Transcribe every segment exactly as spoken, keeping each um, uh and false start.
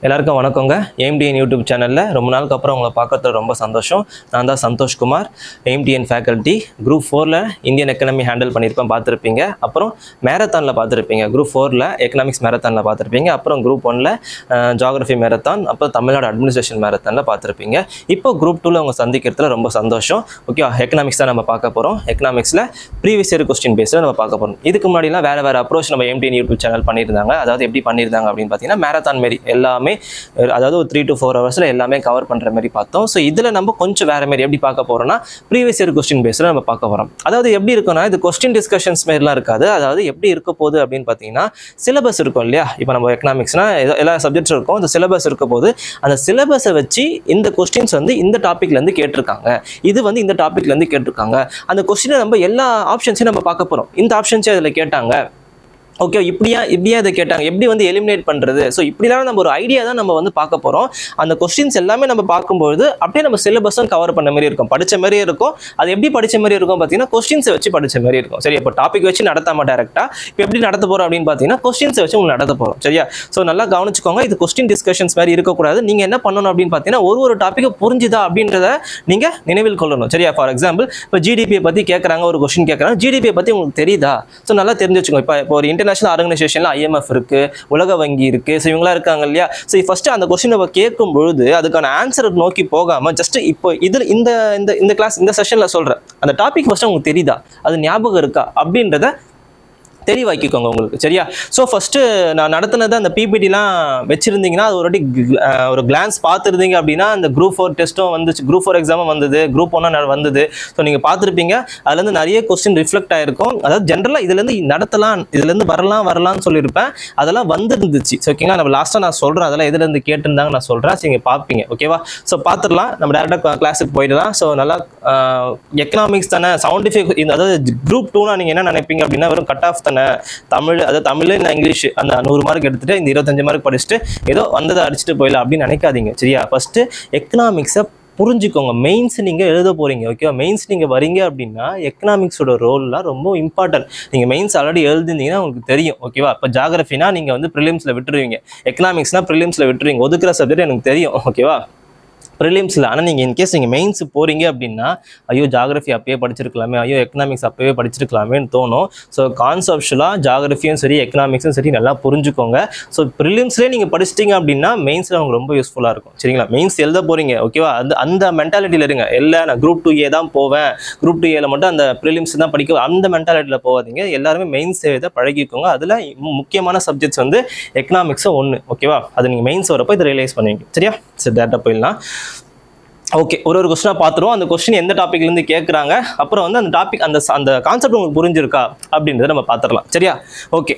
எல்லாருக்கும் வணக்கங்க. MTN YouTube சேனலில் ரொம்ப நாளுக்கு அப்புறம் உங்களை பார்க்கறது ரொம்ப சந்தோஷம். நான் தான் சந்தோஷ்குமார், எம்டிஎன் ஃபேக்கல்ட்டி. குரூப் ஃபோரில் இந்தியன் எக்கனாமி ஹேண்டில் பண்ணியிருப்பேன், பார்த்துருப்பீங்க. அப்புறம் மேரத்தானில் பார்த்துருப்பீங்க, குரூப் ஃபோரில் எக்கனாமிக்ஸ் மேரத்தானில் பார்த்துருப்பீங்க. அப்புறம் குரூப் ஒன்னில் ஜியாகிரஃபி மேரத்தான், அப்புறம் தமிழ்நாடு அட்மினிஸ்ட்ரேஷன் மேரத்தானில் பார்த்துருப்பீங்க. இப்போ குரூப் டூவில் அவங்க சந்திக்கிறதுல ரொம்ப சந்தோஷம். ஓகே, எக்கனாமிக்ஸ் தான் நம்ம பார்க்க போகிறோம். எக்கனாமிக்ஸில் ப்ரீவியஸ் இயர் கொஸ்டின் பேஸில் நம்ம பார்க்க போகிறோம். இதுக்கு முன்னாடிலாம் வேறு வேறு அப்ரோச் நம்ம எம்டிஎன் யூடியூப் சேனல் பண்ணியிருந்தாங்க. அதாவது எப்படி பண்ணியிருந்தாங்க அப்படின்னு பார்த்தீங்கன்னா, மேரத்தான் மாரி எல்லாமே, அதாவது ஒரு த்ரீ டு ஃபோர் ஹவர்ஸில் எல்லாமே கவர் பண்ணுற மாதிரி பார்த்தோம். ஸோ இதில் நம்ம கொஞ்சம் வேறு மாதிரி எப்படி பார்க்க போகிறோம்னா, ப்ரீவியஸ் இயர் கொஸ்டின் பேஸில் நம்ம பார்க்க போகிறோம். அதாவது எப்படி இருக்குன்னா, இது கொஸ்டின் டிஸ்கஷன்ஸ் மாரிலாம் இருக்காது. அதாவது எப்படி இருக்க போகுது அப்படின்னு பார்த்தீங்கன்னா, சிலபஸ் இருக்கும் இல்லையா? இப்போ நம்ம எக்கனாமிக்ஸ்னால் எல்லா சப்ஜெக்ட்ஸும் இருக்கும், அந்த சிலபஸ் இருக்க போது அந்த சிலபஸை வச்சு இந்த கொஸ்டின்ஸ் வந்து இந்த டாப்பிக்லேருந்து கேட்டிருக்காங்க, இது வந்து இந்த டாப்பிக்லேருந்து கேட்டிருக்காங்க. அந்த கொஸ்டினை நம்ம எல்லா ஆப்ஷன்ஸையும் நம்ம பார்க்க போகிறோம். இந்த ஆப்ஷன்ஸே அதில் கேட்டாங்க, ஓகே, இப்படியா இப்படியா இதை கேட்டாங்க, எப்படி வந்து எலிமினேட் பண்ணுறது. ஸோ இப்படிலாம் நம்ம ஒரு ஐடியா தான் நம்ம வந்து பார்க்க போகிறோம். அந்த கொஸ்டின்ஸ் எல்லாமே நம்ம பார்க்கும்போது அப்படியே நம்ம சிலபஸும் கவர் பண்ண மாதிரி இருக்கும், படித்த மாதிரியே இருக்கும். அது எப்படி படித்த மாதிரி இருக்கும் பார்த்தீங்கன்னா, கொஸ்டின்ஸை வச்சு படித்த மாதிரி இருக்கும். சரி, இப்போ டாபிக் வச்சு நடத்தாமல் டேரெக்டாக இப்போ எப்படி நடத்த போகிறோம் அப்படின்னு பார்த்தீங்கன்னா, கொஸ்டின்ஸை வச்சு உங்களுக்கு நடத்த போகிறோம். சரியா? ஸோ நல்லா கவனிச்சுக்கோங்க, இது கொஸ்டின் டிஸ்கஷன்ஸ் மாதிரி இருக்கக்கூடாது. நீங்கள் என்ன பண்ணணும் அப்படின்னு பார்த்தீங்கன்னா, ஒரு ஒரு டாப்பிக்கை புரிஞ்சுதா அப்படின்றத நீங்கள் நினைவில் கொள்ளணும். சரியா? ஃபார் எக்ஸாம்பிள், இப்போ ஜிடிபியை பற்றி கேட்குறாங்க, ஒரு கொஸ்டின் கேட்குறாங்க, ஜிடிபியை பற்றி உங்களுக்கு தெரியுதா? ஸோ நல்லா தெரிஞ்சு வச்சுக்கோங்க. இப்போ இப்போ ஒரு இன்டர்நேஷனல் ஆர்கனைசேஷன்ல ஐஎம்எஃப் இருக்கு, உலக வங்கி இருக்கு, ஸோ இவங்களா இருக்காங்க இல்லையா? ஸோ ஃபர்ஸ்ட் அந்த கொஸ்டின் நம்ம கேட்கும் பொழுது அதுக்கான ஆன்சரை நோக்கி போகாம ஜஸ்ட் இப்போ இதில் இந்த இந்த கிளாஸ் இந்த செஷன்ல சொல்றேன், அந்த டாபிக் ஃபர்ஸ்ட் உங்களுக்கு தெரியுதா, அது ஞாபகம் இருக்கா அப்படின்றத தெளிவாக்கிக்கோங்க உங்களுக்கு. சரியா? ஸோ ஃபஸ்ட்டு நான் நடத்தினது அந்த பிபிடிலாம் வச்சுருந்தீங்கன்னா, அது ஒரு ஒரு கிளான்ஸ் பார்த்துருந்தீங்க அப்படின்னா, அந்த குரூப் ஃபோர் டெஸ்ட்டும் வந்துச்சு, குரூப் ஃபோர் எக்ஸாமும் வந்தது, குரூப் ஒன்னா வந்தது. ஸோ நீங்கள் பார்த்துருப்பீங்க, அதுலேருந்து நிறைய கொஸ்டின் ரிஃப்ளெக்ட் ஆகிருக்கும். அதாவது ஜென்ரலாக இதுலேருந்து நடத்தலாம், இதுலேருந்து வரலாம் வரலாம்னு சொல்லியிருப்பேன், அதெல்லாம் வந்துருந்துச்சு. ஸோ ஓகேங்களா? நம்ம லாஸ்ட்டாக நான் சொல்கிறேன், அதெல்லாம் எதுலேருந்து கேட்டிருந்தாங்க நான் சொல்கிறேன். ஸோ நீங்கள் பார்ப்பீங்க. ஓகேவா? ஸோ பார்த்துடலாம், நம்ம டேரெக்டாக கிளாஸுக்கு போயிடலாம். ஸோ நல்லா எக்கனாமிக்ஸ் தானே, சயின்டிஃபிக், அதாவது குரூப் டூனா நீங்கள் என்ன நினைப்பீங்க அப்படின்னா, வெறும் கட் ஆஃப் தானே, தமிழ், அதாவது தமிழ் இங்கிலீஷ் அந்த நூறு மார்க் எடுத்துட்டு இந்த இருபத்தஞ்சு மார்க் படிச்சுட்டு ஏதோ வந்ததை அடிச்சுட்டு போயிடலாம் அப்படின்னு நினைக்காதீங்க. சரியா? ஃபர்ஸ்ட் எக்கனாமிக்ஸை புரிஞ்சுக்கோங்க. மெயின்ஸ் நீங்கள் எழுத போறீங்க. ஓகேவா? மெயின்ஸ் நீங்கள் வரீங்க அப்படின்னா எக்கனாமிக்ஸோட ரோல்லாம் ரொம்ப இம்பார்ட்டன்ட். நீங்கள் மெயின்ஸ் ஆல்ரெடி எழுதிருந்தீங்கன்னா உங்களுக்கு தெரியும். ஓகேவா? இப்போ ஜியாகிரஃபினா நீங்கள் வந்து ப்ரிலிம்ஸில் விட்டுருவீங்க, எக்கனாமிக்ஸ்னா ப்ரிலிம்ஸில் விட்டுருவீங்க, ஒதுக்குற சப்ஜெக்ட் எனக்கு தெரியும். ஓகேவா? ப்ரிலிம்ஸில். ஆனால் நீங்கள் இன்கேஸ் நீங்கள் மெயின்ஸ் போகிறீங்க அப்படின்னா, ஐயோ ஜியாகிரஃபி அப்பயே படிச்சிருக்கலாமே, ஐயோ எக்கனாமிக்ஸ் அப்பயே படிச்சிருக்கலாமேன்னு தோணும். ஸோ கான்செப்ஷுவலாக ஜியாகிரஃபியும் சரி எக்கனாமிக்ஸும் சரி நல்லா புரிஞ்சுக்கோங்க. ஸோ ப்ரிலிம்ஸ்லேயே நீங்கள் படிச்சிட்டிங்க அப்படின்னா மெயின்ஸில் உங்களுக்கு ரொம்ப யூஸ்ஃபுல்லாக இருக்கும். சரிங்களா? மெயின்ஸ் எழுத போகிறீங்க. ஓகேவா? அந்த அந்த மென்டாலிட்டியில் இருங்க. இல்லை நான் குரூப் டூ ஏ தான் போவேன், குரூப் டூ ஏல மட்டும் அந்த ப்ரிலிம்ஸ் தான் படிக்க, அந்த மென்டாலிட்டியில் போகாதீங்க. எல்லாருமே மெயின்ஸ் எழுத பழகிக்கோங்க. அதில் முக்கியமான சப்ஜெக்ட்ஸ் வந்து எக்கனாமிக்ஸும் ஒன்று. ஓகேவா? அது நீங்கள் மெயின்ஸ் வரப்போ இதை ரியலைஸ் பண்ணுவீங்க. சரியா? சரி, டேட்டா போயிடலாம். ஓகே, ஒரு ஒரு கொஸ்டினாக பார்த்துருவோம். அந்த கொஸ்டின் எந்த டாப்பிக்லேருந்து கேட்குறாங்க, அப்புறம் வந்து அந்த டாபிக் அந்த அந்த கான்செப்ட் உங்களுக்கு புரிஞ்சிருக்கா அப்படின்றத நம்ம பார்த்துடலாம். சரியா? ஓகே,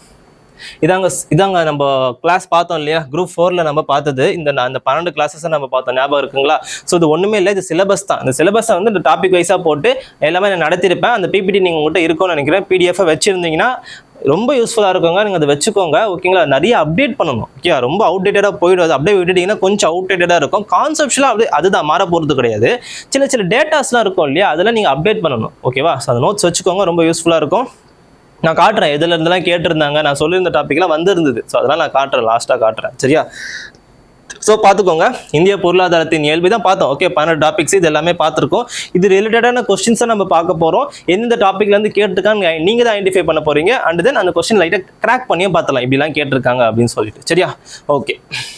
இதாங்க இதாங்க நம்ம கிளாஸ் பார்த்தோம் இல்லையா? குரூப் ஃபோரில் நம்ம பார்த்தது இந்த அந்த பன்னெண்டு கிளாஸஸை நம்ம பார்த்தோம், ஞாபகம் இருக்குங்களா? ஸோ இது ஒன்றுமே இல்லை, இது சிலபஸ் தான். இந்த சிலபஸை வந்து இந்த டாபிக் வைஸாக போட்டு எல்லாமே நான் நடத்திருப்பேன். அந்த பிபிடி நீங்கள் உங்கள்கிட்ட இருக்கும்னு நினைக்கிறேன். பிடிஎஃபை வச்சுருந்தீங்கன்னா ரொம்ப யூஸ்ஃபுல்லாக இருக்குங்க. நீங்கள் அதை வச்சுக்கோங்க. ஓகேங்களா? நிறைய அப்டேட் பண்ணணும். ஓகே, ரொம்ப அவுடேட்டடாக போயிடுது. அப்படியே விட்டுட்டிங்கன்னா கொஞ்சம் அவுடேட்டடாக இருக்கும். கான்செப்ட்ஸ்லாம் அப்படியே அதுதான், மாற போகிறது கிடையாது. சின்ன சின்ன டேட்டாஸ்லாம் இருக்கும் இல்லையா? அதெல்லாம் நீங்கள் அப்டேட் பண்ணணும். ஓகேவா? ஸோ அந்த நோட்ஸ் வச்சுக்கோங்க, ரொம்ப யூஸ்ஃபுல்லாக இருக்கும். நான் காட்டுறேன் எதுல இருந்தெல்லாம் கேட்டிருந்தாங்க, நான் சொல்லியிருந்த டாபிக்லாம் வந்துருந்தது. ஸோ அதெல்லாம் நான் காட்டுறேன், லாஸ்ட்டாக காட்டுறேன். சரியா? ஸோ பார்த்துக்கோங்க, இந்திய பொருளாதாரத்தின் இயல்பு தான் பார்த்தோம். ஓகே, பன்னெண்டு டாபிக்ஸ் இது எல்லாமே பார்த்துருக்கோம். இது ரிலேட்டடான கொஸ்டின்ஸை நம்ம பார்க்க போகிறோம். எந்த டாப்பிக்லேருந்து கேட்டிருக்காங்க நீங்கள் தான் ஐடென்டிஃபை பண்ண போகிறீங்க. அண்ட் தென் அந்த கொஸ்டின் லைட்டாக கிராக் பண்ணியே பார்த்துலாம், இப்படிலாம் கேட்டிருக்காங்க அப்படின்னு சொல்லிட்டு. சரியா? ஓகே,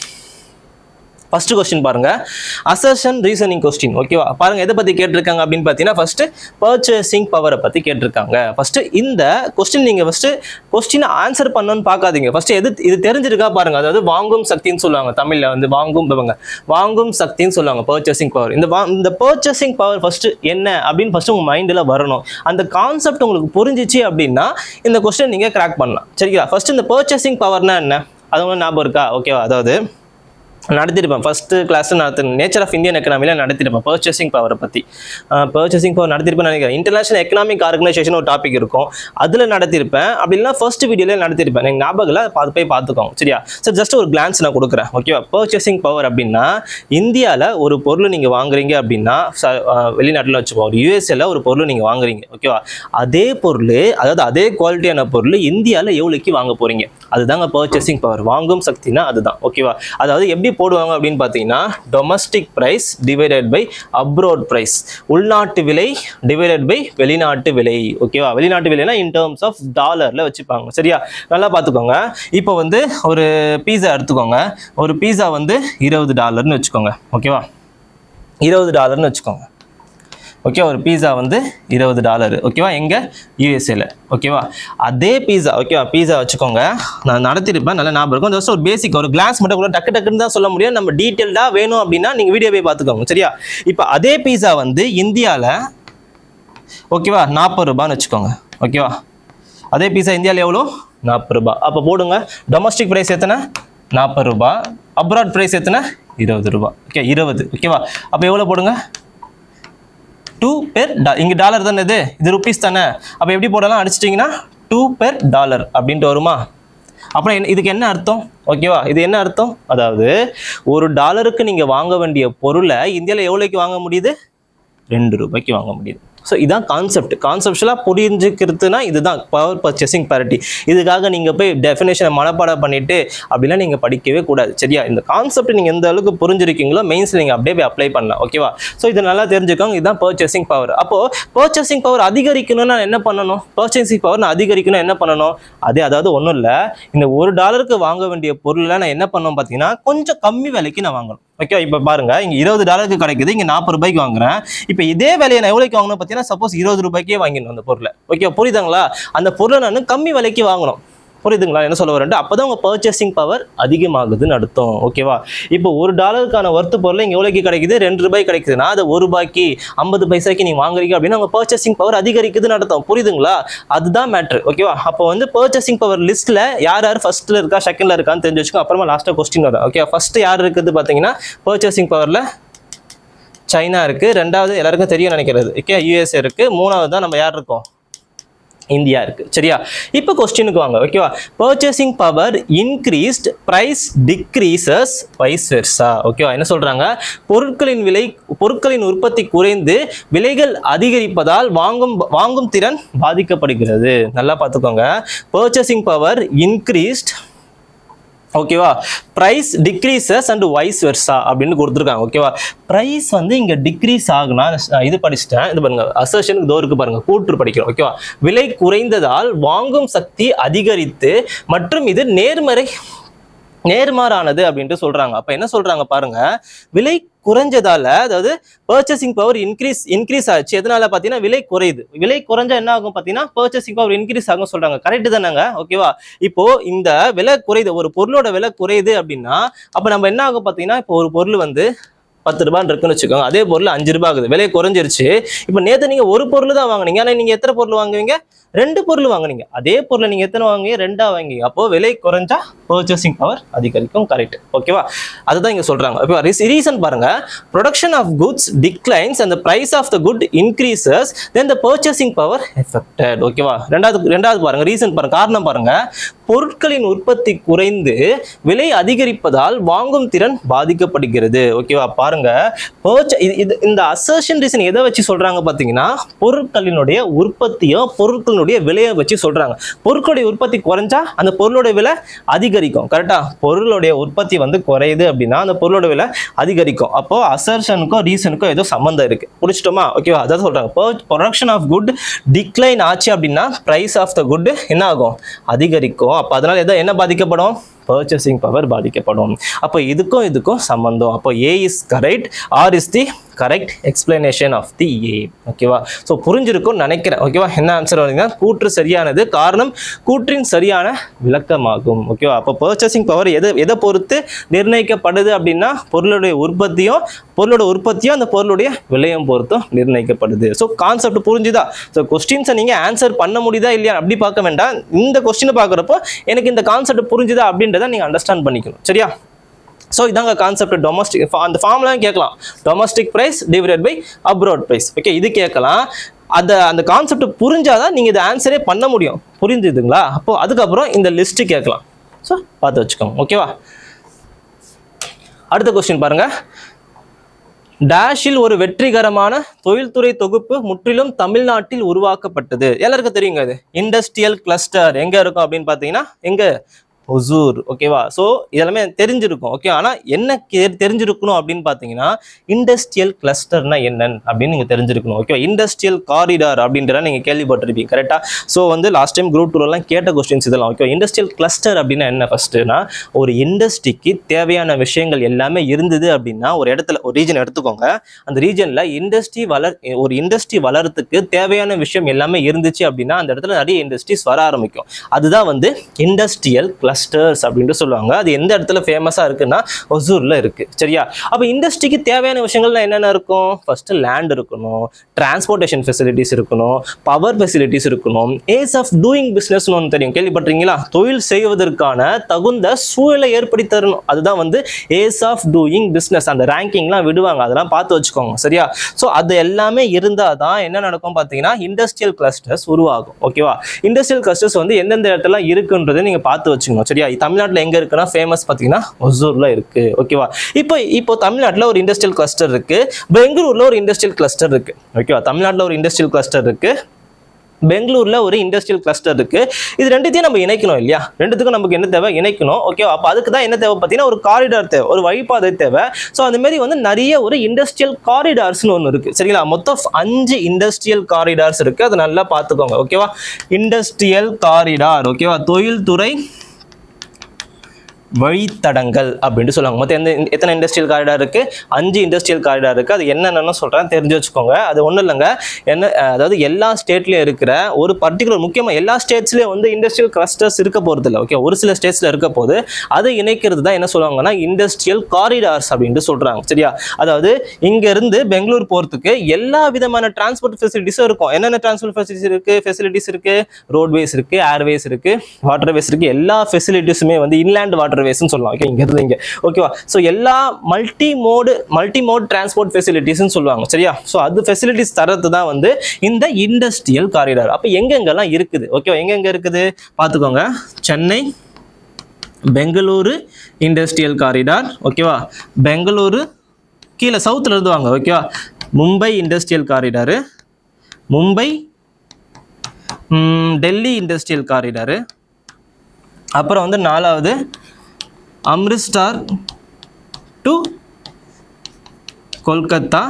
ஃபர்ஸ்ட் கொஸ்டின் பாருங்க, அசர்ஷன் ரீசனிங் கொஸ்டின். ஓகேவா? பாருங்க எதை பத்தி கேட்டிருக்காங்க அப்படின்னு பார்த்தீங்கன்னா, ஃபர்ஸ்ட் பர்ச்சேசிங் பவரை பத்தி கேட்டிருக்காங்க. ஃபர்ஸ்ட் இந்த கொஸ்டின் நீங்க ஃபர்ஸ்ட் கொஸ்டின் ஆன்சர் பண்ணணும்னு பார்க்காதீங்க. ஃபர்ஸ்ட் எது இது தெரிஞ்சிருக்கா பாருங்க. அதாவது வாங்கும் சக்தின்னு சொல்லுவாங்க தமிழ்ல, வந்து வாங்கும் வாங்கும் சக்தின்னு சொல்லுவாங்க, பர்ச்சேசிங் பவர். இந்த இந்த பர்ச்சேசிங் பவர் ஃபர்ஸ்ட் என்ன அப்படின்னு ஃபர்ஸ்ட் உங்க மைண்ட்ல வரணும். அந்த கான்செப்ட் உங்களுக்கு புரிஞ்சிச்சு அப்படின்னா இந்த கொஸ்டின் நீங்க கிராக் பண்ணலாம். சரிங்களா? ஃபர்ஸ்ட் இந்த பர்ச்சேசிங் பவர்னா என்ன, அது உங்களுக்கு ஞாபகம் இருக்கா? ஓகேவா? அதாவது நடத்திருப்பேன் ஃபர்ஸ்ட் கிளாஸ் நடத்து நேச்சர் ஆஃப் இந்தியன் எக்கனாமியில் நடத்திருப்பேன் பர்ச்சேசிங் பவரை பற்றி பர்ச்சேசிங் பவர் நடத்திருப்பேன் நினைக்கிறேன். இன்டர்நேஷனல் எக்கனாமிக் ஆர்கனைசேஷன் ஒரு டாபிக் இருக்கும், அதில் நடத்திருப்பேன். அப்படின்னா ஃபர்ஸ்ட் வீடியோவில் நடத்திருப்பேன், எனக்கு ஞாபகம் பார்த்து போய் பார்த்துக்கோங்க சரியா. சார் ஜஸ்ட் ஒரு கிளான்ஸ் நான் கொடுக்குறேன் ஓகேவா. பர்ச்சேசிங் பவர் அப்படின்னா இந்தியாவில் ஒரு பொருள் நீங்கள் வாங்குறீங்க அப்படின்னா வெளிநாட்டில் வச்சுப்போம், ஒரு யூஎஸ்ஏல ஒரு பொருள் நீங்கள் வாங்குறீங்க ஓகேவா. அதே பொருள் அதாவது அதே குவாலிட்டியான பொருள் இந்தியாவில் எவ்வளோக்கு வாங்க போகிறீங்க, அதுதாங்க பர்ச்சேசிங் பவர். வாங்கும் சக்தினா அதுதான் ஓகேவா. அதாவது எப்படி போடுவாங்க அப்படின்னு பார்த்தீங்கன்னா domestic price divided by abroad price, உள்நாட்டு விலை டிவைடட் பை வெளிநாட்டு விலை ஓகேவா. வெளிநாட்டு விலைனா இன் டேர்ம்ஸ் ஆஃப் டாலர்ல வச்சுப்பாங்க சரியா. நல்லா பார்த்துக்கோங்க. இப்போ வந்து ஒரு பீஸா எடுத்துக்கோங்க, ஒரு பீஸா வந்து இருபது டாலர்னு வச்சுக்கோங்க ஓகேவா. இருபது டாலர்னு வச்சுக்கோங்க ஓகே. ஒரு பீஸா வந்து இருபது டாலர் ஓகேவா, எங்கே யூஎஸ்ஏல ஓகேவா. அதே பீஸா ஓகேவா, பீஸா வச்சுக்கோங்க. நான் நடத்திருப்பேன், நல்லா ஞாபகம் இருக்கும். ஜஸ்ட் ஒரு பேசிக் ஒரு கிளாஸ் மட்டும் கூட டக்கு டக்குன்னு தான் சொல்ல முடியும். நம்ம டீட்டெயில்டாக வேணும் அப்படின்னா நீங்கள் வீடியோ போய் பார்த்துக்கோங்க சரியா. இப்போ அதே பீஸா வந்து இந்தியாவில் ஓகேவா நாற்பது ரூபான்னு வச்சுக்கோங்க ஓகேவா. அதே பீஸா இந்தியாவில் எவ்வளோ, நாற்பது ரூபா. அப்போ போடுங்க டொமஸ்டிக் ப்ரைஸ் எத்தனை, நாற்பது ரூபா. அப்ராட் ப்ரைஸ் எத்தனை, இருபது ரூபா ஓகே, இருபது ஓகேவா. அப்போ எவ்வளோ போடுங்க, டூ பெர் டா இங்கே டாலர் தானே, இது இது ருபீஸ் தானே. அப்போ எப்படி போடலாம், அடிச்சிட்டிங்கன்னா டூ பெர் டாலர் அப்படின்ட்டு வருமா. அப்புறம் இதுக்கு என்ன அர்த்தம் ஓகேவா, இது என்ன அர்த்தம், அதாவது ஒரு டாலருக்கு நீங்கள் வாங்க வேண்டிய பொருளை இந்தியாவில் எவ்வளோக்கு வாங்க முடியுது, ரெண்டு ரூபாய்க்கு வாங்க முடியுது. ஸோ இதான் கான்செப்ட். கான்செப்ஷுவலாக புரிஞ்சுக்கிறதுனா இதுதான் பவர் பர்ச்சேசிங் பேரிட்டி. இதுக்காக நீங்கள் போய் டெஃபினேஷனை மனப்பாடம் பண்ணிட்டு அப்படிலாம் நீங்கள் படிக்கவே கூடாது சரியா. இந்த கான்செப்ட் நீங்கள் எந்த அளவுக்கு புரிஞ்சிருக்கீங்களோ மெயின்ஸில் நீங்கள் அப்படியே போய் அப்ளை பண்ணலாம் ஓகேவா. ஸோ இதை நல்லா தெரிஞ்சுக்கோங்க, இதுதான் பர்ச்சேசிங் பவர். அப்போது பர்ச்சேசிங் பவர் அதிகரிக்கணும்னா என்ன பண்ணணும், பர்ச்சேசிங் பவர் நான் அதிகரிக்கணும் என்ன பண்ணணும், அதே அதாவது ஒன்றும் இல்லை, இந்த ஒரு டாலருக்கு வாங்க வேண்டிய பொருளை நான் என்ன பண்ணணும் பார்த்தீங்கன்னா கொஞ்சம் கம்மி விலைக்கு நான் வாங்கணும் ஓகே. இப்போ பாருங்க, இங்கே இருபது டாலருக்கு கிடைக்குது, இங்கே நாற்பது ரூபாய்க்கு வாங்குறேன். இப்போ இதே வேலையை நான் எவ்வளோக்கு வாங்கணும் பார்த்தீங்கன்னா சப்போஸ் இருபது ரூபாய்க்கே வாங்கிடணும் அந்த பொருளை ஓகே. புரியுதுங்களா, அந்த பொருளை நான் கம்மி விலைக்கு வாங்கணும். புரியுதுங்களா என்ன சொல்ல வரேன், அப்போதான் உங்கள் பர்ச்சேசிங் பவர் அதிகமாகுதுன்னு அர்த்தம் ஓகேவா. இப்போ ஒரு டாலருக்கான ஒர்த்து பொருள் இங்கே எவ்வளோக்கு கிடைக்குது, ரெண்டு ரூபாய்க்கு கிடைக்குதுன்னா அது ஒரு ரூபாய்க்கு ஐம்பது பைசாய்க்கு நீங்கள் வாங்குறீங்க அப்படின்னா உங்கள் பர்ச்சேசிங் பவர் அதிகரிக்குதுன்னு அர்த்தம். புரியுதுங்களா, அதுதான் மேட்ரு ஓகேவா. அப்போ வந்து பர்ச்சேசிங் பவர் லிஸ்ட்டில் யார் யார் ஃபர்ஸ்ட்டில் இருக்கா செகண்டில் இருக்கான்னு தெரிஞ்சு வச்சுக்கோ. அப்புறமா லாஸ்ட்டாக கொஸ்டின் வரும் ஓகே. ஃபர்ஸ்ட்டு யார் இருக்குது பார்த்தீங்கன்னா பர்ச்சேசிங் பவரில் சைனா இருக்குது, ரெண்டாவது எல்லாருக்கும் தெரியும் நினைக்கிறது ஓகே யூஎஸ்ஏ இருக்குது, மூணாவது தான் நம்ம யார் இருக்கோம், இந்தியா இருக்கு சரியா. இப்போ கொஸ்டினுக்கு வாங்க ஓகேவா. Purchasing power increased, price decreases, vice versa ஓகேவா. என்ன சொல்றாங்க, பொருட்களின் விலை பொருட்களின் உற்பத்தி குறைந்து விலைகள் அதிகரிப்பதால் வாங்கும் வாங்கும் திறன் பாதிக்கப்படுகிறது. நல்லா பார்த்துக்கோங்க, பர்ச்சேசிங் பவர் இன்க்ரீஸ்ட் ஓகேவா, price decreases and vice versa அப்படின்னு கொடுத்துருக்காங்க ஓகேவா. ப்ரைஸ் வந்து இங்கே டிக்ரீஸ் ஆகுனா இது படிச்சுட்டேன், இது பாருங்க அசர்ஷனுக்கு தோ இருக்கு பாருங்க, கூற்று படிக்கிறோம் ஓகேவா. விலை குறைந்ததால் வாங்கும் சக்தி அதிகரித்து மற்றும் இது நேர்மறை நேர்மாறானது அப்படின்ட்டு சொல்றாங்க. அப்ப என்ன சொல்றாங்க பாருங்க, விலை குறைஞ்சதால அதாவது பர்ச்சேசிங் பவர் இன்க்ரீஸ் இன்க்ரீஸ் ஆச்சு. எதனால பார்த்தீங்கன்னா விலை குறையுது, விலை குறைஞ்சா என்ன ஆகும் பார்த்தீங்கன்னா பர்ச்சேசிங் பவர் இன்க்ரீஸ் ஆகும் சொல்றாங்க. கரெக்ட் தானேங்க ஓகேவா. இப்போ இந்த விலை குறையுது, ஒரு பொருளோட விலை குறையுது அப்படின்னா அப்ப நம்ம என்ன ஆகும் பார்த்தீங்கன்னா இப்போ ஒரு பொருள் வந்து பத்து ரூபான்னு இருக்குன்னு வச்சுக்கோங்க, அதே பொருள் அஞ்சு ரூபாய் ஆகுது, விலை குறைஞ்சிருச்சு. இப்போ நேற்று நீங்க ஒரு பொருள் தான் வாங்கினீங்க, ஆனால் நீங்க எத்தனை பொருள் வாங்குவீங்க, ரெண்டு பொருள் வாங்குனீங்க. அதே பொருளை நீங்க எத்தனை வாங்குவீங்க, ரெண்டா வாங்குவீங்க. அப்போ விலை குறைஞ்சா பர்ச்சேசிங் பவர் அதிகரிக்கும். கரெக்ட் ஓகேவா. அதுதான் இங்க சொல்றாங்க. இப்போ ரீசன் பாருங்க, production of goods declines and the price of the good increases then the purchasing power affected ஓகேவா. ரெண்டாவது ரெண்டாவது பாருங்க, ரீசன் பாருங்க, காரணம் பாருங்க, பொருட்களின் உற்பத்தி குறைந்து விலை அதிகரிப்பதால் வாங்கும் திறன் பாதிக்கப்படுகிறது ஓகேவா. பாருங்க இந்த அசர்ஷன் ரீசன் எதை வச்சு சொல்றாங்க பாத்தீங்கன்னா பொருட்களினுடைய உற்பத்தியோ பொருட்களினுடைய விலையை வச்சு சொல்றாங்க. பொருட்களுடைய உற்பத்தி குறைஞ்சா அந்த பொருளுடைய விலை அதிகரிக்கும். கரெக்டா, பொருளுடைய உற்பத்தி வந்து குறையுது அப்படின்னா அந்த பொருளோட விலை அதிகரிக்கும். அப்போ அசர்ஷனுக்கும் ரீசனுக்கும் ஏதோ சம்பந்தம் இருக்கு. புரிச்சிட்டோமா ஓகேவா. அதான் சொல்றாங்க, ப்ரொடக்ஷன் ஆஃப் குட் டிக்ளைன் ஆச்சு அப்படின்னா பிரைஸ் ஆஃப் த குட் என்ன ஆகும், அதிகரிக்கும். அப்போ அதனால எதோ என்ன பாதிக்கப்படும், பர்ச்சேசிங் பவர் பாதிக்கப்படும். அப்போ இதுக்கும் இதுக்கும் சம்பந்தம். அப்போ A is correct, R is the correct explanation of the A ஓகேவா. ஸோ புரிஞ்சிருக்கும் நினைக்கிறேன் ஓகேவா. என்ன ஆன்சர் வருதுன்னா கூற்று சரியானது, காரணம் கூற்றின் சரியான விளக்கமாகும் ஓகேவா. அப்போ பர்ச்சேசிங் பவர் எதை எதை பொறுத்து நிர்ணயிக்கப்படுது அப்படின்னா பொருளுடைய உற்பத்தியும் பொருளோட உற்பத்தியும் அந்த பொருளுடைய விலையும் பொறுத்தும் நிர்ணயிக்கப்படுது. ஸோ கான்செப்ட் புரிஞ்சுதா. ஸோ கொஸ்டின்ஸை நீங்கள் ஆன்சர் பண்ண முடியுதா இல்லையா அப்படி பார்க்க வேண்டாம். இந்த கொஸ்டினை பார்க்குறப்போ எனக்கு இந்த கான்செப்ட் புரிஞ்சுதா அப்படின்றத நீங்கள் அண்டர்ஸ்டாண்ட் பண்ணிக்கணும் சரியா. ஸோ இதாங்க கான்செப்ட் டொமஸ்டிக். அந்த ஃபார்ம்லாம் கேட்கலாம், domestic price divided by abroad price. Okay, இது கேட்கலாம். அதை அந்த கான்செப்ட் புரிஞ்சாதான் நீங்கள் இதை ஆன்சரே பண்ண முடியும். புரிஞ்சுதுங்களா? அப்போ அதுக்கப்புறம் இந்த லிஸ்ட்டு கேட்கலாம். ஸோ பார்த்து வச்சுக்கோங்க. ஓகேவா? அடுத்த கொஸ்டின் பாருங்க. டேஷில் ஒரு வெற்றிகரமான தொழில்துறை தொகுப்பு முற்றிலும் தமிழ்நாட்டில் உருவாக்கப்பட்டது. எல்லாருக்கும் தெரியுங்க. அது இண்டஸ்ட்ரியல் கிளஸ்டர் எங்க இருக்கும் அப்படின்னு பார்த்தீங்கன்னா எங்க ஒசூர். ஓகேவா? ஸோ இதெல்லாமே தெரிஞ்சிருக்கும். ஓகே, ஆனால் என்ன தெரிஞ்சிருக்கணும் அப்படின்னு பார்த்தீங்கன்னா இண்டஸ்ட்ரியல் கிளஸ்டர்னா என்னன்னு அப்படின்னு நீங்கள் தெரிஞ்சிருக்கணும். ஓகேவா? இண்டஸ்ட்ரியல் காரிடார் அப்படின்றத நீங்கள் கேள்விப்பட்டிருப்பீங்க. கரெக்டாக? ஸோ வந்து லாஸ்ட் டைம் குரூப் டூலாம் கேட்ட கொஸ்டின்ஸ் இதெல்லாம். ஓகே, இண்டஸ்ட்ரியல் கிளஸ்டர் அப்படின்னா என்ன? ஃபர்ஸ்ட்னா ஒரு இண்டஸ்ட்ரிக்கு தேவையான விஷயங்கள் எல்லாமே இருந்தது அப்படின்னா ஒரு இடத்துல ஒரு ரீஜன் எடுத்துக்கோங்க. அந்த ரீஜனில் இண்டஸ்ட்ரி வளர் ஒரு இண்டஸ்ட்ரி வளர்றதுக்கு தேவையான விஷயம் எல்லாமே இருந்துச்சு அப்படின்னா அந்த இடத்துல நிறைய இண்டஸ்ட்ரீஸ் வர ஆரம்பிக்கும். அதுதான் வந்து இண்டஸ்ட்ரியல் கிளஸ்டர்ஸ் அப்படின்ட்டு சொல்லுவாங்க. அது எந்த இடத்துல ஃபேமஸாக இருக்குன்னா ஒசூரில் இருக்குது. சரியா? அப்போ இண்டஸ்ட்ரிக்கு தேவையான விஷயங்கள்லாம் என்னென்ன இருக்கும்? ஃபர்ஸ்ட் லேண்ட் இருக்கணும், டிரான்ஸ்போர்ட்டேஷன் ஃபெசிலிட்டிஸ் இருக்கணும், பவர் ஃபெசிலிட்டிஸ் இருக்கணும், ஏஸ் ஆஃப் டூயிங் பிஸ்னஸ்னு ஒன்று தெரியும், கேள்விப்பட்டிருக்கீங்களா? தொழில் செய்வதற்கான தகுந்த சூழலை ஏற்படுத்தி தரணும். அதுதான் வந்து ஏஸ் ஆஃப் டூயிங் பிஸ்னஸ். அந்த ரேங்கிங்லாம் விடுவாங்க, அதெல்லாம் பார்த்து வச்சுக்கோங்க. சரியா? ஸோ அது எல்லாமே இருந்தால் தான் என்ன நடக்கும் பார்த்தீங்கன்னா இண்டஸ்ட்ரியல் கிளஸ்டர்ஸ் உருவாகும். ஓகேவா? இண்டஸ்ட்ரியல் கிளஸ்டர்ஸ் வந்து எந்தெந்த இடத்துல இருக்குன்றதை நீங்கள் பார்த்து வச்சுக்கணும். சரியா? தமிழ்நாட்டில் எங்க இருக்குன்னா ஃபேமஸ் பார்த்தீங்கன்னா ஒசூர்ல இருக்கு. ஓகேவா? இப்போ இப்போ தமிழ்நாட்டில் ஒரு இண்டஸ்ட்ரியல் கிளஸ்டர் இருக்கு, பெங்களூர்ல ஒரு இண்டஸ்ட்ரியல் கிளஸ்டர் இருக்கு. ஓகேவா? தமிழ்நாட்டில் ஒரு இண்டஸ்ட்ரியல் கிளஸ்டர் இருக்கு, பெங்களூர்ல ஒரு இண்டஸ்ட்ரியல் கிளஸ்டர் இருக்கு. இது ரெண்டுத்தையும் நம்ம இணைக்கணும் இல்லையா? ரெண்டுத்துக்கும் நமக்கு என்ன தேவை? இணைக்கணும். ஓகே, அப்போ அதுக்கு தான் என்ன தேவை பார்த்தீங்கன்னா ஒரு காரிடார் தேவை, ஒரு வழிபாதை தேவை. ஸோ அந்த மாதிரி வந்து நிறைய ஒரு இண்டஸ்ட்ரியல் காரிடார்ஸ்னு ஒன்று இருக்கு. சரிங்களா? மொத்தம் அஞ்சு இண்டஸ்ட்ரியல் காரிடார்ஸ் இருக்கு. அதை நல்லா பார்த்துக்கோங்க. ஓகேவா? Industrial corridor. ஓகேவா? தொழில்துறை வழித்தடங்கள் அப்படின்னு சொல்லுவாங்க. மொத்தம் எந்த எத்தனை இண்டஸ்ட்ரியல் காரிடார் இருக்கு? அஞ்சு இண்டஸ்ட்ரியல் காரிடார் இருக்கு. அது என்னென்னு சொல்றேன், தெரிஞ்சு வச்சுக்கோங்க. அது ஒன்றும் இல்லைங்க, என்ன அதாவது எல்லா ஸ்டேட்லயும் இருக்கிற ஒரு பர்டிகுலர் முக்கியமாக எல்லா ஸ்டேட்ஸ்லயும் வந்து இண்டஸ்ட்ரியல் கிளஸ்டர்ஸ் இருக்க போறது இல்லை. ஓகே, ஒரு சில ஸ்டேட்ஸ்ல இருக்க போது அதை இணைக்கிறது தான் என்ன சொல்லுவாங்கன்னா இண்டஸ்ட்ரியல் காரிடார்ஸ் அப்படின்ட்டு சொல்றாங்க. சரியா? அதாவது இங்க இருந்து பெங்களூர் போறதுக்கு எல்லா விதமான டிரான்ஸ்போர்ட் ஃபெசிலிட்டிஸும் இருக்கும். என்னென்ன டிரான்ஸ்போர்ட் ஃபெசிலிட்டிஸ் இருக்கு? ஃபெசிலிட்டிஸ் இருக்கு, ரோட்வேஸ் இருக்கு, ஏர்வேஸ் இருக்கு, வாட்டர்வேஸ் இருக்கு. எல்லா ஃபெசிலிட்டிஸுமே வந்து இன்லேண்ட் வாட்டர் சொல்லலாம். ஓகே, இங்க இருந்து இங்க. ஓகேவா? சோ எல்லா multi mode multi mode transport ஃபெசிலிட்டிஸ்னு சொல்லுவாங்க. சரியா? சோ அது ஃபெசிலிட்டிஸ் தரது தான் வந்து இந்த இண்டஸ்ட்ரியல் காரிடார். அப்ப எங்க எங்கெல்லாம் இருக்குது? ஓகேவா? எங்க எங்க இருக்குது பாத்துக்கோங்க. Chennai Bengaluru industrial corridor. ஓகேவா? பெங்களூரு கீழே சவுத்துல இருந்து வாங்க. ஓகேவா? Mumbai industrial corridor, Mumbai Delhi industrial corridor, அப்புறம் வந்து நாலாவது அம்ரிஸ்டார் டு கொல்கத்தா.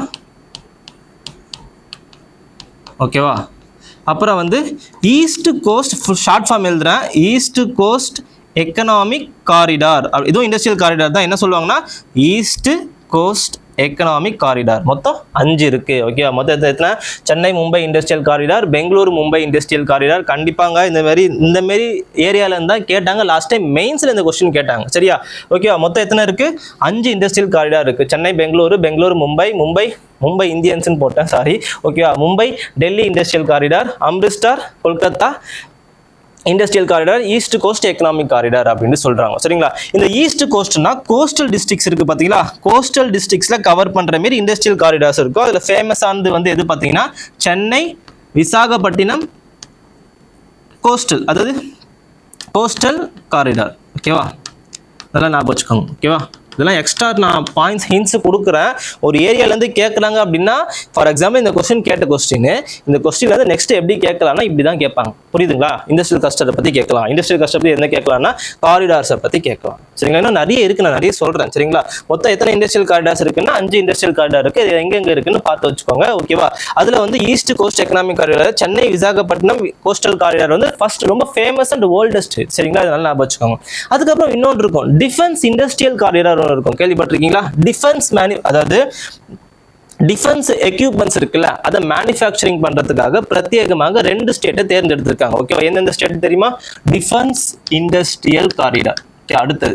ஓகேவா? அப்புறம் வந்து ஈஸ்ட் கோஸ்ட், ஷார்ட் ஃபார்ம் எழுதுறேன், ஈஸ்ட் கோஸ்ட் எக்கனாமிக் காரிடார். இதுவும் இண்டஸ்ட்ரியல் காரிடார் தான். என்ன சொல்லுவாங்கன்னா ஈஸ்ட் கோஸ்ட் எக்கனாமிக் காரிடார். மொத்தம் அஞ்சு இருக்கு. ஓகே, மொத்தம் எத்தனை? Chennai Mumbai industrial corridor, Bangalore Mumbai industrial corridor. கண்டிப்பாங்க இந்த மாதிரி இந்த மாதிரி ஏரியால இருந்தா கேட்டாங்க. லாஸ்ட் டைம் மெயின்ஸ்ல இந்த கொஸ்டின் கேட்டாங்க. சரியா? ஓகே, மொத்தம் எத்தனை இருக்கு? அஞ்சு இண்டஸ்ட்ரியல் காரிடார் இருக்கு. சென்னை பெங்களூரு, பெங்களூரு மும்பை, மும்பை மும்பை இந்தியன்ஸ்னு போட்டேன், சாரி. ஓகேவா? Mumbai Delhi industrial corridor, Amritsar Kolkata industrial corridor, east coast economic corridor அப்படின்னு சொல்றாங்க. சரிங்களா? இந்த ஈஸ்ட் கோஸ்ட்னா கோஸ்டல் டிஸ்ட்ரிக்ட்ஸ் இருக்கு பாத்தீங்களா? கோஸ்டல் டிஸ்ட்ரிக்ட்ஸ்ல கவர் பண்ற மாதிரி இண்டஸ்ட்ரியல் காரிடார்ஸ் இருக்கும். அதுல ஃபேமஸ் ஆனது வந்து எது பாத்தீங்கன்னா சென்னை, விசாகப்பட்டினம் கோஸ்டல், அதாவது கோஸ்டல் காரிடார். ஓகேவா? அதெல்லாம் ஞாபகம் வச்சுக்கோங்க. ஓகேவா? இதெல்லாம் எக்ஸ்ட்ரா நான் பாயிண்ட்ஸ் ஹிண்ட்ஸ் கொடுக்குறேன். ஒரு ஏரியாலேருந்து கேட்குறாங்க அப்படின்னா, ஃபார் எக்ஸாம்பிள் இந்த கொஸ்டின் கேட்ட கொஸ்டின் இந்த கொஸ்டின் வந்து நெக்ஸ்ட் எப்படி கேட்கலாம்னா இப்படி தான் கேட்பாங்க. புரியுதுங்களா? இண்டஸ்ட்ரியல் கிளஸ்டரை பற்றி கேட்கலாம். இண்டஸ்ட்ரியல் கிளஸ்டர் பற்றி என்ன கேட்கலாம்னா காரிடார்ஸை பற்றி கேட்கலாம். சரிங்களா? இன்னும் நிறைய இருக்கு, நான் நிறைய சொல்கிறேன். சரிங்களா? மொத்தம் எத்தனை இண்டஸ்ட்ரியல் காரிடார்ஸ் இருக்குன்னா அஞ்சு இண்டஸ்ட்ரியல் காரிடார் இருக்குது. இது எங்கெங்கே இருக்குன்னு பார்த்து வச்சுக்கோங்க. ஓகேவா? அதில் வந்து east coast economic corridor, Chennai Visakhapatnam coastal corridor வந்து ஃபர்ஸ்ட் ரொம்ப ஃபேமஸ் அண்ட் ஓல்டஸ்ட். சரிங்களா? அதனால ஞாபகம் வச்சுக்கோங்க. அதுக்கப்புறம் இன்னொன்று இருக்கும், டிஃபென்ஸ் இண்டஸ்ட்ரியல் காரிடார் இருக்கும். கேள்விப்பட்டிருக்கீங்களா? டிஃபென்ஸ் மேனு அதாவது டிஃபென்ஸ் எக்யூப்மெண்ட்ஸ் இருக்குல்ல, அதை மேனுஃபேக்சரிங் பண்றதுக்காக பிரத்யேகமாக ரெண்டு ஸ்டேட்டை தேர்ந்தெடுத்திருக்காங்க. ஓகேவா? எந்தெந்த ஸ்டேட் தெரியுமா? Defence industrial corridor. ஓகே, அடுத்தது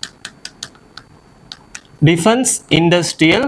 டிஃபென்ஸ் இண்டஸ்ட்ரியல்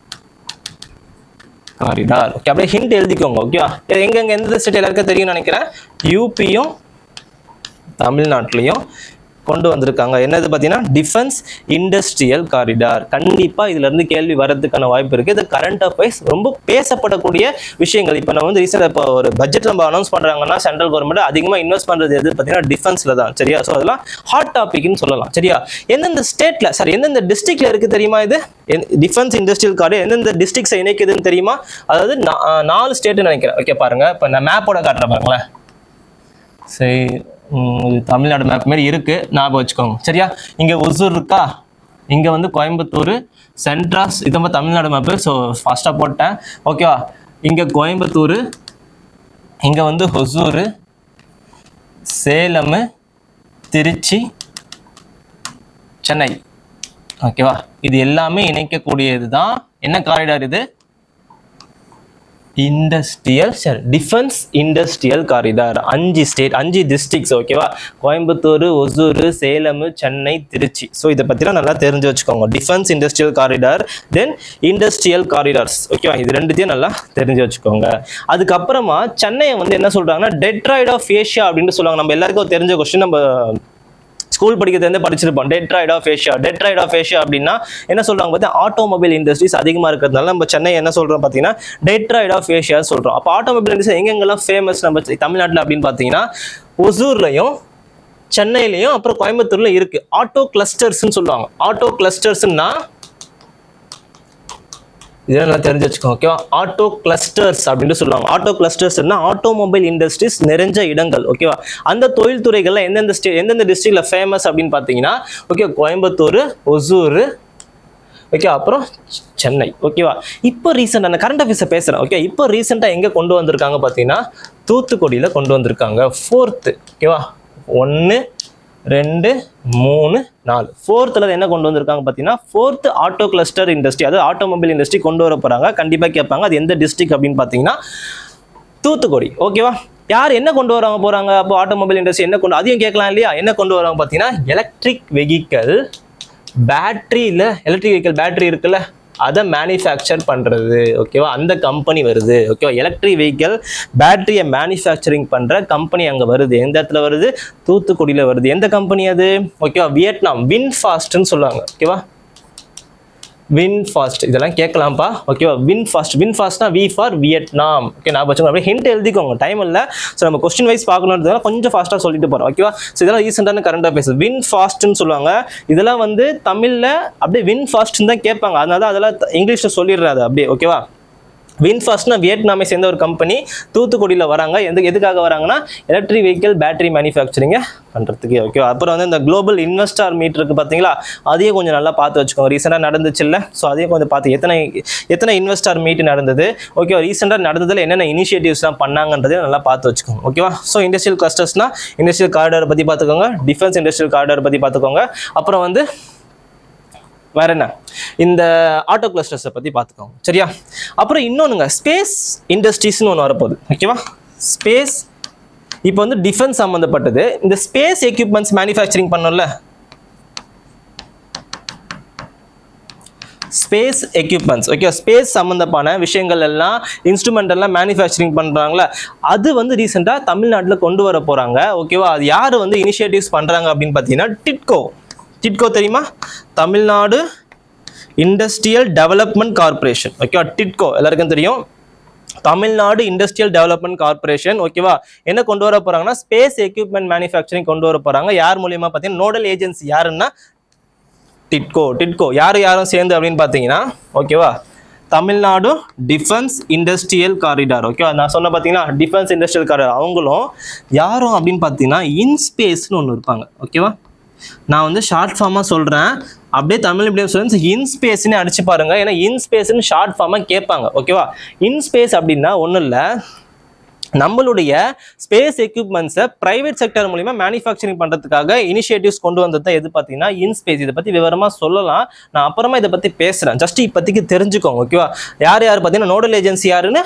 காரிடார். ஓகே, அப்படியே ஹிண்ட் எழுதிக்கோங்க. ஓகேவா? எங்க எங்க எந்த ஸ்டேட் எல்லாருக்கும் தெரியும் நினைக்கிறேன். யூபியும் தமிழ்நாட்டிலையும் கொண்டு வந்திருக்காங்க. என்னது பார்த்தீங்கன்னா டிஃபென்ஸ் இண்டஸ்ட்ரியல் காரிடார். கண்டிப்பாக இதுல இருந்து கேள்வி வரதுக்கான வாய்ப்பு இருக்கு. இது கரண்ட் அஃபேர்ஸ் ரொம்ப பேசப்படக்கூடிய விஷயங்கள். இப்போ நம்ம வந்து ரீசெண்டாக இப்போ ஒரு பட்ஜெட் நம்ம அனௌன்ஸ் பண்றாங்கன்னா சென்ட்ரல் கவர்மெண்ட் அதிகமாக இன்வெஸ்ட் பண்றது எது பார்த்தீங்கன்னா டிஃபென்ஸ்ல தான். சரியா? ஸோ அதெல்லாம் ஹாட் டாபிக்னு சொல்லலாம். சரியா? எந்தெந்த ஸ்டேட்ல சாரி எந்தெந்த டிஸ்ட்ரிக்ட்ல இருக்கு தெரியுமா? இது டிஃபென்ஸ் இண்டஸ்ட்ரியல் காரிடார் எந்தெந்த டிஸ்ட்ரிக்ட்ஸை இணைக்குதுன்னு தெரியுமா? அதாவது நாலு ஸ்டேட்னு நினைக்கிறேன். ஓகே பாருங்க, இப்போ நான் மேப்போட காட்டுறேன் பாருங்களேன். சரி, தமிழ்நாடு மேப் மாதிரி இருக்கு, ஞாபகம் வச்சுக்கோங்க. சரியா? இங்க ஒசூர் இருக்கா, இங்க வந்து கோயம்புத்தூர், சென்ட்ராஸ், இது நம்ம தமிழ்நாடு மேப்பு. ஸோ ஃபாஸ்டா போட்டேன். ஓகேவா? இங்க கோயம்புத்தூர், இங்க வந்து ஒசூர், சேலம், திருச்சி, சென்னை. ஓகேவா? இது எல்லாமே இணைக்கக்கூடியது தான் என்ன காரிடார்? இது இண்டஸ்ட்ரியல் டிஃபென்ஸ் இண்டஸ்ட்ரியல் காரிடார். அஞ்சு ஸ்டேட் அஞ்சு டிஸ்ட்ரிக்ட்ஸ். ஓகேவா? கோயம்புத்தூர், ஒசூர், சேலம், சென்னை, திருச்சி. ஸோ இதை பற்றிலாம் நல்லா தெரிஞ்சு வச்சுக்கோங்க. Defence industrial corridor, then industrial corridors. ஓகேவா? இது ரெண்டுத்தையும் நல்லா தெரிஞ்சு வச்சுக்கோங்க. அதுக்கப்புறமா சென்னையை வந்து என்ன சொல்றாங்கன்னா டெட்ராய்ட் ஆஃப் ஏஷியா அப்படின்னு சொல்லுவாங்க. நம்ம எல்லாருக்கும் தெரிஞ்ச கொஸ்டின், நம்ம ஸ்கூல் படிக்கிறது படிச்சிருப்போம். Detroit of Asia. Detroit of Asia அப்படின்னா என்ன சொல்றாங்க பார்த்தீங்கன்னா ஆட்டோமொபைல் இண்டஸ்ட்ரீஸ் அதிகமாக இருக்கிறதுனால நம்ம சென்னை என்ன சொல்றோம் பார்த்தீங்கன்னா டெட்ராய்ட் ஆஃப் ஏஷியா சொல்றோம். அப்போ ஆட்டோமொபைல் இண்டஸ்ட்ரி எங்கெங்கெல்லாம் ஃபேமஸ் நம்ம தமிழ்நாட்டில் அப்படின்னு பார்த்தீங்கன்னா ஒசூர்லையும், சென்னையிலையும், அப்புறம் கோயம்புத்தூர்ல இருக்கு. ஆட்டோ கிளஸ்டர்ஸ்ன்னு சொல்லுவாங்க. ஆட்டோ கிளஸ்டர்ஸ்னா இதெல்லாம் தெரிஞ்சு வச்சுக்கோங்க. ஓகேவா? ஆட்டோ கிளஸ்டர்ஸ் அப்படின்னு சொல்லுவாங்க. ஆட்டோ கிளஸ்டர்ஸ்னா ஆட்டோமொபைல் இண்டஸ்ட்ரீஸ் நிறைஞ்ச இடங்கள். ஓகேவா? அந்த தொழில் துறைகள்ல எந்தெந்த ஸ்டே எந்தெந்த டிஸ்ட்ரிக்ட்ல ஃபேமஸ் அப்படின்னு பார்த்தீங்கன்னா ஓகே கோயம்புத்தூர், ஒசூர், ஓகே அப்புறம் சென்னை. ஓகேவா? இப்போ ரீசெண்டாக நான் கரண்ட் அஃபேர்ஸை பேசுகிறேன். ஓகே, இப்போ ரீசெண்டாக எங்கே கொண்டு வந்திருக்காங்க பார்த்தீங்கன்னா தூத்துக்குடியில் கொண்டு வந்திருக்காங்க. ஃபோர்த்து. ஓகேவா? ஒன்று, ரெண்டு, மூணு, நாலு. ஃபோர்த்தில் என்ன கொண்டு வந்திருக்காங்க பார்த்தீங்கன்னா ஃபோர்த் ஆட்டோ கிளஸ்டர் இண்டஸ்ட்ரி, அதாவது ஆட்டோமொபைல் இண்டஸ்ட்ரி கொண்டு வர போகிறாங்க. கண்டிப்பாக கேட்பாங்க அது எந்த டிஸ்ட்ரிக்ட் அப்படின்னு பார்த்தீங்கன்னா தூத்துக்குடி. ஓகேவா? யார் என்ன கொண்டு வராங்க போகிறாங்க? அப்போ ஆட்டோமொபைல் இண்டஸ்ட்ரி என்ன கொண்டு, அதையும் கேட்கலாம் இல்லையா? என்ன கொண்டு வராங்க பார்த்தீங்கன்னா எலக்ட்ரிக் வெஹிக்கல் பேட்டரி. இல்லை எலக்ட்ரிக் வெஹிக்கல் பேட்டரி இருக்குல்ல, அதை மேனுஃபேக்சர் பண்ணுறது. ஓகேவா? அந்த கம்பெனி வருது. ஓகேவா? எலக்ட்ரிக் வெஹிக்கல் பேட்டரியை மேனுஃபேக்சரிங் பண்ணுற கம்பெனி அங்கே வருது. எந்த இடத்துல வருது? தூத்துக்குடியில் வருது. எந்த கம்பெனி அது? ஓகேவா? வியட்நாம். வின்ஃபாஸ்ட்னு சொல்லுவாங்க. ஓகேவா? வின்ஃபாஸ்ட். இதெல்லாம் கேட்கலாம்ப்பா. ஓகேவா? வின்ஃபாஸ்ட். வின்ஃபாஸ்ட்னா வி ஃபார் வியட்நாம். ஓகே, நான் வச்சுக்கோங்க. அப்படியே ஹிண்ட் எழுதிக்கோங்க, டைம் இல்லை. ஸோ நம்ம கொஸ்டின் வைஸ் பார்க்கணுன்றதுனால கொஞ்சம் ஃபாஸ்ட்டாக சொல்லிட்டு போகிறோம். ஓகேவா? ஸோ இதெல்லாம் ரீசெண்டான கரண்ட் அஃபேர்ஸ். வின்ஃபாஸ்ட்னு சொல்லுவாங்க. இதெல்லாம் வந்து தமிழில் அப்படியே வின்ஃபாஸ்ட்னு தான் கேட்பாங்க. அதனால தான் அதெல்லாம் இங்கிலீஷில் சொல்லிடுறாரு அப்படியே. ஓகேவா? வின்ஃபாஸ்ட்னா வியட்நாமை சேர்ந்த ஒரு கம்பெனி தூத்துக்குடியில் வராங்க. எந்த எதுக்காக வராங்கன்னா எலக்ட்ரிக் வெஹிக்கல் பேட்டரி மேனுஃபேக்சரிங்கை பண்ணுறதுக்கு. ஓகே, அப்புறம் வந்து இந்த குளோபல் இன்வெஸ்டார் மீட் இருக்குது பார்த்தீங்களா, அதையும் கொஞ்சம் நல்லா பார்த்து வச்சுக்கோங்க. ரீசெண்டாக நடந்துச்சு இல்லை, ஸோ அதையும் கொஞ்சம் பார்த்து எத்தனை எத்தனை இன்வெஸ்டார் மீட் நடந்தது, ஓகே ரீசெண்டாக நடந்ததில் என்னென்ன இனிஷியேட்டிவ்ஸ்லாம் பண்ணாங்கன்றதையும் நல்லா பார்த்து வச்சுக்கோங்க. ஓகேவா? ஸோ இண்டஸ்ட்ரியல் கிளஸ்டர்ஸ்னா இண்டஸ்ட்ரியல் காரிடார் பற்றி பார்த்துக்கோங்க, டிஃபென்ஸ் இண்டஸ்ட்ரியல் காரிடார் பற்றி பார்த்துக்கோங்க, அப்புறம் வந்து வேற என்ன இந்த ஆட்டோ கிளஸ்டர்ஸை பற்றி பார்த்துக்கோங்க. சரியா? அப்புறம் இன்னொன்றுங்க ஸ்பேஸ் இண்டஸ்ட்ரீஸ்னு ஒன்று வரப்போகுது. ஓகேவா? ஸ்பேஸ் இப்போ வந்து டிஃபென்ஸ் சம்மந்தப்பட்டது. இந்த ஸ்பேஸ் எக்யூப்மெண்ட்ஸ் மேனுஃபேக்சரிங் பண்ணோம்ல, ஸ்பேஸ் எக்யூப்மெண்ட்ஸ், ஓகே ஸ்பேஸ் சம்மந்தமான விஷயங்கள் எல்லாம் இன்ஸ்ட்ருமெண்ட் எல்லாம் மேனுஃபேக்சரிங் பண்ணுறாங்களே, அது வந்து ரீசெண்டாக தமிழ்நாட்டில் கொண்டு வர போகிறாங்க. ஓகேவா? அது யார் வந்து இனிஷியேட்டிவ்ஸ் பண்ணுறாங்க அப்படின்னு பார்த்தீங்கன்னா டிட்கோ. டிட்கோ தெரியுமா? Tamil Nadu industrial development corporation. ஓகேவா? டிட்கோ எல்லாருக்கும் தெரியும், தமிழ்நாடு இண்டஸ்ட்ரியல் டெவலப்மெண்ட் கார்பரேஷன். ஓகேவா? என்ன கொண்டு வர போறாங்கன்னா ஸ்பேஸ் எக்யூப்மெண்ட் மேனுஃபேக்சரிங் கொண்டு வர போறாங்க. யார் மூலியமா பார்த்தீங்கன்னா நோடல் ஏஜென்சி யாருன்னா டிட்கோ. டிட்கோ யார் யாரும் சேர்ந்து அப்படின்னு பார்த்தீங்கன்னா ஓகேவா தமிழ்நாடு டிஃபென்ஸ் இண்டஸ்ட்ரியல் காரிடார். ஓகேவா? நான் சொன்ன பார்த்தீங்கன்னா டிஃபென்ஸ் இண்டஸ்ட்ரியல் காரிடார் அவங்களும் யாரும் அப்படின்னு பார்த்தீங்கன்னா இன்ஸ்பேஸ்னு ஒன்று இருப்பாங்க. ஓகேவா? நான் வந்து ஷார்ட் ஃபார்மாக சொல்கிறேன், அப்படியே தமிழ் மீடியம் ஸ்டூடெண்ட்ஸ் இன்ஸ்பேஸ்ன்னு அடிச்சு பாருங்க, ஏன்னா இன்ஸ்பேஸ்ன்னு ஷார்ட் ஃபார்மாக கேட்பாங்க. ஓகேவா? இன்ஸ்பேஸ் அப்படின்னா ஒன்றும் இல்லை, நம்மளுடைய ஸ்பேஸ் எக்யூப்மெண்ட்ஸை பிரைவேட் செக்டர் மூலிமா மேனுஃபேக்சரிங் பண்ணுறதுக்காக இனிஷியேட்டிவ்ஸ் கொண்டு வந்தது தான் எது பார்த்தீங்கன்னா இன்ஸ்பேஸ். இதை பற்றி விவரமாக சொல்லலாம், நான் அப்புறமா இதை பற்றி பேசுகிறேன், ஜஸ்ட் இப்போதைக்கு தெரிஞ்சுக்கோங்க. ஓகேவா? யார் யார் பார்த்தீங்கன்னா நோடல் ஏஜென்சி யாருன்னு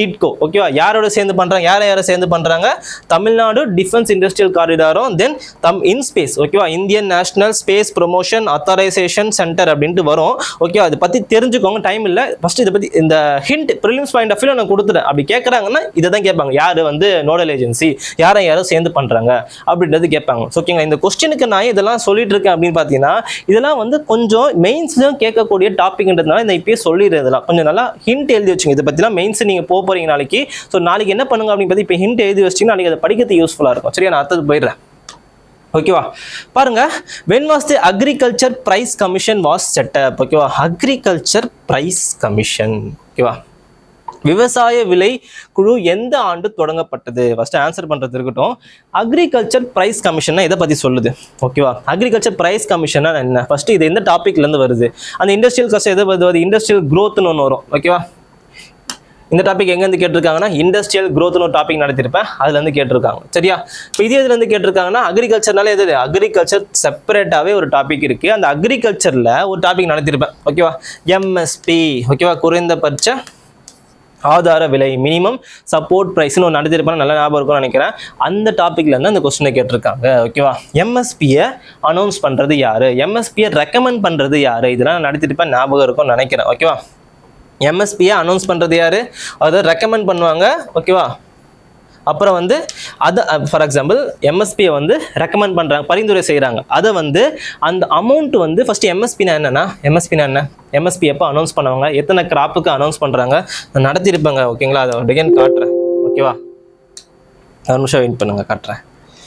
டிட்கோ ஓகேவா யாரோட சேர்ந்து பண்றாங்க யார யார சேர்ந்து பண்றாங்க தமிழ்நாடு டிஃபென்ஸ் இண்டஸ்ட்ரியல் காரிடாரும் தென் தம் இன் ஸ்பேஸ் ஓகேவா Indian national space promotion authorisation centre அப்படின்ட்டு வரும் ஓகேவா அதை பத்தி தெரிஞ்சுக்கோங்க டைம் இல்ல ஃபர்ஸ்ட் இத பத்தி இந்த ஹிண்ட் பிரிலிம்ஸ் பாயிண்ட் ஆஃப் வியூல நான் கொடுத்துறேன் அப்படி கேக்குறாங்கன்னா இத தான் கேட்பாங்க யாரு வந்து நோடல் ஏஜென்சி யார யார சேர்ந்து பண்றாங்க அப்படின்றது கேட்பாங்க ஓகேங்களா இந்த क्वेश्चनக்கு நான் இதெல்லாம் சொல்லிட்டு இருக்கேன் அப்படினு பாத்தீங்கன்னா இதெல்லாம் வந்து கொஞ்சம் மெயின்ஸ்ல கேட்கக்கூடிய டாபிக்ன்றதுனால இந்த இப்பயே சொல்லிடுறதெல்லாம் கொஞ்சம் நல்லா ஹிண்ட் எழுதி வச்சுங்க இத பத்திலாம் மெயின்ஸ் நீங்க போக போறீங்க நாளைக்கு சோ நாளைக்கு என்ன பண்ணுங்க அப்படினு பத்தி இப்ப ஹிண்ட் எழுதி வச்சிட்டீங்கன்னா நாளைக்கு அதை படிக்கிறது யூஸ்ஃபுல்லா இருக்கும் சரியா நான் அடுத்து போயிடுறேன் ஓகேவா பாருங்க when was the agriculture price commission was set up ஓகேவா agriculture price commission ஓகேவா விவசாய விலை குழு எந்த ஆண்டு தொடங்கப்பட்டது ஃபர்ஸ்ட் ஆன்சர் பண்றது இருக்கட்டும் அக்ரிகல்ச்சர் பிரைஸ் கமிஷன் இத பத்தி சொல்லுது ஓகேவா அக்ரிகல்ச்சர் பிரைஸ் கமிஷன் என்ன ஃபர்ஸ்ட் இது எந்த டாபிக்ல இருந்து வருது அந்த இண்டஸ்ட்ரியல் காஸ்ட் எது வருது இண்டஸ்ட்ரியல் growth ன்னு ஒன்னு வரும் ஓகேவா இந்த டாபிக் எங்க இருந்து கேட்டிருக்காங்கன்னா இண்டஸ்ட்ரியல் growth ன்னு ஒரு டாபிக் நடத்திருப்பேன் அதுல இருந்து கேட்டிருக்காங்க சரியா இப்போ இதே இதுல இருந்து கேட்டிருக்காங்கன்னா அக்ரிகல்ச்சர்னால எது அக்ரிகல்ச்சர் செப்பரேட்டாவே ஒரு டாபிக் இருக்கு அந்த அக்ரிகல்ச்சர்ல ஒரு டாபிக் நடத்திருப்பேன் ஓகேவா எம்எஸ்பி ஓகேவா குறைந்தபட்ச ஆதார விலை மினிமம் சப்போர்ட் பிரைஸ்னு ஒரு நடத்திருப்பாங்க நல்ல ஞாபகம் இருக்கும்னு நினைக்கிறேன் அந்த டாபிக்ல இருந்து அந்த क्वेश्चन கேட்டிருக்காங்க ஓகேவா எம்எஸ்பியை அனௌன்ஸ் பண்றது யாரு எம்எஸ்பியை ரெக்கமெண்ட் பண்றது யாரு இதெல்லாம் நடத்திருப்பேன் ஞாபகம் இருக்கும்னு நினைக்கிறேன் ஓகேவா எம்எஸ்பியை அனௌன்ஸ் பண்றது யாரு அதை ரெக்கமெண்ட் பண்ணுவாங்க ஓகேவா அப்புறம் வந்து அது ஃபார் எக்ஸாம்பிள் எம்எஸ்பியை வந்து ரெக்கமெண்ட் பண்றாங்க பரிந்துரை செய்யறாங்க அதை வந்து அந்த அமௌண்ட் வந்து ஃபர்ஸ்ட் எம்எஸ்பினா என்னன்னா எம்எஸ்பினா என்ன எம்எஸ்பி எப்போ அனௌன்ஸ் பண்ணுவாங்க எத்தனை கிராப்புக்கு அனௌன்ஸ் பண்றாங்க நடத்திருப்பாங்க ஓகேங்களா அதை டிகைன் காட்டுறேன் ஓகேவா ஒரு நிமிஷம் வெயிட் பண்ணுங்க காட்டுறேன்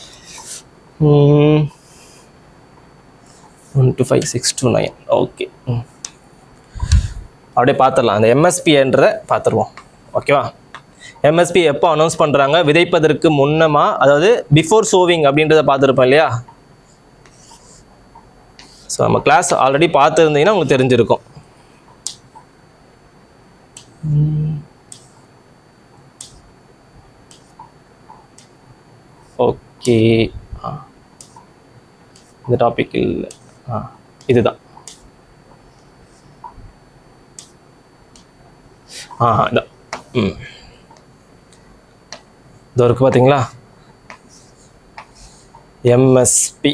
one two five six two nine okay அப்படியே பார்த்துடலாம் அந்த எம்எஸ்பின்றதை பார்த்துருவோம் ஓகேவா எம்எஸ்பி எப்போ அனௌன்ஸ் பண்றாங்க விதைப்பதற்கு முன்னமா அதாவது பிஃபோர் சோவிங் அப்படின்றத பார்த்துருப்போம் இல்லையா ஸோ நம்ம கிளாஸ் ஆல்ரெடி பார்த்துருந்தீங்கன்னா உங்களுக்கு தெரிஞ்சிருக்கும் ஓகே இந்த டாபிக் இல்லை ஆ இதுதான் ஆ இதான் ம் இதோ இருக்கு பாத்தீங்களா எம்எஸ்பி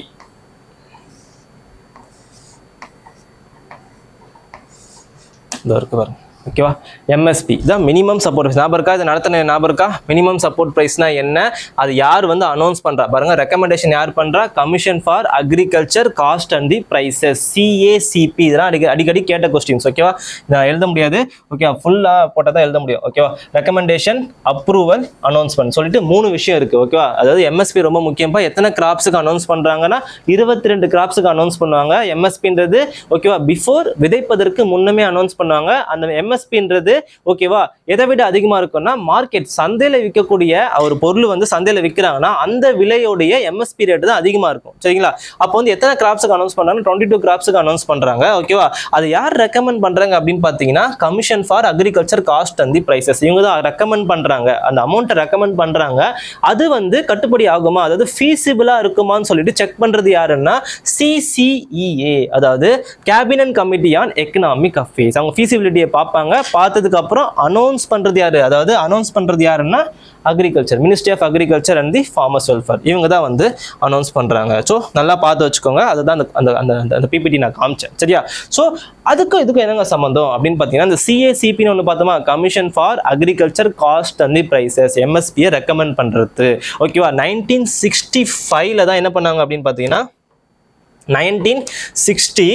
இதோ இருக்கு பாருங்க ஓகேவா எம்எஸ்பி தான் மினிமம் சப்போர்ட் பிரைஸ் ஞாபகம் இருக்கா இது நடத்தின ஞாபகம் இருக்கா மினிமம் சப்போர்ட் பிரைஸ்னா என்ன அது யார் வந்து அனௌன்ஸ் பண்றா பாருங்க ரெக்கமெண்டேஷன் யார் பண்றா commission for agriculture cost and the prices CACP இதெல்லாம் அடிக்கடி அடிக்கடி கேட்ட கொஸ்டின்ஸ் ஓகேவா நான் எழுத முடியாது ஓகேவா ஃபுல்லா போட்டால் தான் எழுத முடியும் ஓகேவா ரெக்கமெண்டேஷன் அப்ரூவல் அனௌன்ஸ்மெண்ட் சொல்லிட்டு மூணு விஷயம் இருக்கு ஓகேவா அதாவது எம்எஸ்பி ரொம்ப முக்கியமா எத்தனை கிராப்ஸுக்கு அனௌன்ஸ் பண்றாங்கன்னா இருபத்தி ரெண்டு கிராப்ஸுக்கு அனௌன்ஸ் பண்ணுவாங்க எம்எஸ்பின்றது ஓகேவா பிஃபோர் விதைப்பதற்கு முன்னமே அனௌன்ஸ் பண்ணுவாங்க அந்த எம்எஸ்பின்றது ஓகேவா எதை விட அதிகமா இருக்கும்னா மார்க்கெட் சந்தையில விற்கக்கூடிய ஒரு பொருள் வந்து சந்தையில விற்கிறாங்கன்னா அந்த விலையோடைய எம்எஸ்பி ரேட் தான் அதிகமா இருக்கும் சரிங்களா அப்போ வந்து எத்தனை கிராப்ஸுக்கு அனௌன்ஸ் பண்றாங்க டுவெண்ட்டி டூ கிராப்ஸுக்கு அனௌன்ஸ் பண்றாங்க ஓகேவா அது யார் ரெக்கமெண்ட் பண்றாங்க அப்படின்னு பாத்தீங்கன்னா commission for agriculture cost and the prices இவங்க தான் ரெக்கமெண்ட் பண்றாங்க அந்த அமௌண்ட்டை ரெக்கமெண்ட் பண்றாங்க அது வந்து கட்டுப்படி ஆகுமா அதாவது ஃபீசிபிளா இருக்குமான்னு சொல்லிட்டு செக் பண்றது யாருன்னா சிசிஇஏ அதாவது cabinet committee on economic affairs அவங்க ஃபீசிபிலிட்டியை பார்ப்பாங்க பார்த்ததுக்கு அப்புறம் அனௌன்ஸ் பண்றது யாரு அதாவது அனௌன்ஸ் பண்றது யாருன்னா agriculture ministry of agriculture and the farmers welfare இவங்க தான் வந்து அனௌன்ஸ் பண்றாங்க ஸோ நல்லா பார்த்து வச்சுக்கோங்க அதுதான் அந்த அந்த அந்த பிபிடி நான் காமிச்சேன் சரியா ஸோ அதுக்கும் இதுக்கும் என்னங்க சம்பந்தம் அப்படின்னு பார்த்தீங்கன்னா இந்த சிஏசிபின்னு ஒன்று பார்த்தோமா commission for agriculture cost and the prices எம்எஸ்பியை ரெக்கமெண்ட் பண்றது ஓகேவா நைன்டீன் சிக்ஸ்டி ஃபைவ்ல தான் என்ன பண்ணாங்க அப்படின்னு பார்த்தீங்கன்னா நைன்டீன் சிக்ஸ்டி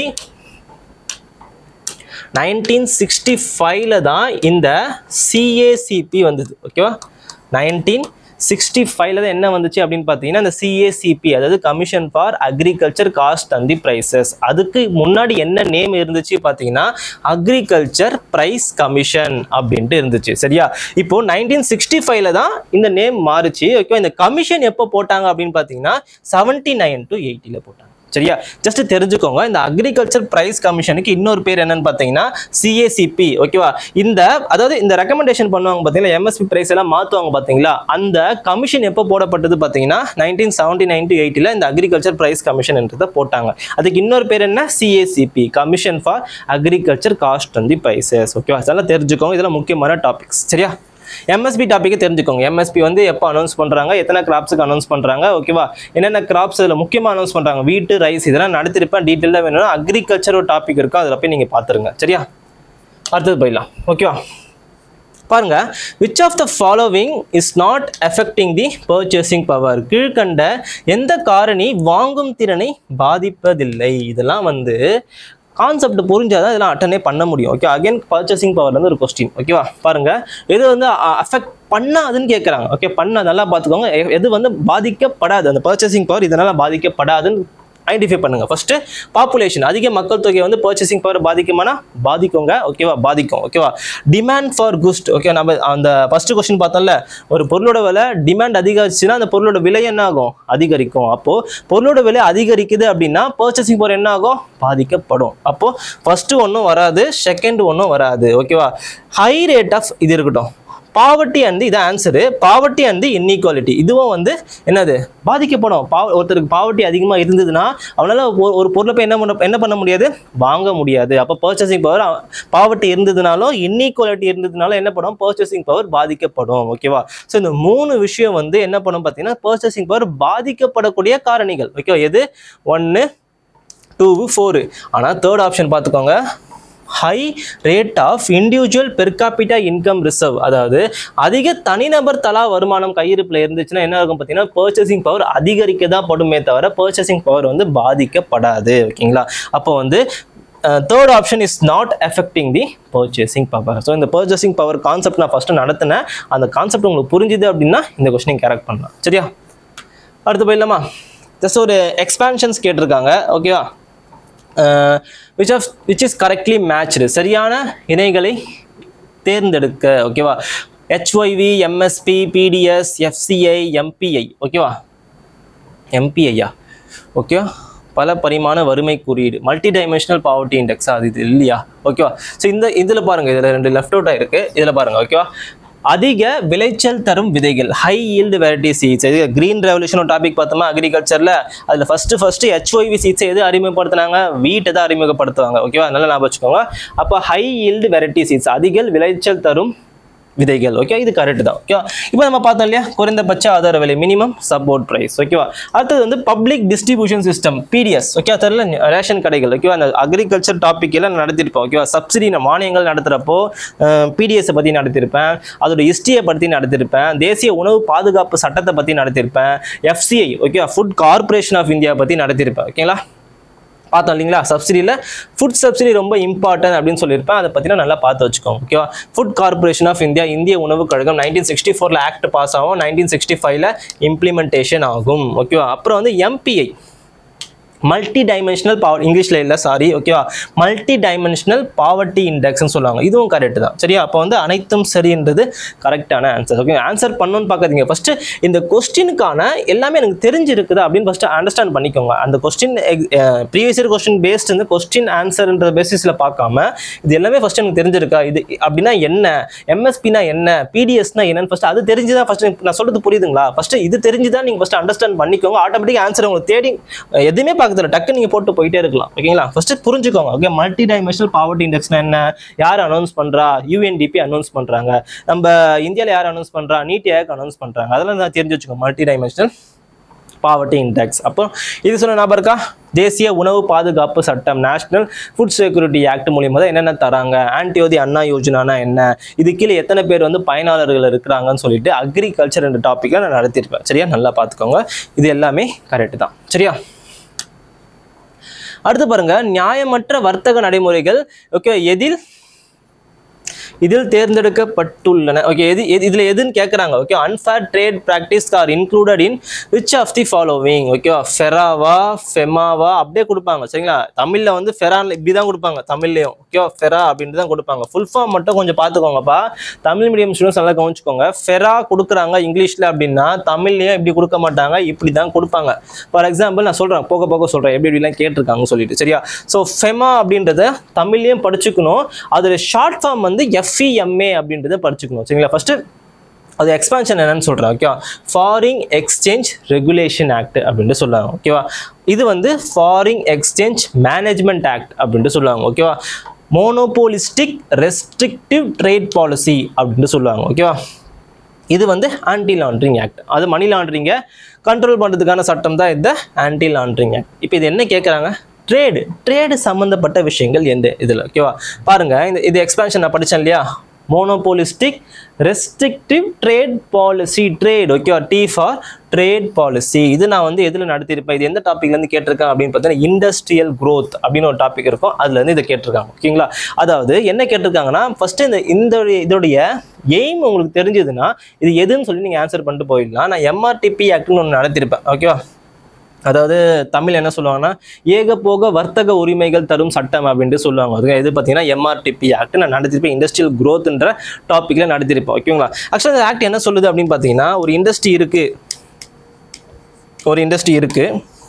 நைன்டீன் சிக்ஸ்டி ஃபைவ்ல தான் இந்த சிஏசிபி வந்தது ஓகேவா நைன்டீன் சிக்ஸ்டி ஃபைவ்ல தான் என்ன வந்துச்சு அப்படின்னு பார்த்தீங்கன்னா இந்த சிஏசிபி அதாவது commission for agriculture cost and the prices அதுக்கு முன்னாடி என்ன நேம் இருந்துச்சு பார்த்தீங்கன்னா அக்ரிகல்ச்சர் பிரைஸ் கமிஷன் அப்படின்ட்டு இருந்துச்சு சரியா இப்போ நைன்டீன் சிக்ஸ்டி ஃபைவ்ல தான் இந்த நேம் மாறுச்சு ஓகே இந்த கமிஷன் எப்போ போட்டாங்க அப்படின்னு பார்த்தீங்கன்னா செவன்டி நைன் டு எயிட்டில போட்டாங்க சரியா ஜஸ்ட் தெரிஞ்சுக்கோங்க இந்த அக்ரிகல்ச்சர் பிரைஸ் கமிஷனுக்கு இன்னொரு பேர் என்னன்னு பார்த்தீங்கன்னா சிஏசிபி ஓகேவா இந்த அதாவது இந்த ரெக்கமெண்டேஷன் பண்ணுவாங்க பார்த்தீங்களா எம்எஸ்பி பிரைஸ் எல்லாம் மாற்றுவாங்க பார்த்தீங்களா அந்த கமிஷன் எப்போ போடப்பட்டது பார்த்தீங்கன்னா நைன்டீன் செவன்டி நைன் டு எயிட்டில இந்த அக்ரிகல்ச்சர் பிரைஸ் கமிஷன் என்றதை போட்டாங்க அதுக்கு இன்னொரு பேர் என்ன CACP commission for agriculture cost and the prices ஓகேவா அதெல்லாம் தெரிஞ்சுக்கோங்க இதெல்லாம் முக்கியமான டாபிக்ஸ் சரியா எம்எஸ்பி டாபிக் தெரிஞ்சுக்கோங்க. எம்எஸ்பி வந்து எப்போ அனௌன்ஸ் பண்றாங்க, எத்தனை கிராப்ஸுக்கு அனௌன்ஸ் பண்றாங்க, ஓகேவா, என்னென்ன கிராப்ஸ் அதில் முக்கியமாக அனௌன்ஸ் பண்றாங்க, வீட்டு, ரைஸ், இதெல்லாம் நடத்திருப்பேன். டீட்டெயிலாக வேணும்னா அக்ரிகல்ச்சர் ஒரு டாபிக் இருக்கும், அதில் போய் நீங்க பாத்துருங்க. சரியா, அடுத்தது போயிடலாம். ஓகேவா, பாருங்க, which of the following is not affecting the purchasing power? கீழ்கண்ட எந்த காரணி வாங்கும் திறனை பாதிப்பதில்லை? இதெல்லாம் வந்து கான்செப்ட் புரிஞ்சாதான் இதெல்லாம் அட்டனே பண்ண முடியும். ஓகே, அகைன் பர்ச்சேசிங் பவர்ல இருந்து ஒரு கொஸ்டின். ஓகேவா, பாருங்க, எது வந்து அஃபெக்ட் பண்ணாதுன்னு கேட்குறாங்க. ஓகே, பண்ண நல்லா பார்த்துக்கோங்க. எது வந்து பாதிக்கப்படாது, அந்த பர்ச்சேசிங் பவர் இதனால பாதிக்கப்படாதுன்னு ஐடென்டிஃபை பண்ணுங்க. ஃபர்ஸ்ட் பாப்புலேஷன், அதிக மக்கள் தொகை வந்து பர்ச்சேசிங் பவர் பாதிக்குமானா பாதிக்குங்க. ஓகேவா, பாதிக்கும். ஓகேவா, டிமாண்ட் ஃபார் குஸ்ட். ஓகே, நம்ம அந்த ஃபர்ஸ்ட் கொஸ்டின் பார்த்தோம்ல, ஒரு பொருளோட விலை டிமாண்ட் அதிகரிச்சுன்னா அந்த பொருளோட விலை என்ன ஆகும், அதிகரிக்கும். அப்போ பொருளோட விலை அதிகரிக்குது அப்படின்னா பர்ச்சேசிங் பவர் என்ன ஆகும், பாதிக்கப்படும். அப்போ ஃபர்ஸ்ட் ஒன்றும் வராது, செகண்ட் ஒன்றும் வராது. ஓகேவா, ஹை ரேட் ஆஃப் இது இருக்கட்டும். பாவர்ட்டி அண்ட் இது ஆன்சரு, பாவர்ட்டி அண்ட் இன்இக்வாலிட்டி இதுவும் வந்து என்னது பாதிக்கப்படும். பாவ ஒருத்தருக்கு பாவர்ட்டி அதிகமாக இருந்ததுன்னா அவனால ஒரு பொருளை போய் என்ன பண்ண என்ன பண்ண முடியாது, வாங்க முடியாது. அப்போ பர்ச்சேசிங் பவர் பாவர்ட்டி இருந்ததுனாலும் இன்இக்வாலிட்டி இருந்ததுனாலும் என்ன பண்ணும், பர்ச்சேசிங் பவர் பாதிக்கப்படும். ஓகேவா, ஸோ இந்த மூணு விஷயம் வந்து என்ன பண்ணும் பார்த்தீங்கன்னா பர்ச்சேசிங் பவர் பாதிக்கப்படக்கூடிய காரணிகள். ஓகே, எது ஒன்று டூ ஃபோரு. ஆனால் தேர்ட் ஆப்ஷன் பார்த்துக்கோங்க, high rate of individual per capita income reserve. அதாவது அதிக தனிநபர் தலா வருமானம் கையிருப்பில் இருந்துச்சுன்னா என்ன ஆகும் பார்த்தீங்கன்னா பர்ச்சேசிங் பவர் அதிகரிக்க தான் படுமே தவிர பர்ச்சேசிங் பவர் வந்து பாதிக்கப்படாது. ஓகேங்களா, அப்போ வந்து third option is not effecting the purchasing power. So இந்த பர்ச்சேசிங் பவர் கான்செப்ட் நான் ஃபர்ஸ்ட் நடத்தினேன், அந்த கான்செப்ட் உங்களுக்கு புரிஞ்சுது அப்படின்னா இந்த கொஸ்டின் கரெக்ட் பண்ணலாம். சரியா, அடுத்து போயிடலாமா? ஜஸ்ட் ஒரு எக்ஸ்பான்ஷன்ஸ் கேட்டிருக்காங்க. ஓகேவா, which of which is correctly matched, சரியான இணைகளை தேர்ந்தெடுக்க. ஓகேவா, HYV, MSP, PDS, FCI, MBI. ஓகேவா, எம்பிஐயா, ஓகே, பல பரிமாண வறுமை குறியீடு, மல்டி டைமென்ஷனல் பாவர்ட்டி இண்டெக்ஸ், அது இது இல்லையா? ஓகேவா, ஸோ இந்த இதில் பாருங்க, இதில் ரெண்டு லெஃப்ட் அவுட்டாக இருக்கு, இதில் பாருங்க. ஓகேவா, அதிக விளைச்சல் தரும் விதைகள், ஹை ஈல்டு வெரைட்டி சீட்ஸ். இது கிரீன் ரெவல்யூஷன் டாபிக் பார்த்தோமா அக்ரிகல்ச்சர்ல, அதுல ஃபர்ஸ்ட் ஃபர்ஸ்ட் ஹெச்ஒய்வி சீட்ஸ் எது அறிமுகப்படுத்தினாங்க, வீட்டை தான் அறிமுகப்படுத்துவாங்க. ஓகேவா, நல்லா ஞாபகம் வச்சுக்கோங்க. அப்போ ஹை ஈல்டு வெரைட்டி சீட்ஸ், அதிக விளைச்சல் தரும் விதைகள். ஓகே, இது கரெக்ட் தான். ஓகே, இப்போ நம்ம பார்த்தோம் இல்லையா, குறைந்தபட்ச ஆதார விலை, மினிமம் சப்போர்ட் பிரைஸ். ஓகேவா, அடுத்தது வந்து public distribution system, PDS. Okay, அதில் ரேஷன் கடைகள். ஓகேவா, அந்த அக்ரிகல்ச்சர் டாபிக் எல்லாம் நடத்திருப்போம். ஓகேவா, சப்சிடி மானியங்கள் நடத்துறப்போ பிடிஎஸ் பற்றி நடத்திருப்பேன், அதோட ஹிஸ்டரியை பற்றி நடத்திருப்பேன், தேசிய உணவு பாதுகாப்பு சட்டத்தை பற்றி நடத்திருப்பேன், எஃப்சிஐ ஓகேவா ஃபுட் கார்பரேஷன் ஆஃப் இந்தியா பற்றி நடத்திருப்பேன். ஓகேங்களா, பார்த்தோம் இல்லைங்களா, சப்சிடியில் ஃபுட் சப்சிடி ரொம்ப இம்பார்ட்டன்ட் அப்படின்னு சொல்லியிருப்பேன், அதை பற்றினா நல்லா பார்த்து வச்சுக்கோங்க. ஓகேவா, ஃபுட் கார்பரேஷன் ஆஃப் இந்தியா, இந்திய உணவு கழகம் நைன்டீன் சிக்ஸ்டி ஃபோரில் ஆக்ட் பாஸ் ஆகும், நைன்டீன் சிக்ஸ்டி ஃபைவ்ல இம்ப்ளிமெண்டேஷன் ஆகும். ஓகேவா, அப்புறம் வந்து எம்பிஐ மல்டி டைமென்ஷனல் பவர், இங்கிலீஷில் இல்லை சாரி. ஓகேவா, மல்டி டைமென்ஷனல் பாவர்ட்டி இண்டெக்ஸ்னு சொல்லுவாங்க, இதுவும் கரெக்ட் தான். சரியா, அப்போ வந்து அனைத்தும் சரின்றது கரெக்டான ஆன்சர். ஓகே, ஆன்சர் பண்ணணும்னு பார்க்காதீங்க, ஃபர்ஸ்ட் இந்த கொஸ்டினுக்கான எல்லாமே எனக்கு தெரிஞ்சிருக்குது அப்படின்னு ஃபர்ஸ்ட் அண்டர்ஸ்டாண்ட் பண்ணிக்கோங்க. அந்த question previous year question based வந்து கொஸ்டின் ஆன்சர்ன்ற பேசிஸில் பார்க்காம இது எல்லாமே ஃபர்ஸ்ட் எனக்கு தெரிஞ்சிருக்கா, இது அப்படின்னா என்ன, எம்எஸ்பினா என்ன, பிடிஎஸ்னா என்னன்னு ஃபர்ஸ்ட் அது தெரிஞ்சுதான் ஃபர்ஸ்ட் நான் சொல்றது புரியுதுங்களா, ஃபர்ஸ்ட் இது தெரிஞ்சுதான் நீங்க ஃபர்ஸ்ட் அண்டர்ஸ்டாண்ட் பண்ணிக்கோங்க. ஆட்டோமேட்டிக் ஆன்சர் உங்களுக்கு தேடி எதுவுமே பார்க்க டக்கு நீங்க போட்டு போயிட்டே இருக்கலாம். ஓகேங்களா, ஃபர்ஸ்ட் புரிஞ்சுக்கோங்க. ஓகே, மல்டி டைமென்ஷனல் பாவர்ட்டி இண்டெக்ஸ்னா என்ன, யார் அனௌன்ஸ் பண்றா, யூஎன்டிபி அனௌன்ஸ் பண்றாங்க, நம்ம இந்தியாவில் யார் அனௌன்ஸ் பண்றா, நீட்டி ஆயோக் அனௌன்ஸ் பண்றாங்க, அதெல்லாம் நான் தெரிஞ்சு வச்சுக்கோங்க. Multi dimensional poverty index. அப்போ இது சொன்ன ஞாபகம் இருக்கா, தேசிய உணவு பாதுகாப்பு சட்டம், நேஷனல் ஃபுட் செக்யூரிட்டி ஆக்ட் மூலியமா தான் என்னென்ன தராங்க, ஆன்டியோதி அண்ணா யோஜனானா என்ன, இது கீழே எத்தனை பேர் வந்து பயனாளர்கள் இருக்கிறாங்கன்னு சொல்லிட்டு அக்ரிகல்ச்சர் என்ற டாபிக்கை நான் நடத்திருப்பேன். சரியா, நல்லா பார்த்துக்கோங்க, இது எல்லாமே கரெக்ட் தான். சரியா, அடுத்து பாருங்க, நியாயமற்ற வர்த்தக நடைமுறைகள். ஓகே, எதில் இதில் தேர்ந்தெடுக்கப்பட்டுள்ளன. ஓகே, எது இதுல எதுன்னு கேட்குறாங்க. Okay, unfair trade practice are included in which of the following. ஓகேவா, ஃபெராவா ஃபெமாவா அப்படியே கொடுப்பாங்க. சரிங்களா, தமிழில் வந்து ஃபெரான் இப்படி தான் கொடுப்பாங்க, தமிழ்லையும் ஓகேவா ஃபெரா அப்படின்ட்டு தான் கொடுப்பாங்க. ஃபுல் ஃபார்ம் மட்டும் கொஞ்சம் பார்த்துக்கோங்கப்பா, தமிழ் மீடியம் ஸ்டூடெண்ட்ஸ் நல்லா கவனிச்சுக்கோங்க. ஃபெரா கொடுக்குறாங்க இங்கிலீஷில் அப்படின்னா தமிழ்லையும் இப்படி கொடுக்க மாட்டாங்க, இப்படி தான் கொடுப்பாங்க. ஃபார் எக்ஸாம்பிள் நான் சொல்கிறேன், போக போக சொல்கிறேன் எப்படி எப்படிலாம் கேட்டிருக்காங்க சொல்லிட்டு. சரியா, ஸோ ஃபெமா அப்படின்றத தமிழ்லையும் படிச்சுக்கணும், அதோட ஷார்ட் ஃபார்ம் வந்து எஃப்இஎம்ஏ அப்படின்றத படிச்சுக்கணும். சரிங்களா, ஃபர்ஸ்ட் அது எக்ஸ்பான்ஷன் என்னன்னு சொல்கிறேன். ஓகேவா, ஃபாரின் எக்ஸ்சேஞ்ச் ரெகுலேஷன் ஆக்ட் அப்படின்ட்டு சொல்லுவாங்க. ஓகேவா, இது வந்து ஃபாரின் எக்ஸ்சேஞ்ச் மேனேஜ்மெண்ட் ஆக்ட் அப்படின்ட்டு சொல்லுவாங்க. ஓகேவா, மோனோபோலிஸ்டிக் ரெஸ்ட்ரிக்டிவ் ட்ரேட் பாலிசி அப்படின்னு சொல்லுவாங்க. ஓகேவா, இது வந்து ஆன்டி லாண்ட்ரிங் ஆக்ட். அது மணி லாண்ட்ரிங்கை கண்ட்ரோல் பண்ணுறதுக்கான சட்டம் தான் இந்த ஆன்டி லாண்ட்ரிங் ஆக்ட். இப்போ இது என்ன கேட்குறாங்க, ட்ரேடு ட்ரேடு சம்மந்தப்பட்ட விஷயங்கள் எந்த இதில். ஓகேவா, பாருங்கள், இந்த இது எக்ஸ்பான்ஷன் நான் படித்தேன் இல்லையா, monopolistic restrictive trade policy, trade. ஓகேவா, டி ஃபார் ட்ரேட் பாலிசி. இது நான் வந்து எதில் நடத்தியிருப்பேன், இது எந்த டாப்பிக்லேருந்து கேட்டிருக்கேன் அப்படின்னு பார்த்தீங்கன்னா இண்டஸ்ட்ரியல் க்ரோத் அப்படின்னு ஒரு டாபிக் இருக்கும், அதுலேருந்து இதை கேட்டிருக்காங்க. ஓகேங்களா, அதாவது என்ன கேட்டிருக்காங்கன்னா ஃபஸ்ட்டு இந்த இந்த இதோடைய எய்ம் உங்களுக்கு தெரிஞ்சதுன்னா இது எதுன்னு சொல்லி நீங்கள் ஆன்சர் பண்ணிட்டு போயிடலாம். நான் எம்ஆர்டிபி ஆக்ட்னு ஒன்று நடத்தியிருப்பேன். ஓகேவா, அதாவது தமிழ் என்ன சொல்லுவாங்கன்னா ஏகபோக வர்த்தக உரிமைகள் தரும் சட்டம் அப்படின்ட்டு சொல்லுவாங்க. அதுக்கு இது பார்த்தீங்கன்னா எம்ஆர்டிபி ஆக்ட் நான் நடத்திருப்பேன், இண்டஸ்ட்ரியல் க்ரோத்ன்ற டாப்பிக்கில் நடத்திருப்பேன். ஓகேங்களா, ஆக்சுவலாக இந்த ஆக்ட் என்ன சொல்லுது அப்படின்னு பார்த்தீங்கன்னா ஒரு இண்டஸ்ட்ரி இருக்குது ஒரு இண்டஸ்ட்ரி இருக்குது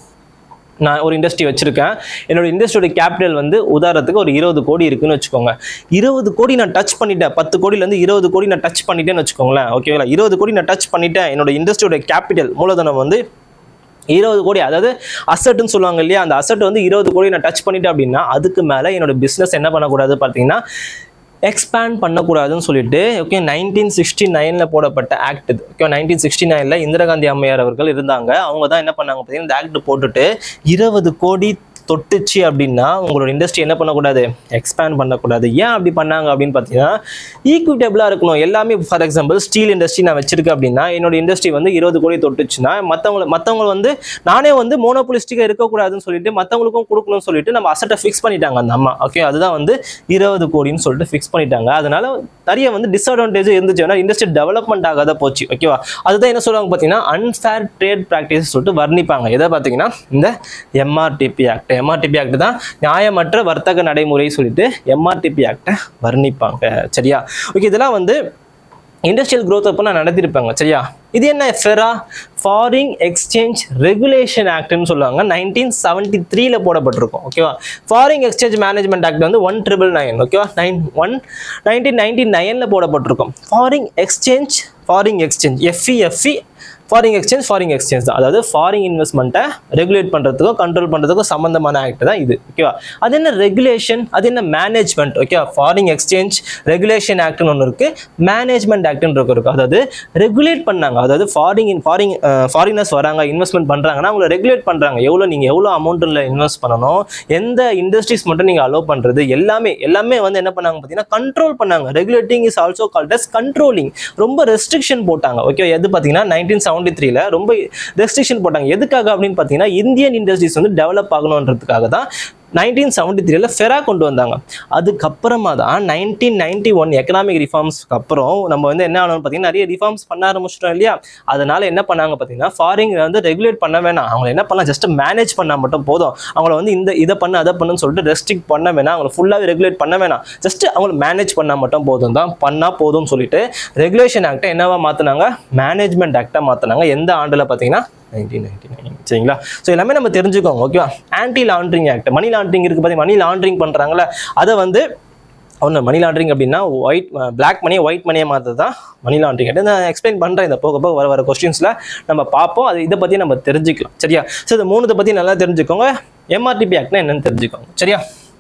நான் ஒரு இண்டஸ்ட்ரி வச்சுருக்கேன், என்னோட இண்டஸ்ட்ரியோட கேபிட்டல் வந்து உதாரணத்துக்கு ஒரு இருபது கோடி இருக்குன்னு வச்சுக்கோங்க. இருபது கோடி நான் டச் பண்ணிட்டேன், பத்து கோடியிலேருந்து இருபது கோடி நான் டச் பண்ணிட்டேன்னு வச்சுக்கோங்களேன். ஓகேங்களா, இருபது கோடி நான் டச் பண்ணிட்டேன், என்னோட இண்டஸ்ட்ரியோட கேபிட்டல் மூலதனம் வந்து இருபது கோடி, அதாவது அசட்டுன்னு சொல்லுவாங்க இல்லையா, அந்த அசட் வந்து இருபது கோடி நான் டச் பண்ணிட்டேன் அப்படின்னா அதுக்கு மேலே என்னோட பிஸ்னஸ் என்ன பண்ணக்கூடாது பார்த்தீங்கன்னா எக்ஸ்பேண்ட் பண்ணக்கூடாதுன்னு சொல்லிட்டு ஓகே நைன்டீன் சிக்ஸ்டி நைனில் போடப்பட்ட ஆக்ட் இது. ஓகே நைன்டீன் சிக்ஸ்டி நைனில் இந்திரா காந்தி அம்மையார் அவர்கள் இருந்தாங்க, அவங்க தான் என்ன பண்ணாங்க பார்த்தீங்கன்னா இந்த ஆக்ட் போட்டுட்டு இருபது கோடி தொட்டுச்சு அப்படின்னா உங்களோட இண்டஸ்ட்ரி என்ன பண்ணக்கூடாது, எக்ஸ்பேண்ட் பண்ணக்கூடாது. ஏன் அப்படி பண்ணாங்க அப்படின்னு பார்த்தீங்கன்னா ஈக்விட்டபிளாக இருக்கணும் எல்லாமே. ஃபார் எக்ஸாம்பிள் ஸ்டீல் இண்டஸ்ட்ரி நான் வச்சிருக்கேன் அப்படின்னா என்னோட இண்டஸ்ட்ரி வந்து இருபது கோடி தொட்டுச்சுன்னா மற்றவங்க மற்றவங்க வந்து நானே வந்து மோனோபோலிஸ்டிக்காக இருக்கக்கூடாதுன்னு சொல்லிட்டு மற்றவங்களுக்கும் கொடுக்கணும்னு சொல்லிட்டு நம்ம அசட்டை ஃபிக்ஸ் பண்ணிட்டாங்க அந்த அம்மா. ஓகே, அதுதான் வந்து இருபது கோடின்னு சொல்லிட்டு ஃபிக்ஸ் பண்ணிட்டாங்க. அதனால நிறைய வந்து டிஸ்அட்வான்டேஜ் இருந்துச்சு, ஏன்னா இண்டஸ்ட்ரி டெவலப்மெண்ட் ஆகாத போச்சு. ஓகேவா, அதுதான் என்ன சொல்லுவாங்க பார்த்தீங்கன்னா அன்ஃபேர் ட்ரேட் ப்ராக்டிஸ் சொல்லிட்டு வர்ணிப்பாங்க. எதை பார்த்தீங்கன்னா இந்த எம்ஆர்டிபி ஆக்ட். எம்ஆர்டிபி ஆக்ட் தான் நியாயமற்ற வர்த்தக நடைமுறை சொல்லிட்டு எம்ஆர்டிபி ஆக்டை வர்ணிப்பாங்க. சரியா, ஓகே, இதெல்லாம் வந்து இண்டஸ்ட்ரியல் க்ரோத் அப்போ நான் நடத்திருப்பாங்க. சரியா, இது என்ன ஃபெரா ஃபாரின் எக்ஸ்சேஞ்ச் ரெகுலேஷன் ஆக்ட்னு சொல்லுவாங்க, நைன்டீன் செவன்டி த்ரீல போடப்பட்டிருக்கும். ஓகேவா, ஃபாரின் எக்ஸ்சேஞ்ச் மேனேஜ்மெண்ட் ஆக்ட் வந்து ஒன் ட்ரிபிள் நைன் ஓகேவா நைன் ஒன் நைன்டீன் நைன்டி நைனில் போடப்பட்டிருக்கும். Foreign exchange foreign exchange FEFE foreign exchange foreign exchange தான், அதாவது ஃபாரின் இன்வெஸ்ட்மெண்ட்டை ரெகுலேட் பண்ணுறதுக்கும் கண்ட்ரோல் பண்ணுறதுக்கும் சம்மந்தமான ஆக்ட் தான் இது. ஓகேவா, அது என்ன ரெகுலேஷன், அது என்ன மேனேஜ்மெண்ட். ஓகேவா, ஃபாரின் எக்ஸ்சேஞ்ச் ரெகுலேஷன் ஆக்ட்னு ஒன்று இருக்குது, மேனேஜ்மெண்ட் ஆக்ட்னு இருக்குது. அதாவது ரெகுலேட் பண்ணாங்க, அதாவது ஃபாரின் ஃபாரின் ஃபாரினர்ஸ் வராங்க இன்வெஸ்ட்மெண்ட் பண்ணுறாங்கன்னா அவங்களை ரெகுலேட் பண்ணுறாங்க, எவ்வளோ நீங்கள் எவ்வளோ அமௌண்ட்டில் இன்வெஸ்ட் பண்ணணும், எந்த இண்டஸ்ட்ரீஸ் மட்டும் நீங்கள் அலோவ் பண்ணுறது எல்லாமே எல்லாமே வந்து என்ன பண்ணாங்க பார்த்தீங்கன்னா கண்ட்ரோல் பண்ணாங்க. Regulating is also called as controlling. ரொம்ப ரெஸ்ட்ரிக்ஷன் போட்டாங்க. ஓகே, எது பார்த்தீங்கன்னா நைன்டீன் செவன்டி த்ரீல ரொம்ப ரெஸ்ட்ரிக்ஷன் போட்டாங்க. எதுக்காக அப்படின்னு பார்த்தீங்கன்னா இந்தியன் இண்டஸ்ட்ரீஸ் வந்து டெவலப் ஆகணுன்றதுக்காக தான் நைன்டீன் செவன்டி த்ரீல ஃபெரா கொண்டு வந்தாங்க. அதுக்கப்புறமா தான் நைன்டீன் நைன்டி ஒன் எக்கனாமிக் ரிஃபார்ம்ஸ்க்கு அப்புறம் நம்ம வந்து என்ன ஆனோம்னு பார்த்தீங்கன்னா நிறைய ரிஃபார்ம்ஸ் பண்ண ஆரம்பிச்சிட்டோம் இல்லையா. அதனால என்ன பண்ணாங்க பார்த்தீங்கன்னா ஃபாரின் வந்து ரெகுலேட் பண்ண வேணாம், அவங்க என்ன பண்ணலாம் ஜஸ்ட் மேனேஜ் பண்ணால் மட்டும் போதும். அவங்கள வந்து இந்த இதை பண்ண அதை பண்ணுன்னு சொல்லிட்டு ரெஸ்ட்ரிக்ட் பண்ண வேணாம், அவங்களை ஃபுல்லாகவே ரெகுலேட் பண்ண வேணாம், ஜஸ்ட் அவங்களை மேனேஜ் பண்ணால் மட்டும் போதும் தான் பண்ணால் போதும்னு சொல்லிட்டு ரெகுலேஷன் ஆக்டை என்னவா மாற்றினாங்க, மேனேஜ்மெண்ட் ஆக்டை மாற்றினாங்க. எந்த ஆண்டில் பார்த்தீங்கன்னா நைன்டீன் நைன்டி நைன். சரிங்களா, ஸோ எல்லாமே நம்ம தெரிஞ்சுக்கோங்க. ஓகேவா, anti laundering act, money laundering இருக்குது பார்த்தீங்கன்னா, மணி லாண்ட்ரிங் பண்ணுறாங்களே அதை வந்து ஒன்று மணி லாண்ட்ரிங் அப்படின்னா ஒயிட் பிளாக் மணியை ஒயிட் மணியை மாற்றது தான் மணி லாண்ட்ரிங் ஆக்ட். நான் எக்ஸ்பிளைன் பண்ணுறேன், இந்த போக போக வர வர கொஸ்டின்ஸில் நம்ம பார்ப்போம், அது இதை பற்றி நம்ம தெரிஞ்சுக்கலாம். சரியா, ஸோ இந்த மூணுத்தை பற்றி நல்லா தெரிஞ்சுக்கோங்க. எம்ஆர்டிபி ஆக்ட்னா என்னன்னு தெரிஞ்சுக்கோங்க. சரியா,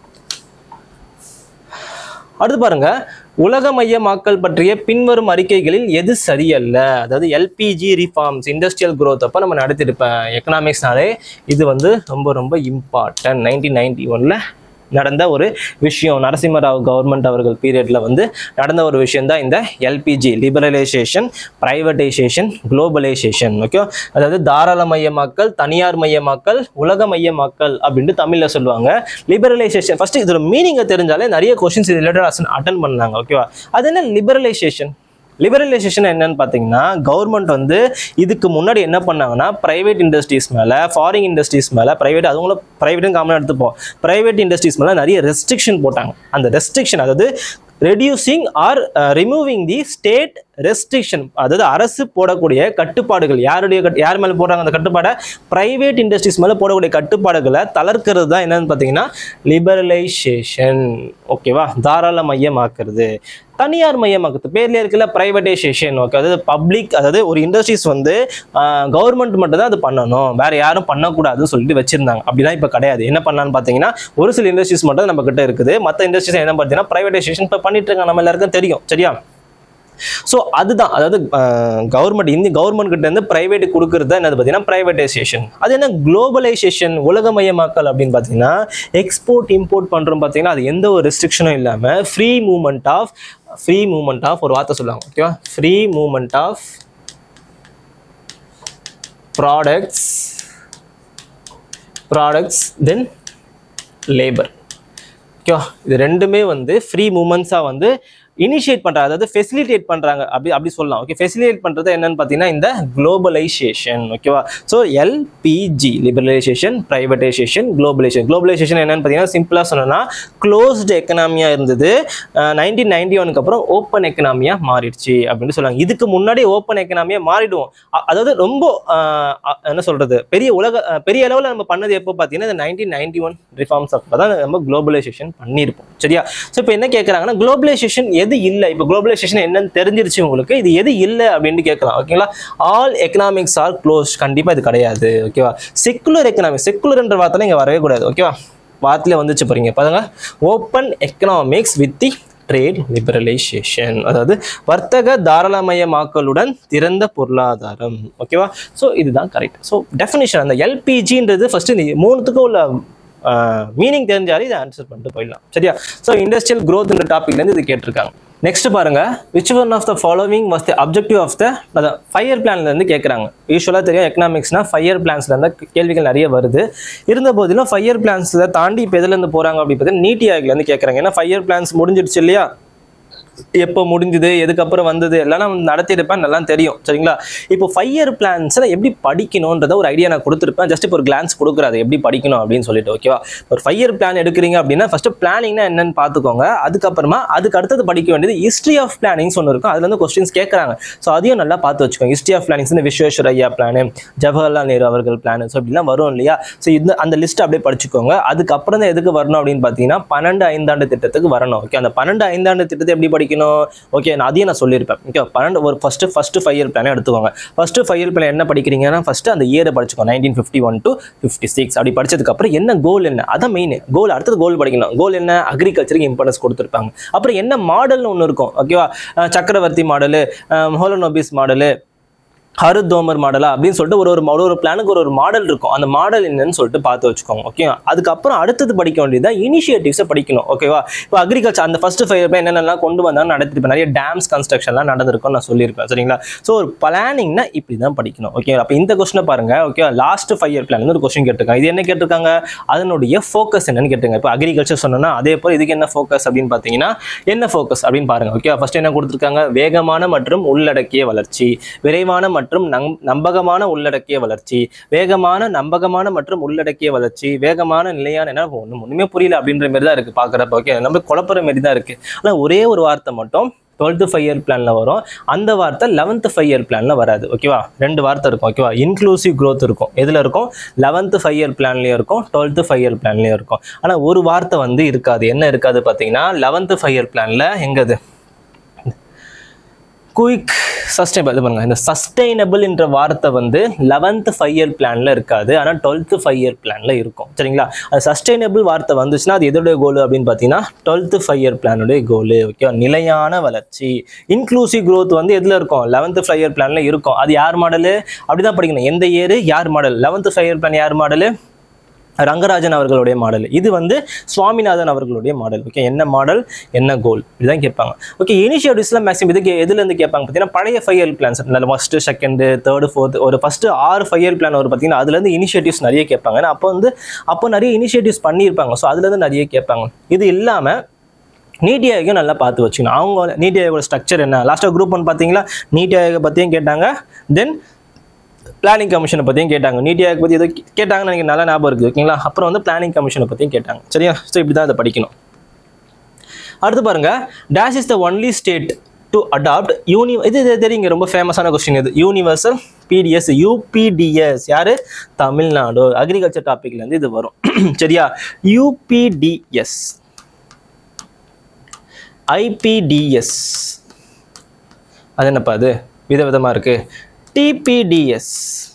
அடுத்து பாருங்க, உலகமயமாக்கல் பற்றிய பின்வரும் அறிக்கைகளில் எது சரியல்ல. அதாவது எல்பிஜி ரிஃபார்ம்ஸ் இண்டஸ்ட்ரியல் க்ரோத் அப்போ நம்ம நடத்திருப்பேன் எக்கனாமிக்ஸ்னாலே இது வந்து ரொம்ப ரொம்ப இம்பார்ட்டன்ட். நைன்டீன் நைன்டி ஒன்ல நடந்த ஒரு விஷயம், நரசிம்மராவ் கவர்மெண்ட் அவர்கள் பீரியட்ல வந்து நடந்த ஒரு விஷயம் தான் இந்த LPG, liberalisation, privatisation, globalisation. Okay, அதாவது தாராளமயமாக்கல், தனியார் மையமாக்கல், உலக மையமாக்கல் அப்படின்ட்டு தமிழ்ல சொல்லுவாங்க. லிபரலைசேஷன் ஃபர்ஸ்ட் இதோட மீனிங்கை தெரிஞ்சாலே நிறைய கொஸ்டின்ஸ் ரிலேட்டட் அட்டன் பண்ணாங்க. ஓகேவா, அது என்ன லிபரலைசேஷன்? லிபரலைசேஷன் என்னன்னு பார்த்தீங்கன்னா கவர்மெண்ட் வந்து இதுக்கு முன்னாடி என்ன பண்ணாங்கன்னா பிரைவேட் இண்டஸ்ட்ரீஸ் மேலே, ஃபாரின் இண்டஸ்ட்ரீஸ் மேலே, பிரைவேட் அதுங்களும் ப்ரைவேட்டும் காமனாக எடுத்துப்போம், பிரைவேட் இண்டஸ்ட்ரீஸ் மேலே நிறைய ரெஸ்ட்ரிக்ஷன் போட்டாங்க. அந்த ரெஸ்ட்ரிக்ஷன் அதாவது reducing or removing the state restriction, அதாவது அரசு போடக்கூடிய கட்டுப்பாடுகள், யாருடைய யார் மேலே போடுறாங்க அந்த கட்டுப்பாடை, பிரைவேட் இண்டஸ்ட்ரீஸ் மேலே போடக்கூடிய கட்டுப்பாடுகளை தளர்க்கிறது தான் என்னன்னு பார்த்தீங்கன்னா லிபரலைசேஷன். ஓகேவா, தாராளமயமாக்குறது, தனியார் மையமாக்குறது. பேர்ல இருக்குல்ல பிரைவேடைசேஷன். ஓகே, அதாவது பப்ளிக், அதாவது ஒரு இண்டஸ்ட்ரீஸ் வந்து கவர்மெண்ட் மட்டும் தான் அது பண்ணணும், வேற யாரும் பண்ணக்கூடாதுன்னு சொல்லிட்டு வச்சிருந்தாங்க. அப்படிதான் இப்போ கிடையாது. என்ன பண்ணலான்னு பார்த்தீங்கன்னா ஒரு சில இண்டஸ்ட்ரீஸ் மட்டும் நம்ம கிட்ட இருக்குது, மற்ற இண்டஸ்ட்ரீஸ் என்ன பார்த்தீங்கன்னா பிரைவேடைசேஷன் இப்போ பண்ணிட்டு இருக்காங்க, நம்ம எல்லாருக்கும் தெரியும். சரியா? ஸோ அதுதான், அதாவது கவர்மெண்ட், இந்திய கவர்மெண்ட் கிட்ட இருந்து பிரைவேட் கொடுக்கறது தான் என்னது பார்த்தீங்கன்னா பிரைவேடைசேஷன். அது என்ன குளோபலைசேஷன், உலகமயமாக்கல் அப்படின்னு பார்த்தீங்கன்னா எக்ஸ்போர்ட் இம்போர்ட் பண்ணுறோம் பார்த்தீங்கன்னா அது எந்த ஒரு ரெஸ்ட்ரிக்ஷனும் இல்லாமல் free movement of free movement of ஒரு வார்த்தை சொல்லுவாங்க. ஓகேவா, free movement of products products then labour. ஓகேவா, இது ரெண்டுமே வந்து ஃப்ரீ மூவ்மெண்ட்ஸாக வந்து இனிஷியேட் பண்ணுறாங்க, அதாவது ஃபெசிலிட்டேட் பண்ணுறாங்க, அப்படி அப்படி சொல்லலாம். ஓகே, ஃபெசிலிட்டேட் பண்ணுறது என்னன்னு பார்த்தீங்கன்னா இந்த குளோபலைசேஷன். ஓகேவா, so LPG liberalisation, privatisation, globalisation. Globalisation என்னன்னு பார்த்தீங்கன்னா சிம்பிளாக சொன்னோன்னா க்ளோஸ்டு எக்கனாமியாக இருந்தது, நைன்டீன் நைன்டி ஒனுக்கு அப்புறம் ஓப்பன் எக்கனாமியாக மாறிடுச்சு அப்படின்னு சொல்லுவாங்க. இதுக்கு முன்னாடி ஓப்பன் எக்கனாமியாக மாறிடுவோம், அதாவது ரொம்ப என்ன சொல்கிறது, பெரிய உலக பெரிய அளவில் நம்ம பண்ணது எப்போ பார்த்தீங்கன்னா இந்த நைன்டீன் நைன்டி ஒன் ரிஃபார்ம்ஸ் அப்போ தான் நம்ம குளோபலைசேஷன் பண்ணியிருப்போம். சரியா? ஸோ இப்போ என்ன கேட்குறாங்கன்னா குளோபலைசேஷன் எது இல்லை, இப்போ குளோபலைசேஷன் என்னன்னு தெரிஞ்சிருச்சு உங்களுக்கு, இது எது இல்லை அப்படின்னு கேட்கலாம். ஓகேங்களா, ஆல் எக்கனாமிக்ஸ் ஆர் க்ளோஸ், கண்டிப்பாக இது கிடையாது. ஓகேவா, செக்குலர் எக்கனாமிக்ஸ், செக்குலர்ன்ற வார்த்தை இங்கே வரவே கூடாது. ஓகேவா, வார்த்தையில வந்துச்சு பாருங்க பாருங்க, open economics with the trade liberalisation, அதாவது வர்த்தக தாராளமயமாக்கலுடன் திறந்த பொருளாதாரம். ஓகேவா, ஸோ இதுதான் கரெக்ட். ஸோ டெஃபினிஷன் அந்த எல்பிஜின்றது ஃபர்ஸ்ட் இந்த மூணுத்துக்கும் உள்ள மீனிங் தெரிஞ்சாலே இதை ஆன்சர் பண்ணிட்டு போயிடலாம். சரியா? ஸோ இண்டஸ்ட்ரியல் க்ரோத் என்ற டாபிக்லேருந்து இது கேட்டிருக்காங்க. நெக்ஸ்ட் பாருங்க, which one of the following was the objective of the five year பிளான்ல இருந்து கேட்குறாங்க. யூஸ்வலாக தெரியும் எக்கனாமிக்ஸ்னா ஃபைவ் இயர் பிளான்ஸ்ல இருந்தால் கேள்விகள் நிறைய வருது. இருந்த போதிலும் ஃபைவ் இயர் பிளான்ஸ்ல தாண்டி இப்போ எதுலேருந்து போறாங்க அப்படி பார்த்தீங்கன்னா நீட்டி ஆயோக்லேருந்து கேட்குறாங்க. ஏன்னா ஃபைவ் இயர் பிளான்ஸ் முடிஞ்சிடுச்சு இல்லையா, எப்போ முடிஞ்சுது, எதுக்கப்புறம் வந்தது எல்லாம் நம்ம நடத்திருப்பேன், நல்லா தெரியும். சரிங்களா? இப்போ ஃபைவ் இயர் பிளான்ஸில் எப்படி படிக்கணுன்றத ஒரு ஐடியா நான் கொடுத்துருப்பேன். ஜஸ்ட் இப்போ ஒரு கிளான்ஸ் கொடுக்குறாது எப்படி படிக்கணும் அப்படின்னு சொல்லிட்டு. ஓகேவா, ஒரு ஃபைவ் இயர் பிளான் எடுக்கிறீங்க அப்படின்னா ஃபர்ஸ்ட் பிளானிங்னா என்னன்னு பார்த்துக்கோங்க. அதுக்கப்புறமா அதுக்கு அடுத்தது படிக்க வேண்டியது ஹிஸ்ட்ரி ஆஃப் பிளானிங்ஸ் ஒன்று இருக்கும், அதுல இருந்து கொஸ்டின்ஸ் கேட்குறாங்க. ஸோ அதையும் நல்லா பார்த்து வச்சுக்கோங்க. ஹிஸ்ட்ரி ஆஃப் பிளானிங்ஸ், இந்த விஸ்வேஸ்வரய்யா பிளானு, ஜவஹர்லால் நேரு அவர்கள் பிளானு, ஸோ இப்படிலாம் வரும் இல்லையா. ஸோ இந்த அந்த லிஸ்ட் அப்படியே படிச்சுக்கோங்க. அதுக்கப்புறம் தான் எதுக்கு வரணும் அப்படின்னு பார்த்தீங்கன்னா பன்னெண்டு ஐந்தாண்டு திட்டத்துக்கு வரணும். ஓகே, அந்த பன்னெண்டு ஐந்தாண்டு திட்டத்தை எப்படி படிக்கணும்? ஓகே, நான் அதையும் நான் சொல்லியிருப்பேன். ஓகே, பன்னெண்டு ஒரு ஃபர்ஸ்ட் ஃபர்ஸ்ட் ஃபைவ் இயர் பிளானே எடுத்துக்கோங்க. ஃபர்ஸ்ட் ஃபைவ் இயர் பிளான் என்ன படிக்கிறீங்கன்னா ஃபர்ஸ்ட் அந்த இயரை படிச்சுக்கோங்க. Nineteen fifty one to fifty six அப்படி படிச்சதுக்கு அப்புறம் என்ன கோல், என்ன அதான் மெயின் கோல். அடுத்தது கோல் படிக்கணும். கோல் என்ன? அக்ரிகல்ச்சருக்கு இம்பார்ட்டன்ஸ் கொடுத்துருப்பாங்க. அப்புறம் என்ன மாடல்னு ஒன்று இருக்கும். ஓகேவா, சக்கரவர்த்தி மாடலு, ஹோலோனோபிஸ் மாடலு, ஹருதோமர் மாடலா அப்படின்னு சொல்லிட்டு ஒரு ஒரு ஒரு பிளானுக்கு ஒரு ஒரு மாடல் இருக்கும். அந்த மாடல் என்னன்னு சொல்லிட்டு பார்த்து வச்சுக்கோங்க. ஓகே, அதுக்கப்புறம் அடுத்தது படிக்க வேண்டியதான் இனிஷியேட்டிவ்ஸை படிக்கணும். ஓகேவா, இப்போ அக்ரிகல்ச்சர் அந்த ஃபர்ஸ்ட் ஃபைவ் இயர் என்னென்னலாம் கொண்டு வந்தாலும் நடத்திருப்பேன். நிறைய டேம்ஸ் கன்ஸ்ட்ரக்ஷன்லாம் நடந்திருக்கும் நான் சொல்லியிருப்பேன். சரிங்களா? ஸோ ஒரு பிளானிங்னா இப்படி தான் படிக்கணும். ஓகே, அப்போ இந்த கொஸ்டினை பாருங்க. Okay, last five year plan ஒரு கொஸ்டின் கேட்டிருக்காங்க. இது என்ன கேட்டிருக்காங்க? அதனுடைய ஃபோக்கஸ் என்னன்னு கேட்டுங்க. இப்போ அக்ரிகல்ச்சர் சொன்னோன்னா அதே போல் இதுக்கு என்ன ஃபோக்கஸ் அப்படின்னு பார்த்தீங்கன்னா என்ன ஃபோக்கஸ் அப்படின்னு பாருங்க. ஓகே, ஃபர்ஸ்ட் என்ன கொடுத்துருக்காங்க? வேகமான மற்றும் உள்ளடக்கிய வளர்ச்சி, விரைவான மற்றும் நம்பகமான உள்ளடக்கிய வளர்ச்சி, வேகமான நம்பகமான மற்றும் உள்ளடக்கிய வளர்ச்சி, வேகமான நிலையான, என்ன ஒன்றும் ஒன்றுமே புரியல அப்படின்ற மாதிரி தான் இருக்கு பார்க்குறப்ப. ஓகே, நம்ம குழப்பற மாதிரி தான் இருக்கு. ஆனால் ஒரே ஒரு வார்த்தை மட்டும் டுவெல்த் ஃபைவ் இயர் பிளான்ல வரும். அந்த வார்த்தை லெவன்த் ஃபைவ் இயர் பிளான்ல வராது. ஓகேவா, ரெண்டு வார்த்தை இருக்கும். ஓகேவா, இன்க்ளூசிவ் க்ரோத் இருக்கும். எதுல இருக்கும்? லெவன்த் ஃபைவ் இயர் பிளான்லயும் இருக்கும், டுவெல்த் ஃபைவ் இயர் பிளான்லயும் இருக்கும். ஆனால் ஒரு வார்த்தை வந்து இருக்காது. என்ன இருக்காது பார்த்தீங்கன்னா லெவன்த் ஃபைவ் இயர் பிளான்ல எங்கது குயிக் சஸ்டைனபிள். பாருங்க, இந்த சஸ்டைனபிள் என்ற வார்த்தை வந்து லெவன்த் ஃபைவ் இயர் பிளான்ல இருக்காது, ஆனால் டுவெல்த் ஃபைவ் இயர் பிளான்ல இருக்கும். சரிங்களா? அது சஸ்டைனபிள் வார்த்தை வந்துச்சுன்னா அது எதோடைய கோல் அப்படின்னு பார்த்தீங்கன்னா டுவெல்த் ஃபைவ் இயர் பிளானுடைய கோல். ஓகே, நிலையான வளர்ச்சி. இன்க்ளூசிவ் க்ரோத் வந்து எதுல இருக்கும்? லெவன்த் ஃபைவ் இயர் பிளான்ல இருக்கும். அது யார் மாடலு? அப்படிதான் படிக்கணும். எந்த இயர் யார் model? Eleventh five year plan யார் மாடலு? ரங்கராஜன் அவர்களுடைய மாடல். இது வந்து சுவாமிநாதன் அவர்களுடைய மாடல். ஓகே, என்ன மாடல், என்ன கோல், இதுதான் கேட்பாங்க. ஓகே, இனிஷியேட்டிவ்ஸ்ல மேக்ஸிமம் இதுக்கு எதுல இருந்து கேட்பாங்க பார்த்தீங்கன்னா பழைய five year plans, first second third fourth ஒரு ஃபர்ஸ்ட் ஆறு ஃபைவ் இயர் பிளான் ஒரு பார்த்தீங்கன்னா அதுல இருந்து இனிஷியேட்டிவ்ஸ் நிறைய கேட்பாங்க. ஏன்னா அப்போ வந்து அப்போ நிறைய இனிஷியேட்டிவ்ஸ் பண்ணியிருப்பாங்க. ஸோ அதுல இருந்து நிறைய கேட்பாங்க. இது இல்லாம நீட்டி ஆயோகம் நல்லா பார்த்து வச்சுக்கணும். அவங்க நீட்டி ஆயோட ஸ்ட்ரக்சர் என்ன, லாஸ்ட்டாக குரூப் ஒன் பார்த்தீங்களா, நீட்டி ஆயோக பற்றியும் கேட்டாங்க, தென் பிளானிங் கமிஷனை பற்றியும் கேட்டாங்க. நீட்டி ஆயோக் பற்றி எதோ கேட்டாங்கன்னு எனக்கு நல்லா ஞாபகம் இருக்குது. ஓகேங்களா, அப்புறம் வந்து பிளானிங் கமிஷனை பற்றியும் கேட்டாங்க. சரியா? ஸோ இப்படி தான் இதை படிக்கணும். அடுத்து பாருங்க, dash is the only state to adopt யூனி இது இது தெரியுங்க, ரொம்ப ஃபேமஸான கொஸ்டின் இது. யூனிவர்சல் பிடிஎஸ், யூபிடிஎஸ் யாரு? தமிழ்நாடு. அக்ரிகல்ச்சர் டாபிக்லேருந்து இது வரும். சரியா? யூபிடிஎஸ், ஐபிடிஎஸ் அது என்னப்பா அது விதவிதமாக இருக்குது. டிபிடிஎஸ்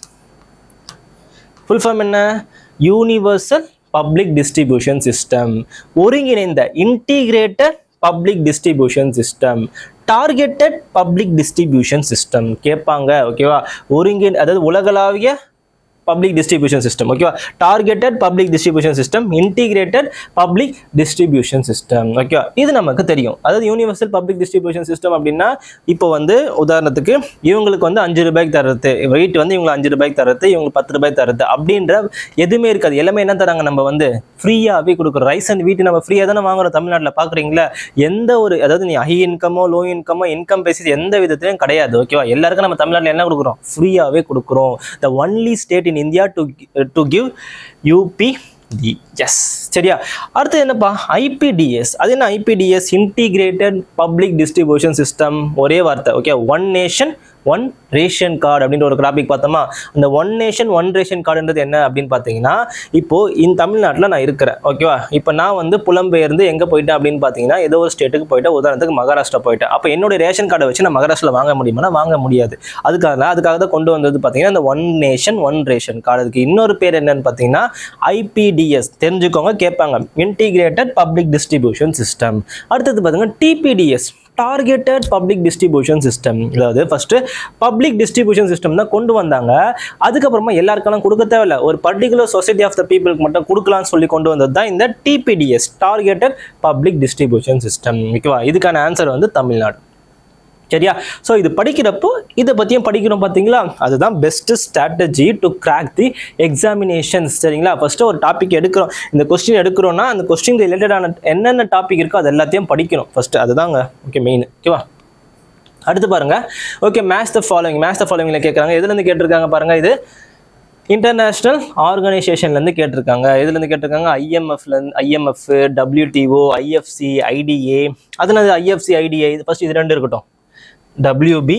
ஃபுல் ஃபார்ம் என்ன? Universal public distribution system. ஒருங்கிணைந்த integrated public distribution system, targeted public distribution system கேட்பாங்க. ஓகேவா? ஒருங்கி அதாவது உலகளாவிய பப்ளிக் டிஸ்ட்ரிபியூஷன் சிஸ்டம். ஓகேவா? Targeted public distribution system, integrated public distribution system. ஓகேவா? இது நமக்கு தெரியும். அதாவது யூனிவர்சல் பப்ளிக் டிஸ்ட்ரிபியூஷன் சிஸ்டம் அப்படின்னா இப்போ வந்து உதாரணத்துக்கு இவங்களுக்கு வந்து அஞ்சு ரூபாய்க்கு தரது, வெயிட் வந்து இவங்க அஞ்சு ரூபாய்க்கு தரது, இவங்க பத்து ரூபாய்க்கு தரது அப்படின்ற எதுவுமே இருக்காது. எல்லாமே என்ன தராங்க? நம்ம வந்து ஃப்ரீயாகவே கொடுக்குறோம். ரைஸ் அண்ட் வீட்டு நம்ம ஃப்ரீயாக தானே வாங்குறோம் தமிழ்நாட்டில். பார்க்குறீங்களா? எந்த ஒரு அதாவது நீ ஹை இன்கமோ லோ இன்கமோ இன்கம் பேசிஸ் எந்த விதத்திலையும் கிடையாது. ஓகேவா? எல்லாருக்கும் நம்ம தமிழ்நாட்டில் என்ன கொடுக்குறோம்? ஃப்ரீயாகவே கொடுக்குறோம். The only state in India to to give U P D S. சரியா? அடுத்து என்னப்பா? I P D S. அது என்ன I P D S? Integrated public distribution system. ஒரே வார்த்தை. Okay, one nation one ration card அப்படின்ற ஒரு டாபிக் பார்த்தோமா? அந்த ஒன் நேஷன் ஒன் ரேஷன் கார்டுன்றது என்ன அப்படின்னு பார்த்தீங்கன்னா, இப்போ இந்த தமிழ்நாட்டில் நான் இருக்கிறேன். ஓகேவா? இப்போ நான் வந்து புலம்பெயர்ந்து எங்கே போயிட்டேன் அப்படின்னு பார்த்தீங்கன்னா, ஏதோ ஒரு ஸ்டேட்டுக்கு போயிட்டேன். உதாரணத்துக்கு மகாராஷ்டிரா போயிட்டேன். அப்போ என்னோட ரேஷன் கார்டை வச்சு நான் மகாராஷ்டிராவில் வாங்க முடியுமானா வாங்க முடியாது. அதுக்காக அதுக்காக தான் கொண்டு வந்தது பார்த்தீங்கன்னா இந்த one nation one ration card. அதுக்கு இன்னொரு பேர் என்னன்னு பார்த்தீங்கன்னா I P D S. தெரிஞ்சுக்கோங்க, கேட்பாங்க. Integrated public distribution system. அடுத்தது பார்த்தீங்கன்னா T P D S, targeted public distribution system. அதாவது ஃபர்ஸ்ட் பப்ளிக் டிஸ்ட்ரிபியூஷன் சிஸ்டம் தான் கொண்டு வந்தாங்க. அதுக்கப்புறமா எல்லாருக்கெல்லாம் கொடுக்க தேவையில்ல, ஒரு பர்டிகுலர் சொசைட்டி ஆஃப் த பீப்புளுக்கு மட்டும் கொடுக்கலாம்னு சொல்லி கொண்டு வந்தது தான் இந்த T P D S, targeted public distribution system. ஓகேவா? இதுக்கான ஆன்சர் வந்து தமிழ்நாடு. சரியா? ஸோ இது படிக்கிறப்போ இதை பற்றியும் படிக்கிறோம் பார்த்தீங்களா? அதுதான் best strategy to crack the examinations. சரிங்களா? ஃபர்ஸ்ட்டு ஒரு டாபிக் எடுக்கிறோம், இந்த கொஸ்டின் எடுக்கிறோன்னா அந்த கொஸ்டின் ரிலேட்டடான என்னென்ன டாபிக் இருக்கோ அது எல்லாத்தையும் படிக்கணும் ஃபர்ஸ்ட்டு. அதுதாங்க ஓகே மெயின். ஓகேவா? அடுத்து பாருங்க. Okay, match the following. Match the ஃபாலோவிங்கில் கேட்குறாங்க. எதுலேருந்து கேட்டிருக்காங்க பாருங்க. இது இன்டர்நேஷ்னல் ஆர்கனைசேஷன்லேருந்து கேட்டிருக்காங்க. எதுலேருந்து கேட்டிருக்காங்க? ஐஎம்எஃப்லேருந்து, ஐஎம்எஃப், டபிள்யூடிஓ, ஐஎஃப்சி, ஐடிஏ. அதனால ஐஎஃப்சி, ஐடிஏ இது ஃபர்ஸ்ட் இது ரெண்டு இருக்கட்டும். W B,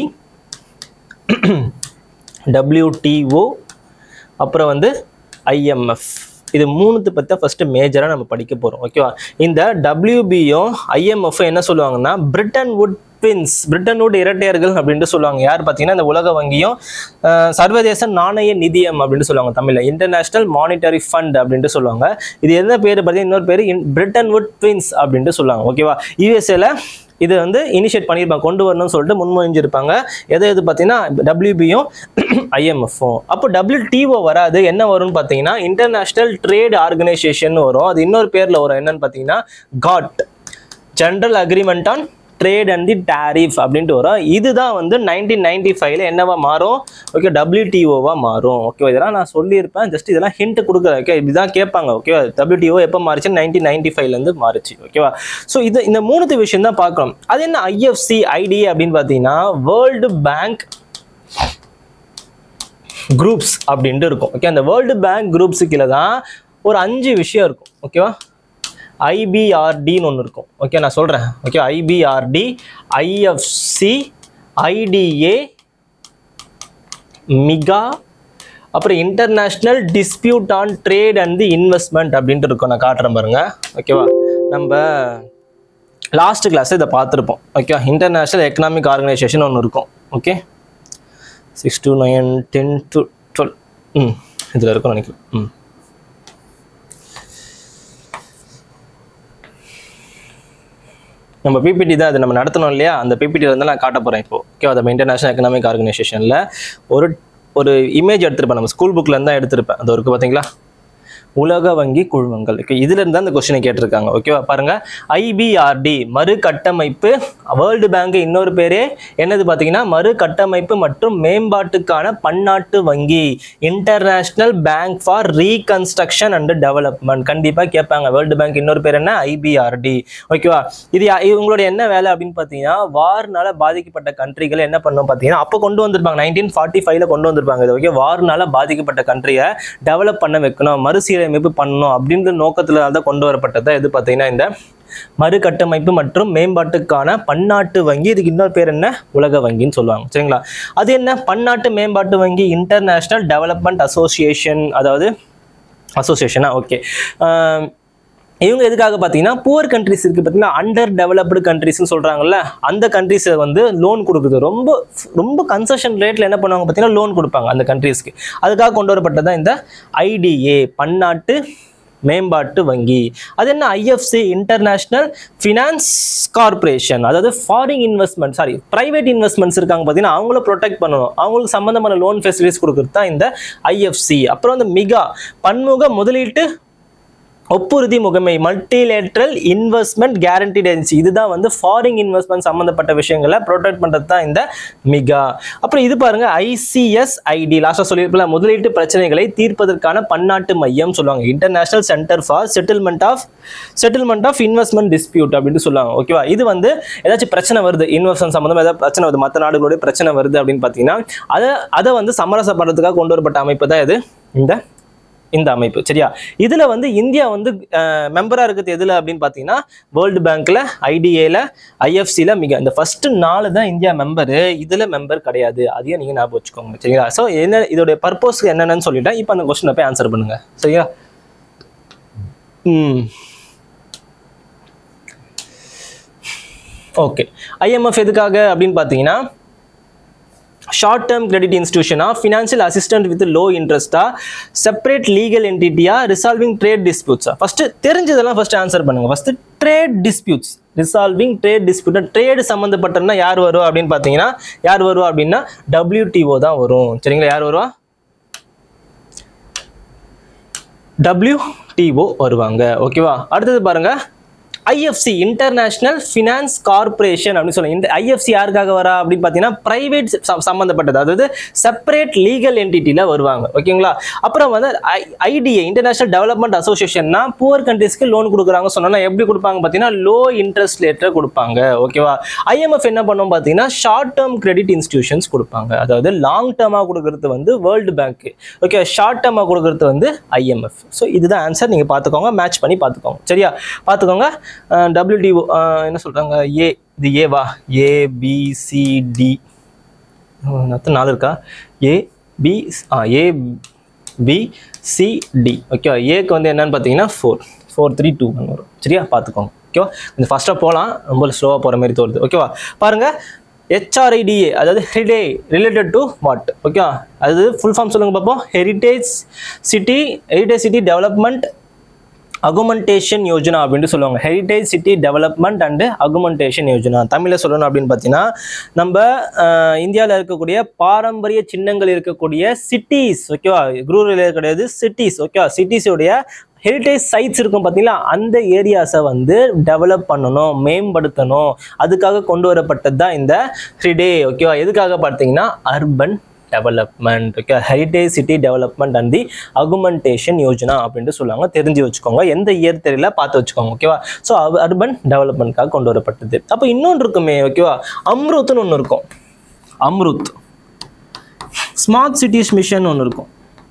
W T O, அப்புறம் வந்து I M F. இது மூணுத்து பற்றி ஃபர்ஸ்ட் மேஜராக நம்ம படிக்க போகிறோம். ஓகேவா? இந்த W B யும் I M F என்ன சொல்லுவாங்கன்னா Bretton Wood twins, Bretton Wood இரட்டையர்கள் அப்படின்ட்டு சொல்லுவாங்க. யார் பார்த்தீங்கன்னா இந்த உலக வங்கியும் சர்வதேச நாணய நிதியம் அப்படின்ட்டு சொல்லுவாங்க தமிழில். இன்டர்நேஷனல் மானிட்டரி ஃபண்ட் அப்படின்ட்டு சொல்லுவாங்க. இது என்ன பேர் பார்த்தீங்கன்னா இன்னொரு பேர் பிரிட்டன் வுட் ட்வின்ஸ் அப்படின்ட்டு சொல்லுவாங்க. ஓகேவா? யூஎஸ்ஏல இது வந்து இனிஷியேட் பண்ணியிருப்பாங்க, கொண்டு வரணும்னு சொல்லிட்டு முன்மொழிஞ்சிருப்பாங்க. எது எது பார்த்தீங்கன்னா W B யும் I M F உம். அப்போ W T O வராது, என்ன வரும்னு பார்த்தீங்கன்னா இன்டர்நேஷனல் ட்ரேட் ஆர்கனைசேஷன் வரும். அது இன்னொரு பேரில் வரும். என்னன்னு பார்த்தீங்கன்னா GATT, general agreement on trade and the tariff அப்படின்ட்டு வரும். இதுதான் வந்து நைன்டீன் நைன்டி ஃபைவ்ல என்னவா மாறும்? ஓகே, W T O வா மாறும். ஓகே, இதெல்லாம் நான் சொல்லியிருப்பேன், ஜஸ்ட் இதெல்லாம் ஹிண்ட் கொடுக்குறேன். ஓகே, இப்படிதான் கேட்பாங்க. ஓகேவா? W T O எப்போ மாறிச்சு? நைன்டீன் நைன்டி ஃபைவ்லேருந்து மாறிச்சு. ஓகேவா? ஸோ இது இந்த மூணுத்து விஷயம் தான் பார்க்கணும். அது என்ன I F C, I D A அப்படின்னு பார்த்தீங்கன்னா வேர்ல்டு பேங்க் குரூப்ஸ் அப்படின்ட்டு இருக்கும். ஓகே, அந்த வேர்ல்டு பேங்க் குரூப்ஸு கீழே தான் ஒரு அஞ்சு விஷயம் இருக்கும். ஓகேவா? I B R D ன்னு ஒன்று இருக்கும். ஓகே, நான் சொல்கிறேன். Okay, I B R D, I F C, I D A, மிகா, அப்புறம் international dispute on trade and the investment அப்படின்ட்டு இருக்கும். நான் காட்டுறேன் பாருங்க. ஓகேவா? நம்ம லாஸ்ட் கிளாஸ் இதை பார்த்துருப்போம். ஓகே, இன்டர்நேஷ்னல் எக்கனாமிக் ஆர்கனைசேஷன் ஒன்று இருக்கும். Okay, six to nine ten to twelve ம் இதில் இருக்கும் நினைக்கிறேன். ம் நம்ம பிபிடி தான் அது நம்ம நடத்தணும் இல்லையா? அந்த பிபிடி வந்து நான் காட்ட போகிறேன் இப்போ. ஓகே, அது இன்டர்நேஷனல் எக்கனாமிக் ஆர்கனைசேஷனில் ஒரு ஒரு இமேஜ் எடுத்திருப்பேன். நம்ம ஸ்கூல் புக்கில் இருந்தால் எடுத்திருப்பேன். அது இருக்குது பார்த்தீங்களா? உலக வங்கி குழுமங்கள். ஓகே, இதுல இருந்து அந்த கொஸ்டினை கேட்டிருக்காங்க. ஓகேவா? பாருங்க, I B R D மறு கட்டமைப்பு, வேர்ல்டு பேங்க் இன்னொரு பேரே என்னது பார்த்தீங்கன்னா மறு கட்டமைப்பு மற்றும் மேம்பாட்டுக்கான பன்னாட்டு வங்கி, international bank for reconstruction and development. கண்டிப்பாக கேட்பாங்க. வேர்ல்டு பேங்க் இன்னொரு பேர் என்ன? I B R D. ஓகேவா? இது இவங்களுடைய என்ன வேலை அப்படின்னு பார்த்தீங்கன்னா வார்னால பாதிக்கப்பட்ட கண்ட்ரிகளை என்ன பண்ணணும் பார்த்தீங்கன்னா அப்போ கொண்டு வந்திருப்பாங்க. நைன்டீன் ஃபார்ட்டி ஃபைவ்ல கொண்டு வந்திருப்பாங்க. இது ஓகே, வார்னால பாதிக்கப்பட்ட கண்ட்ரியை டெவலப் பண்ண வைக்கணும், மறுசீரமைப்பு பண்ணணும் அப்படின்ற நோக்கத்தில் தான் கொண்டு வரப்பட்டது. இது பார்த்தீங்கன்னா இந்த மறுகட்டமைப்பு மற்றும் மேம்பாட்டுக்கான பன்னாட்டு வங்கி. இதுக்கு இன்னொரு பேர் என்ன? உலக வங்கின்னு சொல்லுவாங்க. சரிங்களா? அது என்ன? பன்னாட்டு மேம்பாட்டு வங்கி, இன்டர்நேஷனல் டெவலப்மெண்ட் அசோசியேஷன், அதாவது அசோசியேஷனா? ஓகே. இவங்க எதுக்காக பார்த்தீங்கன்னா புவர் கண்ட்ரிஸ் இருக்குது பார்த்தீங்கன்னா, அண்டர் டெவலப்டு கண்ட்ரிஸ்ன்னு சொல்கிறாங்கல்ல, அந்த கண்ட்ரிஸை வந்து லோன் கொடுக்குறது ரொம்ப ரொம்ப கன்செஷன் ரேட்டில் என்ன பண்ணுவாங்க பார்த்தீங்கன்னா லோன் கொடுப்பாங்க அந்த கண்ட்ரிஸ்க்கு. அதுக்காக கொண்டு வரப்பட்டது தான் இந்த ஐடிஏ, பன்னாட்டு மேம்பாட்டு வங்கி. அது என்ன? IFC, international finance corporation. அதாவது foreign investment, sorry private investments இருக்காங்க பார்த்தீங்கன்னா அவங்கள ப்ரொடெக்ட் பண்ணணும், அவங்களுக்கு சம்மந்தமான லோன் ஃபெசிலிட்டிஸ் கொடுக்குறது தான் இந்த ஐஎஃப்சி. அப்புறம் வந்து மிகா, பன்முக முதலீட்டு ஒப்புறுதி முகமை, மல்டிலேட்ரல் இன்வெஸ்ட்மெண்ட் கேரண்டீட் ஏஜென்சி. இதுதான் வந்து ஃபாரின் இன்வெஸ்ட்மெண்ட் சம்மந்தப்பட்ட விஷயங்களை ப்ரொடெக்ட் பண்ணுறது தான் இந்த மிகா. அப்புறம் இது பாருங்க, ஐசிஎஸ்ஐடி, லாஸ்ட்டாக சொல்லியிருப்பல முதலீட்டு பிரச்சனைகளை தீர்ப்பதற்கான பன்னாட்டு மையம் சொல்லுவாங்க, international centre for settlement of settlement of investment dispute அப்படின்னு சொல்லுவாங்க. ஓகேவா? இது வந்து ஏதாச்சும் பிரச்சனை வருது, இன்வெஸ்ட்மெண்ட் சம்மந்தமாக ஏதாவது பிரச்சனை வருது, மற்ற நாடுகளோட பிரச்சனை வருது அப்படின்னு பார்த்தீங்கன்னா அதை அதை வந்து சமரசப்படுறதுக்காக கொண்டு வரப்பட்ட அமைப்பு தான் இது இந்த இந்த அமைப்பு. சரியா? இதுல வந்து இந்தியா வந்து மெம்பரா இருக்குது எதுல அப்படின்னு பாத்தீங்கன்னா வேர்ல்டு பேங்க்ல, ஐடிஏல, ஐஎஃப்சில மிக இந்த ஃபர்ஸ்ட் நாலு தான் இந்தியா மெம்பரு. இதுல மெம்பர் கிடையாது, அதையும் நீங்க ஞாபகம் வச்சுக்கோங்க. சரிங்களா? ஸோ என்ன இதோடைய பர்பஸ் என்னென்னு சொல்லிட்டேன். இப்போ அந்த கொஸ்டினை போய் ஆன்சர் பண்ணுங்க. சரியா? ம் ஓகே. ஐஎம்எஃப் எதுக்காக அப்படின்னு பார்த்தீங்கன்னா ஷார்ட் டேர்ம் கிரெடிட் இன்ஸ்டிடியூஷனா, ஃபினான்ஷியல் அசிஸ்டன்ட் வித் லோ இன்ட்ரெஸ்டா, செப்பரேட் லீகல் என்டிட்டியா, ரிசால்விங் ட்ரேட் டிஸ்பியூட்ஸா? ஃபர்ஸ்ட் தெரிஞ்சதெல்லாம் ஃபர்ஸ்ட் ஆன்சர் பண்ணுங்க. First trade disputes, resolving trade dispute. Trade சம்மந்தப்பட்டனா யார் வருவா அப்படின்னு பார்த்தீங்கன்னா யார் வருவா அப்படின்னா டபிள்யூடிஓ தான் வரும். சரிங்களா? யார் வருவா? டபிள்யூடிஓ வருவாங்க. ஓகேவா? அடுத்தது பாருங்க, ஐஎஃப்சி, இன்டர்நேஷனல் ஃபினான்ஸ் கார்பரேஷன் அப்படின்னு சொல்லுவாங்க. இந்த ஐஎஃப்சி யாருக்காக வரா அப்படின்னு பார்த்தீங்கன்னா பிரைவேட் சம்மந்தப்பட்டது, அதாவது செப்பரேட் லீகல் என்டிட்டியில் வருவாங்க. ஓகேங்களா? அப்புறம் வந்து ஐடிஏ, இன்டர்நேஷனல் டெவலப்மெண்ட் அசோசியேஷன்னா புவர் கண்ட்ரிஸ்க்கு லோன் கொடுக்குறாங்க சொன்னா எப்படி கொடுப்பாங்க பார்த்தீங்கன்னா லோ இன்ட்ரெஸ்ட் ரேட்டில் கொடுப்பாங்க. ஓகேவா? ஐஎம்எஃப் என்ன பண்ணும் பார்த்தீங்கன்னா ஷார்ட் டேர்ம் கிரெடிட் இன்ஸ்டிடியூஷன்ஸ் கொடுப்பாங்க, அதாவது லாங் டேர்மாக கொடுக்குறது வந்து வேர்ல்டு பேங்க். ஓகே, ஷார்ட் டேர்மாக கொடுக்குறது வந்து ஐஎம்எஃப். ஸோ இதுதான் ஆன்சர், நீங்கள் பார்த்துக்கோங்க, மேட்ச் பண்ணி பார்த்துக்கோங்க. சரியா? பார்த்துக்கோங்க. டபிள்யூடிஓ என்ன சொல்றாங்க? ஏ, இது ஏவா? ஏ பி சி டி, நாலு இருக்கா? A B A B C D. Okay, ஏக்கு வந்து என்னன்னு பார்த்தீங்கன்னா four four three two one வரும். சரியா? பார்த்துக்கோங்க. ஓகேவா? கொஞ்சம் ஃபாஸ்ட்டாக போகலாம், ரொம்ப ஸ்லோவாக போகிற மாதிரி தோணுது. ஓகேவா? பாருங்க, ஹெச்ஆர்ஐடிஏ அதாவது heritage related to what? Okay, அது ஃபுல் ஃபார்ம் சொல்லுங்க பார்ப்போம். Heritage city heritage city development augmentation Yojana அப்படின்னு சொல்லுவாங்க. Heritage city development and augmentation Yojana. தமிழில் சொல்லணும் அப்படின்னு பார்த்தீங்கன்னா நம்ம இந்தியாவில் இருக்கக்கூடிய பாரம்பரிய சின்னங்கள் இருக்கக்கூடிய சிட்டிஸ், ஓகேவா? ரூரல் கிடையாது, சிட்டிஸ். ஓகே, சிட்டிஸோடைய ஹெரிடேஜ் சைட்ஸ் இருக்கும் பார்த்தீங்களா, அந்த ஏரியாஸை வந்து டெவலப் பண்ணணும், மேம்படுத்தணும், அதுக்காக கொண்டு வரப்பட்டது தான் இந்த ஹெரிடே. ஓகேவா? எதுக்காக பார்த்தீங்கன்னா urban development. Okay, heritage city development and the augmentation Yojana அப்படின்ட்டு சொல்லுவாங்க. தெரிஞ்சு வச்சுக்கோங்க, எந்த இயர் தெரியல பார்த்து வச்சுக்கோங்க. ஓகேவா? ஸோ அர்பன் டெவலப்மெண்ட்காக கொண்டு வரப்பட்டது. அப்போ இன்னொன்று இருக்குமே, ஓகேவா? அம்ருத்னு ஒன்று இருக்கும். அம்ருத் ஸ்மார்ட் சிட்டிஸ் மிஷன் ஒன்று இருக்கும்.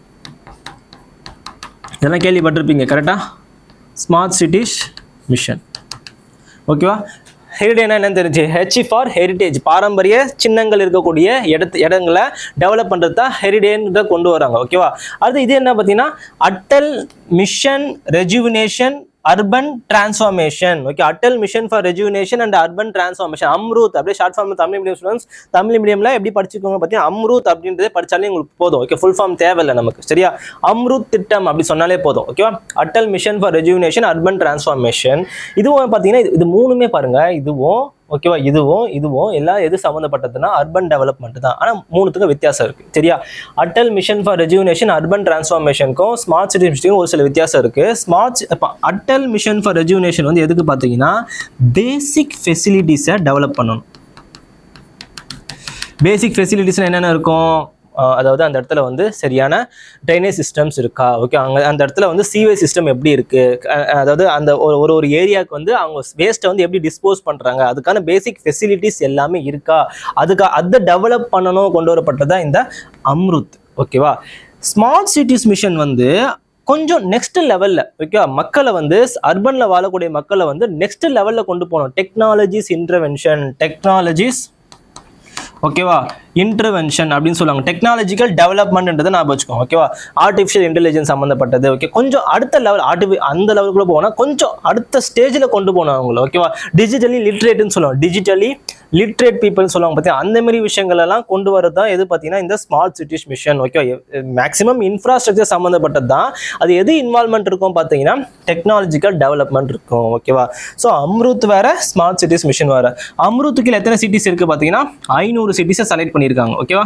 இதெல்லாம் கேள்விப்பட்டிருப்பீங்க கரெக்டா? Smart cities mission. ஓகேவா? ஹெரிடேனா என்னன்னு தெரிஞ்சு, ஹெச் ஃபார் ஹெரிடேஜ், பாரம்பரிய சின்னங்கள் இருக்கக்கூடிய இடத்து இடங்களை டெவலப் பண்ணுறது தான் ஹெரிடேன்னு கொண்டு வராங்க. ஓகேவா? அடுத்து இது என்ன பார்த்தீங்கன்னா Atal mission rejuvenation urban transformation. Okay, Atal mission for rejuvenation and urban transformation, Amrut. அப்படியே short form Tamil medium students Tamil மீடியம்ல எப்படி படிச்சுக்கோங்க பார்த்தீங்கன்னா அம்ருத் அப்படின்றதே படிச்சாலே உங்களுக்கு போதும். ஓகே, ஃபுல் ஃபார்ம் தேவையில்லை நமக்கு. சரியா? அம்ருத் திட்டம் அப்படி சொன்னாலே போதும். ஓகேவா? Atal mission for rejuvenation urban transformation. இதுவும் பார்த்தீங்கன்னா இது மூணுமே பாருங்க, இதுவும் ஓகேவா, இதுவும் இதுவும் எல்லாம் எது சம்மந்தப்பட்டதுன்னா அர்பன் டெவலப்மெண்ட் தான். ஆனால் மூணுத்துக்கும் வித்தியாசம் இருக்குது. சரியா? Atal mission for rejuvenation urban டிரான்ஸ்ஃபார்மேஷனுக்கும் ஸ்மார்ட் சிட்டி மிஷனுக்கும் ஒரு சில வித்தியாசம் இருக்குது. ஸ்மார்ட் இப்போ அட்டல் மிஷன் ஃபார் ரெஜுவினேஷன் வந்து எதுக்கு பார்த்தீங்கன்னா பேசிக் ஃபெசிலிட்டிஸை டெவலப் பண்ணணும். பேசிக் ஃபெசிலிட்டிஸ்னால் என்னென்ன இருக்கும்? அதாவது அந்த இடத்துல வந்து சரியான ட்ரைனேஜ் சிஸ்டம்ஸ் இருக்கா? ஓகே, அங்கே அந்த இடத்துல வந்து சீவேஜ் சிஸ்டம் எப்படி இருக்குது? அதாவது அந்த ஒரு ஒரு ஏரியாவுக்கு வந்து அவங்க வேஸ்ட்டை வந்து எப்படி டிஸ்போஸ் பண்ணுறாங்க, அதுக்கான பேசிக் ஃபெசிலிட்டிஸ் எல்லாமே இருக்கா? அதுக்கு அதை டெவலப் பண்ணணும் கொண்டு வரப்பட்டதா இந்த அம்ருத். ஓகேவா? ஸ்மார்ட் சிட்டிஸ் மிஷன் வந்து கொஞ்சம் நெக்ஸ்ட் லெவலில் ஓகே மக்களை வந்து அர்பனில் வாழக்கூடிய மக்களை வந்து நெக்ஸ்ட் லெவலில் கொண்டு போகணும். டெக்னாலஜிஸ் இன்டர்வென்ஷன், டெக்னாலஜிஸ் ஓகேவா இன்டர்வென்ஷன் அப்படின்னு சொல்லுவாங்க. டெக்னாலஜிக்கல் டெவலப்மெண்ட்ன்றதை நான் வச்சுக்கோங்க ஓகேவா. ஆர்டிஃபிஷியல் இன்டெலிஜென்ஸ் சம்மந்தப்பட்டது ஓகே. கொஞ்சம் அடுத்த லெவல் ஆர்டிஃபி அந்த லெவலுக்குள்ளே போனால் கொஞ்சம் அடுத்த ஸ்டேஜில் கொண்டு போகணும் அவங்கள ஓகேவா. டிஜிட்டலி லிட்ரேட்னு சொல்லுவாங்க, டிஜிட்டலி லிட்ரேட் பீப்புள்னு சொல்லுவாங்க. பார்த்தீங்கன்னா அந்த மாதிரி விஷயங்கள் எல்லாம் கொண்டு வரது தான் எது பார்த்தீங்கன்னா இந்த smart cities mission okay. Maximum infrastructure சம்மந்தப்பட்டது தான். அது எது இன்வால்மெண்ட் இருக்கும் பார்த்தீங்கன்னா டெக்னாலஜிக்கல் டெவலப்மெண்ட் இருக்கும் ஓகேவா. ஸோ அம்ருத் வேற, ஸ்மார்ட் சிட்டிஸ் மிஷன் வேற. அம்ருத்துக்கு எத்தனை சிட்டிஸ் இருக்கு பார்த்தீங்கன்னா ஐநூறு சிட்டிஸை செலக்ட் பண்ணியிருக்காங்க ஓகேவா.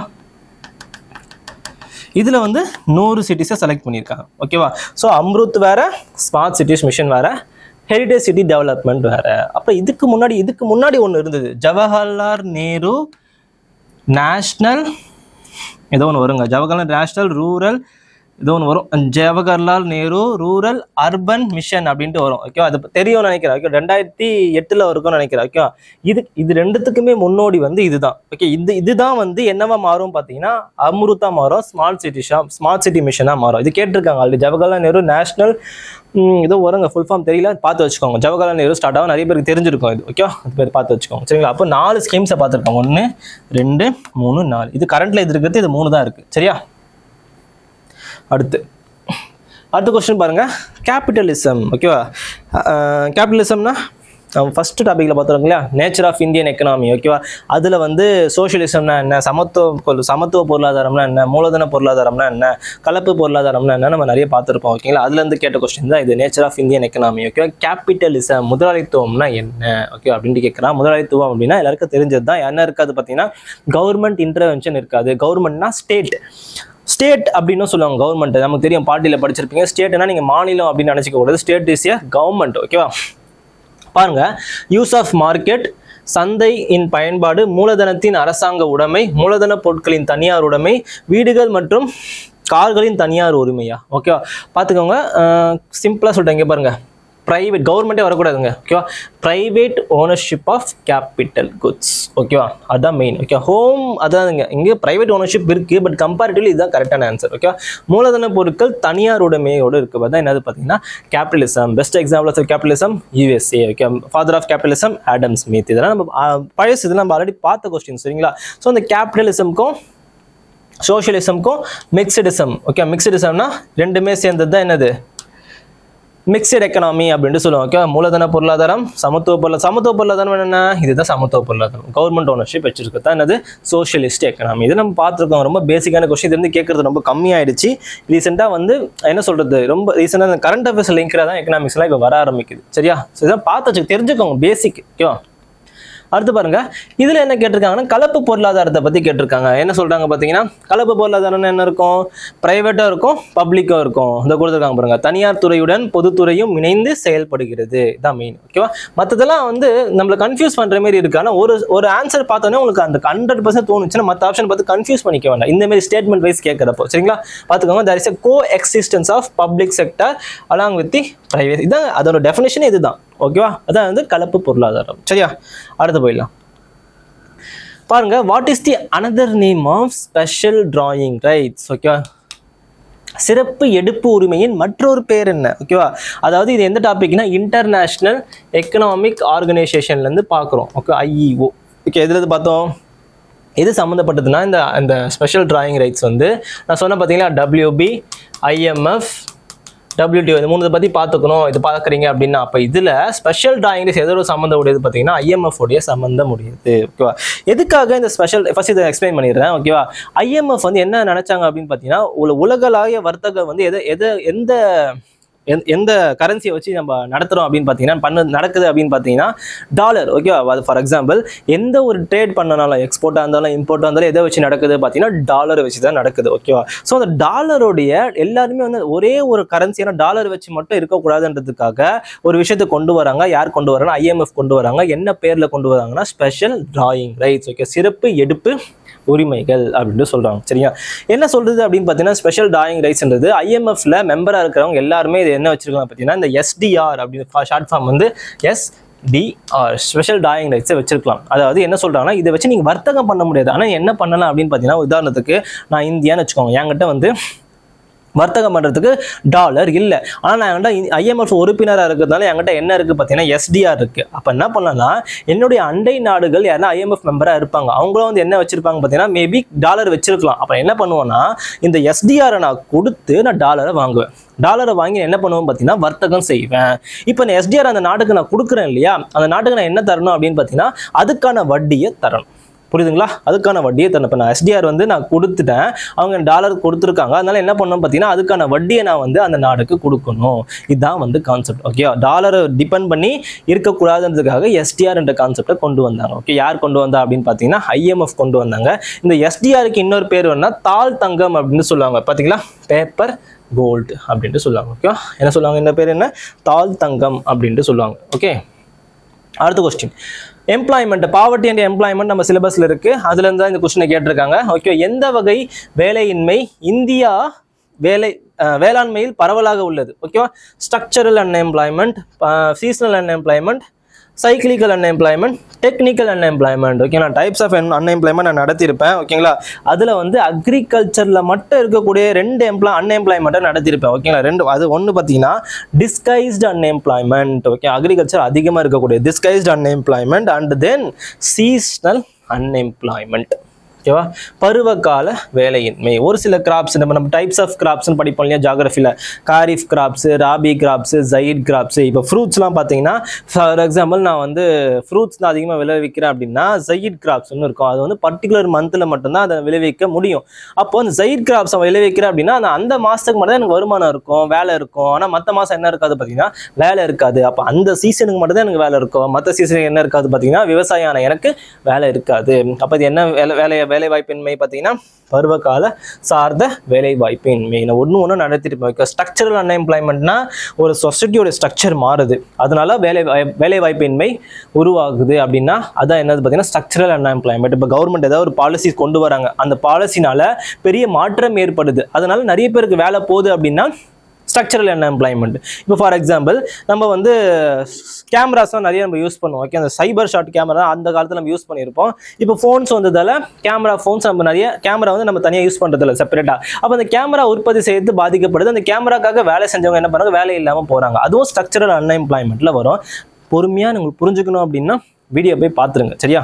இதில் வந்து நூறு சிட்டிஸை செலக்ட் பண்ணியிருக்காங்க ஓகேவா. ஸோ அம்ருத் வேற, ஸ்மார்ட் சிட்டிஸ் மிஷன் வேற, ஹெரிடேஜ் சிட்டி டெவலப்மெண்ட் வேற. அப்போ இதுக்கு முன்னாடி இதுக்கு முன்னாடி ஒன்று இருந்தது, ஜவஹர்லால் நேரு நேஷ்னல் ஏதோ ஒன்று வருங்க, ஜவஹர்லால் நேஷ்னல் ரூரல் ஏதோ ஒன்று வரும், Jawaharlal Nehru rural urban mission அப்படின்ட்டு வரும் ஓகே. அது தெரியும்னு நினைக்கிறேன் ஓகே. ரெண்டாயிரத்தி எட்டில் இருக்கும்னு நினைக்கிறேன் ஓகே. இது இது ரெண்டுத்துக்குமே முன்னோடி வந்து இதுதான் ஓகே. இது இதுதான் வந்து என்னவா மாறும் பார்த்தீங்கன்னா அம்ருத்தா மாறும், ஸ்மார்ட் சிட்டிஷா ஸ்மார்ட் சிட்டி மிஷனாக மாறும். இது கேட்டிருக்காங்க ஆல்ரெடி. ஜவஹர்லால் நேரு நேஷ்னல் ஏதோ வருங்க, ஃபுல் ஃபார்ம் தெரியல, பார்த்து வச்சுக்கோங்க. ஜவஹர்லால் நேரு ஸ்டார்ட் ஆகும், நிறைய பேருக்கு தெரிஞ்சிருக்கும் இது ஓகே. அது பேர் பார்த்து வச்சுக்கோங்க சரிங்களா. அப்போ நாலு ஸ்கீம்ஸை பார்த்துருக்காங்க, ஒன்று ரெண்டு மூணு நாலு. இது கரண்ட்ல இது இருக்கிறது இது மூணு தான் இருக்குது சரியா. அடுத்து அடுத்த கொஸ்டின் பாருங்க, கேபிட்டலிசம் ஓகேவா. கேபிட்டலிசம்னா ஃபர்ஸ்ட் டாபிக்ல பார்த்துருக்கோம் இல்லையா, நேச்சர் ஆஃப் இந்தியன் எக்கனாமி ஓகேவா. அதில் வந்து சோஷியலிசம்னா என்ன, சமத்துவ சமத்துவ பொருளாதாரம்னா என்ன, மூலதன பொருளாதாரம்னா என்ன, கலப்பு பொருளாதாரம்னா என்ன நம்ம நிறைய பார்த்துருப்போம் ஓகேங்களா. அதுலேருந்து கேட்ட கொஸ்டின் தான் இது, nature of Indian economy okay. Capitalism முதலாளித்துவம்னா என்ன ஓகே அப்படின்ட்டு கேட்குறான். முதலாளித்துவம் அப்படின்னா எல்லாருக்கும் தெரிஞ்சது தான். என்ன இருக்காது பார்த்தீங்கன்னா கவர்மெண்ட் இன்டர்வென்ஷன் இருக்காது. கவர்மெண்ட்னா ஸ்டேட் ஸ்டேட் அப்படின்னு சொல்லுவாங்க. கவர்மெண்ட் நமக்கு தெரியும், பார்ட்டியில் படிச்சிருப்பீங்க. ஸ்டேட்னா நீங்கள் மாநிலம் அப்படின்னு நினச்சிக்க கூடாது. ஸ்டேட் இஸ் ஏ கவர்மெண்ட் ஓகேவா. பாருங்க, யூஸ் ஆஃப் மார்க்கெட் சந்தை இன் பயன்பாடு, மூலதனத்தின் அரசாங்க உடைமை, மூலதன பொருட்களின் தனியார் உடைமை, வீடுகள் மற்றும் கார்களின் தனியார் உரிமையா ஓகேவா. பார்த்துக்கோங்க, சிம்பிளாக சொல்லிட்டேன். இங்கே பாருங்க, ப்ரைவேட் கவர்மெண்ட்டே வரக்கூடாதுங்க ஓகேவா. Private ownership of capital goods ஓகேவா, அதுதான் மெயின் ஓகே. ஹோம் அதான்ங்க, இங்கே ப்ரைவேட் ஓனர்ஷிப் இருக்குது, பட் கம்பேரிட்டிவ்லி இதுதான் கரெக்டான ஆன்சர் ஓகே. மூலதன பொருட்கள் தனியார் உடைமையோடு இருக்குது, அதான் என்னது பார்த்தீங்கன்னா capitalism. Best example of capitalism USA okay. Father of capitalism Adam Smith. இதெல்லாம் நம்ம பழைய இதெல்லாம் நம்ம ஆல்ரெடி பார்த்த கொஸ்டின் சரிங்களா. ஸோ அந்த கேபிட்டலிசம்க்கும் சோஷியலிசம்க்கும் மிக்சடிசம் ஓகே. மிக்சடிசம்னா ரெண்டுமே சேர்ந்தது தான் என்னது மிக்சட் எக்கனாமி அப்படின்ட்டு சொல்லுவாங்க ஓகே. மூலதன பொருளாதாரம், சமத்துவ பொருளா சமத்துவ பொருளாதாரம் என்ன, இதுதான் சமத்துவ பொருளாதாரம். கவர்மெண்ட் ஓனர்ஷிப் வச்சிருக்கு தான் என்னது சோஷியலிஸ்ட் எக்கனாமி. இது நம்ம பார்த்துருக்கோம். ரொம்ப பேசிக்கான கொஸ்டின் இது வந்து கேட்கறது ரொம்ப கம்மியாயிடுச்சு. ரீசெண்டாக வந்து என்ன சொல்றது, ரொம்ப ரீசெண்டாக கரண்ட் அஃபேர்ஸ் லிங்க்ல தான் எக்கனாமிக்ஸ்லாம் இப்போ வர ஆரம்பிக்குது சரியா. ஸோ இதான் பார்த்து வச்சு தெரிஞ்சுக்கோங்க பேசிக் ஓகேவா. அடுத்து பாருங்க, இதுல என்ன கேட்டிருக்காங்கன்னா கலப்பு பொருளாதாரத்தை பத்தி கேட்டிருக்காங்க. என்ன சொல்றாங்க பாத்தீங்கன்னா, கலப்பு பொருளாதாரம் என்ன இருக்கும், பிரைவேட்டா இருக்கும், பப்ளிக்கா இருக்கும். இந்த கொடுத்துருக்காங்க பாருங்க, தனியார் துறையுடன் பொதுத்துறையும் இணைந்து செயல்படுகிறது, இதான் மெயின் ஓகேவா. மற்றதெல்லாம் வந்து நம்மளை கன்ஃபியூஸ் பண்ற மாதிரி இருக்கு. ஆனால் ஒரு ஒரு ஆன்சர் பார்த்தோன்னே உங்களுக்கு அந்த ஹண்ட்ரட் பர்சன்ட் தோணுச்சுன்னா மற்ற ஆப்ஷன் பார்த்து கன்ஃபியூஸ் பண்ணிக்க வேண்டாம். இந்த மாதிரி ஸ்டேட்மெண்ட் வைஸ் கேட்கறப்போ சரிங்களா. பார்த்துக்கோங்க, there is a co-existence of public sector along with the private. இதான் அதோட டெஃபினேஷன் இதுதான் ஓகேவா. அதான் வந்து கலப்பு பொருளாதாரம் சரியா. அடுத்து போயிடலாம். பாருங்க, what is the another name of special drawing rights ஓகேவா. சிறப்பு எடுப்பு உரிமையின் மற்றொரு பேர் என்ன ஓகேவா. அதாவது இது எந்த டாபிக்னா இன்டர்நேஷனல் எக்கனாமிக் ஆர்கனைசேஷன்ல இருந்து பார்க்குறோம் ஓகே. IEO okay. எதுல இருந்து பார்த்தோம், எது சம்மந்தப்பட்டதுன்னா இந்த அந்த ஸ்பெஷல் டிராயிங் ரைட்ஸ் வந்து நான் சொன்ன பார்த்தீங்களா, டபிள்யூபி, ஐஎம்எஃப், டபிள்யூடிஓ, இது மூணு பற்றி பார்த்துக்கணும். இது பார்க்குறீங்க அப்படின்னா அப்போ இதில் ஸ்பெஷல் டிராயிங் ரைட்ஸ் எதோட சம்மந்தம் உடையது பார்த்தீங்கன்னா ஐஎம்எஃப் உடைய சம்மந்தம் உடையது ஓகேவா. எதுக்காக இந்த ஸ்பெஷல் ஃபர்ஸ்ட் இதை எக்ஸ்பிளைன் பண்ணிடுறேன் ஓகேவா. ஐஎம்எஃப் வந்து என்ன நினைச்சாங்க அப்படின்னு பார்த்தீங்கன்னா, உலகளாவிய வர்த்தகம் வந்து எதை எதை எந்த எந்த கரன்சியை வச்சு நம்ம நடத்துகிறோம் அப்படின்னு பார்த்தீங்கன்னா பண்ண நடக்குது அப்படின்னு பார்த்தீங்கன்னா டாலர் ஓகேவா. அது ஃபார் எக்ஸாம்பிள் எந்த ஒரு ட்ரேட் பண்ணனாலும் எக்ஸ்போர்ட்டாக இருந்தாலும் இம்போர்ட்டாக இருந்தாலும் எதை வச்சு நடக்குது பார்த்தீங்கன்னா டாலரை வச்சு தான் நடக்குது ஓகேவா. ஸோ அந்த டாலருடைய எல்லாருமே வந்து ஒரே ஒரு கரன்சியான டாலர் வச்சு மட்டும் இருக்கக்கூடாதுன்றதுக்காக ஒரு விஷயத்தை கொண்டு வராங்க. யார் கொண்டு வராங்கன்னா ஐஎம்எஃப் கொண்டு வராங்க. என்ன பேரில் கொண்டு வராங்கன்னா ஸ்பெஷல் டிராயிங் ரைட்ஸ் ஓகே, சிறப்பு எடுப்பு உரிமைகள் அப்படின்னு சொல்றாங்க சரியா. என்ன சொல்றது அப்படின்னு பார்த்தீங்கன்னா, ஸ்பெஷல் டிராயிங் ரைட்ஸ்ன்றது ஐஎம்எஃப்ல மெம்பரா இருக்கிறவங்க எல்லாருமே இது என்ன வச்சிருக்காங்க பார்த்தீங்கன்னா இந்த எஸ்டிஆர் அப்படின்னு ஷார்ட் ஃபார்ம் வந்து எஸ் டிஆர் ஸ்பெஷல் டிராயிங் ரைட்ஸை வச்சிருக்கலாம். அதாவது என்ன சொல்றாங்கன்னா, இதை வச்சு நீங்க வர்த்தகம் பண்ண முடியாது. ஆனால் என்ன பண்ணலாம் அப்படின்னு பார்த்தீங்கன்னா, உதாரணத்துக்கு நான் இந்தியான்னு வச்சுக்கோங்க, என்கிட்ட வந்து வர்த்தகம் பண்ணுறதுக்கு டாலர் இல்லை. ஆனால் நான் என்கிட்ட ஐஎம்எஃப் உறுப்பினராக இருக்கிறதுனால என்கிட்ட என்ன இருக்குது பார்த்தீங்கன்னா எஸ்டிஆர் இருக்குது. அப்போ என்ன பண்ணலாம், என்னுடைய அண்டை நாடுகள் யாருன்னா ஐஎம்எஃப் மெம்பராக இருப்பாங்க, அவங்களும் வந்து என்ன வச்சுருப்பாங்க பார்த்தீங்கன்னா மேபி டாலர் வச்சிருக்கலாம். அப்போ என்ன பண்ணுவேன்னா இந்த எஸ்டிஆரை நான் கொடுத்து நான் டாலரை வாங்குவேன். டாலரை வாங்கி என்ன பண்ணுவோம் பார்த்தீங்கன்னா வர்த்தகம் செய்வேன். இப்போ இந்த எஸ்டிஆர் அந்த நாட்டுக்கு நான் கொடுக்குறேன் இல்லையா, அந்த நாட்டுக்கு நான் என்ன தரணும் அப்படின்னு பார்த்தீங்கன்னா அதுக்கான வட்டியை தரணும். புரியுதுங்களா? அதுக்கான வட்டியை தரணும். இப்போ நான் எஸ்டிஆர் வந்து நான் கொடுத்துட்டேன், அவங்க டாலர் கொடுத்துருக்காங்க, அதனால என்ன பண்ணணும் பார்த்தீங்கன்னா அதுக்கான வட்டியை நான் வந்து அந்த நாடுக்கு கொடுக்கணும். இதுதான் வந்து கான்செப்ட். ஓகே, டாலரை டிபெண்ட் பண்ணி இருக்கக்கூடாதுன்றதுக்காக எஸ்டிஆர் என்ற கான்செப்டை கொண்டு வந்தாங்க. ஓகே, யார் கொண்டு வந்தா அப்படின்னு பார்த்தீங்கன்னா ஐஎம்எஃப் கொண்டு வந்தாங்க. இந்த எஸ்டிஆருக்கு இன்னொரு பேர் வேணா தாள் தங்கம் அப்படின்னு சொல்லுவாங்க. பார்த்தீங்களா, பேப்பர் கோல்டு அப்படின்ட்டு சொல்லுவாங்க. ஓகே, என்ன சொல்லுவாங்க, இந்த பேர் என்ன, தாள் தங்கம் அப்படின்ட்டு சொல்லுவாங்க. ஓகே, அடுத்த question, employment, poverty and employment நம்ம சிலபஸ்ல இருக்கு, அதுல இருந்து தான் இந்த கொஸ்டினை கேட்டிருக்காங்க. ஓகே, எந்த வகை வேலையின்மை இந்தியா வேலை வேளாண்மையில் பரவலாக உள்ளது? ஓகேவா, structural unemployment, seasonal unemployment, cyclical unemployment, technical unemployment. Okay, நான் டைப்ஸ் ஆஃப் அன்எம்ப்ளாய்மெண்ட் நான் நடத்தியிருப்பேன். ஓகேங்களா, அதில் வந்து அக்ரிகல்ச்சரில் மட்டும் இருக்கக்கூடிய ரெண்டு எம்ப்ளாய் அன்எம்ப்ளாய்மெண்ட்டை நடத்தியிருப்பேன். ஓகேங்களா, ரெண்டு, அது ஒன்று பார்த்தீங்கன்னா டிஸ்கைஸ்டு அன்எம்ப்ளாய்மெண்ட். ஓகே, அக்ரிகல்ச்சர் அதிகமாக இருக்கக்கூடிய disguised unemployment and then seasonal unemployment. ஓகேவா, பருவகால வேலையின்மை. ஒரு சில கிராப்ஸ் நம்ம நம்ம டைப்ஸ் ஆஃப் கிராப்ஸ்ன்னு படிப்போம் இல்லையா ஜாகிரஃபியில், kharif crops, rabi crops, zaid crops. இப்போ ஃப்ரூட்ஸ்லாம் பார்த்தீங்கன்னா ஃபார் எக்ஸாம்பிள் நான் வந்து ஃப்ரூட்ஸ் தான் அதிகமாக விளைவிக்கிறேன் அப்படின்னா ஜயீட் கிராப்ஸ்னு இருக்கும், அது வந்து பர்டிகுலர் மந்தில் மட்டும்தான் அதை விளைவிக்க முடியும். அப்போ அந்த ஜயீட் கிராப்ஸை விளைவிக்கிறேன் அப்படின்னா அந்த அந்த மாதத்துக்கு மட்டும் தான் எனக்கு வருமானம் இருக்கும், வேலை இருக்கும். ஆனால் மற்ற மாதம் என்ன இருக்காது பார்த்தீங்கன்னா வேலை இருக்காது. அப்போ அந்த சீசனுக்கு மட்டும் தான் எனக்கு வேலை இருக்கும், மற்ற சீசனுக்கு என்ன இருக்காது பார்த்தீங்கன்னா விவசாயம் எனக்கு வேலை இருக்காது. அப்போ இது என்ன வேலை வேலை வேலை வாய்ப்பின்மை பார்த்தீங்கன்னா பருவகால சார்ந்த வேலை வாய்ப்பின்மை. நான் ஒன்று ஒன்று நடத்திட்டு ஸ்ட்ரக்சரல் அன்எம்ப்ளாய்மெண்ட்னா ஒரு சொசைட்டியோட ஸ்ட்ரக்சர் மாறுது, அதனால வேலை வேலை வாய்ப்பின்மை உருவாகுது அப்படின்னா அதான் என்னது பார்த்தீங்கன்னா ஸ்ட்ரக்சரல் அன்எம்ப்ளாய்மெண்ட். இப்போ கவர்மெண்ட் ஏதாவது ஒரு பாலிசி கொண்டு வராங்க, அந்த பாலிசினால பெரிய மாற்றம் ஏற்படுது, அதனால நிறைய பேருக்கு வேலை போகுது அப்படின்னா ஸ்ட்ரக்சரல் அன்எம்ப்ளாய்மெண்ட். இப்போ ஃபார் எக்ஸாம்பிள் நம்ம வந்து கேமராஸ்லாம் நிறைய நம்ம யூஸ் பண்ணுவோம். ஓகே, அந்த சைபர் ஷாட் கேமரா அந்த காலத்தில் நம்ம யூஸ் பண்ணியிருப்போம். இப்போ ஃபோன்ஸ் வந்ததால் கேமரா ஃபோன்ஸ் நம்ம நிறைய கேமரா வந்து நம்ம தனியாக யூஸ் பண்ணுறதில்ல செப்பரேட்டாக. அப்போ அந்த கேமரா உற்பத்தி செய்து பாதிக்கப்படுது, அந்த கேமராக்காக வேலை செஞ்சவங்க என்ன பண்ணுறாங்க, வேலை இல்லாமல் போகிறாங்க. அதுவும் ஸ்ட்ரக்சரல் அன்எம்ப்ளாய்மெண்ட்டில் வரும். பொறுமையாக உங்களுக்கு புரிஞ்சுக்கணும் அப்படின்னா வீடியோ போய் பார்த்துருங்க, சரியா?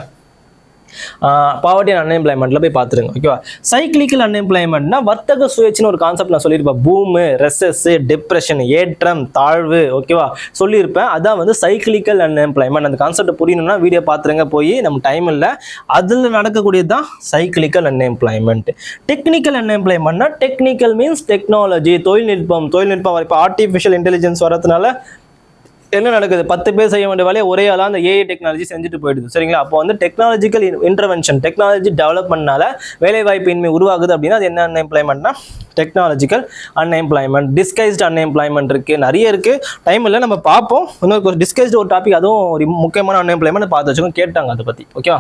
பாவர்ட்டி அண்ட் அன்எம்ப்ளாய்மெண்ட்ல போய் பார்த்துருங்க. ஓகேவா, சைக்கிளிக்கல் அன்எம்ப்ளாய்மெண்ட்னா வர்த்தக சுழற்சின்னு ஒரு கான்செப்ட் நான் சொல்லியிருப்பேன். பூமு, ரெசஸ், டிப்ரெஷன், ஏற்றம் தாழ்வு. ஓகேவா, சொல்லியிருப்பேன். அதான் வந்து சைக்கிளிக்கல் அன்எம்ப்ளாய்மெண்ட். அந்த கான்செப்ட் புரியணும்னா வீடியோ பார்த்துருங்க, போய் நம்ம டைம் இல்லை, அதில் நடக்கக்கூடியது தான் சைக்கிளிக்கல் அன்எம்ப்ளாய்மெண்ட். டெக்னிக்கல் அன்எம்ப்ளாய்மெண்ட்னா டெக்னிக்கல் மீன்ஸ் டெக்னாலஜி, தொழில்நுட்பம். தொழில்நுட்பம் இப்போ ஆர்டிஃபிஷியல் இன்டெலிஜென்ஸ் வரதுனால என்ன நடக்குது, பத்து பேர் செய்ய வேண்டிய வேலையை ஒரே ஆளாக அந்த ஏஐ டெக்னாலஜி செஞ்சுட்டு போயிடுது, சரிங்களா? அப்போ வந்து டெக்னாலஜிக்கல் இன்டர்வென்ஷன், டெக்னாலஜி டெவலப்மெண்ட்னால வேலைவாய்ப்பின்மை உருவாகுது அப்படின்னா அது என்ன அன்எம்ப்ளாய்மெண்ட்னா டெக்னாலஜிக்கல் அன்எம்ப்ளாய்மெண்ட். டிஸ்கைஸ்டு அன்எம்ப்ளாய்மெண்ட் இருக்குது, நிறைய இருக்குது, டைம் இல்லை, நம்ம பார்ப்போம். இன்னொரு டிஸ்கைஸ்டு ஒரு டாபிக், அதுவும் ஒரு முக்கியமான அன்எம்ப்ளாய்மெண்ட் பார்த்து வச்சுக்கோங்க, கேட்டாங்க அதை பற்றி. ஓகேவா,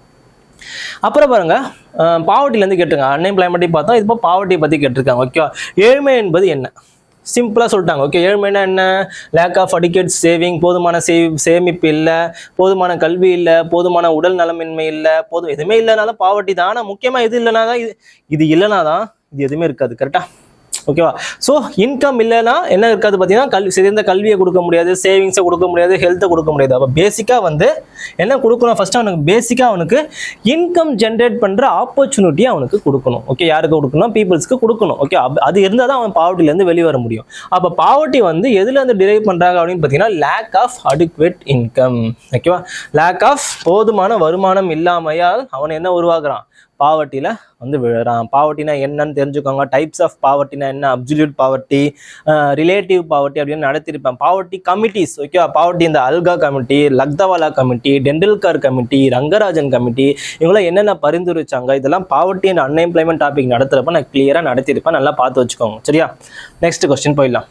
அப்புறம் பாருங்க பாவர்ட்டிலேருந்து கேட்டுருங்க, அன்எம்ப்ளாய்மெண்ட்டையும் பார்த்தோம், இப்போ பாவர்ட்டியை பற்றி கேட்டிருக்காங்க. ஓகேவா, ஏழ்மை என்பது என்ன? சிம்பிளாக சொல்லிட்டாங்க. ஓகே, ஏழ்மைனா என்ன? லேக் ஆஃப் அடிக்கேட் சேவிங், போதுமான சே சேமிப்பு இல்லை, போதுமான கல்வி இல்லை, போதுமான உடல் நலமின்மை இல்லை, போதும் எதுவுமே இல்லைனாலும் பாவர்ட்டி தான். ஆனால் முக்கியமாக எது இல்லைனா தான் இது இது இல்லைனா தான் இது எதுவுமே இருக்காது, கரெக்டாக? ஓகேவா, ஸோ இன்கம் இல்லைன்னா என்ன இருக்காது பார்த்தீங்கன்னா கல்வி, சிறந்த கல்வியை கொடுக்க முடியாது, சேவிங்ஸை கொடுக்க முடியாது, ஹெல்த்தை கொடுக்க முடியாது. அப்போ பேசிக்காக வந்து என்ன கொடுக்கணும், ஃபர்ஸ்ட் அவனுக்கு பேசிக்காக அவனுக்கு இன்கம் ஜென்ரேட் பண்ணுற ஆப்பர்ச்சுனிட்டியை அவனுக்கு கொடுக்கணும். ஓகே, யாருக்கு கொடுக்கணும்? பீப்புள்ஸ்க்கு கொடுக்கணும். ஓகே, அது இருந்தால் தான் அவன் பாவர்ட்டிலேருந்து வெளியே வர முடியும். அப்போ பாவர்ட்டி வந்து எதுலேருந்து டிரைவ் பண்ணுறாங்க அப்படின்னு பார்த்தீங்கன்னா லேக் ஆஃப் அடிக்வேட் இன்கம். ஓகேவா, லேக் ஆஃப் போதுமான வருமானம் இல்லாமையால் அவன் என்ன உருவாக்குறான், பாவர்ட்டியில் வந்து விழுறான். பாவர்ட்டினா என்னன்னு தெரிஞ்சுக்கோங்க. டைப்ஸ் ஆஃப் பாவர்ட்டினா என்ன, அப்சல்யூட் பாவர்ட்டி, ரிலேட்டிவ் பாவர்ட்டி அப்படின்னு நடத்திருப்பேன். Poverty committees. ஓகேவா, பாவர்ட்டி இந்த Alagh committee, Lakdawala committee, Tendulkar committee, Rangarajan committee, இவங்களாம் என்னென்ன பரிந்துரைச்சாங்க, இதெல்லாம் பாவர்ட்டி அண்ட் அன்எம்ப்ளாய்மெண்ட் டாபிக் நடத்துகிறப்ப நான் கிளியராக நடத்தியிருப்பேன், நல்லா பார்த்து வச்சுக்கோங்க, சரியா? நெக்ஸ்ட் கொஸ்டின் போயிடலாம்.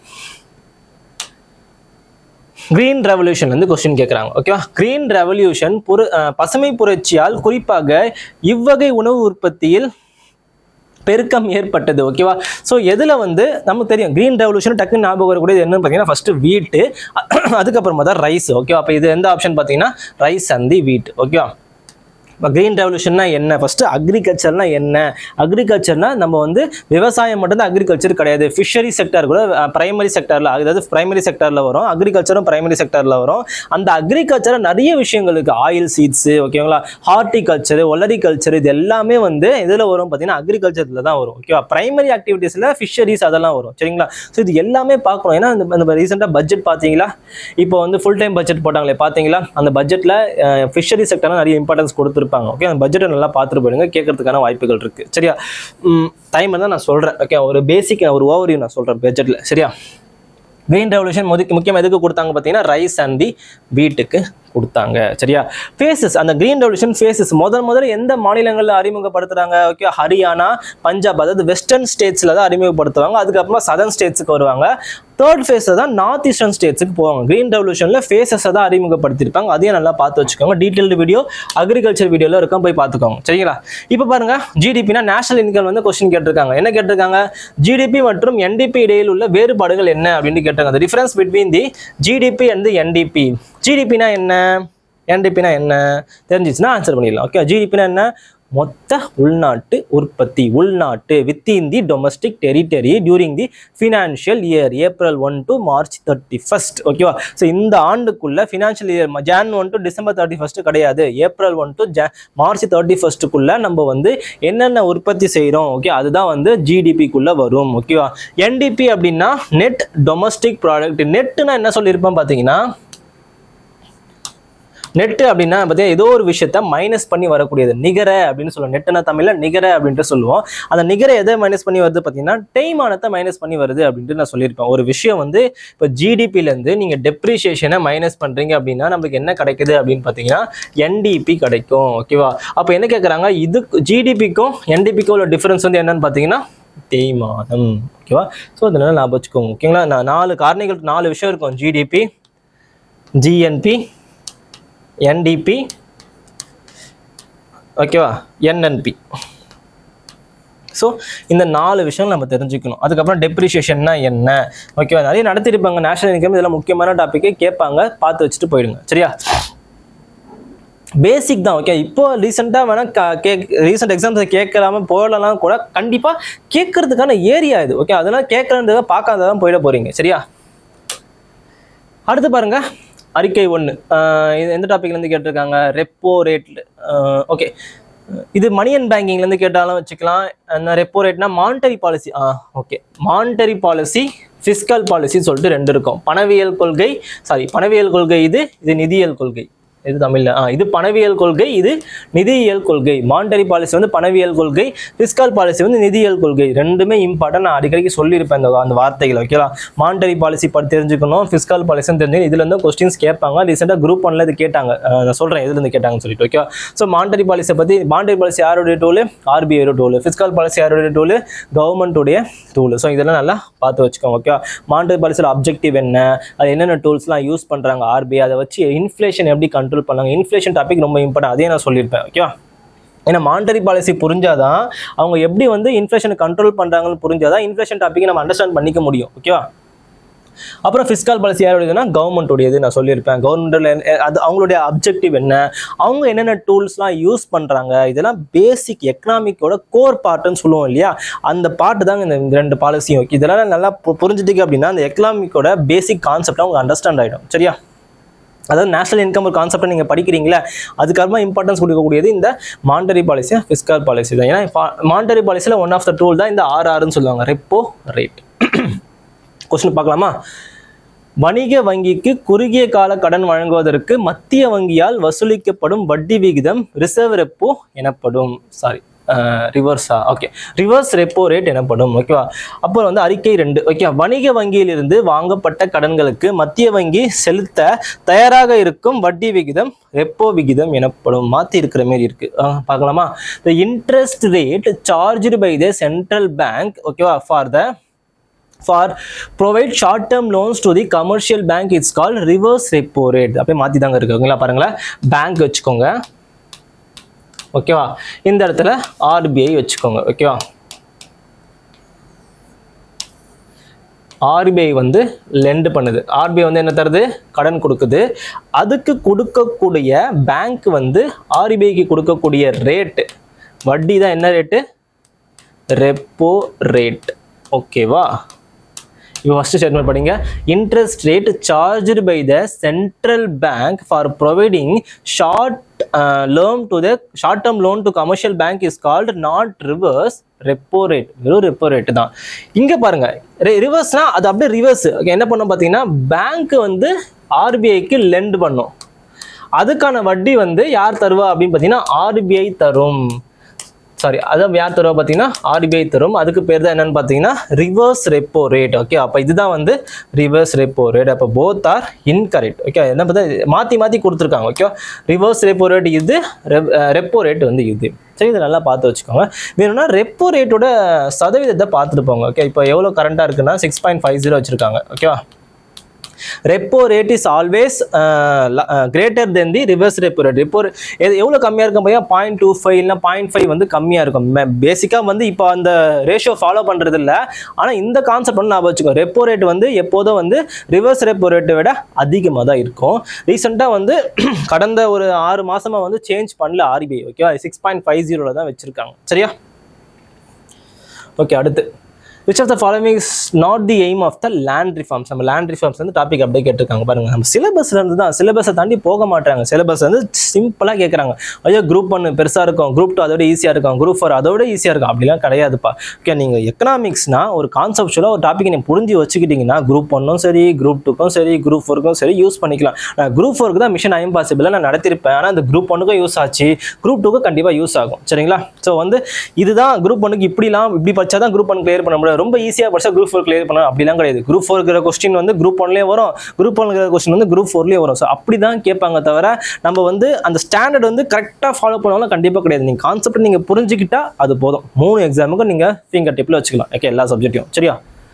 கிரீன் ரெவல்யூஷன் வந்து கொஸ்டின் கேட்குறாங்க. ஓகேவா, கிரீன் ரெவல்யூஷன் புர பசுமை புரட்சியால் குறிப்பாக இவ்வகை உணவு உற்பத்தியில் பெருக்கம் ஏற்பட்டது. ஓகேவா, ஸோ எதில் வந்து நமக்கு தெரியும் கிரீன் ரெவல்யூஷன் டக்குன்னு ஞாபகம் வரக்கூடியது என்னன்னு பார்த்தீங்கன்னா ஃபர்ஸ்ட் வீட்டு, அதுக்கப்புறமா தான் ரைஸ். ஓகேவா, அப்போ இது எந்த ஆப்ஷன் பார்த்தீங்கன்னா ரைஸ் அண்ட் தி வீட். ஓகேவா, கிரீன் ரெவல்யூஷன்னா என்ன, ஃபர்ஸ்ட் அக்ரிகல்ச்சர்னா என்ன, அக்ரிகல்ச்சர்னா நம்ம வந்து விவசாயம் மட்டும்தான் அக்ரிகல்ச்சர் கிடையாது, ஃபிஷரி செக்டர் கூட பிரைமரி செக்டர்ல, அதாவது பிரைமரி செக்டர்ல வரும், அக்ரிகல்ச்சரும் பிரைமரி செக்டர்ல வரும். அந்த அக்ரிகல்ச்சர் நிறைய விஷயங்களுக்கு ஆயில் சீட்ஸ் ஓகேங்களா, ஹார்டிகல்ச்சர், ஒலரிகல்ச்சர் இது எல்லாமே வந்து எதுல வரும் பார்த்தீங்கன்னா அக்ரிகல்ச்சர்ல தான் வரும். ஓகேவா, பிரைமரி ஆக்டிவிட்டீஸ்ல ஃபிஷரிஸ் அதெல்லாம் வரும். சரிங்களா, ஸோ இது எல்லாமே பார்க்கணும். ஏன்னா இந்த ரீசெண்டாக பட்ஜெட் பார்த்தீங்களா, இப்போ வந்து ஃபுல் டைம் பட்ஜெட் போட்டாங்களே பார்த்தீங்களா, அந்த பட்ஜெட்ல ஃபிஷரி செக்டர்ல நிறைய இம்பார்ட்டன்ஸ் கொடுத்துருப்பாங்க. ஓகே, அந்த பட்ஜெட்டை நல்லா பார்த்துட்டு போயிடுங்க, கேட்கறதுக்கான வாய்ப்புகள் இருக்கு. சரியா, டைம் தான் நான் சொல்றேன். ஓகே, ஒரு பேசிக் ஒரு ஓவர்வியூ நான் சொல்றேன் பட்ஜெட்ல. சரியா, கிரீன் ரெவல்யூஷன் முக்கியமாக எதுக்கு கொடுத்தாங்க பார்த்தீங்கன்னா ரைஸ் அண்ட் தி வீட்டுக்கு கொடுத்தாங்க. சரியா, ஃபேஸஸ், அந்த கிரீன் ரெவல்யூஷன் ஃபேஸஸ் முதல் முதல்ல எந்த மாநிலங்களில் அறிமுகப்படுத்துறாங்க? ஓகே, ஹரியானா, பஞ்சாப், அதாவது வெஸ்டர்ன் ஸ்டேட்ஸ்ல தான் அறிமுகப்படுத்துவாங்க. அதுக்கப்புறமா சதர்ன் ஸ்டேட்ஸுக்கு வருவாங்க. தேர்ட் ஃபேஸ் தான் நார்த் ஈஸ்டர்ன் ஸ்டேட்ஸுக்கு போவாங்க. கிரீன் ரெவல்யூஷன்ல ஃபேஸஸை தான் அறிமுகப்படுத்திருப்பாங்க. அதையும் நல்லா பார்த்து வச்சுக்கோங்க. டீட்டெயில்டு வீடியோ அக்ரிகல்ச்சர் வீடியோல இருக்கும், போய் பார்த்துக்கோங்க. சரிங்களா, இப்போ பாருங்க, ஜிடிபினா நேஷனல் இன்கம் வந்து கொஸ்டின் கேட்டிருக்காங்க. என்ன கேட்டிருக்காங்க? ஜிடிபி மற்றும் என்டிபி இடையில் உள்ள வேறுபாடுகள் என்ன அப்படின்னு கேட்டிருக்காங்க. Difference between the GDP and the NDP. ஜிடிபினா என்ன, என்டிபினா என்ன தெரிஞ்சிச்சுன்னா ஆன்சர் பண்ணிடலாம். ஓகே, ஜிடிபினா என்ன? மொத்த உள்நாட்டு உற்பத்தி, உள்நாட்டு within the domestic territory during the financial year April one to March thirty first. ஓகேவா, ஸோ இந்த ஆண்டுக்குள்ள financial year Jan one to December thirty first கிடையாது, April one to March thirty ஃபர்ஸ்ட்டுக்குள்ள நம்ம வந்து என்னென்ன உற்பத்தி செய்கிறோம், ஓகே, அதுதான் வந்து ஜிடிபிக்குள்ள வரும். ஓகேவா, என்டிபி அப்படின்னா நெட் டொமஸ்டிக் ப்ராடக்ட். நெட்டுனா என்ன சொல்லியிருப்போம் பார்த்தீங்கன்னா, நெட் அப்படின்னா பார்த்தீங்கன்னா ஏதோ ஒரு விஷயத்த மைனஸ் பண்ணி வரக்கூடியது, நிகர அப்படின்னு சொல்லுவோம். நெட்டுனா தமிழில் நிகர அப்படின்ட்டு சொல்லுவோம். அந்த நிகர எதை மைனஸ் பண்ணி வருது பார்த்தீங்கன்னா தேய்மானத்தை மைனஸ் பண்ணி வருது அப்படின்ட்டு நான் சொல்லியிருப்பேன். ஒரு விஷயம் வந்து இப்போ ஜிடிபிலேருந்து நீங்கள் டெப்ரிசியேஷனை மைனஸ் பண்ணுறீங்க அப்படின்னா நம்மளுக்கு என்ன கிடைக்குது அப்படின்னு பார்த்தீங்கன்னா என்டிபி கிடைக்கும். ஓகேவா, அப்போ என்ன கேட்குறாங்க, இது ஜிடிபிக்கும் என்டிபிக்கும் உள்ள டிஃபரன்ஸ் வந்து என்னன்னு பார்த்தீங்கன்னா தேய்மானம். ஓகேவா, ஸோ அதனால ஞாபகம் வச்சுக்கோங்க. ஓகேங்களா, நான் நாலு காரணிகள் நாலு விஷயம் இருக்கும், ஜிடிபி, ஜிஎன்பி, என்டிபி, ஓகேவா, என்என்பி. ஸோ இந்த நாலு விஷயம் நம்ம தெரிஞ்சுக்கணும். அதுக்கப்புறம் டெப்ரிசியேஷன்னா என்ன, ஓகேவா, நிறைய நடத்திருப்பாங்க. நேஷனல் இன்கம் இதெல்லாம் முக்கியமான டாப்பிக்கே கேட்பாங்க, பார்த்து வச்சுட்டு போயிடுங்க. சரியா, பேசிக் தான். ஓகே, இப்போ ரீசெண்டாக வேணால் கே ரீசெண்ட் எக்ஸாம்ஸை கேட்கலாம போடலாம் கூட, கண்டிப்பாக கேட்கறதுக்கான ஏரியா இது. ஓகே, அதெல்லாம் கேட்கறதுக்காக பார்க்காதான் போயிட போறீங்க. சரியா, அடுத்து பாருங்க, அறிக்கை ஒன்று. எந்த டாபிக்லேருந்து கேட்டிருக்காங்க? Repo rate. ஓகே, இது மணி அண்ட் பேங்கிங்லேருந்து கேட்டாலும் வச்சுக்கலாம். ரெப்போ ரேட்னா monetary policy. Ah okay, monetary policy, fiscal பாலிசின்னு சொல்லிட்டு ரெண்டு இருக்கும். பணவியல் கொள்கை, சாரி பணவியல் கொள்கை இது, இது நிதியியல் கொள்கை. இது தமிழ்ல ஆ இது பணவியல் கொள்கை, இது நிதியியல் கொள்கை. மானிட்டரி பாலிசி வந்து பணவியல் கொள்கை, ஃபிஸ்கல் பாலிசி வந்து நிதியியல் கொள்கை. ரெண்டுமே இம்பார்ட்டன்ட், நான் அடிக்கடிக்கு சொல்லியிருப்பேன் அந்த அந்த வார்த்தைகளை. ஓகேவா, மானிட்டரி பாலிசி பற்றி தெரிஞ்சுக்கணும், ஃபிஸ்கல் பாலிசின்னு தெரிஞ்சுக்கணும். இதுல இருந்து கொஸ்டின்ஸ் கேட்பாங்க. ரீசெண்டாக குரூப் ஒன்ல இது கேட்டாங்க, நான் சொல்றேன் எதுல இருந்து கேட்டாங்கன்னு சொல்லிட்டு. ஓகேவா, ஸோ மானிட்டரி பாலிசியை பற்றி, மானிட்டரி பாலிசி யாருடைய tool? RBI tool. Fiscal policy யாருடைய டூல்? கவர்மெண்ட்டுடைய டூல். ஸோ இதெல்லாம் நல்லா பார்த்து வச்சுக்கோங்க. ஓகேவா, மானிட்டரி பாலிசியோட அப்ஜெக்டிவ் என்ன, அது என்னென்ன டூல்ஸ்லாம் யூஸ் பண்றாங்க ஆர்பிஐ, அதை வச்சு இன்ஃப்ளேஷன் எப்படி கண்ட்ரோல் பண்ணாங்க. இன்ஃப்ளேஷன் டாபிக் ரொம்ப இம்பார்ட்டன்ட், அதே நான் சொல்லியிருப்பேன். ஓகேவா, ஏன்னா மானிட்டரி பாலிசி புரிஞ்சாதான் அவங்க எப்படி வந்து இன்ஃப்ளேஷனை கண்ட்ரோல் பண்றாங்கன்னு புரிஞ்சாதான் இன்ஃப்ளேஷன் டாபிக் நம்ம அண்டர்ஸ்டாண்ட் பண்ணிக்க முடியும். ஓகேவா, அப்புறம் ஃபிஸ்கல் பாலிசி யாருடையதுன்னா கவர்மெண்ட் உடையது, நான் சொல்லியிருப்பேன். கவர்மெண்ட்ல அது அவங்களுடைய அப்ஜெக்டிவ் என்ன, அவங்க என்னென்ன டூல்ஸ்லாம் யூஸ் பண்றாங்க, இதெல்லாம் பேசிக் எக்கனாமிக்கோட கோர் பார்ட்னு சொல்லுவோம் இல்லையா, அந்த பார்ட் தாங்க இந்த ரெண்டு பாலிசியும். இதெல்லாம் நல்லா புரிஞ்சுட்டீங்க அப்படின்னா அந்த எக்கனாமிக்கோட பேசிக் கான்செப்ட் அவங்க அண்டர்ஸ்டாண்ட் ஆகிடும். சரியா, அதாவது நேஷனல் இன்கம் ஒரு கான்செப்டை நீங்கள் படிக்கிறீங்களா, அதுக்கப்புறமா இம்பார்ட்டன்ஸ் கொடுக்கக்கூடியது இந்த மானிட்டரி பாலிசி, ஃபிஸ்கல் பாலிசி தான். ஏன்னா மானிட்டரி பாலிசியில் ஒன் ஆஃப் த டூல் தான் இந்த ஆர்ஆர்னு சொல்லுவாங்க, ரெப்போ ரேட். கொஸ்டின் பார்க்கலாமா? வணிக வங்கிக்கு குறுகிய கால கடன் வழங்குவதற்கு மத்திய வங்கியால் வசூலிக்கப்படும் வட்டி விகிதம் ரிசர்வ் ரெப்போ எனப்படும். சாரி ரிவர்ஸா ஓகே ரிவர்ஸ் ரெப்போ ரேட் எனப்படும். ஓகேவா, அப்புறம் வந்து அறிக்கை ரெண்டு. ஓகே, வணிக வங்கியிலிருந்து வாங்கப்பட்ட கடன்களுக்கு மத்திய வங்கி செலுத்த தயாராக இருக்கும் வட்டி விகிதம் ரெப்போ விகிதம் எனப்படும். மாற்றி இருக்கிற மாதிரி இருக்கு, பார்க்கலாமா? The interest rate charged by the central bank, ஓகேவா, for the for provide short term loans to the commercial bank, it's called reverse repo rate. அப்படியே மாத்தி தாங்க இருக்கு. ஓகேங்களா, பாருங்களேன், பேங்க் வச்சுக்கோங்க. ஓகேவா, இந்த இடத்துல ஆர்பிஐ வச்சுக்கோங்க. ஓகேவா, ஆர்பிஐ வந்து லெண்ட் பண்ணுது. ஆர்பிஐ வந்து என்ன தருது? கடன் கொடுக்குது. அதுக்கு கொடுக்கக்கூடிய பேங்க் வந்து ஆர்பிஐக்கு கொடுக்கக்கூடிய ரேட்டு வட்டி தான் என்ன ரேட்டு? Repo rate. ஓகேவா? இப்போ ஃபர்ஸ்ட் ஸ்டேட்மெண்ட் படிங்க. Interest rate charged by the central bank for providing short loan to the short term loan to commercial bank is called not reverse repo rate. வெறும் repo rate தான். இங்கே பாருங்க, ரிவர்ஸ்னா அது அப்படியே reverse. என்ன பண்ணும் பார்த்தீங்கன்னா, பேங்க் வந்து ஆர்பிஐக்கு லெண்ட் பண்ணும். அதுக்கான வட்டி வந்து யார் தருவா அப்படின்னு பார்த்தீங்கன்னா ஆர்பிஐ தரும். சாரி, அதான் யார் தருவா பார்த்தீங்கன்னா ஆர்பிஐ தரும். அதுக்கு பேர் தான் என்னன்னு பார்த்தீங்கன்னா ரிவர்ஸ் ரெப்போ ரேட். ஓகே, அப்போ இதுதான் வந்து ரிவர்ஸ் ரெப்போ ரேட். அப்போ போத் ஆர் இன்கரெக்ட். ஓகே, என்ன பார்த்தா மாற்றி மாற்றி கொடுத்துருக்காங்க. ஓகே, ரிவர்ஸ் ரெப்போ ரேட் இது, ரெப்போ ரேட் வந்து இது. சரி, இதை நல்லா பார்த்து வச்சுக்கோங்க. வேணும்னா ரெப்போ ரேட்டோட சதவீதத்தை பார்த்துட்டு போங்க. ஓகே, இப்போ எவ்வளோ கரண்டாக இருக்குன்னா சிக்ஸ் பாயிண்ட் ஃபைவ் ஜீரோ வச்சுருக்காங்க. ஓகேவா? Repo rate is always greater than the reverse repo rate. Repo எவ்வளோ கம்மியாக இருக்கும் பையன்? பாயிண்ட் டூ ஃபைவ் இல்லை பாயிண்ட் ஃபைவ் வந்து கம்மியாக இருக்கும். பேசிக்காக வந்து இப்போ அந்த ரேஷியோ ஃபாலோ பண்ணுறது இல்லை. ஆனால் இந்த கான்செப்ட் வந்து நான் வச்சுக்கோ, ரெப்போ ரேட் வந்து எப்போதும் வந்து ரிவர்ஸ் ரெப்போ ரேட்டை விட அதிகமாக தான் இருக்கும். ரீசெண்டாக வந்து கடந்த ஒரு ஆறு மாதமாக வந்து சேஞ்ச் பண்ணல ஆர்பிஐ. ஓகேவா? சிக்ஸ் பாயிண்ட் ஃபைவ் ஜீரோவில் தான் வச்சுருக்காங்க. சரியா? ஓகே, அடுத்து which of the following is not the aim of the land reforms? நம்ம land reforms வந்து டாபிக் அப்படியே கேட்டிருக்காங்க பாருங்க. நம்ம சிலபஸ்ல இருந்து தான், சிலபஸை தாண்டி போக மாட்டாங்க. சிலபஸ் வந்து சிம்பிளாக கேட்குறாங்க. ஐயோ குரூப் ஒன்று பெருசாக இருக்கும், குரூப் டூ அதோட ஈஸியாக இருக்கும், குரூப் ஃபோர் அதோட ஈஸியாக இருக்கும். அப்படிலாம் கிடையாதுப்பா. ஓகே, நீங்கள் எக்கனாமிக்ஸ்னா ஒரு கான்செப்டுவலாக ஒரு டாபிக் நீங்கள் புரிஞ்சு வச்சுக்கிட்டீங்கன்னா குரூப் ஒன்னும் சரி, குரூப் டூக்கும் சரி, குரூப் ஃபோருக்கும் சரி யூஸ் பண்ணிக்கலாம். நான் குரூப் ஃபோருக்கு தான் மிஷன் இம்பாசிபிளாக நான் நடத்திருப்பேன். ஆனால் அந்த குரூப் ஒன்னுக்கும் யூஸ் ஆச்சு, குரூப் டூக்கும் கண்டிப்பாக யூஸ் ஆகும். சரிங்களா? ஸோ வந்து இதுதான் குரூப் ஒன்னுக்கு இப்படிலாம் இப்படி படிச்சா தான் குரூப் ஒன் கிளியர் பண்ண முடியாது. ரொம்ப ஈஸியாக படிச்சா குரூப் ஃபோர் கிளியர் பண்ணலாம் அப்படிலாம் கிடையாது. குரூப் ஃபோர் இருக்கிற கொஸ்டின் வந்து குரூப் ஒன்லேயே வரும், குரூப் ஒன் இருக்கிற கொஸ்டின் வந்து குரூப் ஃபோர்லேயே வரும். ஸோ அப்படி தான் கேட்பாங்க தவிர நம்ம வந்து அந்த ஸ்டாண்டர்ட் வந்து கரெக்டாக ஃபாலோ பண்ணாலும் கண்டிப்பாக கிடையாது. நீங்கள் கான்செப்ட் நீங்கள் புரிஞ்சுக்கிட்டா அது போதும். மூணு எக்ஸாமுக்கும் நீங்கள் ஃபிங்கர் டிப்பில் வச்சுக்கலாம். ஓகே, எல்லா சப்ஜெக்ட்டையும். சரியா?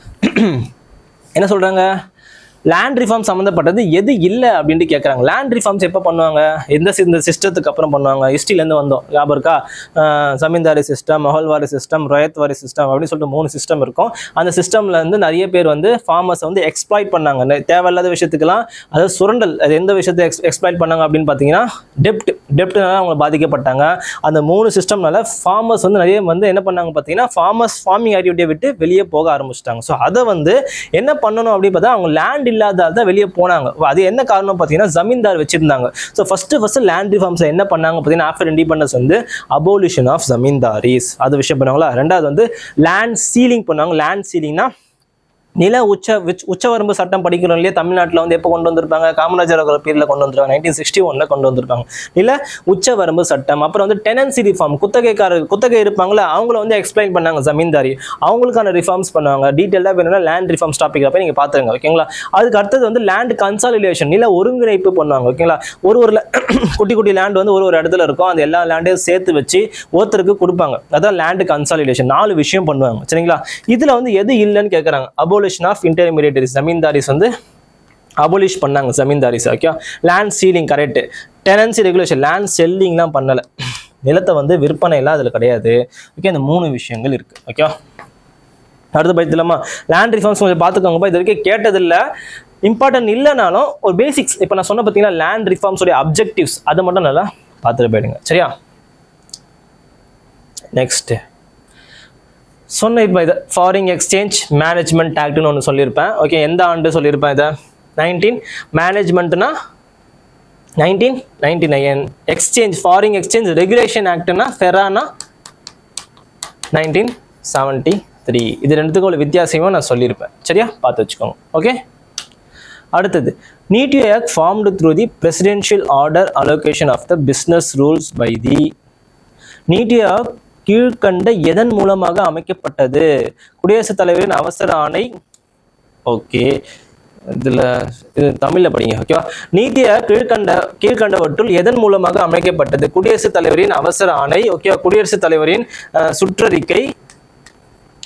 என்ன சொல்கிறாங்க? லேண்ட் ரிஃபார்ம் சம்மந்தப்பட்டது எது இல்லை அப்படின்ட்டு கேட்குறாங்க. லேண்ட் ரிஃபார்ம்ஸ் எப்போ பண்ணுவாங்க? எந்த இந்த சிஸ்டத்துக்கு அப்புறம் பண்ணுவாங்க? ஹிஸ்ட்ரியிலேருந்து வந்தோம், ஞாபகம் இருக்கா? Zamindari system, mahalwari system, ryotwari system அப்படின்னு சொல்லிட்டு மூணு சிஸ்டம் இருக்கும். அந்த சிஸ்டமில் வந்து நிறைய பேர் வந்து ஃபார்மர்ஸை வந்து எக்ஸ்ப்ளாய்ட் பண்ணாங்க தேவையில்லாத விஷயத்துக்கெல்லாம். அதாவது சுரண்டல். அது எந்த விஷயத்தை எக்ஸ் எக்ஸ்ப்ளாய்ட் பண்ணாங்க அப்படின்னு பார்த்தீங்கன்னா டெப்ட் டெப்ட்னால அவங்க பாதிக்கப்பட்டாங்க. அந்த மூணு சிஸ்டம்னால ஃபார்மர்ஸ் வந்து நிறைய வந்து என்ன பண்ணாங்க பார்த்தீங்கன்னா ஃபார்மர்ஸ் ஃபார்மிங் ஆக்டிவிட்டியை விட்டு வெளியே போக ஆரம்பிச்சிட்டாங்க. ஸோ அதை வந்து என்ன பண்ணணும் அப்படின்னு பார்த்தா அவங்க லேண்ட் இல்லாததால் தான் வெளியே போனாங்க. அது என்ன காரணம் பார்த்தீங்கன்னா ஜமீன்தார் வச்சிருந்தாங்க. So first first land reforms என்ன பண்ணாங்க பார்த்தீங்கன்னா ஆஃப்டர் இண்டிபெண்டன்ஸ் வந்து அபோலிஷன் ஆஃப் ஜமீன்தாரிஸ் அது விஷயம் பண்ணாங்களா. ரெண்டாவது வந்து லேண்ட் சீலிங் பண்ணாங்க. லேண்ட் சீலிங்னா நில உச்ச உச்சவரம்பு சட்டம் படிக்கிறோம் இல்லையா? தமிழ்நாட்டில் வந்து எப்போ கொண்டு வந்திருப்பாங்க? காமராஜர் பீரியட்ல கொண்டு வந்திருக்காங்க. நைன்டீன் சிக்ஸ்டி ஒன்ல கொண்டு வந்திருப்பாங்க நில உச்சவரம்பு சட்டம். அப்புறம் வந்து டெனன்சி ரிஃபார்ம், குத்தகைக்காரர் குத்தகை இருப்பாங்களா அவங்கள வந்து எக்ஸ்பிளைன் பண்ணாங்க ஜமீன்தாரி, அவங்களுக்கான ரிஃபார்ம்ஸ் பண்ணுவாங்க. டீட்டெயிலாக வேணும்னா லேண்ட் ரிஃபார்ம்ஸ் டாபிக் போய் நீங்கள் பார்த்துருங்க. ஓகேங்களா? அதுக்கு அடுத்தது வந்து லேண்ட் கன்சாலிடேஷன், நில ஒருங்கிணைப்பு பண்ணுவாங்க. ஓகேங்களா? ஒரு ஒரு குட்டி குட்டி லேண்ட் வந்து ஒரு ஒரு இடத்துல இருக்கும். அந்த எல்லா லேண்டையும் சேர்த்து வச்சு ஒருத்தருக்கு கொடுப்பாங்க. அதான் லேண்ட் கன்சாலிடேஷன். நாலு விஷயம் பண்ணுவாங்க. சரிங்களா? இதுல வந்து எது இல்லைன்னு கேட்குறாங்க. அபோலிஷன் ஆஃப் இன்டர்மீடியேட்டரிஸ், ஜமீன்தாரிஸ் வந்து அபோலிஷ் பண்ணாங்க zamindaris. Okay, land ceiling correct. Tenancy regulation, land செல்லிங்லாம் பண்ணலை, நிலத்தை வந்து விற்பனை எல்லாம் அதில் கிடையாது. ஓகே, இந்த மூணு விஷயங்கள் இருக்கு. ஓகே, அடுத்து பயிலாமா லேண்ட் ரிஃபார்ம்ஸ் கொஞ்சம் பார்த்துக்கோங்கப்பா. இது வரைக்கும் கேட்டதில்லை, இம்பார்ட்டன்ட் இல்லைனாலும் ஒரு பேசிக்ஸ் இப்போ நான் சொன்ன பார்த்தீங்கன்னா லேண்ட் ரிஃபார்ம்ஸோடைய அப்ஜெக்டிவ்ஸ் அதை மட்டும் நல்லா பார்த்துட்டு போயிடுங்க. சரியா? நெக்ஸ்ட் சொன்ன இப்போ இதை ஃபாரின் எக்ஸ்சேஞ்ச் மேனேஜ்மெண்ட் ஆக்ட்னு ஒன்று சொல்லியிருப்பேன். ஓகே, எந்த ஆண்டு சொல்லியிருப்பேன் இதை? நைன்டீன் மேனேஜ்மெண்ட்னா nineteen ninety nine exchange foreign exchange regulation ஆக்ட்னா ஃபெரானா நைன்டீன் செவன்டி த்ரீ. இது ரெண்டுத்துக்கும் உள்ள வித்தியாசமாக நான் சொல்லியிருப்பேன். சரியா? பார்த்து வச்சுக்கோங்க. ஓகே, அடுத்தது NITI act formed through the presidential order allocation of the business rules by the NITI act கீழ்கண்ட எதன் மூலமாக அமைக்கப்பட்டது? குடியரசுத் தலைவரின் அவசர ஆணை. ஓகே, இதில் இது தமிழில் படிங்க. ஓகேவா? நீதி ஆக்ட் கீழ்கண்ட கீழ்கண்டவற்றுள் எதன் மூலமாக அமைக்கப்பட்டது? குடியரசுத் தலைவரின் அவசர ஆணை. ஓகே, குடியரசுத் தலைவரின் சுற்றறிக்கை,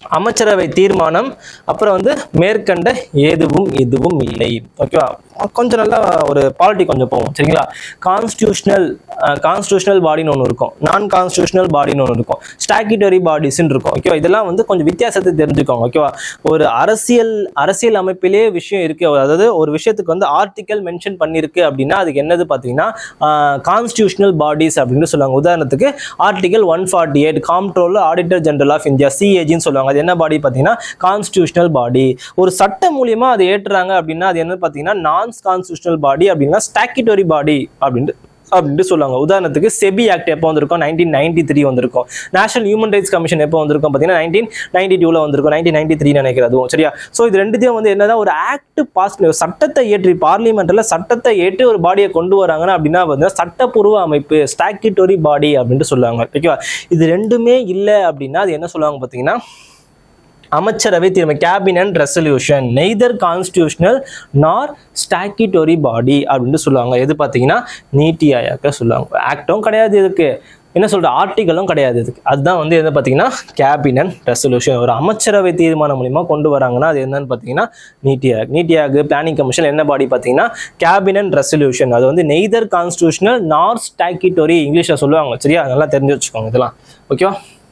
அமைச்சரவை தீர்மானம், அப்புறம் வந்து மேற்கண்ட ஏதுவும் இதுவும் இல்லை. ஓகேவா, கொஞ்சம் நல்லா ஒரு பாலிட்டி கொஞ்சம் போகும் சரிங்களா. கான்ஸ்டியூஷனல் கான்ஸ்டியூஷனல் பாடின்னு ஒன்று இருக்கும், நான் கான்ஸ்டியூஷனல் பாடின்னு ஒன்று இருக்கும், ஸ்டாட்யூட்டரி பாடிஸ்ன்னு இருக்கும். ஓகேவா, இதெல்லாம் வந்து கொஞ்சம் வித்தியாசத்தை தெரிஞ்சுக்கோங்க. ஓகேவா, ஒரு அரசியல் அரசியல் அமைப்பிலே விஷயம் இருக்கு, அதாவது ஒரு விஷயத்துக்கு வந்து ஆர்டிக்கல் மென்ஷன் பண்ணியிருக்கு அப்படின்னா அதுக்கு என்னது பார்த்தீங்கன்னா கான்ஸ்டியூஷனல் பாடிஸ் அப்படின்னு சொல்லுவாங்க. உதாரணத்துக்கு article one forty eight comptroller auditor general of India சிஏஜின்னு சொல்லுவாங்க. அது என்ன பாடி பார்த்தீங்கன்னா கான்ஸ்டியூஷனல் பாடி. ஒரு சட்ட மூலியமா அதை ஏற்றுறாங்க அப்படின்னா அது என்ன பார்த்தீங்கன்னா நான் கான்ஸ்டியூஷனல் பாடி அப்படின்னா ஸ்டாட்யூட்டரி பாடி அப்படின்ட்டு அப்படின்ட்டு சொல்லுவாங்க. உதாரணத்துக்கு செபி ஆக்ட் எப்போ வந்திருக்கும், நைன்டீன் நைன்டி த்ரீ வந்திருக்கும். நேஷனல் ஹியூமன் ரைட்ஸ் கமிஷன் எப்போ வந்திருக்கும் பார்த்தீங்கன்னா நைன்டீன் நைன்டி டூல வந்திருக்கும், நைன்டீன் நைன்டி த்ரீ நினைக்கிறதும் சரியா. ஸோ இது ரெண்டுத்தையும் வந்து என்னதான் ஒரு ஆக்ட் பாஸ் சட்டத்தை ஏற்றி பார்லிமெண்ட்ல சட்டத்தை ஏற்றி ஒரு பாடியை கொண்டு வராங்கன்னா அப்படின்னா வந்து சட்டப்பூர்வ அமைப்பு ஸ்டாட்யூட்டரி பாடி அப்படின்ட்டு சொல்லுவாங்க. ஓகேவா, இது ரெண்டுமே இல்லை அப்படின்னா அது என்ன சொல்லுவாங்க பார்த்தீங்கன்னா அமைச்சரவை தீர்மானம், cabinet resolution, neither constitutional nor statutory body அப்படின்னு சொல்லுவாங்க. எது பார்த்தீங்கன்னா நீத்தி ஆயோக்க சொல்லுவாங்க. ஆக்டும் கிடையாது இதுக்கு, என்ன சொல்ற ஆர்டிகளும் கிடையாது இதுக்கு. அதுதான் வந்து என்ன பார்த்தீங்கன்னா கேபினட் ரெசல்யூஷன். ஒரு அமைச்சரவை தீர்மானம் மூலியமா கொண்டு வராங்கன்னா அது என்னன்னு பார்த்தீங்கன்னா நீத்தி ஆயோக். நீத்தி ஆயோக் பிளானிங் கமிஷன் என்ன பாடி பார்த்தீங்கன்னா கேபினட் ரெசல்யூஷன். அது வந்து நெய்தர் கான்ஸ்டியூஷனல் நார் ஸ்டாட்யூட்டரி இங்கிலீஷ்ல சொல்லுவாங்க சரியா, நல்லா தெரிஞ்சு வச்சுக்கோங்க இதெல்லாம். ஓகேவா,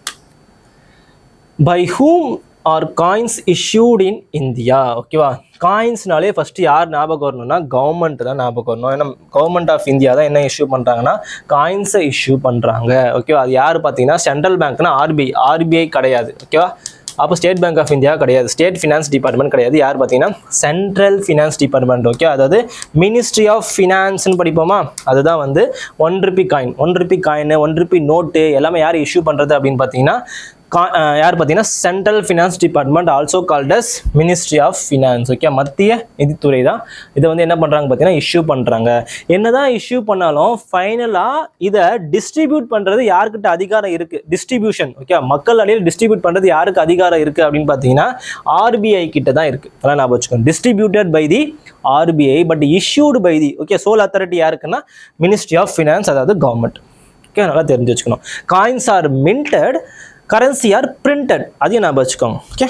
by whom are coins issued in India. ஓகேவா, காயின்ஸ்னாலே ஃபர்ஸ்ட் யார் ஞாபகம் வரணும்னா கவர்மெண்ட் தான் ஞாபகம் வரணும். ஏன்னா கவர்மெண்ட் ஆஃப் இந்தியா தான் என்ன இஷ்யூ பண்ணுறாங்கன்னா காயின்ஸை இஷ்யூ பண்ணுறாங்க. ஓகேவா, அது யார் பார்த்தீங்கன்னா சென்ட்ரல் பேங்க்னா ஆர்பிஐ. ஆர்பிஐ கிடையாது. ஓகேவா, அப்போ ஸ்டேட் பேங்க் ஆஃப் இந்தியா கிடையாது, ஸ்டேட் ஃபினான்ஸ் டிபார்ட்மெண்ட் கிடையாது. யார் பார்த்தீங்கன்னா சென்ட்ரல் ஃபினான்ஸ் டிபார்ட்மெண்ட். ஓகே, அதாவது மினிஸ்ட்ரி ஆஃப் ஃபினான்ஸ்னு படிப்போமா, அதுதான் வந்து one rupee coin one rupee coin one rupee note எல்லாமே யார் இஷ்யூ பண்ணுறது அப்படின்னு பார்த்தீங்கன்னா யார் பார்த்தீங்கன்னா central finance department, also called as ministry of finance. Okay, மத்திய நிதித்துறை தான் இதை வந்து என்ன பண்ணுறாங்க பார்த்தீங்கன்னா இஷ்யூ பண்ணுறாங்க. என்னதான் இஷ்யூ பண்ணாலும் ஃபைனலாக இதை டிஸ்ட்ரிபியூட் பண்ணுறது யாருக்கிட்ட அதிகாரம் இருக்குது, டிஸ்ட்ரிபியூஷன். ஓகே, மக்கள் அடியில் டிஸ்ட்ரிபியூட் பண்ணுறது யாருக்கு அதிகாரம் இருக்குது அப்படின்னு பார்த்தீங்கன்னா ஆர்பிஐ கிட்ட தான் இருக்குது. அதெல்லாம் ஞாபகம் வச்சுக்கோங்க. Distributed by the RBI but issued by the okay sole authority யாருக்குன்னா மினிஸ்ட்ரி ஆஃப் ஃபினான்ஸ், அதாவது கவர்மெண்ட். ஓகே, நல்லா தெரிஞ்சு வச்சுக்கணும். Coins are minted, currency are printed, அதையும் நான் வச்சுக்கோங்க. ஓகே,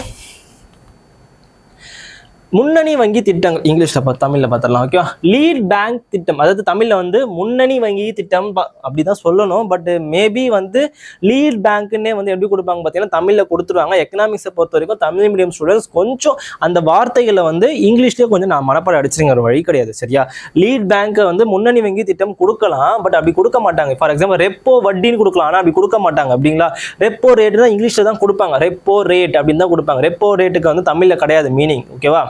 முன்னணி வங்கி திட்டங்கள் இங்கிலீஷ்ல பார்த்து தமிழ்ல பார்த்துடலாம். ஓகே, லீட் பேங்க் திட்டம், அதாவது தமிழ்ல வந்து முன்னணி வங்கி திட்டம் அப்படிதான் சொல்லணும். பட் மேபி வந்து லீட் பேங்க்னே வந்து எப்படி கொடுப்பாங்க பார்த்தீங்கன்னா தமிழ்ல கொடுத்துருவாங்க. எக்கனாமிக்ஸை பொறுத்த வரைக்கும் தமிழ் மீடியம் ஸ்டூடெண்ட்ஸ் கொஞ்சம் அந்த வார்த்தைகளை வந்து இங்கிலீஷ்லேயே கொஞ்சம் நான் மனப்பாடம் அடிச்சிருங்க, ஒரு வழி கிடையாது சரியா. லீட் பேங்க்கை வந்து முன்னணி வங்கி திட்டம் கொடுக்கலாம், பட் அப்படி கொடுக்க மாட்டாங்க. ஃபார் எக்ஸாம்பிள் ரெப்போ வட்டின்னு கொடுக்கலாம், ஆனால் அப்படி கொடுக்க மாட்டாங்க. அப்படிங்களா, ரெப்போ ரேட் தான் இங்கிலீஷ்ல தான் கொடுப்பாங்க, ரெப்போ ரேட் அப்படின்னு தான் கொடுப்பாங்க. ரெப்போ ரேட்டுக்கு வந்து தமிழ்ல கிடையாது மீனிங். ஓகேவா,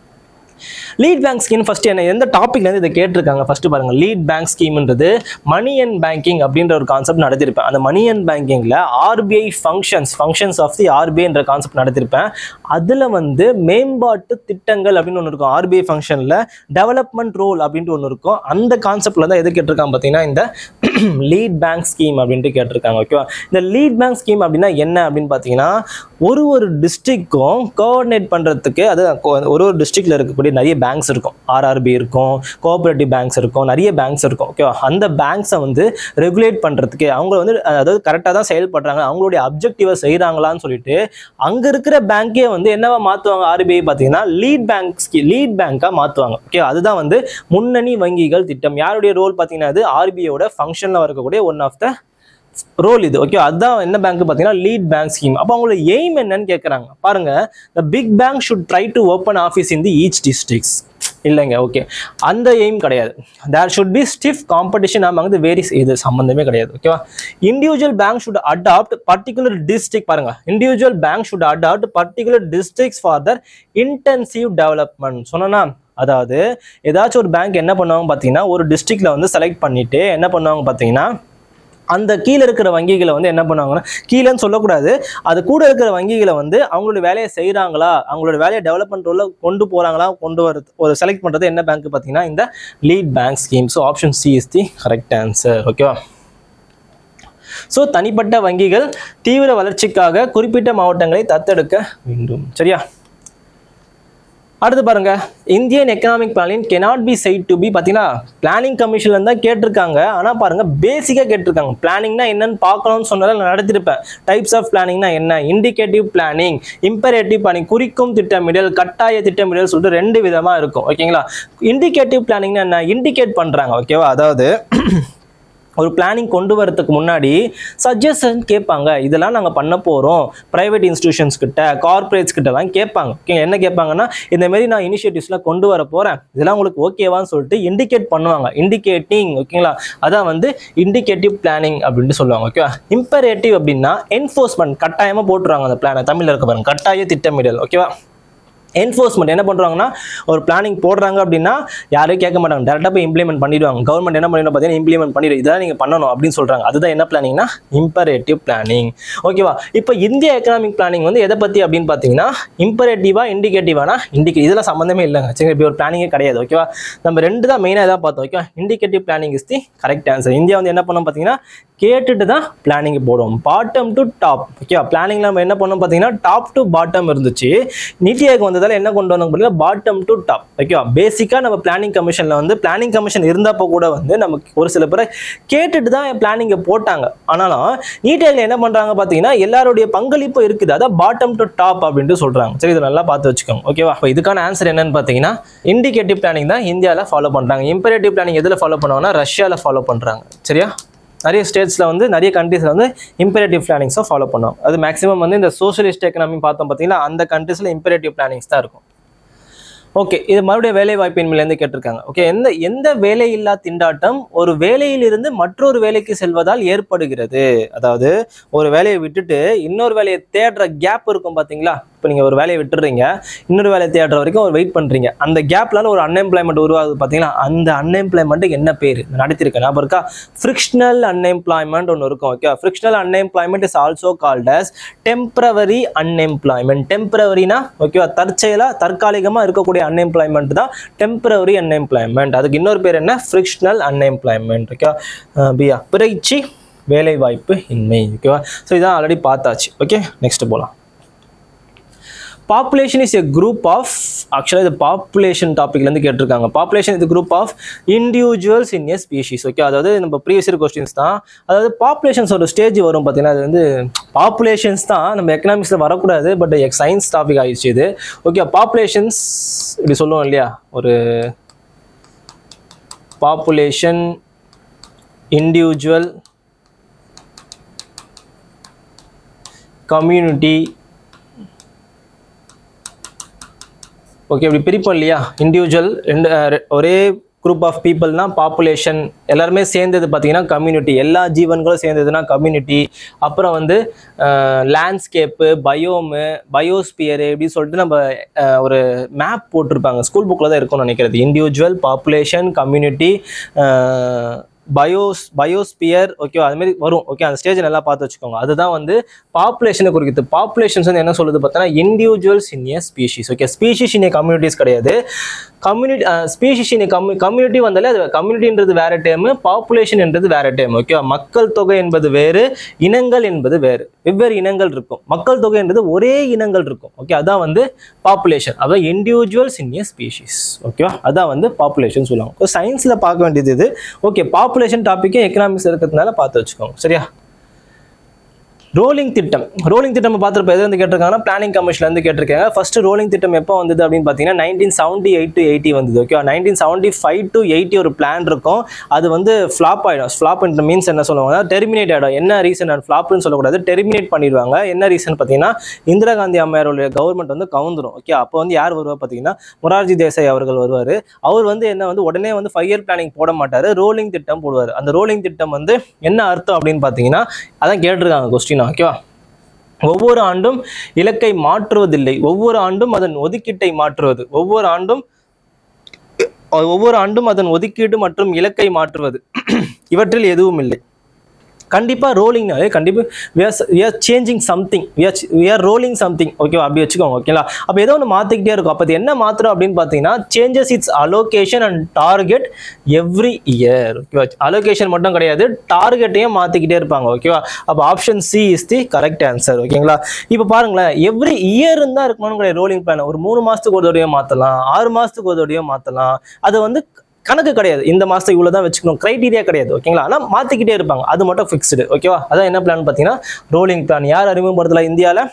லீட் பேங்க் ஸ்கீம் ஃபர்ஸ்ட் என்ன எந்த டாபிக்ல இருந்து இதை கேட்டிருக்காங்க ஃபர்ஸ்ட் பாருங்க. லீட் பேங்க் ஸ்கீம்ன்றது மணி அண்ட் பேங்கிங் அப்படின்ற ஒரு கான்செப்ட் நடத்திருப்பேன். அந்த மணி அண்ட் பேங்கிங்ல RBI functions functions of the RBI என்ற கான்செப்ட் நடத்திருப்பேன். அதுல வந்து மேம்பாட்டு திட்டங்கள் அப்படின்னு ஒன்று இருக்கும். ஆர்பிஐ ஃபங்க்ஷன்ல டெவலப்மெண்ட் ரோல் அப்படின்ட்டு ஒன்று இருக்கும். அந்த கான்செப்ட்ல தான் எது கேட்டிருக்காங்க பார்த்தீங்கன்னா இந்த லீட் பேங்க் ஸ்கீம் அப்படின்ட்டு கேட்டிருக்காங்க. ஓகேவா, இந்த லீட் பேங்க் ஸ்கீம் அப்படின்னா என்ன அப்படின்னு பார்த்தீங்கன்னா ஒரு ஒரு டிஸ்ட்ரிக்டும் கோஆர்டினேட் பண்றதுக்கு, அது ஒரு ஒரு டிஸ்ட்ரிக்ட்ல இருக்கக்கூடிய நிறைய பேங்க்ஸ் இருக்கும். ஆர்ஆர்பி இருக்கும், கோஆபரேட்டிவ் பேங்க்ஸ் இருக்கும், நிறைய பேங்க்ஸ் இருக்கும். ஓகேவா, அந்த பேங்க்ஸை வந்து ரெகுலேட் பண்றதுக்கு அவங்க வந்து அதாவது கரெக்டாக தான் செயல்படுறாங்க, அவங்களுடைய அப்ஜெக்டிவை செய்யறாங்களான்னு சொல்லிட்டு அங்க இருக்கிற பேங்கே வந்து என்னவா மாத்துவாங்க ஆர்பிஐ பார்த்தீங்கன்னா லீட் பேங்க் லீட் பேங்கா மாத்துவாங்க. ஓகே, அதுதான் வந்து முன்னணி வங்கிகள் திட்டம். யாருடைய ரோல் பார்த்தீங்கன்னா அது ஆர்பிஐயோட ஃபங்க்ஷன்ல இருக்கக்கூடிய ஒன் ஆஃப் த ரோல் இது. ஓகே, அதுதான் என்ன பேங்க் பார்த்தீங்கன்னா லீட் பேங்க் ஸ்கீம். அப்போ அவங்களோட எய்ம் என்னன்னு கேட்குறாங்க பாருங்க. The big bank should try to open office in the each districts இல்லைங்க. ஓகே, அந்த எய்ம் கிடையாது. There should be stiff competition among the various, இது சம்பந்தமே கிடையாது. ஓகேவா, individual bank should adopt particular district பாருங்க. Individual bank should adopt particular districts for the intensive development. சொன்னா அதாவது ஏதாச்சும் ஒரு பேங்க் என்ன பண்ணுவாங்க பார்த்தீங்கன்னா ஒரு டிஸ்ட்ரிக்ட்ல வந்து செலக்ட் பண்ணிட்டு என்ன பண்ணுவாங்க பார்த்தீங்கன்னா அந்த கீழே இருக்கிற வங்கிகளை வந்து என்ன பண்ணுவாங்கன்னா கீழேன்னு சொல்லக்கூடாது, அது கூட இருக்கிற வங்கிகளை வந்து அவங்களோட வேலையை செய்கிறாங்களா, அவங்களோட வேலையை டெவலப்மெண்ட் ரோல கொண்டு போகிறாங்களா, கொண்டு வர ஒரு செலக்ட் பண்ணுறது என்ன பேங்க் பார்த்தீங்கன்னா இந்த lead bank scheme. So option C is the correct answer. ஓகேவா, ஸோ தனிப்பட்ட வங்கிகள் தீவிர வளர்ச்சிக்காக குறிப்பிட்ட மாவட்டங்களை தத்தெடுக்க வேண்டும். சரியா, அடுத்து பாருங்க, Indian economic planning cannot be said to be பார்த்தீங்கன்னா பிளானிங் கமிஷன்ல இருந்தா கேட்டிருக்காங்க. ஆனா பாருங்க பேசிக்கா கேட்டிருக்காங்க. பிளானிங்னா என்னன்னு பார்க்கணும்னு சொன்னதால நான் நடத்திருப்பேன். டைப்ஸ் ஆஃப் பிளானிங்னா என்ன, இண்டிகேட்டிவ் பிளானிங், இம்பரேட்டிவ் பிளானிங், குறிக்கும் திட்டமிடல், கட்டாய திட்டமிடல் சொல்லிட்டு ரெண்டு விதமா இருக்கும். ஓகேங்களா? இண்டிகேட்டிவ் பிளானிங்னா என்ன, இண்டிகேட் பண்றாங்க. ஓகேவா? அதாவது ஒரு பிளானிங் கொண்டு வரதுக்கு முன்னாடி சஜஷன் கேட்பாங்க. இதெல்லாம் நாங்கள் பண்ண போகிறோம். ப்ரைவேட் இன்ஸ்டிடியூஷன்ஸ் கிட்ட, கார்பரேட்ஸ் கிட்டலாம் கேட்பாங்க. ஓகே, என்ன கேட்பாங்கன்னா இந்த மாதிரி நான் இனிஷியேட்டிவ்ஸ்லாம் கொண்டு வர போகிறேன், இதெல்லாம் உங்களுக்கு ஓகேவான்னு சொல்லிட்டு இண்டிகேட் பண்ணுவாங்க. இண்டிகேட்டிங். ஓகேங்களா? அதான் வந்து இண்டிகேட்டிவ் பிளானிங் அப்படின்னு சொல்லுவாங்க. ஓகேவா? இம்பரேட்டிவ் அப்படின்னா என்ஃபோர்ஸ்மெண்ட், கட்டாயமாக போட்டுருவாங்க அந்த பிளானை. தமிழில் இருக்க பாருங்க, கட்டாய திட்டமிடல். ஓகேவா? என்ஃபோர்ஸ்மெண்ட் என்ன பண்ணுறாங்கன்னா ஒரு பிளானிங் போடுறாங்க அப்படின்னா யாரையும் கேட்க மாட்டாங்க, டேரெக்டாக போய் இம்ப்ளிமெண்ட் பண்ணிடுவாங்க. கவர்மெண்ட் என்ன பண்ணிடும் பார்த்தீங்கன்னா இம்ப்ளிமெண்ட் பண்ணிடும், இதெல்லாம் நீங்கள் பண்ணணும் அப்படின்னு சொல்கிறாங்க. அதுதான் என்ன பிளானிங்னா இம்பரேட்டிவ் பிளானிங். ஓகேவா? இப்போ இந்திய எக்கனாமிக் பிளானிங் வந்து எதை பற்றி அப்படின்னு பார்த்தீங்கன்னா இம்பரேட்டிவா இண்டிகேட்டிவானா இண்டிகே இதெல்லாம் சம்மந்தமே இல்லைங்க. சரி, இப்படி ஒரு பிளானிங்கே கிடையாது. ஓகேவா? நம்ம ரெண்டு தான் மெயினாக எதாவது பார்த்தோம். ஓகேவா? Indicative planning is the correct answer. India வந்து என்ன பண்ணோம் பார்த்தீங்கன்னா கேட்டுட்டு தான் பிளானிங் போடுவோம். Bottom to top. ஓகேவா? பிளானிங்ல நம்ம என்ன பண்ணோம் பார்த்தீங்கன்னா டாப் டு பாட்டம் இருந்துச்சு. நிதி ஆயோக் வந்ததால என்ன கொண்டு வந்தாங்க பார்த்தீங்கன்னா பாட்டம் டு டாப். ஓகேவா? பேசிக்கா நம்ம பிளானிங் கமிஷன்ல வந்து பிளானிங் கமிஷன் இருந்தப்போ கூட வந்து நமக்கு ஒரு சில பேரை கேட்டுட்டு தான் பிளானிங்கை போட்டாங்க. ஆனாலும் நீதி ஆயோக்ல என்ன பண்றாங்க பார்த்தீங்கன்னா எல்லாருடைய பங்களிப்பு இருக்குது, அதான் பாட்டம் டு டாப் அப்படின்ட்டு சொல்றாங்க. சரி, இதை நல்லா பார்த்து வச்சுக்கோங்க. ஓகேவா? இப்போ இதுக்கான ஆன்சர் என்னன்னு பார்த்தீங்கன்னா இண்டிகேட்டிவ் பிளானிங் தான் இந்தியாவில் ஃபாலோ பண்றாங்க. இம்பரேட்டிவ் பிளானிங் எதில் ஃபாலோ பண்ணுவாங்கன்னா ரஷ்யாவில் ஃபாலோ பண்றாங்க. சரியா? நிறைய ஸ்டேட்ஸில் வந்து நிறைய கண்ட்ரீஸில் வந்து இம்பரேட்டிவ் பிளானிங்ஸை ஃபாலோ பண்ணுவாங்க. அது மேக்ஸிமம் வந்து இந்த சோஷியலிஸ்ட் எக்கனாமி பார்த்தோம் பார்த்தீங்கன்னா அந்த கண்ட்ரீஸில் இம்பரேட்டிவ் பிளானிங்ஸ் தான் இருக்கும். ஓகே, இது மறுபடியும் வேலை வாய்ப்பின்மையிலேருந்து கேட்டிருக்காங்க. ஓகே, எந்த எந்த வேலையில்லா திண்டாட்டம் ஒரு வேலையிலிருந்து மற்றொரு வேலைக்கு செல்வதால் ஏற்படுகிறது? அதாவது ஒரு வேலையை விட்டுட்டு இன்னொரு வேலையை தேடுற கேப் இருக்கும் பார்த்தீங்களா? இப்போ நீங்கள் ஒரு வேலையை விட்டுறீங்க, இன்னொரு வேலையை தேடுற வரைக்கும் ஒரு வெயிட் பண்ணுறீங்க, அந்த கேப்லால ஒரு அன்எம்ப்ளாய்மெண்ட் உருவாகுது பார்த்தீங்களா? அந்த அன்எம்ப்ளாய்மெண்ட்டுக்கு என்ன பேர் நடத்திருக்கேன் ஞாபகம் இருக்கா? ஃப்ரிக்ஷனல் அன்எம்ப்ளாய்மெண்ட் ஒன்று இருக்கும். Okay, frictional unemployment is also called as temporary unemployment. டெம்பரவரினா ஓகேவா தற்செயலாக தற்காலிகமாக இருக்கக்கூடிய அன்எம்ப்ளாய்மெண்ட் தான் டெம்பரவரி அன்எம்ப்ளாய்மெண்ட். அதுக்கு இன்னொரு பேர் என்ன? Frictional unemployment. ஓகே, பியா பிறழ்ச்சி வேலை வாய்ப்பு இன்மை. ஓகேவா? ஸோ இதான் ஆல்ரெடி பார்த்தாச்சு. ஓகே, நெக்ஸ்ட் போகலாம். Population is a group of, actually the population topic லேருந்து கேட்டிருக்காங்க. Population is a group of individuals in a species. Okay, அதாவது நம்ம ப்ரீவியஸ் இயர் கொஸ்டின்ஸ் தான். அதாவது பாப்புலேஷன்ஸ் ஒரு ஸ்டேஜ் வரும் பார்த்தீங்கன்னா, அது வந்து பாப்புலேஷன்ஸ் தான் நம்ம எக்கனாமிக்ஸில் வரக்கூடாது, பட் சயின்ஸ் டாபிக் ஆயிடுச்சு இது. ஓகே, பாப்புலேஷன்ஸ் இப்படி சொல்லுவோம் இல்லையா, ஒரு பாப்புலேஷன், இண்டிவிஜுவல், கம்யூனிட்டி. ஓகே, இப்படி பிரிப்போம் இல்லையா? இண்டிவிஜுவல் ரெண்டு ஒரே குரூப் ஆஃப் பீப்புள்னா பாப்புலேஷன், எல்லாருமே சேர்ந்தது பார்த்தீங்கன்னா கம்யூனிட்டி, எல்லா ஜீவன்களும் சேர்ந்ததுன்னா கம்யூனிட்டி. அப்புறம் வந்து லேண்ட்ஸ்கேப்பு, பயோமு, பயோஸ்பியரு இப்படின்னு சொல்லிட்டு நம்ம ஒரு மேப் போட்டிருப்பாங்க, ஸ்கூல் புக்கில் தான் இருக்கும்னு நினைக்கிறது. Individual, population, community, bios biosphere. Okay, அது மாதிரி வரும். ஓகே, அந்த ஸ்டேஜ் நல்லா பார்த்து வச்சுக்கோங்க. அதுதான் வந்து பாப்புலேஷனை குறிக்குது. பாப்புலேஷன்ஸ் வந்து என்ன சொல்லுது பார்த்தோன்னா individuals in a species. Okay, species in a communities கிடையாது. Community species in a commu community வந்தாலே அது கம்யூனிட்டின்றது வேற டேமு, பாப்புலேஷன் என்றது வேற டேம். ஓகே, மக்கள் தொகை என்பது வேறு, இனங்கள் என்பது வேறு. வெவ்வேறு இனங்கள் இருக்கும். மக்கள் தொகை என்பது ஒரே இனங்கள் இருக்கும். ஓகே, அதான் வந்து பாப்புலேஷன். அதான் இண்டிவிஜுவல்ஸ் இன் ஏ ஸ்பீஷிஸ். ஓகேவா? அதான் வந்து பாப்புலேஷன் சொல்லுவாங்க. சயின்ஸில் பார்க்க வேண்டியது இது. ஓகே, பாப்புலேஷன் டாபிக்கே எக்கனாமிக்ஸ் இருக்கிறதுனால பார்த்து வச்சுக்கோங்க. சரியா? ரோலிங் திட்டம். ரோலிங் திட்டம் பார்த்துருப்போம். எது வந்து கேட்டிருக்காங்கன்னா பிளானிங் கமிஷன்லேருந்து கேட்டிருக்காங்க. ஃபர்ஸ்ட் ரோலிங் திட்டம் எப்போ வந்தது அப்படின்னு பார்த்தீங்கன்னா nineteen seventy eight to eighty வந்தது. Okay, nineteen seventy five to eighty ஒரு பிளான் இருக்கும். அது வந்து ஃப்ளாப் ஆகிடும். ஃப்ளாப் மீன்ஸ் என்ன சொல்லுவாங்க, டெர்மினேட் ஆகிடும். என்ன ரீசன்? ஃப்ளாப்னு சொல்லக்கூடாது, டெர்மினேட் பண்ணிடுவாங்க. என்ன ரீசன் பார்த்தீங்கன்னா இந்திரா காந்தி அம்மையாருடைய கவர்மெண்ட் வந்து கவுந்துரும். ஓகே, அப்போ வந்து யார் வருவா பார்த்தீங்கன்னா மொரார்ஜி தேசாய் அவர்கள் வருவார். அவர் வந்து என்ன வந்து உடனே வந்து ஃபைவ் இயர் பிளானிங் போட மாட்டார், ரோலிங் திட்டம் போடுவார். அந்த ரோலிங் திட்டம் வந்து என்ன அர்த்தம் அப்படின்னு பார்த்தீங்கன்னா அதான் கேட்டிருக்காங்க கொஸ்டின். ஓகேவா? ஒவ்வொரு ஆண்டும் இலக்கை மாற்றுவதில்லை, ஒவ்வொரு ஆண்டும் அதன் ஒதுக்கீட்டை மாற்றுவது, ஒவ்வொரு ஆண்டும் ஒவ்வொரு ஆண்டும் அதன் ஒதுக்கீடு மற்றும் இலக்கை மாற்றுவது, இவற்றில் எதுவும் இல்லை. கண்டிப்பாக ரோலிங்னாலே கண்டிப்பாக we are we are changing something we are we are rolling something ஓகேவா அப்படி வச்சுக்கோங்க ஓகேங்களா அப்போ ஏதோ ஒன்று மாற்றிக்கிட்டே இருக்கும் அப்போ அது என்ன மாத்திரம் அப்படின்னு பார்த்தீங்கன்னா changes its allocation and target every year ஓகேவா அலோகேஷன் மட்டும் கிடையாது டார்கெட்டையும் மாற்றிக்கிட்டே இருப்பாங்க ஓகேவா அப்போ option C is the correct answer ஓகேங்களா இப்போ பாருங்களேன் எவ்ரி இயர் தான் இருக்கணும்னு கிடையாது ரோலிங் பிளான் ஒரு மூணு மாதத்துக்கு ஒரு தடவையும் மாற்றலாம் ஆறு மாதத்துக்கு ஒரு தடவையும் மாற்றலாம் அது வந்து கணக்கு கிடையாது இந்த மாதம் இவ்வளோ தான் வச்சுக்கணும் கிரைட்டீரியா கிடையாது ஓகேங்களா ஆனால் மாற்றிக்கிட்டே இருப்பாங்க அது மட்டும் ஃபிக்ஸ்டு ஓகேவா அதான் என்ன பிளான் பார்த்தீங்கன்னா ரோலிங் பிளான் யார் அறிமுகப்படுத்தலாம் இந்தியாவில்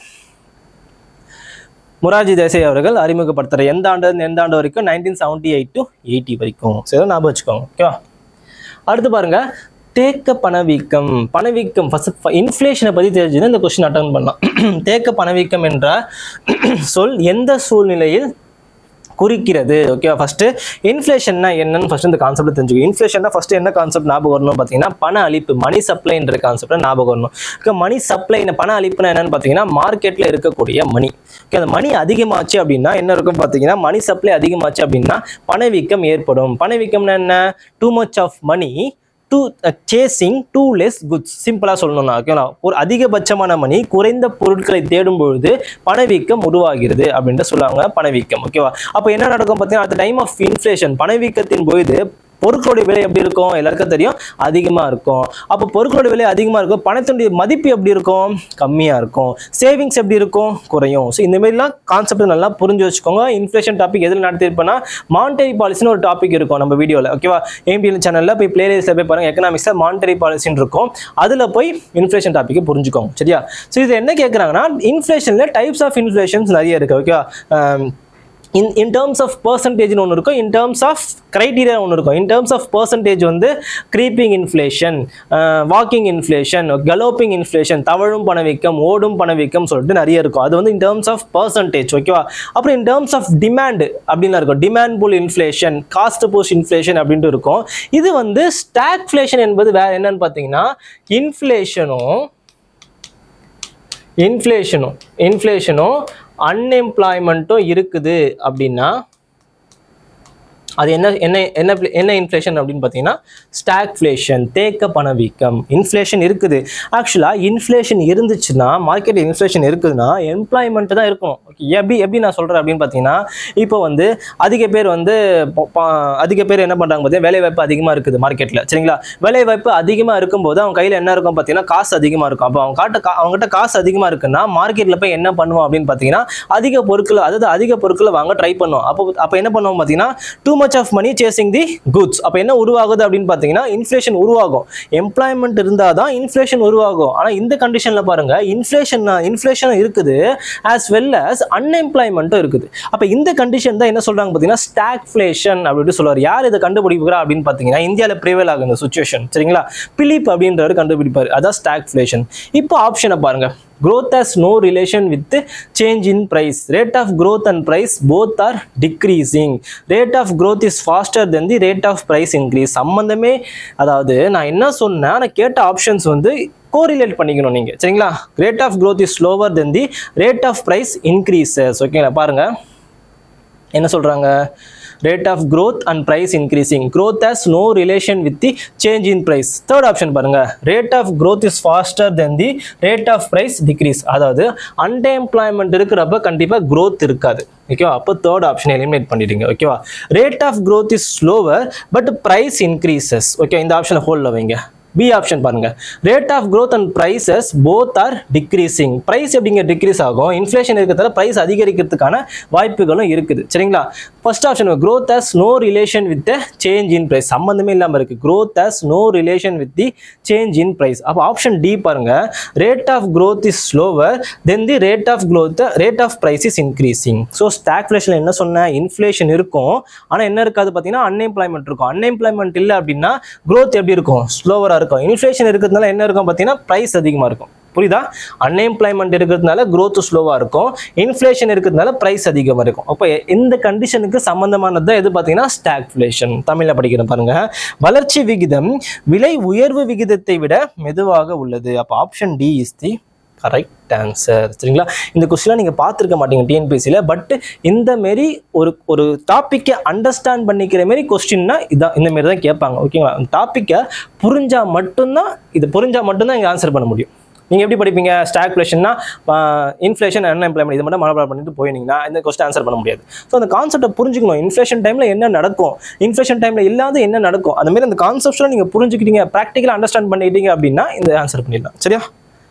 மொரார்ஜி தேசாய் அவர்கள் அறிமுகப்படுத்துகிற எந்த ஆண்டு எந்த ஆண்டு வரைக்கும் nineteen seventy eight to eighty வரைக்கும் சரி ஞாபகம் வச்சுக்கோங்க ஓகேவா அடுத்து பாருங்க தேக்க பணவீக்கம் பணவீக்கம் ஃபர்ஸ்ட் இன்ஃப்ளேஷனை பற்றி தெரிஞ்சுன்னா இந்த கொஸ்டின் அட்டன் பண்ணலாம் தேக்க பணவீக்கம் என்ற சொல் எந்த சூழ்நிலையில் குறிக்கிறது ஓகேவா ஃபர்ஸ்ட் இன்ஃப்ளேஷன்னா என்னன்னு ஃபர்ஸ்ட் இந்த கான்செப்ட் தெரிஞ்சுக்கோ இன்ஃப்ளேஷன்னா ஃபர்ஸ்ட் என்ன கான்செப்ட் ஞாபகம் வரணும் பார்த்தீங்கன்னா பண அளிப்பு மணி சப்ளைன்ற கான்செப்ட் ஞாபகம் வரணும் ஓகே மணி சப்ளை பண அளிப்புனா என்னன்னு பார்த்தீங்கன்னா மார்க்கெட்டில் இருக்கக்கூடிய மணி ஓகே அந்த மணி அதிகமாச்சு அப்படின்னா என்ன இருக்கும் பார்த்தீங்கன்னா மணி சப்ளை அதிகமாச்சு அப்படின்னா பணவீக்கம் ஏற்படும் பணவீக்கம்னா என்ன too much of money too chasing too less goods சிம்பிளாக சொல்லணும்னா ஓகேங்களா ஒரு அதிகபட்சமான மணி குறைந்த பொருட்களை தேடும் பொழுது பணவீக்கம் உருவாகிறது அப்படின்ட்டு சொல்லுவாங்க பணவீக்கம் ஓகேவா அப்போ என்ன நடக்கும் பார்த்தீங்கன்னா அட் டைம் ஆஃப் இன்ஃப்ளேஷன் பணவீக்கத்தின் பொழுது பொருட்களுடைய விலை எப்படி இருக்கும் எல்லாருக்கும் தெரியும் அதிகமாக இருக்கும் அப்போ பொருட்களுடைய விலை அதிகமாக இருக்கும் பணத்தினுடைய மதிப்பு எப்படி இருக்கும் கம்மியாக இருக்கும் சேவிங்ஸ் எப்படி இருக்கும் குறையும் ஸோ இந்த மாதிரிலாம் கான்செப்ட் நல்லா புரிஞ்சு வச்சுக்கோங்க இன்ஃப்ளேஷன் டாபிக் எதில் நடத்திருப்பேன்னா மானிட்டரி பாலிசின்னு ஒரு டாபிக் இருக்கும் நம்ம வீடியோவில் ஓகேவா ஏஎம்டிஎன் சேனலில் போய் பிளேலிஸ்ட்டில் போய் பாருங்கள் எக்கனாமிக்ஸில் மானிட்டரி பாலிசின்னு இருக்கும் அதில் போய் இன்ஃப்ளேஷன் டாப்பிக்கை புரிஞ்சுக்கோங்க சரியா ஸோ இது என்ன கேட்குறாங்கன்னா இன்ஃப்ளேஷனில் டைப்ஸ் ஆஃப் இன்ஃப்ளேஷன்ஸ் நிறைய இருக்குது ஓகேவா in in terms of percentage ஒன்று இருக்கும் in terms of criteria ஒன்று இருக்கும் in terms of percentage வந்து creeping inflation walking inflation galloping inflation தவழும் பணவீக்கம் ஓடும் பணவீக்கம் சொல்லிட்டு நிறைய இருக்கும் அது வந்து in terms of percentage ஓகேவா அப்புறம் in terms of demand அப்படின்னா இருக்கும் demand pull inflation cost push inflation அப்படின்ட்டு இருக்கும் இது வந்து stagflation என்பது வேற என்னன்னு பார்த்தீங்கன்னா இன்ஃப்ளேஷனும் இன்ஃப்ளேஷனும் இன்ஃப்ளேஷனும் அன்எம்ப்ளாய்மெண்ட்டும் இருக்குது அப்படின்னா அது என்ன என்ன என்ன என்ன இன்ஃப்ளேஷன் அப்படின்னு பார்த்தீங்கன்னா ஸ்டாக்ஃப்ளேஷன் தேக்க பணவீக்கம் இன்ஃப்ளேஷன் இருக்குது ஆக்சுவலாக இன்ஃப்ளேஷன் இருந்துச்சுன்னா மார்க்கெட்டில் இன்ஃப்ளேஷன் இருக்குதுன்னா எம்ப்ளாய்மெண்ட் தான் இருக்கணும் ஓகே எப்படி எப்படி நான் சொல்கிறேன் அப்படின்னு பார்த்தீங்கன்னா இப்போ வந்து அதிக பேர் வந்து அதிக பேர் என்ன பண்ணுறாங்க பார்த்தீங்கன்னா வேலைவாய்ப்பு அதிகமாக இருக்குது மார்க்கெட்டில் சரிங்களா வேலைவாய்ப்பு அதிகமாக இருக்கும்போது அவங்க கையில் என்ன இருக்கும் பார்த்தீங்கன்னா காசு அதிகமாக இருக்கும் அப்போ அவங்க காட்ட அவங்ககிட்ட காசு அதிகமாக இருக்குன்னா மார்க்கெட்டில் போய் என்ன பண்ணுவோம் அப்படின்னு பார்த்தீங்கன்னா அதிக பொருட்கள் அதாவது அதிக பொருட்களை வாங்க ட்ரை பண்ணுவோம் அப்போ அப்போ என்ன பண்ணுவோம் பார்த்தீங்கன்னா too much of money chasing the goods அப்ப என்ன உருவாகுது அப்படின்னு பாத்தீங்கன்னா இன்ஃப்ளேஷன் உருவாகும் எம்ப்ளாய்மெண்ட் இருந்தாதான் இன்ஃப்ளேஷன் உருவாகும் ஆனா இந்த கண்டிஷன்ல பாருங்க இன்ஃப்ளேஷன் இன்ஃப்ளேஷன் இருக்குது as well as அன்எம்ப்ளாய்மெண்ட்டும் இருக்குது அப்ப இந்த கண்டிஷன் தான் என்ன சொல்றாங்க பாத்தீங்கன்னா ஸ்டாக்ஃப்ளேஷன் அப்படினு சொல்றாரு யார் இத கண்டுபிடிக்கிறா அப்படின்னு பாத்தீங்கன்னா இந்தியால பிரிவேல் ஆகுது இந்த சிச்சுவேஷன் சரிங்களா பிலிப் அப்படின்றவர் கண்டுபிடிப்பாரு அதான் ஸ்டாக்ஃப்ளேஷன் இப்போ ஆப்ஷனை பாருங்க growth has no relation with the change in price rate of growth and price both are decreasing rate of growth is faster than the rate of price increase சம்பந்தமே அதாவது நான் என்ன சொன்னேன் நான் கேட்ட ஆப்ஷன்ஸ் வந்து கோரிலேட் பண்ணிக்கணும் நீங்க சரிங்களா rate of growth is slower than the rate of price increases ஓகேங்களா பாருங்க என்ன சொல்றாங்க rate of growth and price increasing growth has no relation with the change in price third option பாருங்க rate of growth is faster than the rate of price decrease அதாவது unemployment இருக்கிறப்ப கண்டிப்பா growth இருக்காது ஓகேவா அப்போ third option எலிமினேட் பண்ணிடுங்க ஓகேவா rate of growth is slower but price increases okay இந்த ஆப்ஷனை ஹோல்ட்ல வைங்க B option பாருங்க rate of growth and prices both are decreasing price எப்படிங்க decrease ஆகும் inflation இருக்கிறதால price அதிகரிக்கிறதுக்கான வாய்ப்புகளும் இருக்குது சரிங்களா first option growth has no relation with the change in price சம்பந்தமே இல்லாம இருக்கு growth has no relation with the change in price அப்ப option D பாருங்க rate of growth is slower then the rate of growth rate of price is increasing so stagflation என்ன சொன்ன inflation இருக்கும் ஆனா என்ன இருக்காது பாத்தீங்கன்னா unemployment இருக்கும் unemployment இல்ல அப்படினா growth எப்படி இருக்கும் slower இருக்கும் இன்ஃப்ளேஷன் இருக்கிறதுனால என்ன இருக்கும் பார்த்தீங்கன்னா பிரைஸ் அதிகமா இருக்கும் புரியுதா அன்எம்ப்ளாய்மெண்ட் இருக்கிறதுனால growth ஸ்லோவா இருக்கும் இன்ஃப்ளேஷன் இருக்கிறதுனால பிரைஸ் அதிகமா இருக்கும் அப்போ இந்த கண்டிஷனுக்கு சம்பந்தமானது எது பார்த்தீங்கன்னா ஸ்டாக்ஃப்ளேஷன் தமிழ்ல படிக்கிறேன் பாருங்க வளர்ச்சி விகிதம் விலை உயர்வு விகிதத்தை விட மெதுவாக உள்ளது அப்போ option D is the correct answer. சரிங்களா? இந்த கொஸ்டின்லாம் நீங்கள் பார்த்துருக்க மாட்டீங்க டிஎன்பிஎஸ்சியில். பட் இந்த மாரி ஒரு ஒரு டாப்பிக்கை அண்டர்ஸ்டாண்ட் பண்ணிக்கிற மாரி கொஸ்டின்னா இதான் இந்த மாரி தான் கேட்பாங்க. ஓகேங்களா? அந்த டாப்பிக்கை புரிஞ்சால் மட்டும்தான் இது புரிஞ்சால் மட்டும்தான் இங்கே ஆன்சர் பண்ண முடியும். நீங்கள் எப்படி படிப்பீங்க? ஸ்டாக்ஃப்ளேஷன்னா இன்ஃப்ளேஷன் அன்எம்ப்ளாய்மெண்ட் இது மட்டும் மனப்பாடம் பண்ணிட்டு போயிருந்தீங்கன்னா இந்த கொஸ்டின் ஆன்சர் பண்ண முடியாது. ஸோ அந்த கான்செப்டை புரிஞ்சுக்கணும். இன்ஃப்ளேஷன் டைமில் என்ன நடக்கும், இன்ஃப்ளேஷன் டைமில் இல்லாத என்ன நடக்கும், அந்த மாதிரி அந்த கான்செப்ட்ஸ்லாம் நீங்கள் புரிஞ்சுக்கிட்டீங்க, ப்ராக்டிக்கலாக அண்டர்ஸ்டாண்ட் பண்ணிட்டீங்க அப்படின்னா இந்த ஆன்சர் பண்ணிடலாம். சரியா?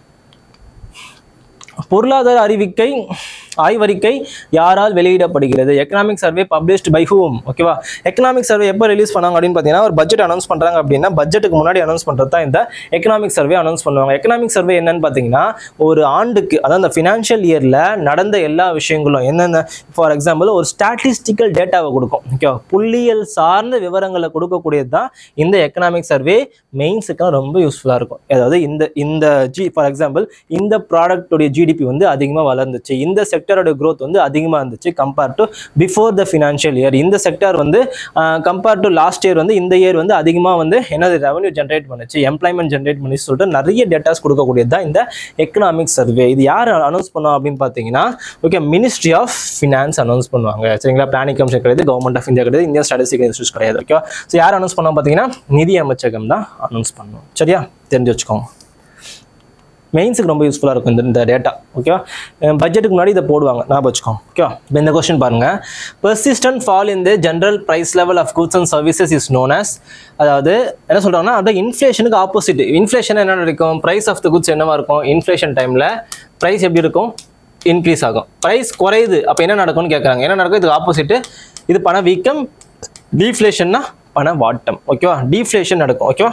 பொருளாதார அறிவிக்கை ஆய்வறிக்கை யாரால் வெளியிடப்படுகிறது? Economic survey published by whom? ஓகேவா? எக்கனாமிக் சர்வே எப்போ ரிலீஸ் பண்ணாங்க அப்படின்னு பார்த்தீங்கன்னா ஒரு பட்ஜெட் அனௌன்ஸ் பண்ணுறாங்க அப்படின்னா பட்ஜெட்டுக்கு முன்னாடி அனௌன்ஸ் பண்ணுறது தான் இந்த எக்கனாமிக் சர்வே அனௌன்ஸ் பண்ணுவாங்க. எக்கனாமிக் சர்வே என்னன்னு பார்த்தீங்கன்னா ஒரு ஆண்டுக்கு அதாவது அந்த ஃபினான்ஷியல் இயரில் நடந்த எல்லா விஷயங்களும் என்னென்ன, ஃபார் எக்ஸாம்பிள் ஒரு ஸ்டாட்டிஸ்டிக்கல் டேட்டாவை கொடுக்கும். ஓகேவா? புள்ளியல் சார்ந்த விவரங்களை கொடுக்கக்கூடியது தான் இந்த எக்கனாமிக் சர்வே. மெயின்ஸுக்கெல்லாம் ரொம்ப யூஸ்ஃபுல்லாக இருக்கும். அதாவது இந்த இந்த ஜி ஃபார் எக்ஸாம்பிள் இந்த ப்ராடக்டோடைய ஜிடிபி வந்து அதிகமாக வளர்ந்துச்சு, இந்த செக்டரோட growth வந்து அதிகமாக இருந்துச்சு compare to before the financial year. இந்த செக்டர் வந்து கம்பேர் டு லாஸ்ட் இயர் வந்து இந்த இயர் வந்து அதிகமாக வந்து என்னது ரெவன்யூ ஜென்ரேட் பண்ணுச்சு, எம்ப்ளாய்மெண்ட் ஜென்ரேட் பண்ணி சொல்லிட்டு நிறைய டேட்டாஸ் கொடுக்கக்கூடியது தான் இந்த எக்கனாமிக் சர்வே. இது யார் அனௌன்ஸ் பண்ணுவோம் அப்படின்னு பார்த்தீங்கன்னா okay ministry of finance announce பண்ணுவாங்க. சரிங்களா? பிளானிங் கமிஷன் கிடையாது, கவர்மெண்ட் ஆஃப் இந்தியா கிடையாது, இந்தியன் ஸ்டாட்டிஸ்டிக்கல் இன்ஸ்டியூட் கிடையாது. ஓகே, ஸோ யார் அனௌன்ஸ் பண்ணோம் பார்த்தீங்கன்னா நிதி அமைச்சகம் தான் அனௌன்ஸ் பண்ணுவோம். சரியா? தெரிஞ்சு வச்சுக்கோங்க. மெயின்ஸுக்கு ரொம்ப யூஸ்ஃபுல்லாக இருக்கும் இந்த இந்த டேட்டா. ஓகேவா? பட்ஜெட்டுக்கு முன்னாடி இதை போடுவாங்க, ஞாபகம் வச்சுக்கோங்க. ஓகேவா? இப்போ இந்த கொஸ்டின் பாருங்கள். Persistent fall in the general price level of goods and services is known as, அதாவது என்ன சொல்கிறாங்கன்னா அந்த இன்ஃப்ளேஷனுக்கு ஆப்போசிட். இன்ஃப்ளேஷன் என்ன நடக்கும்? ப்ரைஸ் ஆஃப் த குட்ஸ் என்னவா இருக்கும்? இன்ஃப்ளேஷன் டைமில் ப்ரைஸ் எப்படி இருக்கும்? இன்க்ரீஸ் ஆகும். ப்ரைஸ் குறையுது, அப்போ என்ன நடக்கும்னு கேட்குறாங்க. என்ன நடக்கும்? இதுக்கு ஆப்போசிட்டு. இது பண வீக்கம். டீஃப்ளேஷன்னா பண வாட்டம். ஓகேவா? டீஃப்ளேஷன் நடக்கும். ஓகேவா?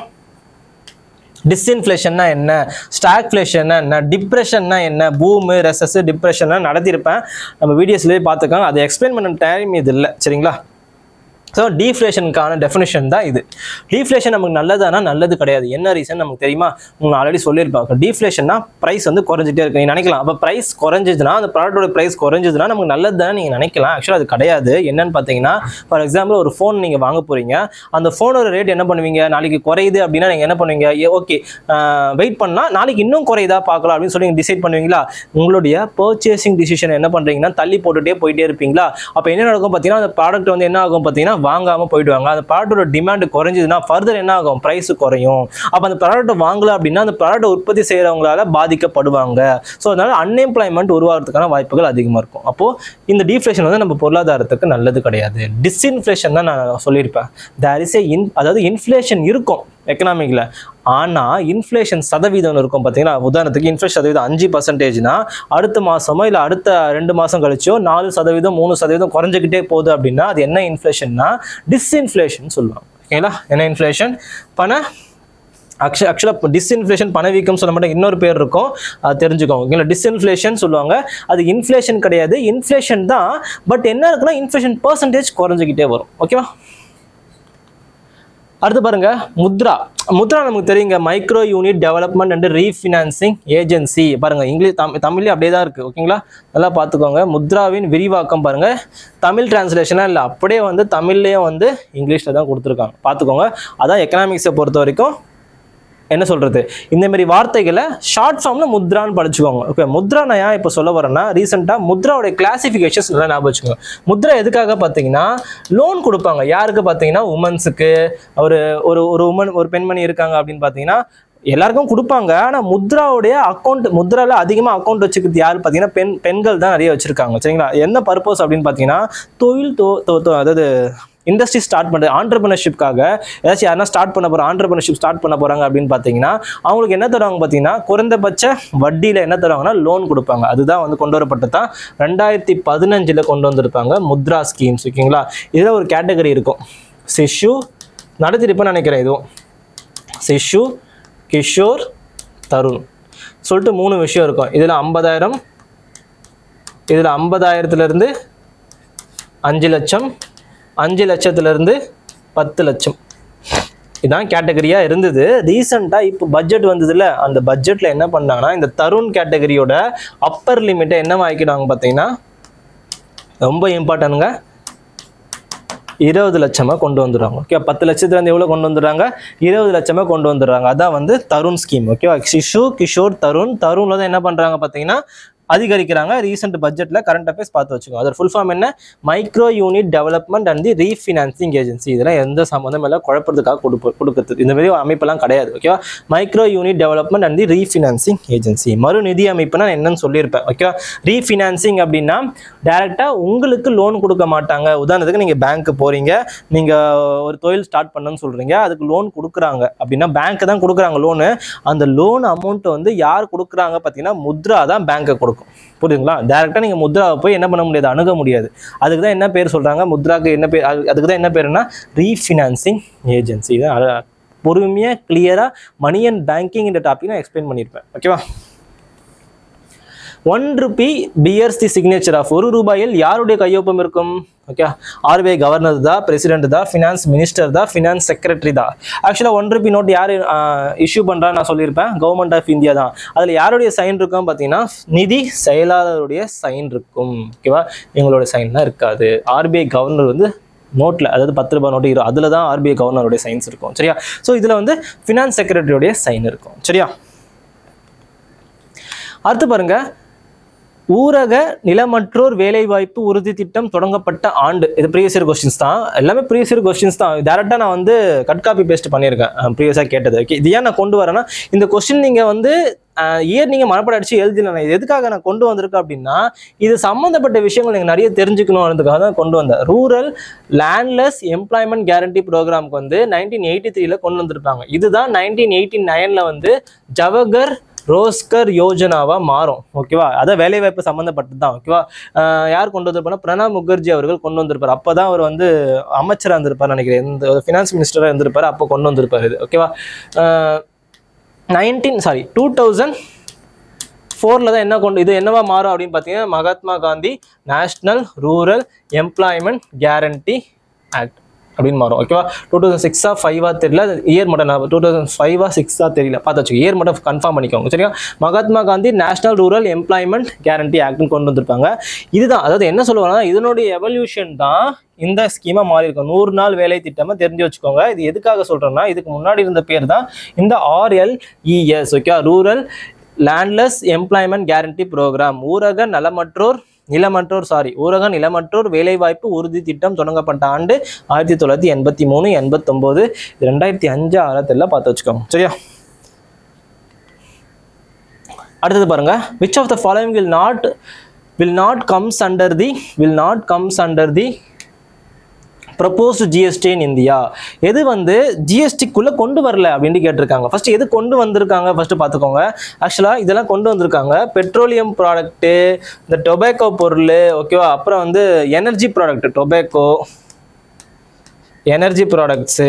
டிஸ்இன்ஃப்ளேஷன்னா என்ன, ஸ்டாக்ஃப்ளேஷன்னா என்ன, டிப்ரெஷன்னா என்ன, பூமு ரெசஸ் டிப்ரெஷன்லாம் நடத்தியிருப்பேன், நம்ம வீடியோஸ்லேயே பார்த்துக்கோங்க. அதை எக்ஸ்பிளைன் பண்ண டைம் இது இல்லை. சரிங்களா? ஸோ டீஃப்ளேஷனுக்கான டெஃபினேஷன் தான் இது. டீஃப்ளேஷன் நமக்கு நல்லதானா? நல்லது கிடையாது. என்ன ரீசன் நமக்கு தெரியுமா? உங்களுக்கு ஆல்ரெடி சொல்லியிருப்பாங்க. டீஃப்ளேஷன்னா ப்ரைஸ் வந்து குறைஞ்சிட்டே இருக்கு நீ நினைக்கலாம். அப்போ ப்ரைஸ் குறைஞ்சதுன்னா அந்த ப்ராடக்டோட ப்ரைஸ் குறைஞ்சதுன்னா நமக்கு நல்லது தானே நீங்கள் நினைக்கலாம். ஆக்சுவலாக அது கிடையாது. என்னன்னு பார்த்தீங்கன்னா ஃபார் எக்ஸாம்பிள் ஒரு ஃபோன் நீங்கள் வாங்க போகிறீங்க, அந்த ஃபோனோட ரேட் என்ன பண்ணுவீங்க? நாளைக்கு குறையுது அப்படின்னா நீங்கள் என்ன பண்ணுவீங்க? ஓகே வெயிட் பண்ணால் நாளைக்கு இன்னும் குறையுதா பார்க்கலாம் அப்படின்னு சொல்லி நீங்கள் டிசைட் பண்ணுவீங்களா? உங்களுடைய பர்ச்சேசிங் டிசிஷன் என்ன பண்ணுறீங்கன்னா தள்ளி போட்டுகிட்டே போயிட்டே இருப்பீங்களா? அப்போ என்ன நடக்கும் பார்த்தீங்கன்னா அந்த ப்ராடக்ட் வந்து என்ன ஆகும் பார்த்தீங்கன்னா வாங்காமல் போயிடுவாங்க. அந்த ப்ராடக்டோட டிமாண்ட் குறைஞ்சதுன்னா ஃபர்தர் என்ன ஆகும்? ப்ரைஸ் குறையும். அப்போ அந்த ப்ராடக்ட்டை வாங்கல அப்படின்னா அந்த ப்ராடக்ட் உற்பத்தி செய்கிறவங்களால பாதிக்கப்படுவாங்க. ஸோ அதனால அன்எம்ப்ளாய்மெண்ட் உருவாகிறதுக்கான வாய்ப்புகள் அதிகமாக இருக்கும். அப்போது இந்த டீஃப்ளேஷன் வந்து நம்ம பொருளாதாரத்துக்கு நல்லது கிடையாது. டிஸ்இன்ஃப்ளேஷன் தான் நான் சொல்லியிருப்பேன். தேர் இஸ் ஏ இன் அதாவது இன்ஃப்ளேஷன் இருக்கும் எக்கனாமிக்கில். ஆனால் இன்ஃப்ளேஷன் சதவீதம் இருக்கும் பார்த்தீங்கன்னா, உதாரணத்துக்கு இன்ஃப்ளேஷன் சதவீதம் அஞ்சு பர்சன்டேஜ்னா அடுத்த மாதமோ இல்லை அடுத்த ரெண்டு மாதம் கழிச்சோ நாலு சதவீதம் மூணு சதவீதம் குறைஞ்சிக்கிட்டே போகுது அப்படின்னா அது என்ன இன்ஃப்ளேஷன்னா டிஸ்இன்ஃப்ளேஷன் சொல்லுவாங்க. ஓகேங்களா? என்ன இன்ஃப்ளேஷன்? பண ஆக்சுவல் ஆக்சுவலாக டிஸ்இன்ஃப்ளேஷன் பணவீக்கம் சொல்ல மாட்டேன், இன்னொரு பேர் இருக்கும், அது தெரிஞ்சுக்கோங்க. ஓகேங்களா? டிஸ்இன்ஃப்ளேஷன் சொல்லுவாங்க. அது இன்ஃப்ளேஷன் கிடையாது, இன்ஃப்ளேஷன் தான். பட் என்ன இருக்குன்னா இன்ஃப்ளேஷன் பர்சன்டேஜ் குறைஞ்சிக்கிட்டே வரும். ஓகேவா? அடுத்து பாருங்க முத்ரா. முத்ரா நமக்கு தெரியுங்க, micro unit development and refinancing agency. பாருங்க இங்கிலீஷ் தமிழ் தமிழ்லேயே அப்படியே தான் இருக்குது. ஓகேங்களா? நல்லா பார்த்துக்கோங்க. முத்ராவின் விரிவாக்கம் பாருங்க, தமிழ் டிரான்ஸ்லேஷனாக இல்லை, அப்படியே வந்து தமிழ்லேயும் வந்து இங்கிலீஷில் தான் கொடுத்துருக்காங்க. பார்த்துக்கோங்க. அதான் எக்கனாமிக்ஸை பொறுத்த வரைக்கும் என்ன சொல்கிறது, இந்த மாதிரி வார்த்தைகளை ஷார்ட் ஃபார்மில் முத்ரான்னு படிச்சுக்கோங்க. ஓகே, முத்ரா நான் ஏன் இப்போ சொல்ல வரேன்னா ரீசெண்டாக முத்ராவோட கிளாசிஃபிகேஷன்ஸ் எல்லாம் ஞாபகம் வச்சுக்கோங்க. முத்ரா எதுக்காக பார்த்தீங்கன்னா லோன் கொடுப்பாங்க. யாருக்கு பார்த்தீங்கன்னா உமன்ஸுக்கு. ஒரு ஒரு ஒரு உமன் ஒரு பெண்மணி இருக்காங்க அப்படின்னு பார்த்தீங்கன்னா எல்லாருக்கும் கொடுப்பாங்க. ஆனால் முத்ராவுடைய அக்கௌண்ட் முத்ராவில் அதிகமாக அக்கௌண்ட் வச்சுக்கிறது யார் பார்த்தீங்கன்னா பெண் பெண்கள் தான் நிறைய வச்சுருக்காங்க. சரிங்களா? என்ன பர்பஸ் அப்படின்னு பார்த்தீங்கன்னா தொழில் தோ அதாவது இண்டஸ்ட்ரி ஸ்டார்ட் பண்ணுறது, ஆண்டர்பிரினர்ஷிப்காக ஏதாச்சும் யாருன்னா ஸ்டார்ட் பண்ண போகிற ஆண்டர்பிரினர்ஷிப் ஸ்டார்ட் பண்ண போகிறாங்க அப்படின்னு பார்த்தீங்கன்னா அவங்களுக்கு என்ன தருவாங்க பார்த்தீங்கன்னா குறைந்தபட்ச வட்டியில் என்ன தருவாங்கன்னா லோன் கொடுப்பாங்க. அதுதான் வந்து கொண்டு வரப்பட்டு தான் ரெண்டாயிரத்தி பதினஞ்சில் கொண்டு வந்திருப்பாங்க முத்ரா ஸ்கீம்ஸ். ஓகேங்களா? இதில் ஒரு கேட்டகரி இருக்கும், சிஷு நடத்திருப்பேன்னு நினைக்கிறேன். இதுவும் சிஷு, கிஷோர், தருண் சொல்லிட்டு மூணு விஷயம் இருக்கும். இதில் ஐம்பதாயிரம் இதில் ஐம்பதாயிரத்துலேருந்து அஞ்சு லட்சம் அஞ்சு லட்சத்துலேருந்து பத்து லட்சம் இதான் கேட்டகரியாக இருந்தது. ரீசெண்டாக இப்போ பட்ஜெட் வந்ததில்ல, அந்த பட்ஜெட்டில் என்ன பண்ணாங்கன்னா இந்த தருண் கேட்டகரியோட அப்பர் லிமிட்டை என்ன ஆக்கிடுவாங்க பார்த்தீங்கன்னா ரொம்ப இம்பார்ட்டன்ட்ங்க இருபது லட்சமாக கொண்டு வந்துடுறாங்க. ஓகே, பத்து லட்சத்துலேருந்து எவ்வளோ கொண்டு வந்துடுறாங்க? இருபது லட்சமாக கொண்டு வந்துடுறாங்க. அதான் வந்து தருண் ஸ்கீம். ஓகேவா, சிசு கிஷோர் தருண். தருணில் தான் என்ன பண்ணுறாங்க பார்த்தீங்கன்னா அதிகரிக்கிறாங்க. ரீசெண்ட் பட்ஜெட்டில் கரண்ட் அஃபேர்ஸ் பார்த்து வச்சுக்கோங்க. அதோட ஃபுல் ஃபார்ம் என்ன? Micro unit development and the refinancing agency. இதெல்லாம் எந்த சம்மந்தம் இல்லை, குழப்பத்துக்காக கொடுப்பு கொடுக்குறது இந்த மாதிரி அமைப்பெல்லாம் கிடையாது. ஓகேவா, micro unit development and the refinancing agency. மறு நிதி அமைப்புனா என்னன்னு சொல்லியிருப்பேன். ஓகேவா, ரீஃபினான்சிங் அப்படின்னா டேரெக்டாக உங்களுக்கு லோன் கொடுக்க மாட்டாங்க. உதாரணத்துக்கு நீங்கள் பேங்க்கு போகிறீங்க, நீங்கள் ஒரு தொழில் ஸ்டார்ட் பண்ணணும்னு சொல்கிறீங்க, அதுக்கு லோன் கொடுக்குறாங்க அப்படின்னா பேங்க்கு தான் கொடுக்குறாங்க லோனு. அந்த லோன் அமௌண்ட்டை வந்து யார் கொடுக்குறாங்க பார்த்தீங்கன்னா முத்ரா தான் பேங்க்கை கொடுக்கும். புரியுதுங்களா? டைரக்டா நீங்க முத்ராவை போய் என்ன பண்ண முடியாது, அணுக முடியாது. அதுக்கு தான் என்ன பேர் சொல்றாங்க, முத்ராக்கு என்ன பேர், அதுக்கு தான் என்ன பேருன்னா ரீஃபினான்சிங் ஏஜென்சி. தான் பொறுமையா கிளியரா மணி அண்ட் பேங்கிங் இந்த டாபிக் நான் எக்ஸ்பிளைன் பண்ணியிருப்பேன். ஓகேவா, one rupee bears the signature of. ஒரு ரூபாயில் யாருடைய கையொப்பம் இருக்கும்? ஓகே, ஆர்பிஐ கவர்னர் தான், பிரசிடென்ட் தான், ஃபினான்ஸ் மினிஸ்டர் தான், ஃபினான்ஸ் செக்ரட்டரி தான். ஆக்சுவலாக ஒன் ருபி நோட் யார் இஷ்யூ பண்ணுறான்னு நான் சொல்லியிருப்பேன், கவர்மெண்ட் ஆஃப் இந்தியா தான். அதில் யாருடைய சைன் இருக்கும் பார்த்தீங்கன்னா நிதி செயலாளருடைய சைன் இருக்கும். ஓகேவா, எங்களோட சைன்லாம் இருக்காது. ஆர்பிஐ கவர்னர் வந்து நோட்டில், அதாவது பத்து ரூபாய் நோட்டு இரு அதில் தான் ஆர்பிஐ கவர்னருடைய சைன்ஸ் இருக்கும். சரியா, ஸோ இதில் வந்து ஃபினான்ஸ் செக்ரட்டரியோடைய சைன் இருக்கும். சரியா, அடுத்து பாருங்க, ஊரக நிலமற்றோர் வேலைவாய்ப்பு உறுதி திட்டம் தொடங்கப்பட்ட ஆண்டு. இது ப்ரீவியஸ் இயர் கொஸ்டின்ஸ் தான், எல்லாமே ப்ரீவியஸ் இயர் கொஸ்டின்ஸ் தான். டேரெக்டாக நான் வந்து கட் காப்பி பேஸ்ட் பண்ணியிருக்கேன் ப்ரீவியஸாக கேட்டது. ஓகே, இது ஏன் நான் கொண்டு வரேன்னா, இந்த கொஸ்டின் நீங்கள் வந்து இயர் நீங்கள் மனப்பாடம் அடிச்சு எழுதிடலாம். இது எதுக்காக நான் கொண்டு வந்திருக்கேன் அப்படின்னா, இது சம்மந்தப்பட்ட விஷயங்கள் நீங்கள் நிறைய தெரிஞ்சுக்கணுன்றதுக்காக தான் கொண்டு வந்தேன். ரூரல் லேண்ட்லெஸ் எம்ப்ளாய்மெண்ட் கேரண்டி ப்ரோக்ராமுக்கு வந்து நைன்டீன் எயிட்டி த்ரீல கொண்டு வந்திருப்பாங்க. இதுதான் நைன்டீன் எயிட்டி நைனில் வந்து ஜவஹர் ரோஸ்கர் யோஜனாவா மாறும். ஓகேவா, அதான் வேலைவாய்ப்பு சம்மந்தப்பட்டது தான். ஓகேவா, யார் கொண்டு வந்திருப்பாருன்னா பிரணாப் முகர்ஜி அவர்கள் கொண்டு வந்திருப்பார். அப்போ தான் அவர் வந்து அமைச்சராக இருந்திருப்பார் நினைக்கிறேன், இந்த ஃபினான்ஸ் மினிஸ்டராக இருந்திருப்பார், அப்போ கொண்டு வந்திருப்பார் இது. ஓகேவா, நைன்டீன் சாரி டூ தௌசண்ட் ஃபோரில் தான் என்ன கொண்டு இது என்னவா மாறும் அப்படின்னு பார்த்தீங்கன்னா Mahatma Gandhi national rural employment guarantee act அப்படின்னு மாறும். ஓகேவா, டூ தௌசண்ட் சிக்ஸா ஃபைவா தெரியல, இயர் மட்டும் நான் டூ தௌசண்ட் ஃபைவா சிக்ஸா தெரியல, பார்த்து வச்சுக்கோ, இயர் மட்டும் கன்ஃபார்ம் பண்ணிக்கோங்க. சரியா, Mahatma Gandhi national rural employment guarantee ஆக்ட்னு கொண்டு வந்திருப்பாங்க. இதுதான், அதாவது என்ன சொல்லுவாங்கன்னா இதனுடைய எவல்யூஷன் தான் இந்த ஸ்கீமா மாறி இருக்கும். நூறு நாள் வேலை திட்டமா தெரிஞ்சு வச்சுக்கோங்க. இது எதுக்காக சொல்றேன்னா, இதுக்கு முன்னாடி இருந்த பேர் தான் இந்த RLES. Okay, rural landless employment guarantee programme. ஊரக நலமற்றோர் நிலமற்றோர் சாரி ஊரக நிலமற்றோர் வேலைவாய்ப்பு உறுதி திட்டம் தொடங்கப்பட்ட ஆண்டு ஆயிரத்தி தொள்ளாயிரத்தி எண்பத்தி மூணு எண்பத்தொம்போது ரெண்டாயிரத்தி அஞ்சு ஆறாயிரத்துல பார்த்து வச்சுக்கோங்க. சரியா, அடுத்தது பாருங்க, which of the following will not will not comes under the will not comes under the proposed GST in India. எது வந்து ஜிஎஸ்டிக்குள்ளே கொண்டு வரல அப்படின்னு கேட்டிருக்காங்க. ஃபர்ஸ்ட் எது கொண்டு வந்திருக்காங்க ஃபர்ஸ்ட் பார்த்துக்கோங்க. ஆக்சுவலாக இதெல்லாம் கொண்டு வந்திருக்காங்க பெட்ரோலியம் ப்ராடக்ட்டு, இந்த டொபேக்கோ பொருள். ஓகேவா, அப்புறம் வந்து energy product, tobacco energy products.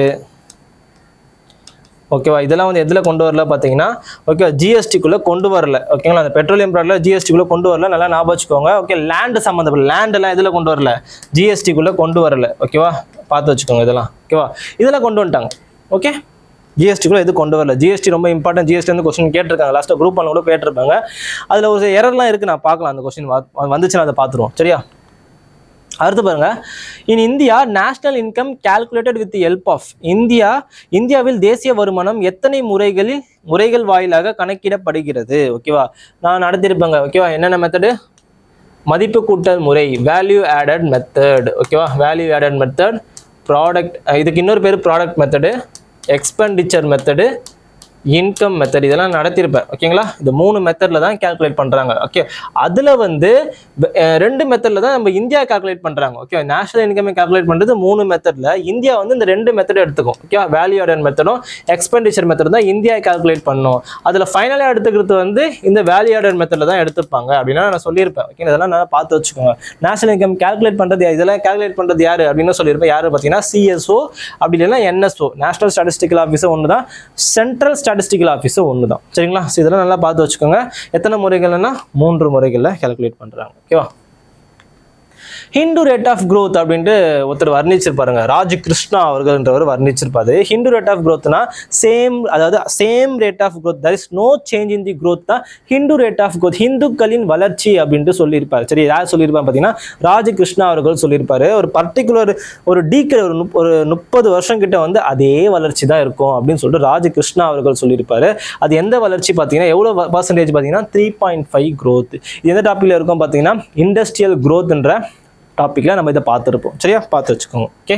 ஓகேவா, இதெல்லாம் வந்து எதில் கொண்டு வரல பார்த்தீங்கன்னா, ஓகே ஜிஎஸ்டிக்குள்ளே கொண்டு வரல. ஓகேங்களா, அந்த பெட்ரோலியம் ப்ராடக்ட்ல ஜிஎஸ்டிக்குள்ளே கொண்டு வரல, நல்லா ஞாபகம் வச்சுக்கோங்க. ஓகே, லேண்டு சம்மந்தப்பட்ட லேண்டெல்லாம் எதில் கொண்டு வரல, ஜிஎஸ்டிக்குள்ளே கொண்டு வரல. ஓகேவா, பார்த்து வச்சுக்கோங்க இதெல்லாம். ஓகேவா, இதெல்லாம் கொண்டு வந்துட்டாங்க. ஓகே, ஜிஎஸ்டிக்குள்ளே எது கொண்டு வரல. ஜிஎஸ்டி ரொம்ப இம்பார்ட்டன்ட். ஜிஎஸ்டி வந்து கொஸ்டின் கேட்டிருக்காங்க, லாஸ்ட்டாக குரூப் ஒன் கூட கேட்டிருப்பாங்க. அதில் ஒரு எரர்லாம் இருக்குது, நான் பார்க்கலாம். அந்த கொஸ்டின் வந்துச்சுன்னா அதை பார்த்துருவோம். சரியா, அடுத்து பாருங்க, in India national income calculated with help of India இந்தியாவில் தேசிய வருமானம் எத்தனை முறைகளில் முறைகள் வாயிலாக கணக்கிடப்படுகிறது? ஓகேவா, நான் நடத்திருப்பேங்க. ஓகேவா, என்னென்ன மெத்தடு? மதிப்பு கூட்டல் முறை, வேல்யூ ஆடட் மெத்தட். ஓகேவா, வேல்யூ ஆடட் மெத்தட், ப்ராடக்ட், இதுக்கு இன்னொரு பேர் product method, expenditure method, income method. இதெல்லாம் நடத்திருப்பேன். ஓகேங்களா, இந்த மூணு மெத்தடில் தான் கேல்குலேட் பண்ணுறாங்க. ஓகே, அதில் வந்து ரெண்டு மெத்தடில் தான் நம்ம இந்தியா கேல்குலேட் பண்ணுறாங்க. ஓகே, நேஷனல் இன்கம் கேல்குலேட் பண்ணுறது மூணு மெத்தடில், இந்தியா வந்து இந்த ரெண்டு மெத்தட் எடுத்துக்கும். ஓகே, வேல்யூ ஆடட் மெத்தடும் எக்ஸ்பெண்டிச்சர் மெத்தடும் தான் இந்தியா கேல்குலேட் பண்ணணும். அதில் ஃபைனலாக எடுத்துக்கிறது வந்து இந்த வேல்யூ ஆடட் மெத்தடில் தான் எடுத்துப்பாங்க அப்படின்னா நான் சொல்லியிருப்பேன். ஓகே, இதெல்லாம் நல்லா பார்த்து வச்சுக்கோங்க. நேஷனல் இன்கம் கேல்குலேட் பண்ணுறது இதெல்லாம் கேல்குலேட் பண்ணுறது யார் அப்படின்னு சொல்லியிருப்பேன். யார் பார்த்தீங்கன்னா சிஎஸ்ஓ, அப்படி இல்லைன்னா என்எஸ்ஓ, நேஷனல் ஸ்டாட்டிஸ்டிக்கல் ஆஃபீஸர் ஒன்று தான், சென்ட்ரல் ஸ்டாட்டிஸ்டிக்கல் ஆஃபீஸும் ஒன்று தான். சரிங்களா, இதெல்லாம் நல்லா பார்த்து வச்சுக்கோங்க. எத்தனை முறைகள்னா மூன்று முறைகளில் கேல்குலேட் பண்ணுறாங்க. ஓகேவா, ஹிந்து ரேட் ஆஃப் க்ரோத் அப்படின்ட்டு ஒருத்தர் வர்ணிச்சிருப்பாருங்க, ராஜ் கிருஷ்ணா அவர்கள்ன்றவர் வர்ணிச்சிருப்பாரு. ஹிந்து ரேட் ஆஃப் க்ரோத்னா சேம், அதாவது same rate of growth, that is no change in the growth தான் ஹிந்து ரேட் ஆஃப் க்ரோத், ஹிந்துக்களின் வளர்ச்சி அப்படின்ட்டு சொல்லியிருப்பாரு. சரி, யார் சொல்லியிருப்பாரு பார்த்தீங்கன்னா ராஜ் கிருஷ்ணா அவர்கள் சொல்லியிருப்பாரு. ஒரு பர்டிகுலர் ஒரு டீக்கர் ஒரு ஒரு முப்பது வருஷம் கிட்ட வந்து அதே வளர்ச்சி தான் இருக்கும் அப்படின்னு சொல்லிட்டு ராஜ் கிருஷ்ணா அவர்கள் சொல்லியிருப்பாரு. அது எந்த வளர்ச்சி பார்த்தீங்கன்னா எவ்வளோ பர்சன்டேஜ் பார்த்தீங்கன்னா த்ரீ பாயிண்ட் ஃபைவ் க்ரோத். எந்த டாப்பிக்கில் இருக்கும் பார்த்தீங்கன்னா இண்டஸ்ட்ரியல் க்ரோத்ன்ற டாப்பிக்கில் நம்ம இதை பார்த்துருப்போம். சரியா, பார்த்து வச்சுக்கோங்க. Okay,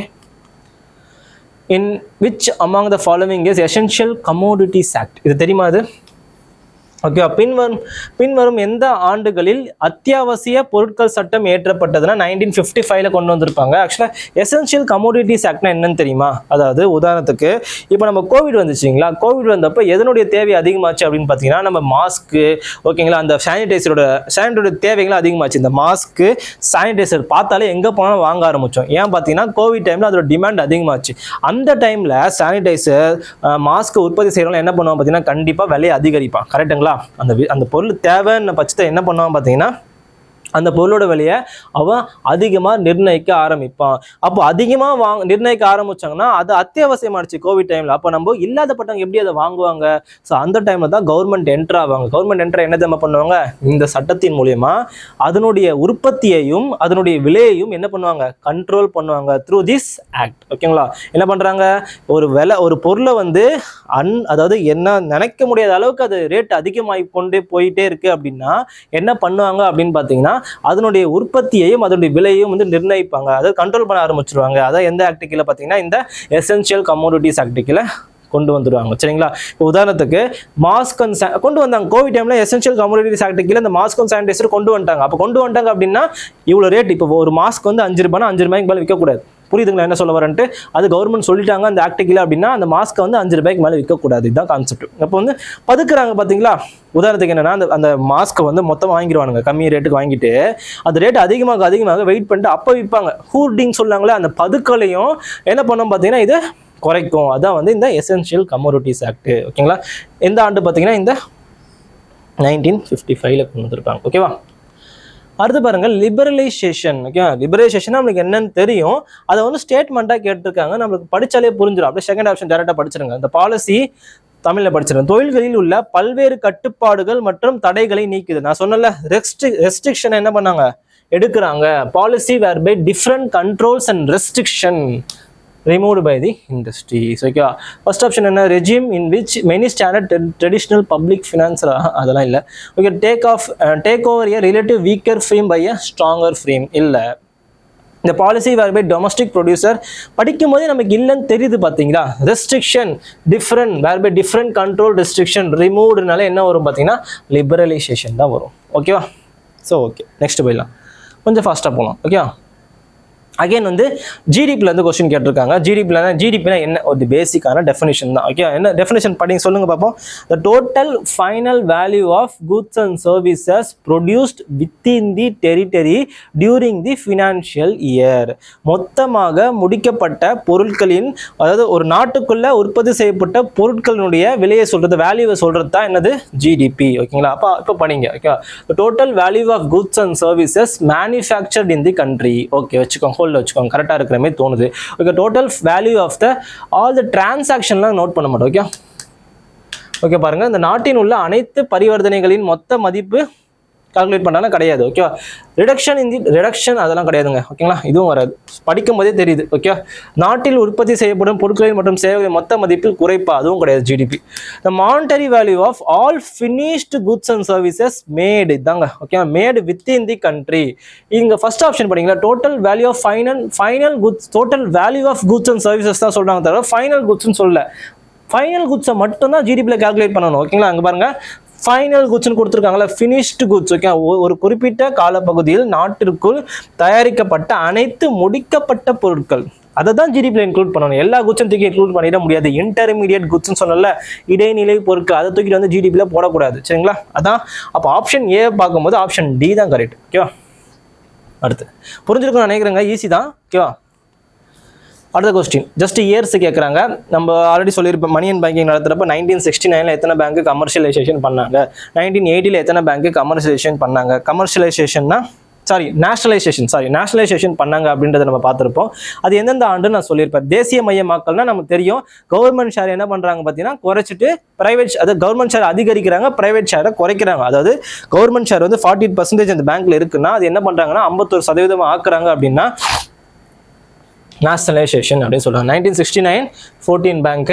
in which among the following is essential commodities act, இது தெரியுமா? அது ஓகே. பின்வரும் பின்வரும் எந்த ஆண்டுகளில் அத்தியாவசிய பொருட்கள் சட்டம் ஏற்றப்பட்டதுன்னா நைன்டீன் ஃபிஃப்டி ஃபைவ்ல கொண்டு வந்திருப்பாங்க. ஆக்சுவலாக எசென்ஷியல் கமோடிட்டிஸ் ஆக்ட்னா என்னன்னு தெரியுமா? அதாவது உதாரணத்துக்கு இப்போ நம்ம கோவிட் வந்துச்சுங்களா, கோவிட் வந்தப்போ எதனுடைய தேவை அதிகமாச்சு அப்படின்னு பார்த்தீங்கன்னா நம்ம மாஸ்க்கு, ஓகேங்களா, அந்த சானிடைசரோட சானிடைசரோட தேவைகள் அதிகமாச்சு. இந்த மாஸ்க்கு சானிடைசர் பார்த்தாலே எங்கே போனாலும் வாங்க ஆரம்பித்தோம். ஏன் பார்த்தீங்கன்னா கோவிட் டைமில் அதோட டிமாண்ட் அதிகமாச்சு. அந்த டைமில் சானிடைசர் மாஸ்க்கு உற்பத்தி செய்கிறவங்க என்ன பண்ணுவாங்க பார்த்தீங்கன்னா கண்டிப்பாக விலையை அதிகரிப்பான். கரெக்டுங்களா? அந்த அந்த பொருள் தேவைன்னு பட்சத்தை என்ன பண்ணுவான் பார்த்தீங்கன்னா அந்த பொருளோட விலையை அவன் அதிகமாக நிர்ணயிக்க ஆரம்பிப்பான். அப்போ அதிகமாக வாங்க நிர்ணயிக்க ஆரம்பிச்சாங்கன்னா அது அத்தியாவசியமாச்சு கோவிட் டைமில். அப்போ நம்ம இல்லாதப்பட்டவங்க எப்படி அதை வாங்குவாங்க? ஸோ அந்த டைமில் தான் கவர்மெண்ட் என்ட்ரு ஆவாங்க. கவர்மெண்ட் என்ட்ரு என்ன தெரியுமா பண்ணுவாங்க? இந்த சட்டத்தின் மூலயமா அதனுடைய உற்பத்தியையும் அதனுடைய விலையையும் என்ன பண்ணுவாங்க? கண்ட்ரோல் பண்ணுவாங்க த்ரூ திஸ் ஆக்ட். ஓகேங்களா? என்ன பண்ணுறாங்க? ஒரு விலை ஒரு பொருளை வந்து அன் அதாவது என்ன நினைக்க முடியாத அளவுக்கு அது ரேட் அதிகமாகி கொண்டே போயிட்டே இருக்கு அப்படின்னா என்ன பண்ணுவாங்க அப்படின்னு பார்த்தீங்கன்னா அதனுடைய உற்பத்தியையும் அதனுடைய விலையையும் வந்து நிர்ணயிப்பாங்க, அதை கண்ட்ரோல் பண்ண ஆரம்பிச்சிருவாங்க. அதான் எந்த ஆக்ட் கீழே பார்த்தீங்கன்னா இந்த எசென்ஷியல் கமோடிட்டிஸ் ஆக்ட் கீழே கொண்டு வந்துடுவாங்க. சரிங்களா? இப்போ உதாரணத்துக்கு மாஸ்க் அண்ட் கொண்டு வந்தாங்க கோவிட் டைமில் எசென்ஷியல் கமோடிட்டிஸ் ஆக்ட் கீழே இந்த மாஸ்க் அண்ட் சானிடைசர் கொண்டு வந்துட்டாங்க. அப்போ கொண்டு வந்துட்டாங்க அப்படின்னா இவ்வளோ ரேட், இப்போ ஒரு மாஸ்க் வந்து அஞ்சு ரூபாய்னா அஞ்சு ரூபாய்க்கு மேலே விற்கக்கூடாது. புரியுதுங்களா என்ன சொல்ல வரேன்ட்டு? அது கவர்மெண்ட் சொல்லிட்டாங்க அந்த ஆக்ட் கீழே அப்படின்னா அந்த மாஸ்க்கை வந்து அஞ்சு ரூபாய்க்கு மேலே விற்கக்கூடாது. இதுதான் கான்செப்ட். அப்போ வந்து பதுக்குறாங்க பார்த்தீங்களா? உதாரணத்துக்கு என்னன்னா அந்த அந்த மாஸ்க்கை வந்து மொத்தம் வாங்கிடுவானுங்க, கம்மி ரேட்டுக்கு வாங்கிட்டு அந்த ரேட் அதிகமாக அதிகமாக வெயிட் பண்ணிட்டு அப்போ விற்பாங்க. ஹூர்டிங் சொல்லாங்களே, அந்த பதுக்கலையும் என்ன பண்ணோம் பார்த்தீங்கன்னா இது குறைக்கும். அதான் வந்து இந்த எசென்ஷியல் கமோடிட்டிஸ் ஆக்ட். ஓகேங்களா? எந்த ஆண்டு பார்த்தீங்கன்னா இந்த நைன்டீன் ஃபிஃப்டி ஃபைவ்ல கொண்டு வந்துருப்பாங்க. ஓகேவா? அடுத்து பாருங்கள் லிபரலைசேஷன். ஓகே, லிபரலைசேஷன் நம்மளுக்கு என்னன்னு தெரியும், அதை வந்து ஸ்டேட்மெண்ட்டாக கேட்டிருக்காங்க, நம்மளுக்கு படித்தாலே புரிஞ்சிடும். அப்படியே செகண்ட் ஆப்ஷன் டேரெக்டாக படிச்சிருங்க. இந்த பாலிசி தமிழில் படிச்சிருக்கேன். தொழில்களில் உள்ள பல்வேறு கட்டுப்பாடுகள் மற்றும் தடைகளை நீக்குது. நான் சொன்னல ரெஸ்ட்ரி ரெஸ்ட்ரிக்ஷன் என்ன பண்ணாங்க எடுக்கிறாங்க. Policy whereby different controls and restriction removed by the industries. Okay, first option என்ன? regime in which many standard traditional public finance அதெல்லாம் இல்லை. Okay, take off uh, take over a relative weaker frame by a stronger frame இல்லை. இந்த policy whereby domestic producer படிக்கும் போதே நமக்கு இல்லைன்னு தெரியுது பார்த்தீங்களா? Restriction different whereby different control restriction ரிமூவ்டுனால என்ன வரும் பார்த்தீங்கன்னா லிபரலைசேஷன் தான் வரும். ஓகேவா? ஸோ ஓகே, நெக்ஸ்ட் போயிடலாம். கொஞ்சம் ஃபாஸ்ட்டாக போகலாம். ஓகே, அகைன் வந்து ஜிடிபியில் வந்து கொஸ்டின் கேட்டிருக்காங்க. ஜிடிபியில் ஜிடிபினா என்ன ஒரு பேசிக்கான டெஃபினிஷன் தான். ஓகே, என்ன டெஃபினிஷன் படிங்க சொல்லுங்க பார்ப்போம். The total final value of goods and services produced within the territory during the financial year. மொத்தமாக முடிக்கப்பட்ட பொருட்களின், அதாவது ஒரு நாட்டுக்குள்ள உற்பத்தி செய்யப்பட்ட பொருட்களினுடைய விலையை சொல்றது, வேல்யூவை சொல்றது தான் என்னது? ஜிடிபி. ஓகேங்களா? அப்போ இப்போ படிங்க. Okay, total value of goods and services manufactured in the country. Okay, வச்சுக்கோங்க, வச்சுக்கோங்க, கரெக்டாக இருக்கிற மாதிரி தோணுது. Okay, total value of the all the டிரான்சாக்ஷன்லாம் நோட் பண்ண மாட்டோம். ஓகே ஓகே பாருங்க, இந்த நாட்டின் உள்ள அனைத்து பரிவர்த்தனைகளின் மொத்த மதிப்பு கால்குலேட் பண்ணாலும் கிடையாது. ஓகேவா? ரிடக்ஷன் இன் தி ரிடக்ஷன் அதெல்லாம் கிடையாதுங்க. ஓகேங்களா? இதுவும் வராது, படிக்கும் போதே தெரியுது. ஓகே, நாட்டில் உற்பத்தி செய்யப்படும் பொருட்களின் மற்றும் சேவைகளின் மொத்த மதிப்பில் குறைப்பா, அதுவும் கிடையாது. GDP. The monetary value of all finished goods and services made இதாங்க. Okay, made with in the country. இங்க ஃபர்ஸ்ட் ஆப்ஷன் படிங்களா, total value of final final goods, total value of goods and services தான் சொல்றாங்க தவிர final குட்ஸ்ன்னு சொல்லல. Final குட்ஸை மட்டும் தான் ஜிடிபியில் calculate பண்ணணும். ஓகேங்களா? அங்கே பாருங்க, ஃபைனல் குட்ஸ்னு கொடுத்துருக்காங்களா, ஃபினிஷ்டு குட்ஸ். ஓகே, ஒரு குறிப்பிட்ட காலப்பகுதியில் நாட்டிற்குள் தயாரிக்கப்பட்ட அனைத்து முடிக்கப்பட்ட பொருட்கள், அதை தான் ஜிடிபியில் இன்க்ளூட் பண்ணணும். எல்லா குட்ஸும் தூக்கி இன்க்ளூட் பண்ணிட முடியாது. இன்டர்மீடியட் குட்ஸ்னு சொன்னல, இடைநிலை பொருட்கள், அதை தூக்கிட்டு வந்து ஜிடிபியில் போடக்கூடாது. சரிங்களா? அதான் அப்போ ஆப்ஷன் ஏ பார்க்கும்போது ஆப்ஷன் டி தான் கரெக்ட். ஓகேவா? அடுத்து புரிஞ்சிருக்கும்னு நினைக்கிறேங்க, ஈஸி தான். ஓகேவா? அடுத்த கொஸ்டின் ஜஸ்ட் இயர்ஸ் கேட்குறாங்க. நம்ம ஆல்ரெடி சொல்லியிருப்போம், மணி அண்ட் பேங்கிங் நடத்துகிறப்ப நைன்டீன் சிக்ஸ்டி நைனில் எத்தனை பேங்க் கமர்ஷியலைசேஷன் பண்ணாங்க, நைன்டீன் எயிட்டியில் எத்தனை பேங்க் கமர்ஷியலைசேஷன் பண்ணாங்க. கமர்ஷியலைசேஷன்னா சாரி நேஷனலைசேஷன் சாரி நேஷனலைசேஷன் பண்ணாங்க அப்படின்றத நம்ம பார்த்துருப்போம். அது எந்தெந்த ஆண்டு நான் சொல்லியிருப்பேன். தேசிய மயமாக்கல்னா நமக்கு தெரியும், கவர்மெண்ட் ஷேர் என்ன பண்ணுறாங்க பார்த்தீங்கன்னா குறைச்சிட்டு ப்ரைவேட், அதாவது கவர்மெண்ட் ஷேர் அதிகரிக்கிறாங்க, ப்ரைவேட் ஷேரை குறைக்கிறாங்க. அதாவது கவர்மெண்ட் ஷேர் வந்து ஃபார்ட்டி பர்சன்டேஜ் அந்த பேங்க்ல இருக்குன்னா அது என்ன பண்ணுறாங்கன்னா ஐம்பத்தொரு சதவீதம் ஆக்குறாங்க அப்படின்னா நேஷனலைசேஷன் அப்படின்னு சொல்கிறாங்க. நைன்டீன் சிக்ஸ்டி நைன் ஃபோர்டீன் பேங்க்கு,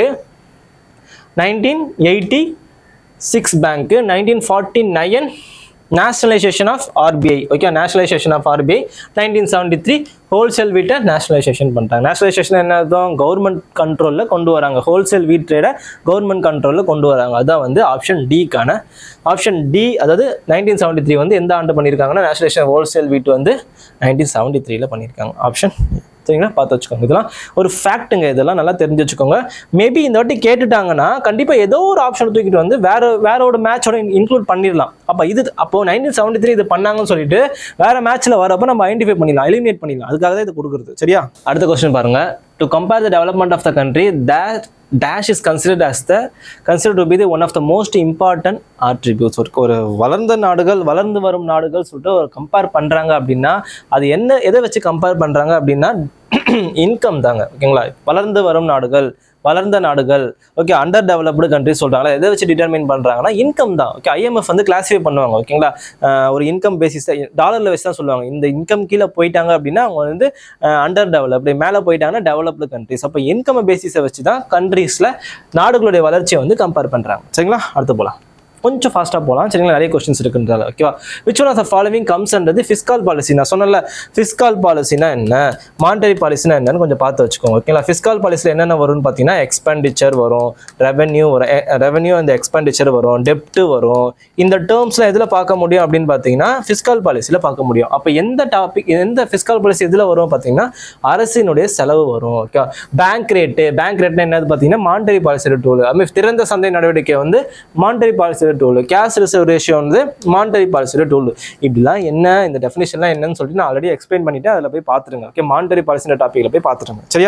நைன்டீன் எயிட்டி சிக்ஸ் பேங்க்கு, nineteen forty nine nationalisation of RBI. Okay, nationalisation of RBI. Nineteen seventy three wholesale வீட்டை நேஷனலைசேஷன் பண்ணிட்டாங்க. நேஷனலைசேஷன் என்ன அர்த்தம்? கவர்மெண்ட் கண்ட்ரோலில் கொண்டு வராங்க. ஹோல்சேல் வீட் ட்ரேடை கவர்மெண்ட் கண்ட்ரோலில் கொண்டு வராங்க. அதுதான் வந்து ஆப்ஷன் டிக்கான ஆப்ஷன் டி. அதாவது நைன்டீன் செவன்டி த்ரீ வந்து எந்த ஆண்டு பண்ணியிருக்காங்கன்னா நேஷனலைசேஷன் ஹோல்சேல் வீட் வந்து நைன்டீன் செவன்டி த்ரீல பண்ணியிருக்காங்க. ஆப்ஷன் சரிங்களா, பார்த்து வச்சுக்கோங்க. இதெல்லாம் ஒரு ஃபேக்ட்டுங்க, இதெல்லாம் நல்லா தெரிஞ்சு வச்சுக்கோங்க. மேபி இந்த வாட்டி கேட்டுட்டாங்கன்னா கண்டிப்பாக ஏதோ ஒரு ஆப்ஷன் தூக்கிட்டு வந்து வேற வேறோட மேட்சோட இன்க்ளூட் பண்ணிடலாம். அப்போ இது அப்போ நைன்டீன் செவன்டி த்ரீ இது பண்ணாங்கன்னு சொல்லிட்டு வேற மேட்ச்ல வரப்போ நம்ம ஐடென்டிஃபை பண்ணிடலாம், எலிமினேட் பண்ணிடலாம். அதுக்காக தான் இது கொடுக்குறது. சரியா, அடுத்த கொஸ்டின் பாருங்க. To compare the development of the country, that dash is considered as the considered to be the one of the most important attributes. ஒரு வளர்ந்த நாடுகள், வளர்ந்து வரும் நாடுகள் சொல்லிட்டு ஒரு கம்பேர் பண்றாங்க அப்படின்னா அது என்ன, எதை வச்சு கம்பேர் பண்றாங்க அப்படின்னா இன்கம் தாங்க. ஓகேங்களா, வளர்ந்து வரும் நாடுகள், வளர்ந்த நாடுகள், ஓகே, அண்டர் டெவலப்டு கண்ட்ரி சொல்றாங்களா, எதை வச்சு டிட்டர்மின் பண்றாங்கன்னா இன்கம் தான். ஓகே, ஐஎம்எஃப் வந்து கிளாஸிஃபை பண்ணுவாங்க. ஓகேங்களா, ஒரு இன்கம் பேசிஸ் டாலர்ல வச்சு தான் சொல்லுவாங்க. இந்த இன்கம் கீழே போயிட்டாங்க அப்படின்னா அவங்க வந்து அண்டர் டெவலப்டு, மேலே போயிட்டாங்கன்னா டெவலப்டு கண்ட்ரிஸ். அப்போ இன்கம் பேசிஸை வச்சு தான் கண்ட்ரீஸ்ல நாடுகளுடைய வளர்ச்சியை வந்து கம்பேர் பண்றாங்க. சரிங்களா, அடுத்து போகலாம். கொஞ்சம் ஃபாஸ்ட்டாக போகலாம். சரிங்களா, நிறைய கொஸ்டின்ஸ் இருக்குன்றால. ஓகேவா, which one of the following comes under the fiscal policy. நான் சொன்னல ஃபிஸ்கல் பாலிசினா என்ன, மானிட்டரி பாலிசினா என்னன்னு கொஞ்சம் பார்த்து வச்சுக்கோங்க. ஓகேங்களா, ஃபிஸ்கல் பாலிசியில் என்னென்ன வரும்னு பார்த்தீங்கன்னா எக்ஸ்பெண்டிச்சர் வரும், ரெவென்யூ வரும், ரெவென்யூ அந்த எக்ஸ்பெண்டிச்சர் வரும், டெப்ட் வரும். இந்த டேர்ம்ஸ்ல எதில் பார்க்க முடியும் அப்படின்னு பார்த்தீங்கன்னா ஃபிஸ்கல் பாலிசியில் பார்க்க முடியும். அப்போ எந்த டாபிக், எந்த ஃபிஸ்கல் பாலிசி எதில் வரும் பார்த்தீங்கன்னா அரசினுடைய செலவு வரும். ஓகே, பேங்க் ரேட்டு, பேங்க் ரேட்னா என்னது பார்த்தீங்கன்னா மானிட்டரி பாலிசியோட டூல். அது மாதிரி திறந்த சந்தை நடவடிக்கை வந்து monetary policy tool, cash reserve ratio வந்து மானிட்டரி பாலிசியோட டூல். இப்படிலாம் என்ன, இந்த டெஃபினிஷன்லாம் என்னன்னு சொல்லிட்டு நான் ஆல்ரெடி எக்ஸ்பிளைன் பண்ணிட்டு அதில் போய் பார்த்துருங்க. ஓகே, மானிட்டரி பாலிசியோட டாபிக்ல போய் பார்த்துருங்க. சரியா,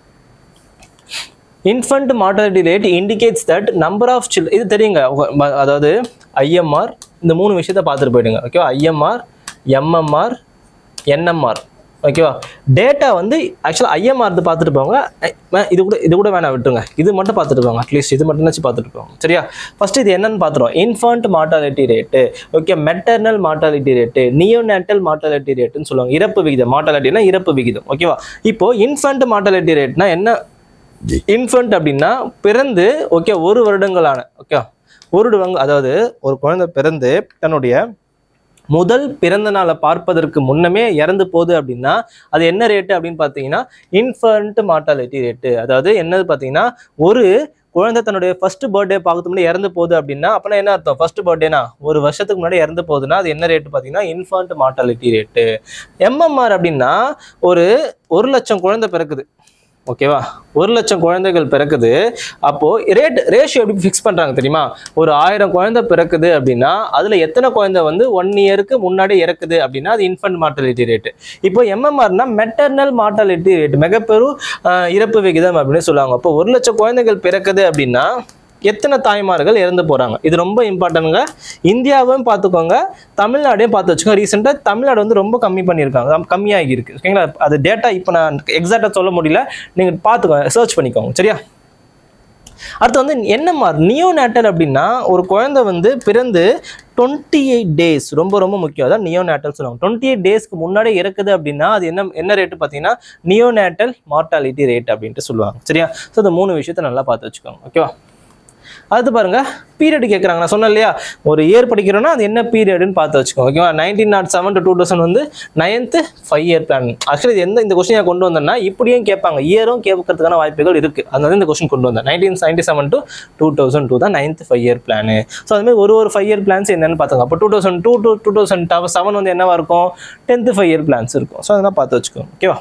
infant mortality rate indicates that number of child, இது தெரியுங்க. அதாவது ஐஎம்ஆர், இந்த மூணு விஷயத்த பார்த்துட்டு போயிடுங்க. Okay, IMR, MMR, NMR. ஓகேவா, டேட்டா வந்து ஆக்சுவலாக ஐஎம்ஆர் பார்த்துட்டு போங்க. இது கூட இது கூட வேணாம், விட்டுருங்க. இது மட்டும் பார்த்துட்டு போங்க. அட்லீஸ்ட் இது மட்டும் வச்சு பார்த்துட்டு போங்க. சரியா, ஃபர்ஸ்ட் இது என்னன்னு பார்த்துருவோம். Infant mortality rate, okay, maternal mortality rate, neonatal mortality ரேட்டுன்னு சொல்லுவாங்க. இறப்பு விகிதம், மார்டாலிட்டினா இறப்பு விகிதம். ஓகேவா, இப்போ இன்ஃபன்ட் மார்டாலிட்டி ரேட்னா என்ன? இன்ஃபன்ட் அப்படின்னா பிறந்து ஓகே ஒரு வருடங்களான, ஓகே ஒரு வருடங்க, அதாவது ஒரு குழந்தை பிறந்து தன்னுடைய முதல் பிறந்த நாளை பார்ப்பதற்கு முன்னமே இறந்து போகுது அப்படின்னா அது என்ன ரேட்டு அப்படின்னு பார்த்தீங்கன்னா இன்ஃபன்ட் மார்டாலிட்டி ரேட்டு. அதாவது என்னது பார்த்தீங்கன்னா ஒரு குழந்தை தன்னுடைய ஃபர்ஸ்ட் பர்த்டே பார்க்கறதுக்கு முன்னாடி இறந்து போகுது அப்படின்னா அப்போனா என்ன அர்த்தம்? ஃபர்ஸ்ட் பர்த்டேனா ஒரு வருஷத்துக்கு முன்னாடி இறந்து போகுதுன்னா அது என்ன ரேட்டு பார்த்தீங்கன்னா இன்ஃபன்ட் மார்டாலிட்டி ரேட்டு. எம்எம்ஆர் அப்படின்னா ஒரு ஒரு லட்சம் குழந்தை பிறக்குது. ஓகேவா, ஒரு லட்சம் குழந்தைகள் பிறக்குது. அப்போ ரேட் ரேஷியோ எப்படி ஃபிக்ஸ் பண்றாங்க தெரியுமா? ஒரு ஆயிரம் குழந்தை பிறக்குது அப்படின்னா அதுல எத்தனை குழந்தை வந்து ஒன் இயருக்கு முன்னாடி இறக்குது அப்படின்னா அது இன்ஃபன்ட் மார்டாலிட்டி ரேட்டு. இப்போ எம்எம்ஆர்னா மெட்டர்னல் மார்டாலிட்டி ரேட், மிகப்பெரு இறப்பு விகிதம் அப்படின்னு சொல்லுவாங்க. அப்போ ஒரு லட்சம் குழந்தைகள் பிறக்குது அப்படின்னா எத்தனை தாய்மார்கள் இறந்து போறாங்க? இது ரொம்ப இம்பார்ட்டன்ட்ங்க. இந்தியாவும் பார்த்துக்கோங்க, தமிழ்நாடையும் பார்த்து வச்சுக்கோங்க. ரீசெண்டாக தமிழ்நாடு வந்து ரொம்ப கம்மி பண்ணியிருக்காங்க, கம்மியாகி இருக்கு. ஓகேங்களா, அது டேட்டா இப்போ நான் எக்ஸாக்டாக சொல்ல முடியல, நீங்கள் பார்த்துக்கோங்க, சர்ச் பண்ணிக்கோங்க. சரியா, அடுத்து வந்து என்எம்ஆர் நியோநேட்டல் அப்படின்னா ஒரு குழந்தை வந்து பிறந்து டுவெண்ட்டி எயிட் டேஸ், ரொம்ப ரொம்ப முக்கியம். அதான் நியோநேட்டல் சொல்லுவாங்க. டுவெண்ட்டி எயிட் டேஸ்க்கு முன்னாடி இருக்குது அப்படின்னா அது என்ன என்ன ரேட்டு பார்த்தீங்கன்னா நியோநேட்டல் மார்டாலிட்டி ரேட் அப்படின்ட்டு சொல்லுவாங்க. சரியா, ஸோ இந்த மூணு விஷயத்த நல்லா பார்த்து வச்சுக்கோங்க. ஓகேவா, அடுத்து பாருங்க, பீரியட் கேட்குறாங்க. நான் சொன்னேன் இல்லையா, ஒரு இயர் படிக்கிறோன்னா அது என்ன பீரியட்னு பார்த்து வச்சுக்கோங்க. ஓகேவா, nineteen nought seven to two thousand வந்து ninth five year plan. Actually இது எந்த இந்த கொஸ்டின் கொண்டு வந்தேன்னா இப்படியும் கேட்பாங்க, இயரும் கேட்கறதுக்கான வாய்ப்புகள் இருக்கு. அதனால இந்த கொஸ்டின் கொண்டு வந்தேன். Nineteen ninety seven to two thousand two தான் ninth five year plan. So அதுமாதிரி ஒரு ஒரு ஃபைவ் இயர் பிளான்ஸ் என்னன்னு பார்த்தாங்க. அப்போ two thousand two to two thousand seven வந்து என்னவா இருக்கும்? டென்த் ஃபைவ் இயர் பிளான்ஸ் இருக்கும். ஸோ அதெல்லாம் பார்த்து வச்சுக்கோங்க. ஓகேவா,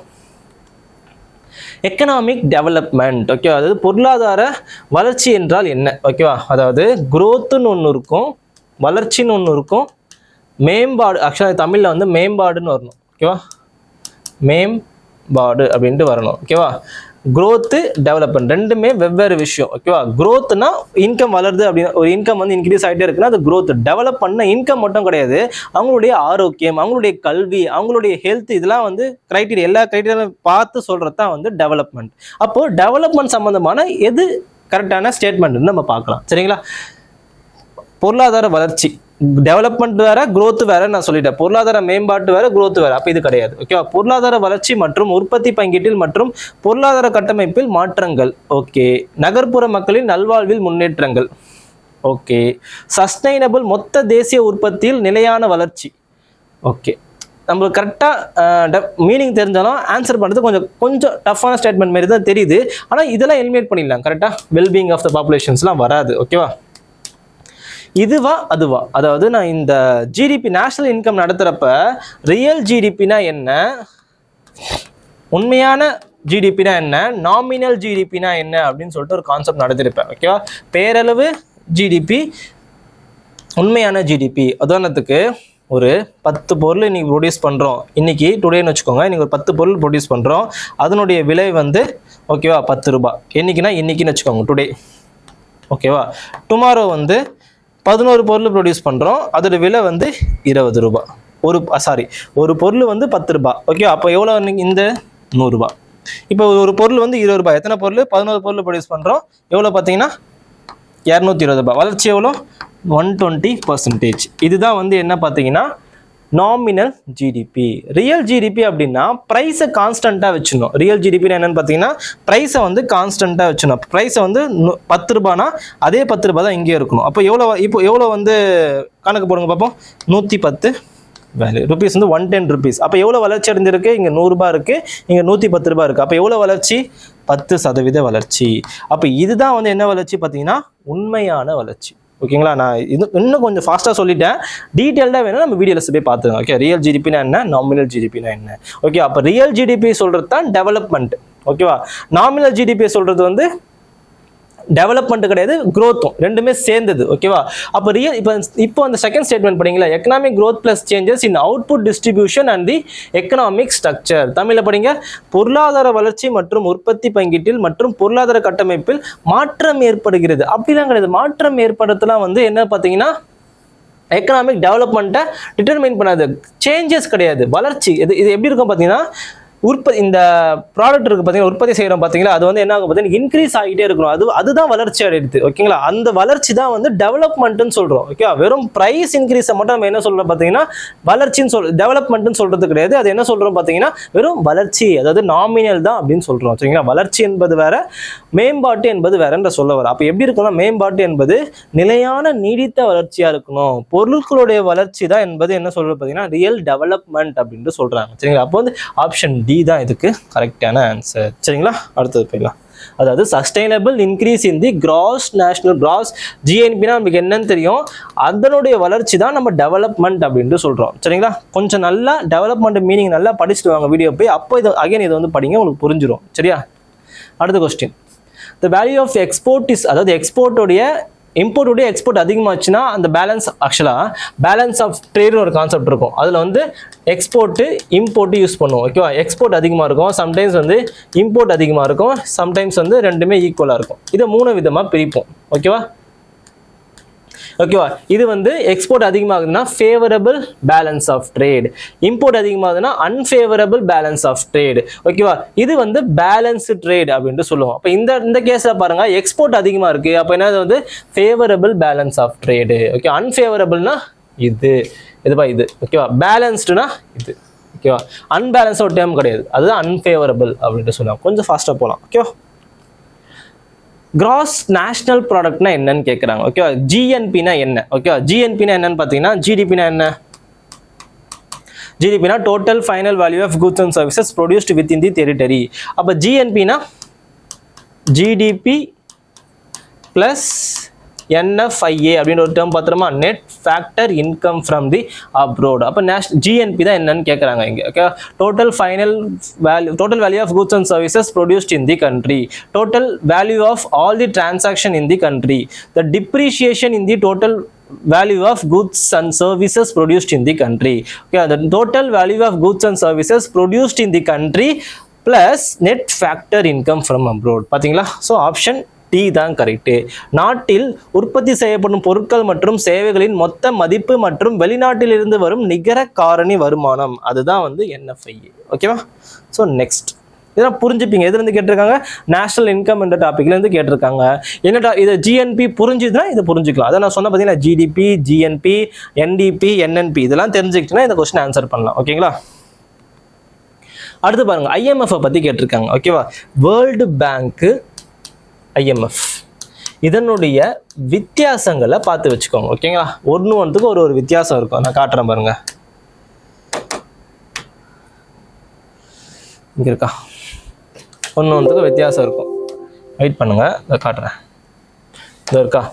எக்கனாமிக் டெவலப்மெண்ட். ஓகே, அதாவது பொருளாதார வளர்ச்சி என்றால் என்ன? ஓகேவா, அதாவது குரோத்துன்னு ஒன்று இருக்கும், வளர்ச்சின்னு ஒன்று இருக்கும், மேம்பாடு. ஆக்சுவலாக தமிழில் வந்து மேம்பாடுன்னு வரணும். ஓகேவா, மேம்பாடு அப்படின்ட்டு வரணும். ஓகேவா, growth development ரெண்டுமே வெவ்வேறு விஷயம் ஓகேவா growthனா இன்கம் வளருது அப்படினா ஒரு இன்கம் வந்து இன்க்ரீஸ் ஆயிட்டே இருக்குனா அது growth டெவலப் பண்ண இன்கம் மட்டும் கிடையாது அவங்களுடைய ஆரோக்கியம் அவங்களுடைய கல்வி அவங்களுடைய ஹெல்த் இதெல்லாம் வந்து கிரைட்டீரியா எல்லா கிரைட்டீரியாவும் பார்த்து சொல்றது தான் வந்து டெவலப்மெண்ட் அப்போ டெவலப்மெண்ட் சம்பந்தமான எது கரெக்டான ஸ்டேட்மென்ட்னு நம்ம பார்க்கலாம் சரிங்களா பொருளாதார வளர்ச்சி டெவலப்மெண்ட் வேற growth வேற நான் சொல்லிட்டேன் பொருளாதார மேம்பாட்டு வேற growth வேற அப்ப இது கிடையாது ஓகேவா பொருளாதார வளர்ச்சி மற்றும் உற்பத்தி பங்கீட்டில் மற்றும் பொருளாதார கட்டமைப்பில் மாற்றங்கள் ஓகே நகர்ப்புற மக்களின் நல்வாழ்வில் முன்னேற்றங்கள் ஓகே சஸ்டைனபிள் மொத்த தேசிய உற்பத்தியில் நிலையான வளர்ச்சி ஓகே நம்மளுக்கு கரெக்டாக மீனிங் தெரிஞ்சாலும் ஆன்சர் பண்ணுறது கொஞ்சம் கொஞ்சம் டஃப்பான ஸ்டேட்மெண்ட் மாதிரி தான் தெரியுது ஆனால் இதெல்லாம் எலிமினேட் பண்ணிடலாம் கரெக்டாக வெல்பீயிங் ஆஃப் த பாப்புலேஷன்ஸ்லாம் வராது ஓகேவா இதுவா அதுவா அதாவது நான் இந்த ஜிடிபி நேஷனல் இன்கம் நடத்துறப்ப ரியல் ஜிடிபினா என்ன உண்மையான ஜிடிபினா என்ன நாமினல் ஜிடிபினா என்ன அப்படின்னு சொல்லிட்டு ஒரு கான்செப்ட் நடத்திருப்பேன் ஓகேவா பேரளவு ஜிடிபி உண்மையான ஜிடிபி உதாரணத்துக்கு ஒரு பத்து பொருள் இன்னைக்கு ப்ரொடியூஸ் பண்ணுறோம் இன்னைக்கு டுடேன்னு வச்சுக்கோங்க இன்னைக்கு ஒரு பத்து பொருள் ப்ரொடியூஸ் பண்ணுறோம் அதனுடைய விலை வந்து ஓகேவா பத்து ரூபாய் என்னைக்குன்னா இன்னைக்குன்னு வச்சுக்கோங்க டுடே ஓகேவா டுமாரோ வந்து பதினோரு பொருள் ப்ரொடியூஸ் பண்ணுறோம் அதோட விலை வந்து இருபது ரூபாய் ஒரு சாரி ஒரு பொருள் வந்து பத்து ரூபாய் ஓகே அப்போ எவ்வளோ இந்த நூறுரூபா இப்போ ஒரு பொருள் வந்து இருபது ரூபாய் எத்தனை பொருள் பதினோரு பொருள் ப்ரொடியூஸ் பண்ணுறோம் எவ்வளோ பார்த்தீங்கன்னா இரநூத்தி இருபது ரூபாய் வளர்ச்சி எவ்வளோ ஒன் டுவெண்ட்டி பர்சன்டேஜ் இதுதான் வந்து என்ன பார்த்தீங்கன்னா நாமினல் ஜிடிபி ரியல் ஜிடிபி அப்படின்னா ப்ரைஸை கான்ஸ்டண்ட்டாக வச்சுக்கணும் ரியல் ஜிடிபின்னு என்னென்னு பார்த்தீங்கன்னா ப்ரைஸை வந்து கான்ஸ்டண்ட்டாக வச்சுக்கணும் ப்ரைஸை வந்து பத்து ரூபானா அதே பத்து ரூபா தான் இங்கே இருக்கணும் அப்போ எவ்வளோ இப்போ எவ்வளோ வந்து கணக்கு போடுங்க பார்ப்போம் நூற்றி பத்து வேல்யூ ருபீஸ் வந்து ஒன் டென் ருபீஸ் அப்போ எவ்வளோ வளர்ச்சி அடைஞ்சிருக்கு இங்கே நூறுரூபா இருக்குது இங்கே நூற்றி பத்து ரூபா இருக்குது அப்போ எவ்வளோ வளர்ச்சி பத்து சதவீத வளர்ச்சி அப்போ இதுதான் வந்து என்ன வளர்ச்சி பார்த்தீங்கன்னா உண்மையான வளர்ச்சி ஓகேங்களா நான் இது இன்னும் கொஞ்சம் ஃபாஸ்ட்டாக சொல்லிட்டேன் டீட்டெயில்டாக வேணும் நம்ம வீடியோவில் போய் பார்த்துக்கலாம் ஓகே ரியல் ஜிடிபினா என்ன நாமினல் ஜிடிபினா என்ன ஓகே அப்போ ரியல் ஜிடிபி சொல்கிறது தான் டெவலப்மெண்ட் ஓகேவா நாமினல் ஜிடிபி சொல்கிறது வந்து டெவலப்மெண்ட் கிடையாது growthம் ரெண்டுமே சேர்ந்தது ஓகேவா அப்போ ரியல் இப்போ இப்போ அந்த செகண்ட் ஸ்டேட்மெண்ட் படிங்களா economic growth plus changes in output distribution and the economic structure தமிழில் படிங்க பொருளாதார வளர்ச்சி மற்றும் உற்பத்தி பங்கீட்டில் மற்றும் பொருளாதார கட்டமைப்பில் மாற்றம் ஏற்படுகிறது அப்படிலாம் கிடையாது மாற்றம் ஏற்படுத்தலாம் வந்து என்ன பார்த்தீங்கன்னா எக்கனாமிக் டெவலப்மெண்ட்டை டிட்டர்மைன் பண்ணாது சேஞ்சஸ் கிடையாது வளர்ச்சி இது இது எப்படி இருக்கும் பார்த்தீங்கன்னா உற்பத்தி இந்த ப்ராடக்ட் இருக்குது பார்த்தீங்கன்னா உற்பத்தி செய்கிறோம் பார்த்தீங்களா அது வந்து என்ன ஆகும் பார்த்தீங்கன்னா இன்க்ரீஸ் ஆகிட்டே இருக்கணும் அது அதுதான் வளர்ச்சி அடையுது ஓகேங்களா அந்த வளர்ச்சி தான் வந்து டெவலப்மெண்ட்னு சொல்கிறோம் ஓகே வெறும் ப்ரைஸ் இன்க்ரீஸை மட்டும் நம்ம என்ன சொல்கிறோம் பார்த்தீங்கன்னா வளர்ச்சின்னு சொல் டெவலப்மெண்ட்னு சொல்கிறது கிடையாது அது என்ன சொல்கிறோம் பார்த்தீங்கன்னா வெறும் வளர்ச்சி அதாவது நாமினல் தான் அப்படின்னு சொல்கிறோம் சரிங்களா வளர்ச்சி என்பது வேற மேம்பாட்டு என்பது வேறன்ற சொல்ல வர அப்போ எப்படி இருக்குன்னா மேம்பாட்டு என்பது நிலையான நீடித்த வளர்ச்சியாக இருக்கணும் பொருட்களுடைய வளர்ச்சி தான் என்பது என்ன சொல்கிறது பார்த்தீங்கன்னா ரியல் டெவலப்மெண்ட் அப்படின்ட்டு சொல்கிறாங்க சரிங்களா அப்போ வந்து ஆப்ஷன் டி தான் இதுக்கு கரெக்டான ஆன்சர் சரிங்களா அடுத்தது போயிடலாம் அதாவது sustainable increase in the gross national gross ஜிஎன்பினா நமக்கு என்னன்னு தெரியும் அதனுடைய வளர்ச்சி தான் நம்ம டெவலப்மெண்ட் அப்படின்ட்டு சொல்கிறோம் சரிங்களா கொஞ்சம் நல்லா டெவலப்மெண்ட் மீனிங் நல்லா படிச்சுட்டு வாங்க வீடியோ போய் அப்போ இது அகைன் இதை வந்து படிங்க உங்களுக்கு புரிஞ்சிடும் சரியா அடுத்த question the value of export is அதாவது எக்ஸ்போர்ட்டோடைய இம்போர்ட்டுடைய எக்ஸ்போர்ட் அதிகமாச்சுன்னா அந்த பேலன்ஸ் ஆக்சுவலாக பேலன்ஸ் ஆஃப் ட்ரேட்னு ஒரு கான்செப்ட் இருக்கும் அதில் வந்து எக்ஸ்போர்ட்டு இம்போர்ட்டு யூஸ் பண்ணுவோம் ஓகேவா எக்ஸ்போர்ட் அதிகமாக இருக்கும் சம்டைம்ஸ் வந்து இம்போர்ட் அதிகமாக இருக்கும் சம்டைம்ஸ் வந்து ரெண்டுமே ஈக்குவலாக இருக்கும் இதை மூணு விதமாக பிரிப்போம் ஓகேவா ஓகேவா இது வந்து எக்ஸ்போர்ட் அதிகமாகுதுன்னா favourable balance of trade import அதிகமாகுதுன்னா அன்ஃபேவரபிள் பேலன்ஸ் ஆஃப் ட்ரேட் ஓகேவா இது வந்து பேலன்ஸ்டு ட்ரேட் அப்படின்ட்டு சொல்லுவோம் அப்போ இந்த இந்த கேஸில் பாருங்க எக்ஸ்போர்ட் அதிகமாக இருக்குது அப்போ என்னது வந்து favourable balance of trade okay அன்ஃபேவரபிள்னா இது இதுவா இது ஓகேவா பேலன்ஸ்டுனா இது ஓகேவா அன்பேலன்ஸ் ஒரு டேர்ம் கிடையாது அதுதான் அன்ஃபேவரபிள் அப்படின்ட்டு சொல்லுவாங்க கொஞ்சம் ஃபாஸ்ட்டாக போகலாம் ஓகேவா கிராஸ் நேஷனல் ப்ராடக்ட்னா என்னன்னு கேட்குறாங்க ஓகேவா ஜிஎன்பினா என்ன ஓகேவா ஜிஎன்பினா என்னன்னு பார்த்தீங்கன்னா ஜிடிபினா என்ன ஜிடிபினா total final value of goods and services produced with in the territory அப்போ ஜிஎன்பினா ஜிடிபி ப்ளஸ் என்எஃப்ஐஏ அப்படின்னு ஒரு டேர்ம் பார்த்துறோமா net factor income from the abroad அப்போ நேஷ் ஜிஎன்பி தான் என்னன்னு கேட்குறாங்க இங்கே okay total final value total value of goods and services produced in the country total value of all the transaction in the country the depreciation in the total value of goods and services produced in the country okay the total value of goods and services produced in the country plus net factor income from abroad. பார்த்தீங்களா? So option D தான் correct. நாட்டில் உற்பத்தி செய்யப்படும் பொருட்கள் மற்றும் சேவைகளின் மொத்த மதிப்பு மற்றும் வெளிநாட்டிலிருந்து வரும் நிகர காரணி வருமானம், அதுதான் வந்து என்எஃப்ஐ. ஓகேவா? ஸோ நெக்ஸ்ட் இதெல்லாம் புரிஞ்சுப்பீங்க. எதுலேருந்து கேட்டிருக்காங்க? நேஷனல் இன்கம் என்ற டாப்பிக்லேருந்து கேட்டிருக்காங்க. என்னடா இது ஜிஎன்பி புரிஞ்சுதுன்னா இதை புரிஞ்சுக்கலாம். அதை நான் சொன்ன பார்த்தீங்கன்னா ஜிடிபி, ஜிஎன்பி, என்டிபி, என்என்பி இதெல்லாம் தெரிஞ்சுக்கிட்டுனா இந்த கொஸ்டின் ஆன்சர் பண்ணலாம். ஓகேங்களா? அடுத்து பாருங்க, ஐஎம்எஃப் பற்றி கேட்டிருக்காங்க. ஓகேவா? வேர்ல்டு பேங்க்கு, ஐஎம்எஃப் இதனுடைய வித்தியாசங்களை பார்த்து வச்சுக்கோங்க. ஓகேங்களா? ஒன்று ஒன்றுக்கு ஒரு ஒரு வித்தியாசம் இருக்கும். நான் காட்டுறேன் பாருங்க. இங்கே இருக்கா? ஒன்று ஒன்றுக்கு வித்தியாசம் இருக்கும். வெயிட் பண்ணுங்க, இதை காட்டுறேன். இது இருக்கா?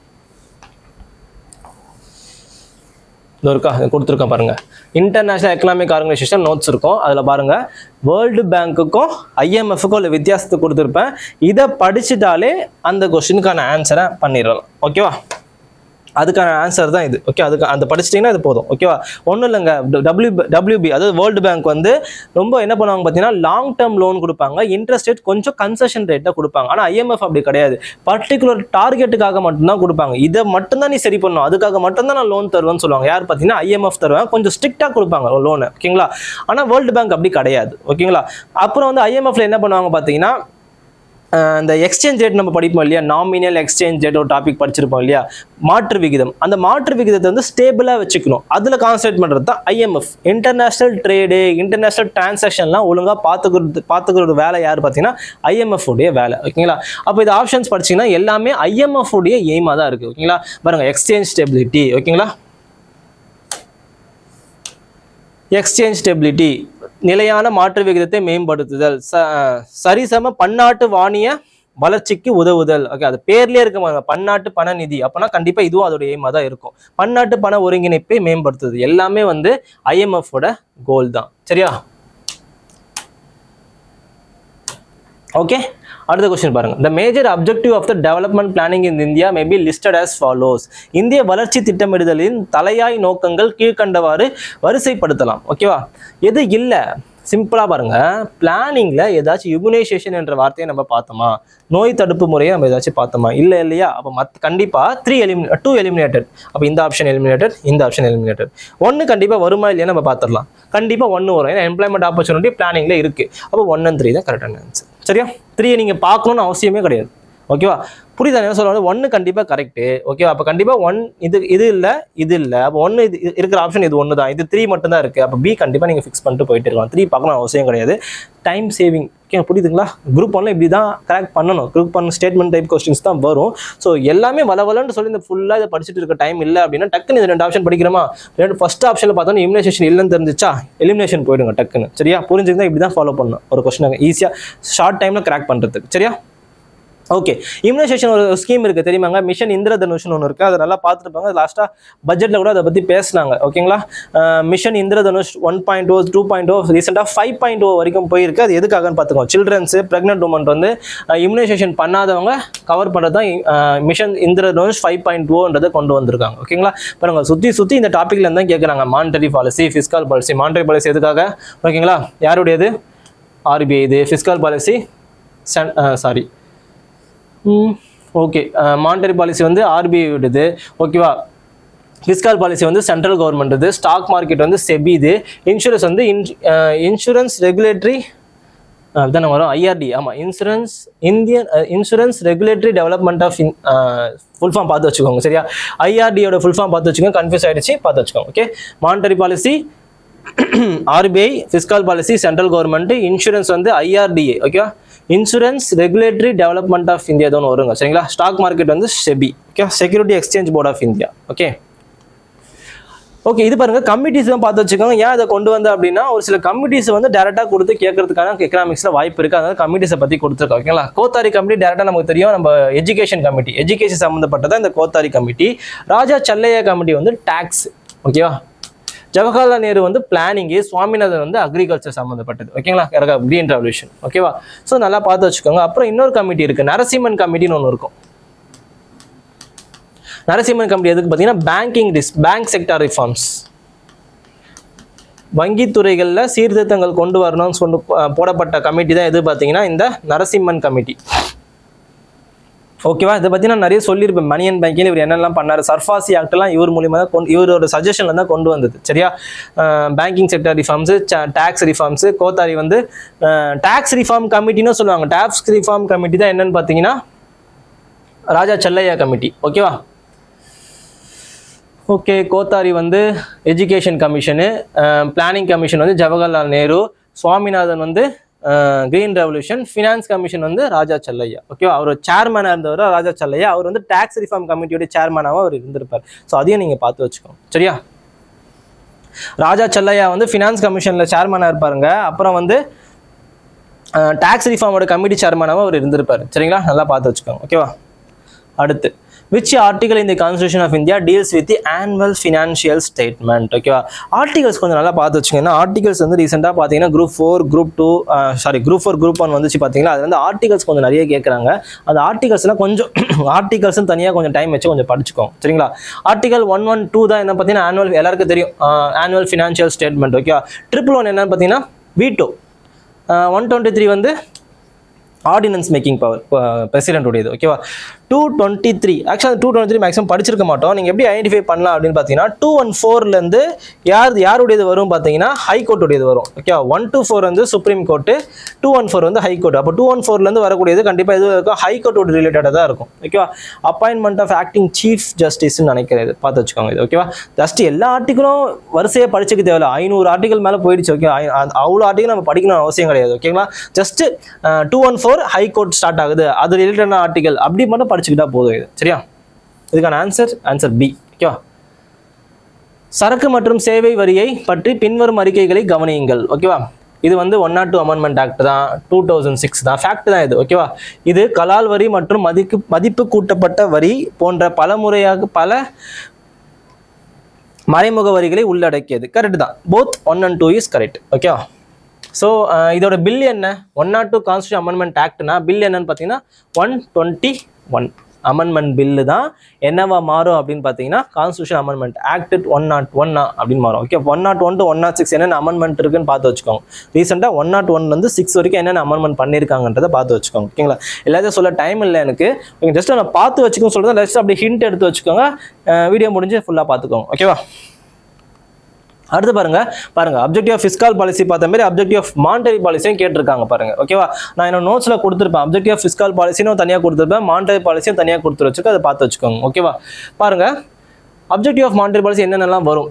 இது இருக்கா? இது கொடுத்துருக்கேன் பாருங்க. இன்டர்நேஷனல் எக்கனாமிக் ஆர்கனைசேஷன் நோட்ஸ் இருக்கும். அதில் பாருங்க, வேர்ல்டு பேங்க்குக்கும் ஐஎம்எஃப்க்கும் உள்ள வித்தியாசத்தை கொடுத்துருப்பேன். இதை படிச்சுட்டாலே அந்த கொஸ்டினுக்கான ஆன்சரை பண்ணிடலாம். ஓகேவா? அதுக்கான ஆன்சர் தான் இது. ஓகே, அதுக்கு அந்த படிச்சிட்டிங்கன்னா இது போதும். ஓகேவா? ஒன்றும் இல்லைங்க. டபிள்யூ டபிள்யூபி அதாவது வேர்ல்டு பேங்க் வந்து ரொம்ப என்ன பண்ணுவாங்க பார்த்தீங்கன்னா, லாங் டேர்ம் லோன் கொடுப்பாங்க. இன்ட்ரெஸ்ட் ரேட் கொஞ்சம் கன்செஷன் ரேட்டாக கொடுப்பாங்க. ஆனால் ஐஎம்எஃப் அப்படி கிடையாது. பர்டிகுலர் டார்கெட்டுக்காக மட்டும்தான் கொடுப்பாங்க. இதை மட்டும்தான் நீ சரி பண்ணணும், அதுக்காக மட்டும்தான் நான் லோன் தருவேன்னு சொல்லுவாங்க. யார் பார்த்தீங்கன்னா ஐஎம்எஃப் தருவாங்க. கொஞ்சம் ஸ்ட்ரிக்டாக கொடுப்பாங்க லோனு. ஓகேங்களா? ஆனால் வேர்ல்டு பேங்க் அப்படி கிடையாது. ஓகேங்களா? அப்புறம் வந்து ஐஎம்எஃப்ல என்ன பண்ணுவாங்க பார்த்தீங்கன்னா, இந்த எக்ஸ்சேஞ்ச் ரேட் நம்ம படிப்போம் இல்லையா, நாமினல் எக்ஸ்சேஞ்ச் ரேட் ஒரு டாபிக் படிச்சிருப்போம் இல்லையா, மாற்று விகிதம். அந்த மாற்று விகிதத்தை வந்து ஸ்டேபிளாக வச்சுக்கணும். அதில் கான்சன்ட்ரேட் பண்ணுறது தான் ஐஎம்எஃப். இன்டர்நேஷனல் ட்ரேடு, இன்டர்நேஷனல் டிரான்சாக்ஷன்லாம் ஒழுங்காக பார்த்துக்கிறது பார்த்துக்கிற வேலை யார் பார்த்தீங்கன்னா ஐஎம்எஃப் உடைய வேலை. ஓகேங்களா? அப்போ இது ஆப்ஷன்ஸ் படிச்சிங்கன்னா எல்லாமே ஐஎம்எஃப் உடைய எய்மாக தான் இருக்குது. ஓகேங்களா? பாருங்க, எக்ஸ்சேஞ்ச் ஸ்டெபிலிட்டி. ஓகேங்களா? எக்ஸ்சேஞ்ச் ஸ்டெபிலிட்டி, நிலையான மாற்று விகிதத்தை மேம்படுத்துதல், சரிசம பன்னாட்டு வாணிய வளர்ச்சிக்கு உதவுதல். ஓகே, அது பேர்லயே இருக்க பன்னாட்டு பண நிதி. அப்பனா கண்டிப்பா இதுவும் அதோட எய்மா தான் இருக்கும். பன்னாட்டு பண ஒருங்கிணைப்பை மேம்படுத்துது. எல்லாமே வந்து ஐஎம்எஃப் ஓட கோல் தான். சரியா? ஓகே, அடுத்த கொஸ்டின் பாருங்க. The major objective of the development planning in India may be listed as follows. இந்திய வளர்ச்சி திட்டமிடுதலின் தலையாய் நோக்கங்கள் கீழ்கண்டவாறு வரிசைப்படுத்தலாம். ஓகேவா? எது இல்லை? சிம்பிளா பாருங்க, பிளானிங்ல ஏதாச்சும் இம்யூனைசேஷன் என்ற வார்த்தையை நம்ம பார்த்தோமா, நோய் தடுப்பு முறையை நம்ம ஏதாச்சும் பார்த்தோமா? இல்லை இல்லையா? அப்போ மத் கண்டிப்பா த்ரீ எலிமினே டூ எலிமினேட்டட். அப்போ இந்த ஆப்ஷன் எலிமினேட்டட், இந்த ஆப்ஷன் எலிமினேட்டட். ஒன்று கண்டிப்பா வருமா இல்லையா நம்ம பார்த்துடலாம். கண்டிப்பா ஒன்று வரும். ஏன்னா எம்ப்ளாய்மெண்ட் ஆப்பர்ச்சுனிட்டி பிளானிங்ல இருக்கு. அப்போ ஒன் அண்ட் த்ரீ தான் கரெக்டான ஆன்சர். சரியா? த்ரீயை நீங்க பார்க்கணும்னு அவசியமே கிடையாது. ஓகேவா? புரியுதா என்ன சொல்லுவாங்க? ஒன்று கண்டிப்பாக கரெக்டு. ஓகேவா? அப்போ கண்டிப்பாக ஒன் இது இது இல்லை இது இல்லை. அப்போ ஒன்று இது இருக்கிற ஆப்ஷன் இது ஒன்று தான். இது த்ரீ மட்டும் தான் இருக்குது. அப்போ பி கண்டிப்பாக நீங்கள் ஃபிக்ஸ் பண்ணிட்டு போயிட்டு இருக்கலாம். த்ரீ பார்க்கணும் அவசியம் கிடையாது. Time saving. ஓகே, புரியுதுங்களா? குரூப் ஒன்ல இப்படி தான் கரெக்ட் பண்ணணும். Group one statement type questions தான் வரும். ஸோ எல்லாமே வளவலன்னு சொல்லி இந்த ஃபுல்லாக இதை படிச்சுட்டு இருக்க டைம் இல்லை அப்படின்னா டக்குன்னு இது ரெண்டு ஆப்ஷன் படிக்கிறோமா, ரெண்டு ஃபர்ஸ்ட் ஆப்ஷனில் பார்த்தோன்னா இம்யூனைசேஷன் இல்லைன்னு தெரிஞ்சிச்சா, எலிமினேஷன் போயிடுங்க டக்குன்னு. சரியா? புரிஞ்சுக்கிட்டா இப்படி தான் ஃபாலோ பண்ணணும் ஒரு கொஸ்டின் ஈஸியாக ஷார்ட் டைமில் கிராக் பண்ணுறதுக்கு. சரியா? ஓகே, இம்யூனைசேஷன் ஒரு ஸ்கீம் இருக்குது தெரியுமாங்க, மிஷன் இந்திரதனுஷ்னு ஒன்று இருக்குது. அதை நல்லா பார்த்துருப்பாங்க. லாஸ்ட்டாக பட்ஜெட்டில் கூட அதை பற்றி பேசினாங்க. ஓகேங்களா? Mission Indradhanush one point O two point O ரீசெண்டாக ஃபைவ் பாயிண்ட் ஓ வரைக்கும் போயிருக்கு. அது எதுக்காகன்னு பார்த்துக்கோங்க. சில்ட்ரன்ஸு, ப்ரெக்னென்ட் உமன் வந்து இம்யூனைசேஷன் பண்ணாதவங்க கவர் பண்ணுறது தான் மிஷன் இந்திரதனுஷ் ஃபைவ் பாயிண்ட் ஓன்றதை கொண்டு வந்திருக்காங்க. ஓகேங்களா? பாருங்க, சுற்றி சுற்றி இந்த டாப்பிக்ல இருந்தால் கேட்குறாங்க. Monetary policy, fiscal policy. Monetary policy எதுக்காக? ஓகேங்களா? யாருடையது? ஆர்பிஐ. இது fiscal policy sorry okay monetary policy வந்து ஆர்பிஐ விடுது. ஓகேவா? ஃபிஸ்கல் பாலிசி வந்து சென்ட்ரல் கவர்மெண்ட். இது ஸ்டாக் மார்க்கெட் வந்து செபி. இது இன்சூரன்ஸ் வந்து இன்சூரன்ஸ் ரெகுலேட்டரி தானே வரும், ஐஆர்டி. ஆமாம், insurance Indian insurance regulatory development of full form பார்த்து வச்சுக்கோங்க. சரியா? ஐஆர்டியோட ஃபுல் ஃபார்ம் பார்த்து வச்சுக்கோங்க. கன்ஃபியூஸ் ஆகிடுச்சு, பார்த்து வச்சுக்கோங்க. Okay, monetary policy RBI, fiscal policy central government, insurance வந்து IRDA. Okay, insurance regulatory development of India தான் வருங்க. சரிங்களா? ஸ்டாக் மார்க்கெட் வந்து SEBI. Okay, security exchange board of India. Okay okay இது பாருங்க, கமிட்டிஸ் தான் பார்த்து வச்சுக்கோங்க. ஏன் அதை கொண்டு வந்த அப்படின்னா, ஒரு சில கமிட்டிஸ் வந்து டேரெக்டாக கொடுத்து கேட்கறதுக்கான எக்கனாமிக்ஸில் வாய்ப்பு இருக்குது. அதனால கமிட்டிஸை பற்றி கொடுத்துருக்கோம். ஓகேங்களா? கோத்தாரி கமிட்டி டேரெக்டாக நமக்கு தெரியும், நம்ம எஜுகேஷன் கமிட்டி, எஜுகேஷன் சம்மந்தப்பட்டதான் இந்த கோத்தாரி கமிட்டி. ராஜா சல்லையா கமிட்டி வந்து டாக்ஸ். ஓகேவா? ஜவஹர்லால் நேரு வந்து பிளானிங்கு, சுவாமிநாதன் வந்து அக்ரிகல்ச்சர் சம்மந்தப்பட்டது. ஓகேங்களா? Green revolution. ஓகேவா? ஸோ நல்லா பார்த்து வச்சுக்கோங்க. அப்புறம் இன்னொரு கமிட்டி இருக்குது, நரசிம்மன் கமிட்டின்னு ஒன்று இருக்கும். நரசிம்மன் கமிட்டி எதுக்கு பார்த்தீங்கன்னா பேங்கிங் ரிஸ் பேங்க் செக்டார் ரிஃபார்ம்ஸ். வங்கித்துறைகளில் சீர்திருத்தங்கள் கொண்டு வரணும்னு சொல்லி போடப்பட்ட கமிட்டி தான் எது பார்த்தீங்கன்னா இந்த நரசிம்மன் கமிட்டி. ஓகேவா, இதை பற்றி நான் நிறைய சொல்லியிருப்பேன். மணியன் பேங்கில் இவர் என்னெல்லாம் பண்ணார், சர்ஃபாசி ஆக்ட்லாம் இவர் மூலியமாக தான் கொண்டு இவரோட சஜஷனில் தான் கொண்டு வந்தது. சரியா, banking sector reforms, tax reforms, Kothari வந்து டேக்ஸ் ரிஃபார்ம் கமிட்டின்னு சொல்லுவாங்க. டேக்ஸ் ரிஃபார்ம் கமிட்டி தான் என்னன்னு பார்த்தீங்கன்னா ராஜா செல்லையா கமிட்டி. ஓகேவா, ஓகே. கோத்தாரி வந்து எஜுகேஷன் கமிஷனு, பிளானிங் கமிஷன் வந்து ஜவஹர்லால் நேரு, சுவாமிநாதன் வந்து கிரீன் ரெவல்யூஷன், ஃபினான்ஸ் கமிஷன் வந்து ராஜா செல்லையா. ஓகேவா, அவர் சேர்மனாக இருந்தவர் ராஜா செல்லையா. அவர் வந்து டேக்ஸ் ரிஃபார்ம் கமிட்டியோட சேர்மனாகவும் அவர் இருந்திருப்பார். ஸோ அதையும் நீங்கள் பார்த்து வச்சுக்கோங்க. சரியா, ராஜா செல்லையா வந்து ஃபினான்ஸ் கமிஷனில் சேர்மனாக இருப்பாருங்க. அப்புறம் வந்து டேக்ஸ் ரிஃபார்மோட கமிட்டி சேர்மனாகவும் அவர் இருந்திருப்பார். சரிங்களா, நல்லா பார்த்து வச்சுக்கோங்க. ஓகேவா, அடுத்து which article in the Constitution of India deals with the annual financial statement? ஓகேவா, ஆர்டிகல்ஸ் கொஞ்சம் நல்லா பார்த்து வச்சுக்கோங்க. ஆர்டிகல்ஸ் வந்து ரீசெண்டாக பார்த்தீங்கன்னா group four group two sorry group four group one வந்துச்சு பார்த்தீங்களா, அது வந்து ஆர்டிகல்ஸ் கொஞ்சம் நிறைய கேட்குறாங்க. அந்த ஆர்டிகல்ஸ்லாம் கொஞ்சம் ஆர்டிகல்ஸ்னு தனியாக கொஞ்சம் டைம் வச்சு கொஞ்சம் படிச்சுக்கோங்க. சரிங்களா, ஆர்டிகல் ஒன் ஒன் டூ தான் என்ன பார்த்தீங்கன்னா ஆனுவல், எல்லாருக்கும் தெரியும் ஆனுவல் ஃபினான்ஷியல் ஸ்டேட்மெண்ட். ஓகேவா, ட்ரிபிள் ஒன் என்னன்னு பார்த்தீங்கன்னா வீட்டோ, ஒன் டுவெண்ட்டி த்ரீ வந்து ஆர்டினன்ஸ் மேக்கிங் பவர் பிரசிடென்ட் உடையது. ஓகேவா, டூ டுவெண்ட்டி த்ரீ ஆக்சுவலாக டூ டுவெண்ட்டி த்ரீ மேக்ஸிமம் படிச்சிருக்க மாட்டோம். நீங்கள் எப்படி ஐடென்டிஃபை பண்ணலாம் அப்படின்னு பார்த்தீங்கன்னா டூ ஒன் ஃபோர்லேருந்து யார் யாருடையது வரும் பார்த்தீங்கன்னா ஹைகோர்ட் உடையது வரும். ஓகேவா, ஒன் டூ ஃபோர் வந்து supreme court, two one four வந்து ஹைகோர்ட். அப்போ டூ ஒன் ஃபோர்லேருந்து வரக்கூடியது கண்டிப்பாக எதுவும் இருக்கும், ஹைகோர்ட்டோட ரிலேட்டடாக தான் இருக்கும். ஓகேவா, அப்பாயின்மெண்ட் ஆஃப் ஆக்டிங் சீஃப் ஜஸ்டிஸ்ன்னு நினைக்கிறது பார்த்து வச்சுக்கோங்க இது. ஓகேவா, ஜஸ்ட் எல்லா ஆர்டிகளும் வரிசையாக படிச்சுக்க தேவையில்ல. ஐநூறு ஆர்டிகல் மேலே போயிடுச்சு. ஓகே, அவ்வளோ ஆர்டிகல் நம்ம படிக்கணும் அவசியம் கிடையாது. ஓகேங்களா, just two one four high court start ஆகுது, அது ரிலேட்டடான ஆர்டிகல் அப்படி மட்டும் படிச்சுக்கிட்டா போதும் இது. சரியா, இதுக்கான ஆன்சர் ஆன்சர் பி. ஓகேவா, சரக்கு மற்றும் சேவை வரியை பற்றி பின்வரும் அறிக்கைகளை கவனியுங்கள். ஓகேவா, இது வந்து one nought two amendment act தான், டூ தௌசண்ட் சிக்ஸ் தான், ஃபேக்ட் தான் இது. ஓகேவா, இது கலால் வரி மற்றும் மதிப்பு மதிப்பு கூட்டப்பட்ட வரி போன்ற பல முறையாக பல மறைமுக வரிகளை உள்ளடக்கியது. கரெக்ட் தான், both one and two is correct. ஓகேவா, ஸோ இதோட பில் என்ன, one nought two constitution amendment ஆக்ட்னா பில் என்னன்னு பார்த்தீங்கன்னா one twenty one amendment bill தான் என்னவா மாறும் அப்படின்னு பார்த்தீங்கன்னா constitution amendment act one nought ஒன்னா அப்படின்னு மாறும். ஓகே, one nought one to one nought six என்னென்ன அமெண்ட்மெண்ட் இருக்குன்னு பார்த்து வச்சுக்கோங்க. ரீசெண்டாக ஒன் நாட் ஒன்லேருந்து சிக்ஸ் வரைக்கும் என்னென்ன அமெண்ட்மெண்ட் பண்ணியிருக்காங்கன்றதை பார்த்து வச்சுக்கோங்க. ஓகேங்களா, எல்லாத்தையும் சொல்ல டைம் இல்லை எனக்கு, நீங்கள் ஜஸ்ட் நான் பார்த்து வச்சுக்கோங்க சொல்கிறேன். ஜஸ்ட் அப்படி ஹிண்ட் எடுத்து வச்சுக்கோங்க, வீடியோ முடிஞ்சு ஃபுல்லாக பார்த்துக்கோங்க. ஓகேவா, அடுத்து பாருங்க பாருங்க அப்ஜெக்டிவ் ஆஃப் ஃபிஸ்கல் பாலிசி பார்த்த மாதிரி அப்ஜெக்டிவ் ஆஃப் மானிட்டரி பாலிசியும் கேட்டிருக்காங்க பாருங்க. ஓகேவா, நான் என்னோட நோட்ஸ்ல கொடுத்துருப்பேன். அப்ஜெக்டிவ் ஆஃப் ஃபிஸ்கல் பாலிசியும் தனியாக கொடுத்துருப்பேன், மானிட்டரி பாலிசியும் தனியாக கொடுத்து வச்சுக்க, அதை பார்த்து வச்சுக்கோங்க. ஓகேவா, பாருங்க அப்ஜெக்டிவ் ஆஃப் மானிட்டரி பாலிசி என்னென்னலாம் வரும்,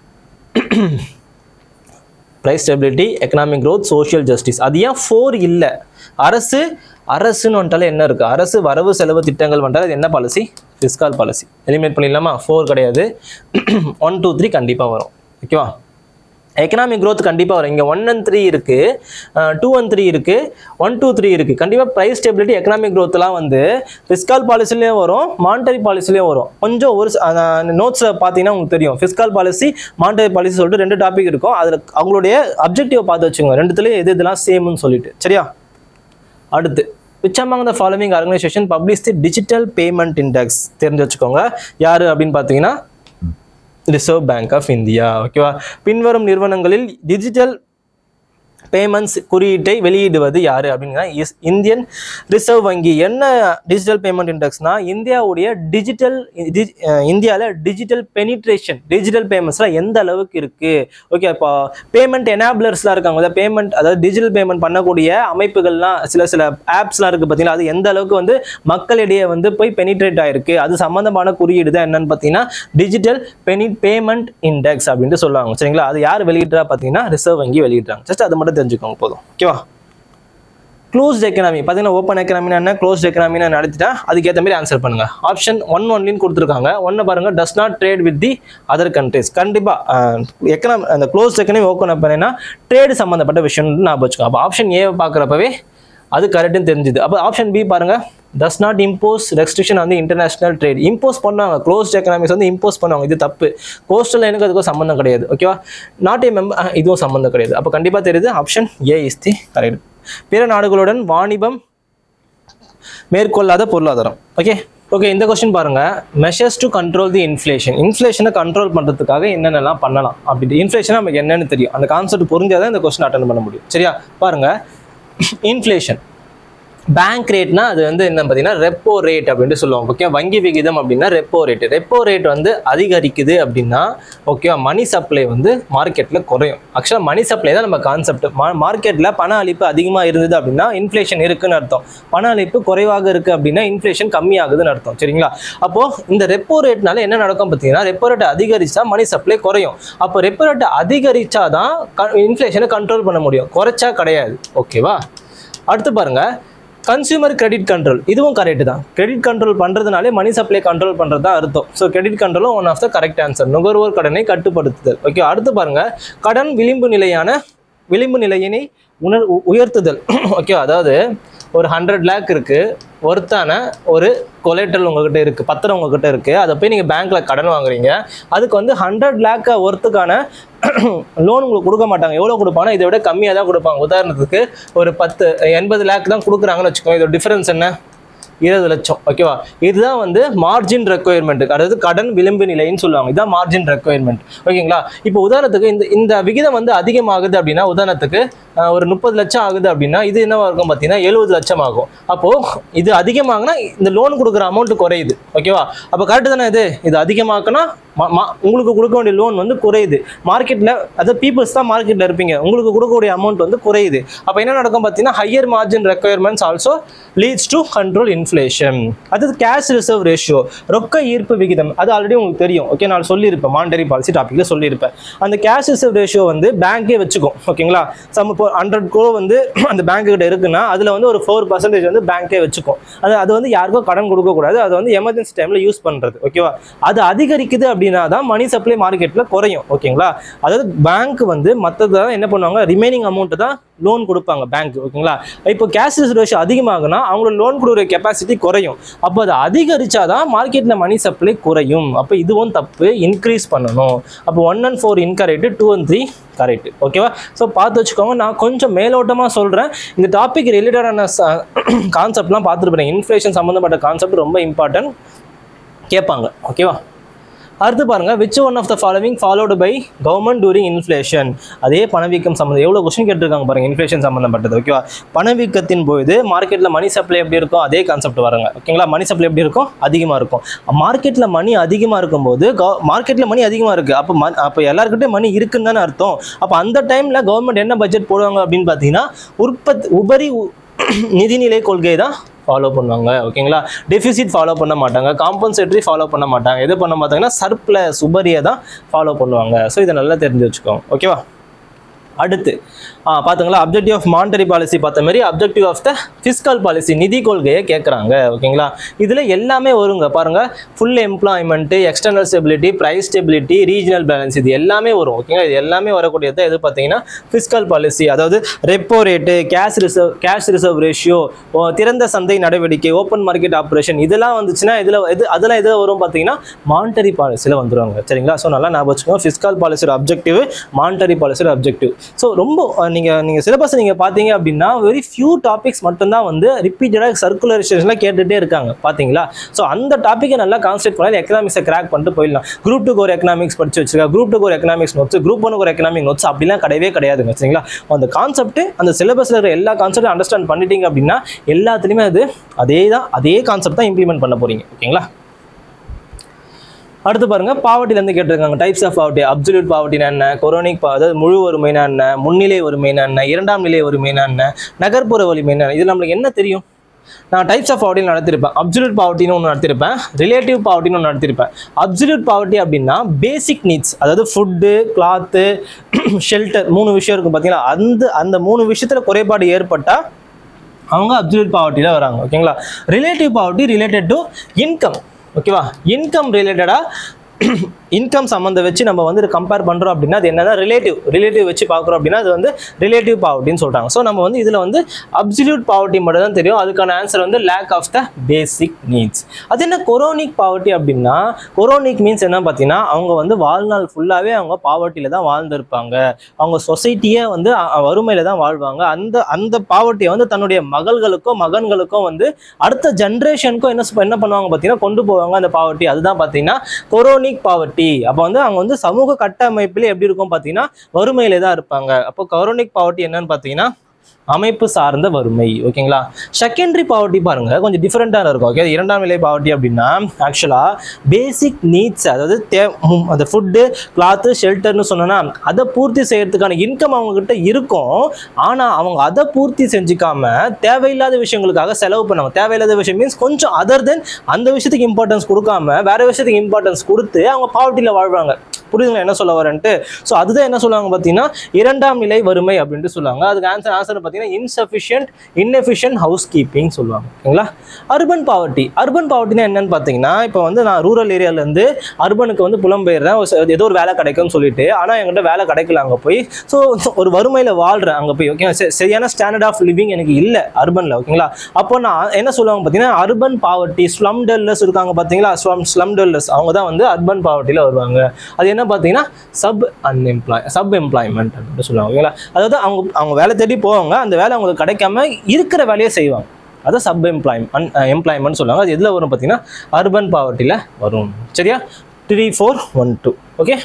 price stability, economic growth, social justice. அது ஏன் ஃபோர் இல்லை, அரசு அரசுன்னு வந்துட்டாலே என்ன இருக்குது, அரசு வரவு செலவு திட்டங்கள் வந்துட்டாலே அது என்ன பாலிசி, ஃபிஸ்கல் பாலிசி. எலிமினேட் பண்ணிடலாமா, ஃபோர் கிடையாது, ஒன் டூ த்ரீ கண்டிப்பாக வரும். ஓகேவா, எக்கனாமிக் க்ரோத் கண்டிப்பாக வரும். இங்கே ஒன் அண்ட் த்ரீ இருக்குது, டூ அண்ட் த்ரீ இருக்குது, ஒன் டூ த்ரீ இருக்குது. கண்டிப்பாக ப்ரைஸ் ஸ்டெபிலிட்டி எக்கனாமிக் க்ரோத்லாம் வந்து ஃபிஸ்கல் பாலிசிலையும் வரும், மானிட்டரி பாலிசிலையும் வரும். கொஞ்சம் ஒரு நோட்ஸில் பார்த்தீங்கன்னா உங்களுக்கு தெரியும், ஃபிஸ்கல் பாலிசி மானிட்டரி பாலிசி சொல்லிட்டு ரெண்டு டாபிக் இருக்கும். அதில் அவங்களுடைய அப்ஜெக்டிவ் பார்த்து வச்சுக்கோங்க, ரெண்டுத்துலேயும் எது இதெல்லாம் சேம்னு சொல்லிட்டு. சரியா, அடுத்து which among the following organization published the digital payment index தெரிஞ்சு வச்சுக்கோங்க. யார் அப்படின்னு பார்த்தீங்கன்னா ரிசர்வ் பேங்க் ஆஃப் இந்தியா. ஓகேவா, பின்வரும் நிறுவனங்களில் டிஜிட்டல் பேமெண்ட்ஸ் குறியீட்டை வெளியிடுவது யாரு அப்படின்னா இந்தியன் ரிசர்வ் வங்கி. என்ன டிஜிட்டல் பேமெண்ட் இண்டெக்ஸ்னா இந்தியாவுடைய டிஜிட்டல் இந்தியாவில் டிஜிட்டல் பெனிட்ரேஷன், டிஜிட்டல் பேமெண்ட்ஸ்லாம் எந்த அளவுக்கு இருக்கு. ஓகே, இப்போ பேமெண்ட் எனாபிளர்ஸ்லாம் இருக்காங்க, பேமெண்ட் அதாவது டிஜிட்டல் பேமெண்ட் பண்ணக்கூடிய அமைப்புகள்லாம் சில சில ஆப்ஸ்லாம் இருக்குது பார்த்தீங்கன்னா, அது எந்த அளவுக்கு வந்து மக்களிடையே வந்து போய் பெனிட்ரேட் ஆயிருக்கு, அது சம்மந்தமான குறியீடு தான் என்னன்னு பார்த்தீங்கன்னா டிஜிட்டல் பெனி பேமெண்ட் இண்டெக்ஸ் அப்படின்ட்டு சொல்லுவாங்க. சரிங்களா, அது யார் வெளியிடுறா பார்த்தீங்கன்னா ரிசர்வ் வங்கி வெளியிடுறாங்க. ஜஸ்ட் அது மட்டும் தெரிஞ்சுக்கோங்க போதும். ஓகேவா, க்ளோஸ்ட் எக்கனாமி பார்த்தீங்கன்னா ஓப்பன் எக்கனாமினா என்ன, க்ளோஸ்ட் எக்கனாமினா நடத்திட்டா அதுக்கேற்ற மாதிரி ஆன்சர் பண்ணுங்க. ஆப்ஷன் ஒன் ஒன்லின்னு கொடுத்துருக்காங்க. ஒன்று பாருங்க, does not trade with the other countries. கண்டிப்பாக எக்கனாமி அந்த க்ளோஸ்ட் எக்கனாமி ஓப்பன் அப்படின்னா ட்ரேடு சம்மந்தப்பட்ட விஷயம் நான் வச்சுக்கோங்க. அப்போ ஆப்ஷன் ஏ பார்க்குறப்பவே அது கரெக்டுன்னு தெரிஞ்சுது. அப்போ ஆப்ஷன் பி பாருங்க, டஸ் நாட் இம்போஸ் ரெஸ்ட்ரிக்ஷன் வந்து இன்டர்நேஷனல் ட்ரேட். இம்போஸ் பண்ணுவாங்க, க்ளோஸ்ட் எக்கனாமிக்ஸ் வந்து இம்போஸ் பண்ணுவாங்க, இது தப்பு. கோஸ்டல் எனக்கு அதுக்கும் சம்மந்தம் கிடையாது. ஓகேவா, நாட் ஏ மெம்பர் இதுவும் சம்மந்தம் கிடையாது. அப்போ கண்டிப்பாக தெரியுது option A is the correct. பிற நாடுகளுடன் வாணிபம் மேற்கொள்ளாத பொருளாதாரம். ஓகே. ஓகே, இந்த கொஸ்டின் பாருங்க, measures to control the inflation. இன்ஃப்ளேஷனை கண்ட்ரோல் பண்ணுறதுக்காக என்னென்னலாம் பண்ணலாம் அப்படி. இன்ஃப்ளேஷன் நமக்கு என்னன்னு தெரியும், அந்த கான்செப்ட் புரிஞ்சாதான் இந்த கொஸ்டின் அட்டன் பண்ண முடியும். சரியா, பாருங்க, இன்ஃப்ளேஷன் பேங்க் ரேட்னா அது வந்து என்ன பார்த்தீங்கன்னா ரெப்போ ரேட் அப்படின்ட்டு சொல்லுவாங்க. ஓகே, வங்கி விகிதம் அப்படின்னா ரெப்போ ரேட். ரெப்போ ரேட் வந்து அதிகரிக்குது அப்படின்னா ஓகேவா, மணி சப்ளை வந்து மார்க்கெட்டில் குறையும். ஆக்சுவலாக மணி சப்ளை தான் நம்ம கான்செப்ட். மா மார்க்கெட்டில் பண அளிப்பு அதிகமாக இருந்தது அப்படின்னா இன்ஃப்ளேஷன் இருக்குன்னு அர்த்தம். பண அளிப்பு குறைவாக இருக்குது அப்படின்னா இன்ஃப்ளேஷன் கம்மியாகுதுன்னு அர்த்தம். சரிங்களா, அப்போது இந்த ரெப்போ ரேட்னால என்ன நடக்கும் பார்த்தீங்கன்னா, ரெப்போ ரேட் அதிகரிச்சா மணி சப்ளை குறையும். அப்போ ரெப்போ ரேட் அதிகரிச்சா தான் இன்ஃப்ளேஷனை கண்ட்ரோல் பண்ண முடியும், குறைச்சா கிடையாது. ஓகேவா, அடுத்து பாருங்க, கன்சியூமர் கிரெடிட் கண்ட்ரோல். இதுவும் கரெக்ட் தான். கிரெடிட் கண்ட்ரோல் பண்ணுறதுனாலே மணி சப்ளை கண்ட்ரோல் பண்ணுறது தான் அர்த்தம். ஸோ கிரெடிட் கண்ட்ரோலும் one of the correct answer. நுகர்வோர் கடனை கட்டுப்படுத்துதல். ஓகே, அடுத்து பாருங்க, கடன் விளிம்பு நிலையான விளிம்பு நிலையினை உணர் உயர்த்துதல். ஓகே, அதாவது ஒரு ஹண்ட்ரட் லேக் இருக்கு, ஒருத்தான ஒரு கொலேட்ரல் உங்ககிட்ட இருக்கு, பத்திரம் உங்ககிட்ட இருக்கு, அதை போய் நீங்கள் பேங்க்ல கடன் வாங்குறீங்க. அதுக்கு வந்து ஹண்ட்ரட் லேக் ஒர்த்துக்கான லோன் உங்களுக்கு கொடுக்க மாட்டாங்க. எவ்வளோ கொடுப்பாங்க, இதை விட கம்மியாக தான் கொடுப்பாங்க. உதாரணத்துக்கு ஒரு பத்து எண்பது லேக் தான் கொடுக்குறாங்கன்னு வச்சுக்கோங்க. இதோட டிஃபரன்ஸ் என்ன, இருபது லட்சம். ஓகேவா, இதுதான் வந்து மார்ஜின் ரெக்குயர்மெண்ட், அதாவது கடன் விளிம்பு நிலைன்னு சொல்லுவாங்க. இதுதான் மார்ஜின் ரெக்குயர்மெண்ட். ஓகேங்களா, இப்போ உதாரணத்துக்கு இந்த இந்த விகிதம் வந்து அதிகமாகுது அப்படின்னா, உதாரணத்துக்கு ஒரு முப்பது லட்சம் ஆகுது அப்படின்னா இது என்னவா இருக்கும் பார்த்தீங்கன்னா எழுபது லட்சம் ஆகும். அப்போ இது அதிகமாகனா இந்த லோன் கொடுக்குற அமௌண்ட் குறையுது. ஓகேவா, அப்போ கரெக்டு தானே. இது இது அதிகமாக்குனா உங்களுக்கு கொடுக்க வேண்டிய லோன் வந்து குறையுது. மார்க்கெட்டில் அதாவது பீப்புள்ஸ் தான் மார்க்கெட்டில் இருப்பீங்க, உங்களுக்கு கொடுக்கக்கூடிய அமௌண்ட் வந்து குறையுது. அப்போ என்ன நடக்கும் பார்த்தீங்கன்னா, higher margin requirements also leads to control inflation. அது கேஷ் ரிசர்வ் ரேஷியோ, ரொக்க ஈர்ப்பு விகிதம். அது ஆல்ரெடி உங்களுக்கு தெரியும். ஓகே, நான் சொல்லியிருப்பேன், மானிட்டரி பாலிசி டாப்பிக்கில் சொல்லியிருப்பேன். அந்த கேஷ் ரிசர்வ் ரேஷியோ வந்து பேங்கே வச்சுக்கும். ஓகேங்களா, சம் இப்போ ஹண்ட்ரட் க்ரோ வந்து அந்த பேங்க் கிட்ட இருக்குன்னா அதில் வந்து ஒரு ஃபோர் பர்சன்டேஜ் வந்து பேங்கே வச்சுக்கும். அது அது வந்து யாருக்கும் கடன் கொடுக்கக்கூடாது, அது வந்து எமர்ஜென்சி டைமில் யூஸ் பண்ணுறது. ஓகேவா, அது அதிகரிக்குது அப்படின்னா தான் மணி சப்ளை மார்க்கெட்டில் குறையும். ஓகேங்களா, அதாவது பேங்க் வந்து மற்றதான் என்ன பண்ணுவாங்க, ரிமைனிங் அமௌண்ட் தான் லோன் கொடுப்பாங்க பேங்க். ஓகேங்களா, இப்போ கேஷ் ரிசர்வ் ரேஷியோ அதிகமாகுனா அவங்களோட லோன் கொடுக்குற கெப்பாசிட்டி குறையும். அப்போ அது அதிகரிச்சாதான் மார்க்கெட்டில் மணி சப்ளை குறையும். அப்போ இதுவும் தப்பு, இன்க்ரீஸ் பண்ணணும். அப்போ one and four incorrect, two and three correct. ஓகேவா, ஸோ பார்த்து வச்சுக்கோங்க. நான் கொஞ்சம் மேலோட்டமாக சொல்கிறேன், இந்த டாபிக் ரிலேட்டடான கான்செப்ட்லாம் பார்த்துருப்பேன். இன்ஃப்ளேஷன் சம்மந்தப்பட்ட கான்செப்ட் ரொம்ப இம்பார்ட்டன்ட், கேட்பாங்க. ஓகேவா, அடுத்து பாருங்க, which one of the following followed by government during inflation. அதே பணவீக்கம் சம்மந்தம் எவ்வளோ கொஸ்டின் கேட்டிருக்காங்க பாருங்க, இன்ஃப்ளேஷன் சம்மந்தப்பட்டது. ஓகேவா, பணவீக்கத்தின் போது மார்க்கெட்டில் மணி சப்ளை எப்படி இருக்கும், அதே கான்செப்ட் வருங்க. ஓகேங்களா, மணி சப்ளை எப்படி இருக்கும், அதிகமாக இருக்கும். மார்க்கெட்டில் மணி அதிகமாக இருக்கும்போது மார்க்கெட்டில் மணி அதிகமாக இருக்குது, அப்போ ம அப்போ எல்லாருக்கிட்டே மணி இருக்குன்னு தானே அர்த்தம். அப்போ அந்த டைமில் கவர்மெண்ட் என்ன பட்ஜெட் போடுவாங்க அப்படின்னு பார்த்தீங்கன்னா, உற்பத்தி உபரி நிதிநிலை கொள்கை தான் ஃபாலோ பண்ணுவாங்க. ஓகேங்களா, டெபிசிட் ஃபாலோ பண்ண மாட்டாங்க, காம்பன்சேட்டரி ஃபாலோ பண்ண மாட்டாங்க. எது பண்ண மாட்டாங்கன்னா சர்ப்ளஸ் உபரியை தான் ஃபாலோ பண்ணுவாங்க. ஸோ இதை நல்லா தெரிஞ்சு வச்சுக்கோங்க. ஓகேவா, அடுத்து ஆ பார்த்துங்களா, அப்ஜெக்டிவ் ஆஃப் மானிட்டரி பாலிசி பார்த்த மாதிரி objective of the fiscal policy, நிதி கொள்கையை கேட்குறாங்க. ஓகேங்களா, இதில் எல்லாமே வருங்க பாருங்க, full employment, external stability, price stability, regional balance, இது எல்லாமே வரும். ஓகேங்களா, இது எல்லாமே வரக்கூடியது எது பார்த்தீங்கன்னா ஃபிஸ்கல் பாலிசி. அதாவது repo rate, cash reserve cash reserve ratio, திறந்த சந்தை நடவடிக்கை, ஓப்பன் மார்க்கெட் ஆப்ரேஷன், இதெல்லாம் வந்துச்சுன்னா இதில் எது அதெல்லாம் எதில் வரும் பார்த்தீங்கன்னா மானிட்டரி பாலிசியில் வந்துடுவாங்க. சரிங்களா, ஸோ நல்லா ஞாபகம் வச்சுக்கோங்க, ஃபிஸ்கல் பாலிசியோட அப்ஜெக்டிவ், மானிட்டரி பாலிசியோட அப்ஜெக்டிவ். ஸோ ரொம்ப நீங்கள் நீங்கள் சிலபஸ் நீங்கள் பார்த்தீங்க அப்படின்னா வெரி ஃபியூ டாபிக்ஸ் மட்டும்தான் வந்து ரிப்பீட்டடாக சர்க்குலரைசேஷனில் கேட்டுகிட்டே இருக்காங்க. பார்த்தீங்களா, ஸோ அந்த டாப்பிக்கை நல்லா கான்சென்ட்ரேட் பண்ணால் எக்கனாமிக்ஸை கிராக் பண்ணிட்டு போயிடலாம். குரூப் டூக்கு ஒரு எக்கனாமிக்ஸ் படிச்சு வச்சுருக்கா, குரூப் டூக்கு ஒரு எக்கனாமிக்ஸ் நோட்ஸ், குரூப் ஒனுக்கு ஒரு எக்கனாமிக் நோட்ஸ், அப்படிலாம் கிடையவே கிடையாதுங்க. சரிங்களா, அந்த கான்செப்ட் அந்த சிலபஸில் இருக்கிற எல்லா கான்செப்டும் அண்டர்ஸ்டாண்ட் பண்ணிட்டீங்க அப்படின்னா எல்லாத்துலேயுமே அது அதே தான் அதே கான்செப்ட் தான் இம்ப்ளிமெண்ட் பண்ண போகிறீங்க. ஓகேங்களா, அடுத்து பாருங்க, பாவர்ட்டிலேருந்து கேட்டிருக்காங்க. டைப்ஸ் ஆஃப் பாவர்ட்டி, அப்சல்யூட் பாவர்ட்டினா என்ன, கொரோனிக் பா அதாவது முழு வறுமைனா என்ன, முன்னிலை வறுமைனா என்ன, இரண்டாம் நிலை வறுமைனா என்ன, நகர்ப்புற வலிமைனா இது நம்மளுக்கு என்ன தெரியும். நான் டைப்ஸ் ஆஃப் பாவர்ட்டின்னு நடத்திருப்பேன், அப்சல்யூட் பாவர்ட்டின்னு ஒன்று நடத்திருப்பேன், ரிலேட்டிவ் பாவர்ட்டின்னு ஒன்று நடத்திருப்பேன். அப்சல்யூட் பாவர்ட்டி அப்படின்னா பேசிக் நீட்ஸ், அதாவது ஃபுட்டு, கிளாத்து, ஷெல்டர், மூணு விஷயம் இருக்கும் பார்த்தீங்களா, அந்த அந்த மூணு விஷயத்தில் குறைபாடு ஏற்பட்டால் அவங்க அப்சல்யூட் பாவர்ட்டியில் வராங்க. ஓகேங்களா, relative poverty related to income. ஓகேவா, இன்கம் ரிலேட்டடாக இன்கம் சம்மந்த வச்சு நம்ம வந்து கம்பேர் பண்ணுறோம் அப்படின்னா அது என்னன்னா ரிலேட்டிவ் ரிலேட்டிவ் வச்சு பார்க்குறோம் அப்படின்னா அது வந்து ரிலேட்டிவ் பாவர்ட்டின்னு சொல்கிறாங்க. ஸோ நம்ம வந்து இதில் வந்து அப்சல்யூட் பாவர்ட்டி மட்டும் தான் தெரியும். அதுக்கான ஆன்சர் வந்து lack of the basic needs. அது என்ன கொரோனிக் பாவர்ட்டி அப்படின்னா, கொரோனிக் மீன்ஸ் என்ன பார்த்தீங்கன்னா அவங்க வந்து வாழ்நாள் ஃபுல்லாகவே அவங்க பாவர்ட்டியில் தான் வாழ்ந்திருப்பாங்க. அவங்க சொசைட்டியே வந்து வறுமையில் தான் வாழ்வாங்க. அந்த அந்த பாவர்ட்டியை வந்து தன்னுடைய மகள்களுக்கும் மகன்களுக்கும் வந்து அடுத்த ஜென்ரேஷனுக்கும் என்ன என்ன பண்ணுவாங்க பார்த்தீங்கன்னா கொண்டு போவாங்க அந்த பாவர்ட்டி. அதுதான் பார்த்தீங்கன்னா கொரோனிக் பாவர்ட்டி. அப்போ வந்து அவங்க வந்து சமூக கட்டமைப்பில் எப்படி இருக்கும் பார்த்தீங்கன்னா வறுமையில தான் இருப்பாங்க. அப்போ கொரோனிக் பாவர்ட்டி என்னன்னு பார்த்தீங்கன்னா அமைப்பு சார்ந்த வறுமை. ஓகேங்களா. செகண்டரி பாவர்ட்டி பாருங்க கொஞ்சம் டிஃப்ரெண்டாக இருக்கும். ஓகே, இரண்டாம் நிலை பாவர்ட்டி அப்படின்னா ஆக்சுவலாக பேசிக் நீட்ஸ், அதாவது தே அந்த ஃபுட்டு கிளாத்து ஷெல்டர்னு சொன்னோன்னா அதை பூர்த்தி செய்யறதுக்கான இன்கம் அவங்க கிட்ட இருக்கும். ஆனால் அவங்க அதை பூர்த்தி செஞ்சுக்காம தேவையில்லாத விஷயங்களுக்காக செலவு பண்ணுவாங்க. தேவையில்லாத விஷயம் மீன்ஸ் கொஞ்சம் அதர் தென் அந்த விஷயத்துக்கு இம்பார்ட்டன்ஸ் கொடுக்காம வேற விஷயத்துக்கு இம்பார்ட்டன்ஸ் கொடுத்து அவங்க பாவர்ட்டியில் வாழ்வாங்க. புரியுதுங்களா என்ன சொல்ல வரேன்ட்டு? ஸோ அதுதான் என்ன சொல்லுவாங்க பார்த்தீங்கன்னா இரண்டாம் நிலை வறுமை அப்படின்ட்டு சொல்லுவாங்க. அதுக்கு ஆன்சர் ஆன்சர் பார்த்தீங்கன்னா இன்சஃபிஷியன்ட் இன்எஃபிஷியன்ட் ஹவுஸ் கீப்பிங் சொல்லுவாங்க. ஓகேங்களா. Urban poverty. அர்பன் பாவர்ட்டினா என்னன்னு பார்த்தீங்கன்னா இப்போ வந்து நான் ரூரல் ஏரியாவிலேருந்து அர்பனுக்கு வந்து புலம்பெயர்றேன், ஏதோ ஒரு வேலை கிடைக்கும்னு சொல்லிட்டு, ஆனால் என்கிட்ட வேலை கிடைக்கல அங்கே போய். ஸோ ஒரு வறுமையில் வாழ்கிறேன் அங்கே போய். ஓகே, சரியான ஸ்டாண்டர்ட் ஆஃப் லிவிங் எனக்கு இல்லை அர்பனில். ஓகேங்களா. அப்போ நான் என்ன சொல்லுவாங்க பார்த்தீங்கன்னா அர்பன் பாவர்ட்டி. ஸ்லம் டெல்லர்ஸ் இருக்காங்க பார்த்தீங்களா, ஸ்லம் ஸ்லம் டெல்லர்ஸ் அவங்க தான் வந்து அர்பன் பாவர்ட்டியில் வருவாங்க. அது என்ன பார்த்தீங்கன்னா சப் அன்எம்ப்ளாய் சப் எம்ப்ளாய்மெண்ட் அப்படின்னு சொல்லுவாங்க. ஓகேங்களா. அதாவது அவங்க அவங்க வேலை தேடி போவாங்க, அந்த வேலை அவங்களுக்கு கிடைக்காம இருக்கிற வேலையை செய்வாங்க. அதை சப் எம்ப்ளாய் அன் எம்ப்ளாய்மெண்ட் சொல்லுவாங்க. அது எதில் வரும் பார்த்தீங்கன்னா அர்பன் பாவர்ட்டியில் வரும். சரியா. Three four one two. Okay,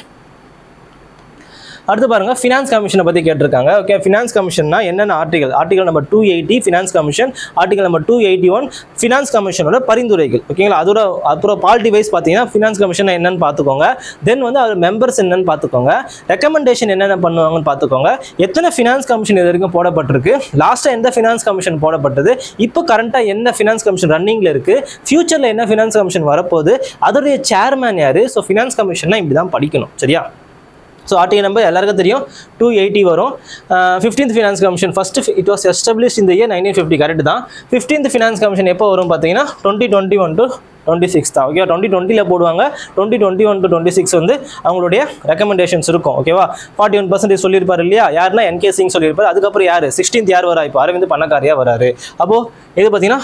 அடுத்து பாருங்க ஃபினான்ஸ் கமிஷனை பற்றி கேட்டிருக்காங்க. ஓகே, ஃபினான்ஸ் கமிஷன்னா என்னென்ன article article number two eighty finance commission, article number two eighty one finance கமிஷனோட பரிந்துரைகள். ஓகேங்களா. அதோட அப்புறம் பாலிட்டி வைஸ் பார்த்தீங்கன்னா ஃபினான்ஸ் கமிஷன் என்னன்னு பார்த்துக்கோங்க. தென் வந்து அவர் மெம்பர்ஸ் என்னன்னு பார்த்துக்கோங்க. ரெக்கமெண்டேஷன் என்னென்ன பண்ணுவாங்கன்னு பார்த்துக்கோங்க. எத்தனை ஃபினான்ஸ் கமிஷன் இது வரைக்கும் போடப்பட்டிருக்கு, லாஸ்ட்டாக எந்த ஃபினான்ஸ் கமிஷன் போடப்பட்டது, இப்போ கரண்ட்டாக என்ன ஃபினான்ஸ் கமிஷன் ரன்னிங்கில் இருக்குது, ஃபியூச்சரில் என்ன ஃபினான்ஸ் கமிஷன் வரப்போகுது, அதோடைய சேர்மேன் யார். ஸோ ஃபினான்ஸ் கமிஷன்னா இப்படி தான் படிக்கணும். சரியா. ஸோ ஆர்டிகல் நம்பர் எல்லாருக்கும் தெரியும் டூ எயிட்டி வரும். Fifteenth finance commission first it was established இந்த இயர் நைன்டீன் ஃபிஃப்டி. கரெக்ட் தான். ஃபிஃப்டீன்த் ஃபினான்ஸ் கமிஷன் எப்போ வரும் பார்த்தீங்கன்னா twenty twenty one to twenty six தான். ஓகே, டுவெண்ட்டி டுவெண்ட்டியில் போடுவாங்க. Twenty twenty one to twenty six வந்து அவங்களுடைய ரெக்கமெண்டேஷன்ஸ் இருக்கும். ஓகேவா. ஃபார்ட்டி ஒன் பர்சன்டேஜ் சொல்லியிருப்பார் இல்லையா, யாருன்னா என்கே சிங் சொல்லியிருப்பார். அதுக்கப்புறம் யார் சிக்ஸ்டீன்த் யார் வரா, இப்போ அரவிந்த் பணக்காரியாக வராரு. அப்போது இது பார்த்தீங்கன்னா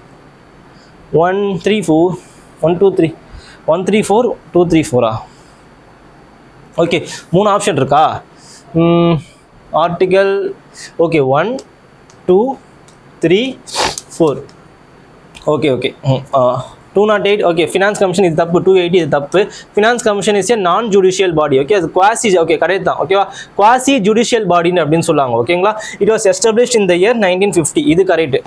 one three four one two three one three four two three ஃபோரா ஓகே, மூணு ஆப்ஷன் இருக்கா. Article okay one two three four okay okay two not eight okay. Finance commission இது தப்பு, டூ எயிட்டி இது தப்பு. Finance commission is a non judicial body. Okay, அது quasi okay correct தான். ஓகேவா. குவாசி ஜுடிஷியல் பாடின்னு அப்படின்னு சொல்லுவாங்க. ஓகேங்களா. It was established in the year nineteen fifty. இது கரெக்ட்,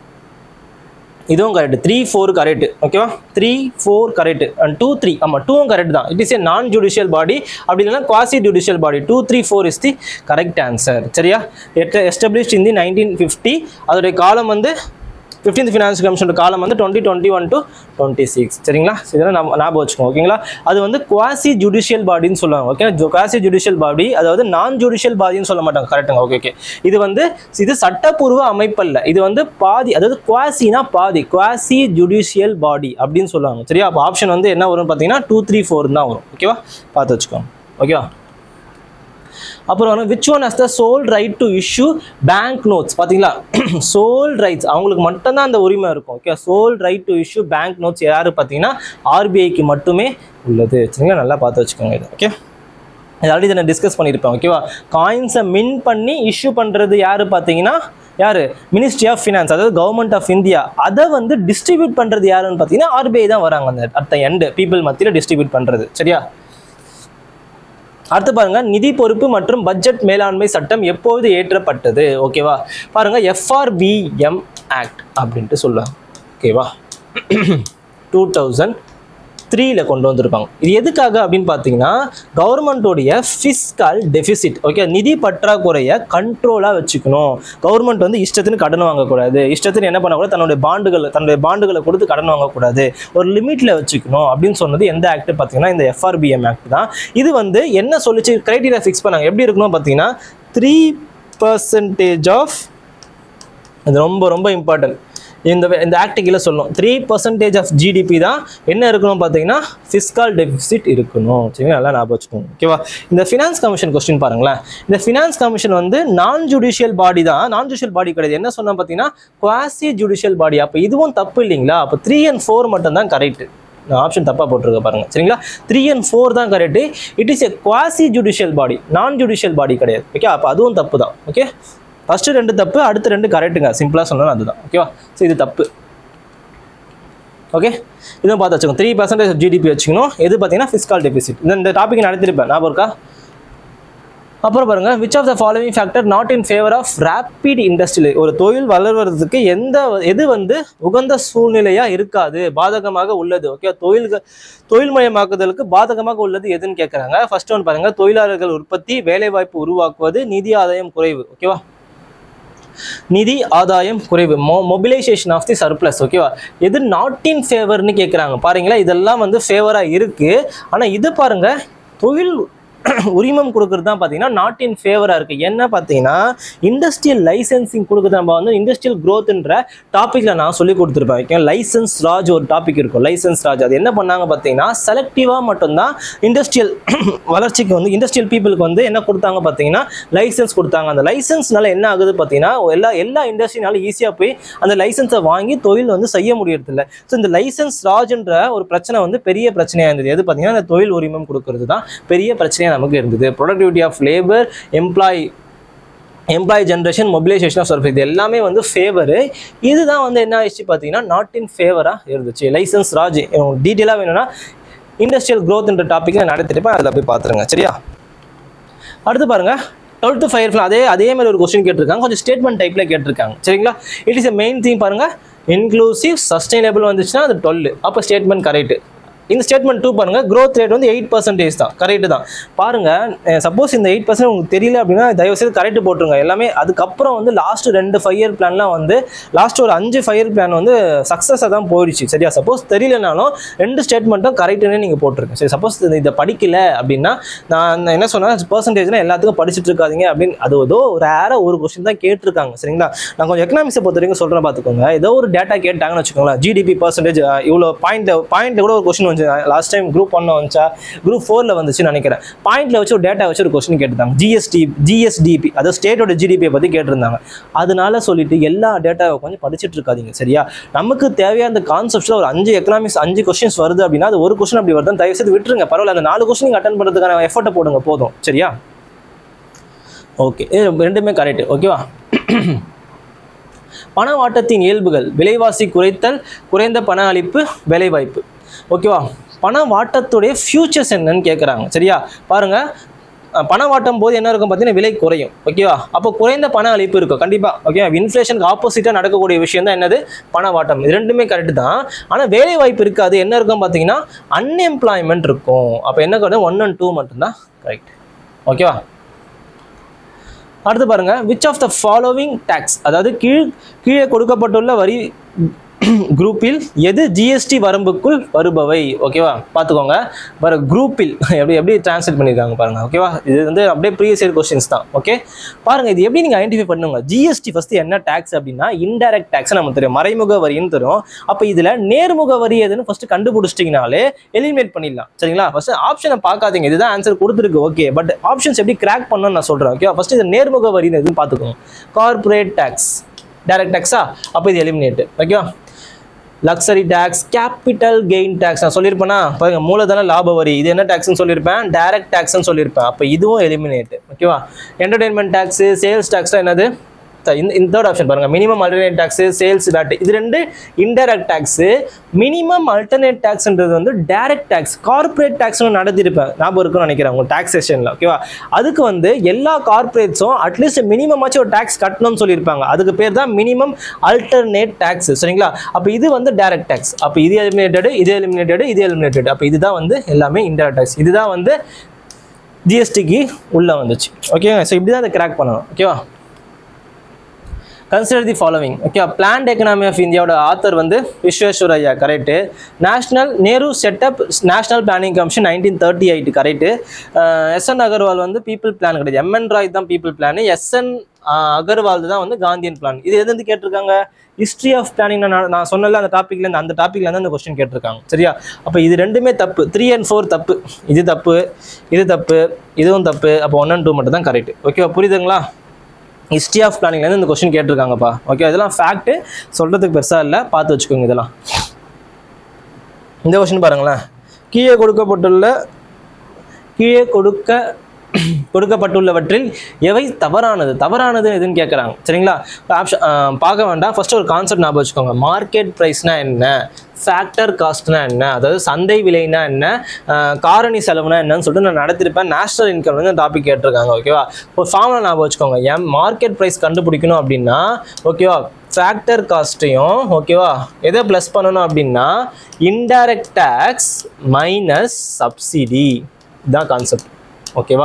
இதுவும் கரெக்ட். Three four correct. ஓகேவா. Three four correct and two three ஆமாம் டூவும் கரெக்ட் தான். It is a non judicial body, அப்படி இல்லைன்னா quasi judicial body. Two three four is the correct answer. சரியா. Established in the nineteen fifty. அதோடைய காலம் வந்து ஃபிஃப்டீன்த் ஃபினான்ஸ் கமிஷனோட காலம் வந்து twenty twenty one to twenty six. சரிங்களா. இதெல்லாம் நம்ம ஞாபகம் வச்சுக்கோங்க. ஓகேங்களா. அது வந்து குவாசி ஜுடிஷியல் பாடின்னு சொல்லுவாங்க. ஓகே, குவாசி ஜுடிஷியல் பாடி, அதாவது நான் ஜுடிஷியல் பாடின்னு சொல்ல மாட்டாங்க. கரெக்டுங்க. Okay okay. இது வந்து இது சட்டப்பூர்வ அமைப்பல்ல, இது வந்து பாதி, அதாவது குவாசினா பாதி, குவாசி ஜுடிஷியல் பாடி அப்படின்னு சொல்லுவாங்க. சரியா. அப்போ ஆப்ஷன் வந்து என்ன வரும்னு பார்த்தீங்கன்னா டூ த்ரீ ஃபோர் தான் வரும். ஓகேவா. பார்த்து வச்சுக்கோங்க. ஓகேவா. அப்புறம் வந்து which one has the sole right to issue bank notes. பார்த்தீங்களா, சோல் ரைட்ஸ் அவங்களுக்கு மட்டும்தான் அந்த உரிமை இருக்கும். Okay, sole right to issue bank notes யார் பார்த்தீங்கன்னா ஆர்பிஐக்கு மட்டுமே உள்ளது. சரிங்களா, நல்லா பார்த்து வச்சுக்கோங்க இது. ஓகே, இது ஆல்ரெடி நான் டிஸ்கஸ் பண்ணியிருப்பேன். ஓகேவா. காயின்ஸை மின் பண்ணி இஷ்யூ பண்ணுறது யார் பார்த்தீங்கன்னா யார், மினிஸ்ட்ரி ஆஃப் ஃபினான்ஸ், அதாவது கவர்மெண்ட் ஆஃப் இந்தியா. அதை வந்து டிஸ்ட்ரிபியூட் பண்ணுறது யாருன்னு பார்த்தீங்கன்னா ஆர்பிஐ தான் வராங்க. அந்த அட் த எண்டு பீப்புள் மத்தியில் டிஸ்ட்ரிபியூட் பண்ணுறது. சரியா. அடுத்து பாருங்க, நிதி பொறுப்பு மற்றும் பட்ஜெட் மேலாண்மை சட்டம் எப்போது ஏற்றப்பட்டது. ஓகேவா. பாருங்க, எஃப்ஆர்பிஎம் ஆக்ட் அப்படின்ட்டு சொல்லுவாங்க. ஓகேவா. டூ தௌசண்ட் த்ரீல கொண்டு வந்திருப்பாங்க. இது எதுக்காக அப்படின்னு பார்த்தீங்கன்னா கவர்மெண்ட்டோடைய ஃபிஸ்கல் டெபிசிட், ஓகே, நிதி பற்றாக்குறையை கண்ட்ரோலாக வச்சுக்கணும். கவர்மெண்ட் வந்து இஷ்டத்துன்னு கடன் வாங்கக்கூடாது, இஷ்டத்துன்னு என்ன பண்ணக்கூடாது, தன்னுடைய பாண்டுகள் தன்னுடைய பாண்டுகளை கொடுத்து கடன் வாங்கக்கூடாது, ஒரு லிமிட்டில் வச்சுக்கணும் அப்படின்னு சொன்னது எந்த ஆக்ட் பார்த்தீங்கன்னா இந்த எஃப்ஆர்பிஎம் ஆக்ட் தான். இது வந்து என்ன சொல்லிச்சு, கிரைட்டீரியா ஃபிக்ஸ் பண்ணாங்க. எப்படி இருக்கணும் பார்த்தீங்கன்னா த்ரீ பர்சன்டேஜ் ஆஃப், இது ரொம்ப ரொம்ப இம்பார்ட்டன்ட், இந்த இந்த ஆக்ட் கீழே சொல்லும் த்ரீ பர்சன்டேஜ் ஆஃப் ஜிடிபி தான் என்ன இருக்கணும் பார்த்தீங்கன்னா ஃபிஸ்கல் டெபிசிட் இருக்கணும். சரிங்களா, நல்லா ஞாபகம் வச்சுக்கோங்க. ஓகேவா, இந்த ஃபினான்ஸ் கமிஷன் கொஸ்டின் பாருங்களேன். இந்த ஃபினான்ஸ் கமிஷன் வந்து நான் ஜுடிஷியல் பாடி தான், நான் ஜுடிஷியல் பாடி கிடையாது. என்ன சொன்னா பார்த்தீங்கன்னா குவாசி ஜுடிஷியல் பாடி. அப்போ இதுவும் தப்பு இல்லைங்களா? அப்போ த்ரீ அண்ட் ஃபோர் மட்டும் தான் கரெக்ட். நான் ஆப்ஷன் தப்பாக போட்டிருக்க பாருங்க. சரிங்களா, த்ரீ அண்ட் ஃபோர் தான் correct. It is a quasi judicial body, non judicial பாடி கிடையாது. ஓகே, அப்போ அதுவும் தப்பு தான். ஓகே, ஃபர்ஸ்ட் ரெண்டு தப்பு, அடுத்த ரெண்டு கரெக்டுங்க. சிம்பிளாக சொன்னாலும் அதுதான். ஓகேவா, ஸோ இது தப்பு. ஓகே, இதுவும் பார்த்து வச்சுக்கோங்க. த்ரீ பர்சன்டேஜ் ஜிடிபி வச்சுக்கணும். எது பார்த்தீங்கன்னா ஃபிஸ்கல் டெபிசிட். இந்த இந்த டாபிக் நடத்திருப்பேன், ஞாபகம் இருக்கா? அப்புறம் பாருங்க, which of the following factor not in favour of rapid industrial. ஒரு தொழில் வளர்வதற்கு எந்த எது வந்து உகந்த சூழ்நிலையா இருக்காது, பாதகமாக உள்ளது. ஓகே, தொழில்கள் தொழில்மயமாக்குதலுக்கு பாதகமாக உள்ளது எதுன்னு கேட்குறாங்க. ஃபர்ஸ்ட் ஒன் பாருங்க, தொழிலாளர்கள் உற்பத்தி, வேலைவாய்ப்பு உருவாக்குவது, நிதி ஆதாயம் குறைவு. ஓகேவா, நிதி ஆதாயம் குறைவு, மொ மொபிலைசேஷன் ஆஃப் தி சர்ப்ளஸ். ஓகேவா, எது நாட் இன் ஃபேவர்னு கேட்குறாங்க. பாருங்களா, இதெல்லாம் வந்து ஃபேவராக இருக்கு. ஆனால் இது பாருங்க, தொழில் உரிமம் கொடுக்குறது தான் பார்த்தீங்கன்னா நாட் இன் ஃபேவராக இருக்குது. என்ன பார்த்தீங்கன்னா இண்டஸ்ட்ரியல் லைசன்சிங் கொடுக்குறது. நம்ம வந்து இண்டஸ்ட்ரியல் க்ரோத்ன்ற டாப்பிக்கில் நான் சொல்லி கொடுத்துருப்பேன். ஓகே, லைசன்ஸ் ராஜ் ஒரு டாபிக் இருக்கும், லைசன்ஸ் ராஜ். அது என்ன பண்ணாங்க பார்த்தீங்கன்னா செலக்டிவாக மட்டும்தான் இண்டஸ்ட்ரியல் வளர்ச்சிக்கு வந்து இண்டஸ்ட்ரியல் பீப்புளுக்கு வந்து என்ன கொடுத்தாங்க பார்த்தீங்கன்னா லைசன்ஸ் கொடுத்தாங்க. அந்த லைசன்ஸ்னால என்ன ஆகுது பார்த்தீங்கன்னா எல்லா எல்லா இண்டஸ்ட்ரினாலும் ஈஸியாக போய் அந்த லைசன்ஸை வாங்கி தொழில் வந்து செய்ய முடியறதில்ல. ஸோ இந்த லைசன்ஸ் ராஜ்ன்ற ஒரு பிரச்சனை வந்து பெரிய பிரச்சனையாக இருந்தது. எது பார்த்தீங்கன்னா அந்த தொழில் உரிமம் கொடுக்கறது தான் பெரிய பிரச்சனையாக நமக்கு இருந்தது. Productivity of labour, employ employ generation, mobilisation of service, இது எல்லாமே வந்து ஃபேவரு. இதுதான் வந்து என்ன ஆயிடுச்சு பார்த்தீங்கன்னா நாட் இன் ஃபேவராக இருந்துச்சு. லைசன்ஸ் ராஜ் டீட்டெயிலாக வேணும்னா இண்டஸ்ட்ரியல் க்ரோத்ன்ற டாப்பிக்கை நடத்திருப்பேன், அதில் போய் பார்த்துருங்க. சரியா, அடுத்து பாருங்க, டுவெல்த்து ஃபயர் அதே அதே மாதிரி ஒரு கொஸ்டின் கேட்டிருக்காங்க, கொஞ்சம் ஸ்டேட்மெண்ட் டைப்ல கேட்டிருக்காங்க. சரிங்களா, it is a main thing. பாருங்க, இன்க்ளூசிவ் சஸ்டைனபிள் வந்துச்சுன்னா அது டுவெல், அப்போ ஸ்டேட்மெண்ட் கரெக்ட். இந்த ஸ்டேட்மெண்ட் டூ பாருங்க, growth ரேட் வந்து எயிட் பர்சன்டேஜ் தான், கரெக்ட் தான். பாருங்க, சப்போஸ் இந்த எயிட் பர்சன்ட் உங்களுக்கு தெரியல அப்படின்னா தயவுசெய்து கரெக்ட் போட்டுருங்க எல்லாமே. அதுக்கப்புறம் வந்து லாஸ்ட் ரெண்டு ஃபைவ் இயர் பிளான்லாம் வந்து லாஸ்ட் ஒரு அஞ்சு ஃபைவ் இயர் பிளான் வந்து சக்ஸஸாக தான் போயிடுச்சு. சரியா, சப்போஸ் தெரியலனாலும் ரெண்டு ஸ்டேட்மெண்ட்டும் கரெக்டுன்னு நீங்கள் போட்டிருக்கேன். சரி, சப்போஸ் இதை படிக்கல அப்படின்னா நான் என்ன சொன்னேன், பர்சன்டேஜ்னா எல்லாத்துக்கும் படிச்சுட்டு இருக்காதிங்க அப்படின்னு. அது ஏதோ ஒரு ரேராக ஒரு கொஸ்டின் தான் கேட்டிருக்காங்க. சரிங்களா, நான் கொஞ்சம் எக்கனாமிக்ஸை பொறுத்த வரைக்கும் சொல்கிறேன் பார்த்துக்கோங்க. ஏதோ ஒரு டேட்டா கேட்டாங்கன்னு வச்சுக்கோங்களேன், ஜிடிபி பர்சன்டேஜ் இவ்வளோ பாயிண்ட் பாயிண்ட் கூட ஒரு கொஸ்டின் வந்து லாஸ்ட் டைம் குரூப் ஒன்ல வந்துச்சா குரூப் ஃபோர்ல வந்துச்சுன்னு நினைக்கிறேன். பாயிண்ட்ல வச்சு ஒரு டேட்டா வச்சு ஒரு கொஸ்டின் கேட்டிருந்தாங்க. ஜிஎஸ்டி ஜிஎஸ்டிபி அதாவது ஸ்டேட்டோட ஜிடிபியை பத்தி கேட்டிருந்தாங்க. அதனால சொல்லிட்டு எல்லா டேட்டாவை கொஞ்சம் படிச்சுட்டு இருக்காதீங்க. சரியா, நமக்கு தேவையான அந்த கான்செப்ட்ல ஒரு அஞ்சு எக்கனாமிக்ஸ் அஞ்சு கொஸ்டின்ஸ் வருது அப்படின்னா அது ஒரு கொஸ்டின் அப்படி வருதுன்னு தயவு செய்து விட்டுருங்க. பரவாயில்ல, அந்த நாலு கொஸ்டின் அட்டன் பண்றதுக்கான எஃபர்ட்டை போடுங்க போதும். சரியா, ஓகே, ரெண்டுமே கரெக்ட். ஓகேவா, பணவாட்டத்தின் இயல்புகள், விலைவாசி குறைத்தல், குறைந்த பண அளிப்பு, வேலைவாய்ப்பு. ஓகேவா, பணவாட்டத்துடைய ஃபியூச்சர்ஸ் என்னன்னு கேட்குறாங்க. சரியா, பாருங்க, பணவாட்டும் போது என்ன இருக்கும் பார்த்தீங்கன்னா விலை குறையும். ஓகேவா, அப்போ குறைந்த பண அளிப்பு இருக்கும் கண்டிப்பாக. ஓகே, இன்ஃப்ளேஷனுக்கு ஆப்போசிட்டாக நடக்கக்கூடிய விஷயம் தான் என்னது, பணவாட்டம். இது ரெண்டுமே கரெக்ட் தான். ஆனால் வேலை வாய்ப்பு இருக்காது. என்ன இருக்கும் பார்த்தீங்கன்னா அன்எம்ப்ளாய்மெண்ட் இருக்கும். அப்போ என்ன கரெக்ட், ஒன் அண்ட் டூ மட்டும்தான் கரெக்ட். ஓகேவா, அடுத்து பாருங்க, which of the following tax, அதாவது கீழ் கீழே கொடுக்கப்பட்டுள்ள வரி குரூப்பில் எது ஜிஎஸ்டி வரம்புக்குள் வருபவை. ஓகேவா, பார்த்துக்கோங்க. வர குரூப்பில் எப்படி எப்படி டிரான்ஸ்லேட் பண்ணியிருக்காங்க பாருங்க. ஓகேவா, இது வந்து அப்படியே ப்ரீவியஸ் இயர் கொஸ்டின்ஸ் தான். ஓகே, பாருங்க, இது எப்படி நீங்கள் ஐடென்டிஃபை பண்ணுங்க. ஜிஎஸ்டி ஃபர்ஸ்ட் என்ன டேக்ஸ் அப்படின்னா இன்டைரக்ட் டேக்ஸ் நமக்கு தெரியும், மறைமுக வரின்னு தெரியும். அப்போ இதில் நேர்முக வரி எதுன்னு ஃபர்ஸ்ட் கண்டுபிடிச்சிட்டிங்கனாலே எலிமினேட் பண்ணிடலாம். சரிங்களா, ஃபர்ஸ்ட் ஆப்ஷனை பார்க்காதீங்க, இதுதான் ஆன்சர் கொடுத்துருக்கு. ஓகே, பட் ஆப்ஷன்ஸ் எப்படி கிராக் பண்ணணும்னு நான் சொல்கிறேன். ஓகே, ஃபர்ஸ்ட் இது நேர்முக வரின்னு எதுன்னு பார்த்துக்கோங்க. கார்பரேட் டேக்ஸ், டைரக்ட் டேக்ஸா, அப்போ இது எலிமினேட். ஓகேவா, luxury tax, capital gain tax நான் சொல்லியிருப்பேனா, பாருங்க, மூலதன லாப வரி, இது என்ன டேக்ஸ்னு சொல்லியிருப்பேன், டைரக்ட் டேக்ஸ்னு சொல்லியிருப்பேன். அப்போ இதுவும் எலிமினேட். ஓகேவா, என்டர்டைன்மெண்ட் டேக்ஸ், சேல்ஸ் டேக்ஸ் என்னது, இந்த தேர்ட் ஆப்ஷன் பாருங்க, minimum alternate tax, sales VAT, இது ரெண்டு இன்டைரக்ட் டாக்ஸ். மினிமம் அல்டர்னேட் டாக்ஸ்ன்றது வந்து டைரக்ட் டாக்ஸ். கார்பரேட் டாக்ஸ்னு நடத்திருப்பேன், ஞாபகம் இருக்குன்னு நினைக்கிறேன் உங்க டாக்ஸேஷன்ல. ஓகேவா, அதுக்கு வந்து எல்லா கார்பரேட்ஸும் அட்லீஸ்ட் மினிமம் ஆச்சு ஒரு டாக்ஸ் கட்டணும்னு சொல்லியிருப்பாங்க. அதுக்கு பேர் தான் மினிமம் அல்டர்னேட் டாக்ஸ். சரிங்களா, அப்போ இது வந்து டைரக்ட் டாக்ஸ். அப்போ இது எலிமினேட்டட், இது எலிமினேட்டட், இது எலிமினேட்டட். அப்போ இதுதான் வந்து எல்லாமே இன்டைரக்ட் டாக்ஸ். இதுதான் வந்து ஜிஎஸ்டிக்கு உள்ள வந்துச்சு. ஓகேங்க, ஸோ இப்படி தான் அதை கிராக் பண்ணணும். ஓகேவா, consider the following. Okay, planned economy of இந்தியாவோட ஆத்தர் வந்து Visvesvaraya, correct. National Nehru set up national planning commission nineteen thirty eight, correct. S N Agarwal வந்து பீப்புள் பிளான் கிடையாது, எம்என் ராய் தான் பீப்புள் பிளான், எஸ்என் அகர்வால் தான் வந்து காந்தியன் பிளான். இது எது வந்து கேட்டிருக்காங்க? History of planning. நான் நான் சொன்னல அந்த டாப்பிக்ல இருந்து அந்த டாப்பிக்ல இருந்து அந்த கொஸ்டின் கேட்டிருக்காங்க. சரியா? அப்போ இது ரெண்டுமே தப்பு. த்ரீ அண்ட் ஃபோர் தப்பு, இது தப்பு, இது தப்பு, இதுவும் தப்பு. அப்போ ஒன் அண்ட் டூ மட்டும் தான் கரெக்ட். ஓகேவா? புரியுதுங்களா? ஹிஸ்ட்ரி ஆஃப் பிளானிங்லேருந்து இந்த கொஸ்டின் கேட்டிருக்காங்கப்பா. ஓகே, இதெல்லாம் ஃபேக்ட்டு, சொல்கிறதுக்கு பெருசாக இல்லை, பார்த்து வச்சுக்கோங்க. இதெல்லாம் இந்த கொஸ்டின் பாருங்களேன். கீழே கொடுக்கப்பட்டுள்ள கீழே கொடுக்க கொடுக்கப்பட்டுள்ளவற்றில் எவை தவறானது? தவறானது எதுன்னு கேட்குறாங்க. சரிங்களா? ஆப்ஷன் பார்க்க வேண்டாம். ஃபர்ஸ்ட் ஒரு கான்செப்ட் ஞாபகம் வச்சுக்கோங்க. மார்க்கெட் ப்ரைஸ்னா என்ன, ஃபேக்டர் காஸ்ட்னா என்ன, அதாவது சந்தை விலைனா என்ன, காரணி செலவுனா என்னன்னு சொல்லிட்டு நான் நடத்திருப்பேன். நேஷனல் இன்கம் வந்து டாபிக் கேட்டிருக்காங்க. ஓகேவா? இப்போ ஃபார்முலா ஞாபகம் வச்சுக்கோங்க. எம் மார்க்கெட் ப்ரைஸ் கண்டுபிடிக்கணும் அப்படின்னா, ஓகேவா, ஃபேக்டர் காஸ்ட்டையும், ஓகேவா, எதை ப்ளஸ் பண்ணணும் அப்படின்னா இன்டைரக்ட் டேக்ஸ் மைனஸ் சப்சிடி. இதுதான் கான்செப்ட். ஓகேவா?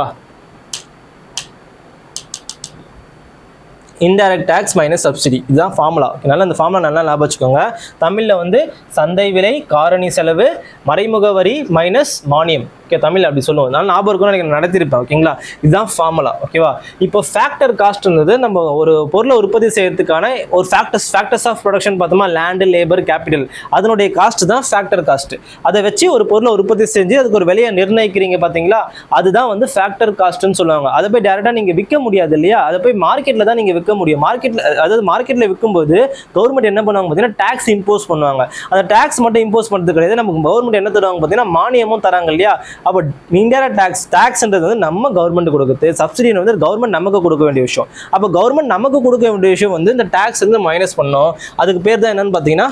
இன்டைரக்ட் டேக்ஸ் மைனஸ் சப்சிடி, இதுதான் ஃபார்முலா. ஓகேனால அந்த ஃபார்முலா நல்லா ஞாபகம் வச்சுக்கோங்க. தமிழில் வந்து சந்தை விலை, காரணி செலவு, மறைமுக வரி மைனஸ் மானியம். ஓகே, தமிழ் அப்படி சொல்லுவோம். அதனால ஞாபகம் இருக்கும்னு எனக்கு நடத்திருப்பேன். ஓகேங்களா? இதுதான் ஃபார்முலா. ஓகேவா? இப்போ ஃபேக்டர் காஸ்ட்ன்றது நம்ம ஒரு பொருளை உற்பத்தி செய்யறதுக்கான ஒரு ஃபேக்டர்ஸ் ஃபேக்டர்ஸ் ஆஃப் ப்ரொடக்ஷன் பார்த்தோமா, லேண்டு, லேபர், கேபிட்டல், அதனுடைய காஸ்ட் தான் ஃபேக்டர் காஸ்ட். அதை வச்சு ஒரு பொருளை உற்பத்தி செஞ்சு அதுக்கு ஒரு விலையை நிர்ணயிக்கிறீங்க பார்த்தீங்களா, அதுதான் வந்து ஃபேக்டர் காஸ்ட்னு சொல்லுவாங்க. அதை போய் டேரெக்டாக நீங்கள் விற்க முடியாது இல்லையா? அதை போய் மார்க்கெட்டில் தான் நீங்கள் விற்க முடியும். மார்க்கெட்டில், அதாவது மார்க்கெட்டில் விற்கும்போது கவர்மெண்ட் என்ன பண்ணுவாங்க பார்த்தீங்கன்னா டாக்ஸ் இம்போஸ் பண்ணுவாங்க. அந்த டாக்ஸ் மட்டும் இம்போஸ் பண்ணுறது கிடையாது, நமக்கு கவர்மெண்ட் என்ன தருவாங்க பார்த்தீங்கன்னா மானியமும் தராங்க இல்லையா? அப்போ இன்டைரக்ட் டாக்ஸ் டாக்ஸ்ன்றது வந்து நம்ம கவர்மெண்ட் கொடுக்குது, சப்சிடி வந்து கவர்மெண்ட் நமக்கு கொடுக்க வேண்டிய விஷயம். அப்போ கவர்மெண்ட் நமக்கு கொடுக்க வேண்டிய விஷயம் வந்து இந்த டாக்ஸ் வந்து மைனஸ் பண்ணோம். அதுக்கு பேர் தான் என்னன்னு பார்த்தீங்கன்னா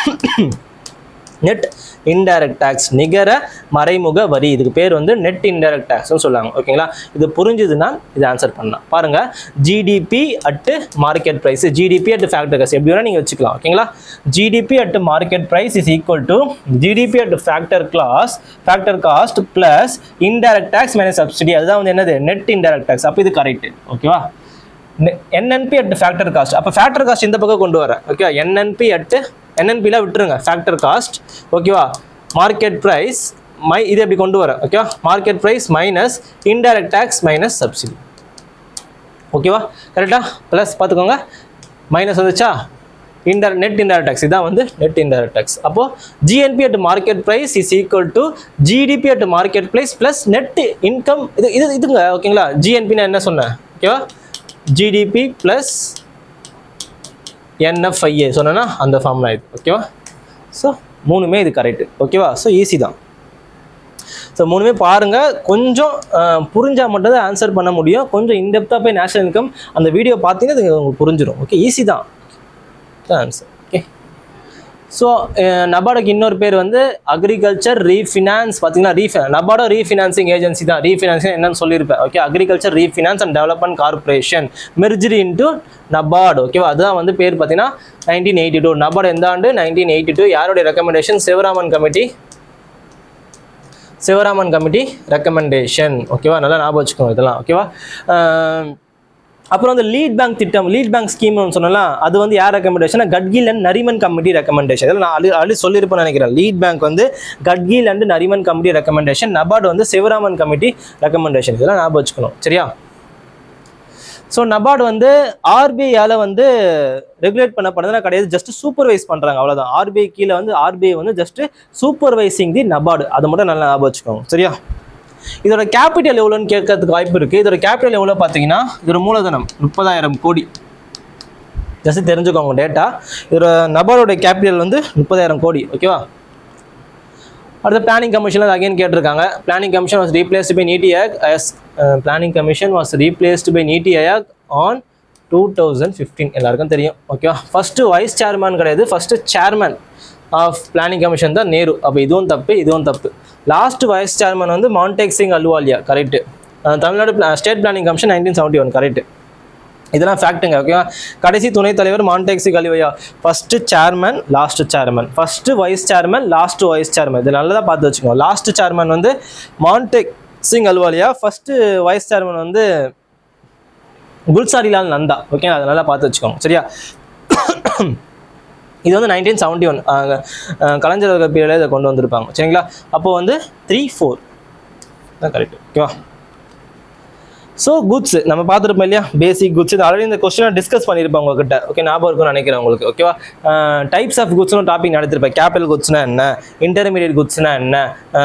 நெட் இன்டைரக்ட் டாக்ஸ், நிகர மறைமுக வரி. இதுக்கு பேர் வந்து நெட் இன்டைரக்ட் டாக்ஸ்னு சொல்லுவாங்க. ஓகேங்களா? இது புரிஞ்சுதுன்னா இது ஆன்சர் பண்ணலாம். பாருங்க, GDP at market price, GDP at factor cost எப்படி வேணா நீங்க வச்சுக்கலாம். ஓகேங்களா? GDP at market price is equal to GDP at factor plus factor cost plus indirect tax minus subsidy. அதுதான் வந்து என்னது? Net indirect tax. அப்போ இது கரெக்ட். ஓகேவா? NNP at factor cost. அப்போ ஃபேக்டர் காஸ்ட் இந்த பக்கம் கொண்டு வரேன். ஓகே, என்என்பி அட் என்என்பியில் விட்டுருங்க, ஃபேக்டர் காஸ்ட். ஓகேவா? மார்க்கெட் ப்ரைஸ் மை இது எப்படி கொண்டு வர. ஓகேவா? Market price minus indirect tax minus subsidy. ஓகேவா? கரெக்டா? ப்ளஸ் பார்த்துக்கோங்க, மைனஸ் வந்துச்சா, இன்டர் நெட் இன்டைரக்ட் டேக்ஸ். இதான் வந்து நெட் இன்டைரக்ட் டேக்ஸ். அப்போ GNP at market price is equal to GDP at market price plus net income. இது இது இதுங்க. ஓகேங்களா? ஜிஎன்பி நான் என்ன சொன்னேன்? ஓகேவா? ஜிடிபி ப்ளஸ் என்எஃப்ஐஏ சொன்னா அந்த ஃபார்முலா இது. ஓகேவா? ஸோ மூணுமே இது கரெக்ட். ஓகேவா? ஸோ ஈஸி தான். ஸோ மூணுமே பாருங்கள், கொஞ்சம் புரிஞ்சால் மட்டும் தான் ஆன்சர் பண்ண முடியும். கொஞ்சம் இன்டெப்த்தாக போய் நேஷனல் இன்கம் அந்த வீடியோ பார்த்தீங்கன்னா அது உங்களுக்கு புரிஞ்சிடும். ஓகே, ஈஸி தான் ஆன்சர். ஓகே, ஸோ நபார்டுக்கு இன்னொரு பேர் வந்து அக்ரிகல்ச்சர் ரீஃபினான்ஸ். பார்த்தீங்கன்னா ரீஃபி நபார்டோ ரீஃபினான்சிங் ஏஜென்சி தான். ரீஃபினான்சிங் என்னன்னு சொல்லியிருப்பேன். Okay, agriculture refinance and development corporation merged into NABARD. ஓகேவா? அதுதான் வந்து பேர் பார்த்தீங்கன்னா நைன்டீன் எயிட்டி டூ. நபார்டு எந்த ஆண்டு? Nineteen eighty two. யாருடைய recommendation? Sivaraman committee Sivaraman committee recommendation. ஓகேவா? நல்லா ஞாபகம் வச்சுக்கோங்க இதெல்லாம். ஓகேவா? அப்புறம் வந்து லீட் பேங்க் திட்டம், லீட் பேங்க் ஸ்கீம்னு சொன்னலாம், அது வந்து யார் recommendation? Gadgil and Nariman committee recommendation. இதில் நான் ஆல்ரெடி ஆல்ரெடி சொல்லியிருப்பேன்னு நினைக்கிறேன். லீட் பேங்க் வந்து Gadgil and Nariman committee recommendation, NABARD வந்து சிவராமன் கமிட்டி ரெக்கமெண்டேஷன். இதெல்லாம் ஞாபகம் வச்சுக்கணும். சரியா? ஸோ நபார்டு வந்து ஆர்பிஐயால் வந்து ரெகுலேட் பண்ணப்படுறதுனா கிடையாது, ஜஸ்ட் சூப்பர்வைஸ் பண்ணுறாங்க, அவ்வளோதான். ஆர்பிஐ கீழே வந்து ஆர்பிஐ வந்து ஜஸ்ட் சூப்பர்வைசிங் தி நபார்டு. அதை மட்டும் நல்லா ஞாபகம் வச்சுக்கோங்க. சரியா? இதோட கேபிட்டல் எவ்வளோன்னு கேட்கறதுக்கு வாய்ப்பு இருக்குது. இதோட கேபிட்டல் எவ்வளோ பார்த்தீங்கன்னா, இதோட மூலதனம் முப்பதாயிரம் கோடி. ஜஸ்ட் தெரிஞ்சுக்கோங்க டேட்டா. இதோட நபார்டோட கேபிட்டல் வந்து முப்பதாயிரம் கோடி. ஓகேவா? அடுத்த பிளானிங் கமிஷன் அகைன் கேட்டிருக்காங்க. Planning commission was replaced by NITI Aayog yes planning commission was replaced by NITI Aayog on two thousand fifteen. எல்லாருக்கும் தெரியும். ஓகேவா? ஃபர்ஸ்ட் வைஸ் சேர்மன் கிடையாது, first chairman of planning commission தான் நேரு. அப்போ இதுவும் தப்பு, இதுவும் தப்பு. லாஸ்ட் வைஸ் சேர்மன் வந்து Montek Singh Ahluwalia. Correct. Tamil Nadu state planning commission nineteen seventy one. Correct. இதெல்லாம் ஃபேக்ட்டுங்க. ஓகேவா? கடைசி துணைத் தலைவர் Montek Singh Ahluwalia. First chairman, last chairman, first vice chairman, last vice chairman. இது நல்லா தான் பார்த்து வச்சுக்கோங்க. லாஸ்ட் சேர்மன் வந்து Montek Singh Ahluwalia, first vice chairman வந்து குல்சாரிலால் நந்தா. ஓகே, அதை நல்லா பார்த்து வச்சுக்கோங்க சரியா. இது வந்து நைன்டீன் செவன்ட்டி ஒன் கலைஞர் பீரியடில் இதை கொண்டு வந்திருப்பாங்க சரிங்களா. அப்போ வந்து த்ரீ ஃபோர் தான் கரெக்ட். ஓகேவா. ஸோ குட்ஸ் நம்ம பார்த்துருப்போம் இல்லையா, பேசிக் குட்ஸ். இது ஆல்ரெடி இந்த கொஸ்டினை டிஸ்கஸ் பண்ணியிருப்பேன் உங்ககிட்ட. ஓகே, ஞாபகம் இருக்கும்னு நினைக்கிறேன் உங்களுக்கு. ஓகேவா. டைப்ஸ் ஆஃப் குட்ஸ்னு டாபிக் நடத்திருப்பேன். கேபிட்டல் குட்ஸ்னா என்ன, இன்டர்மீடியட் குட்ஸ்னா என்ன,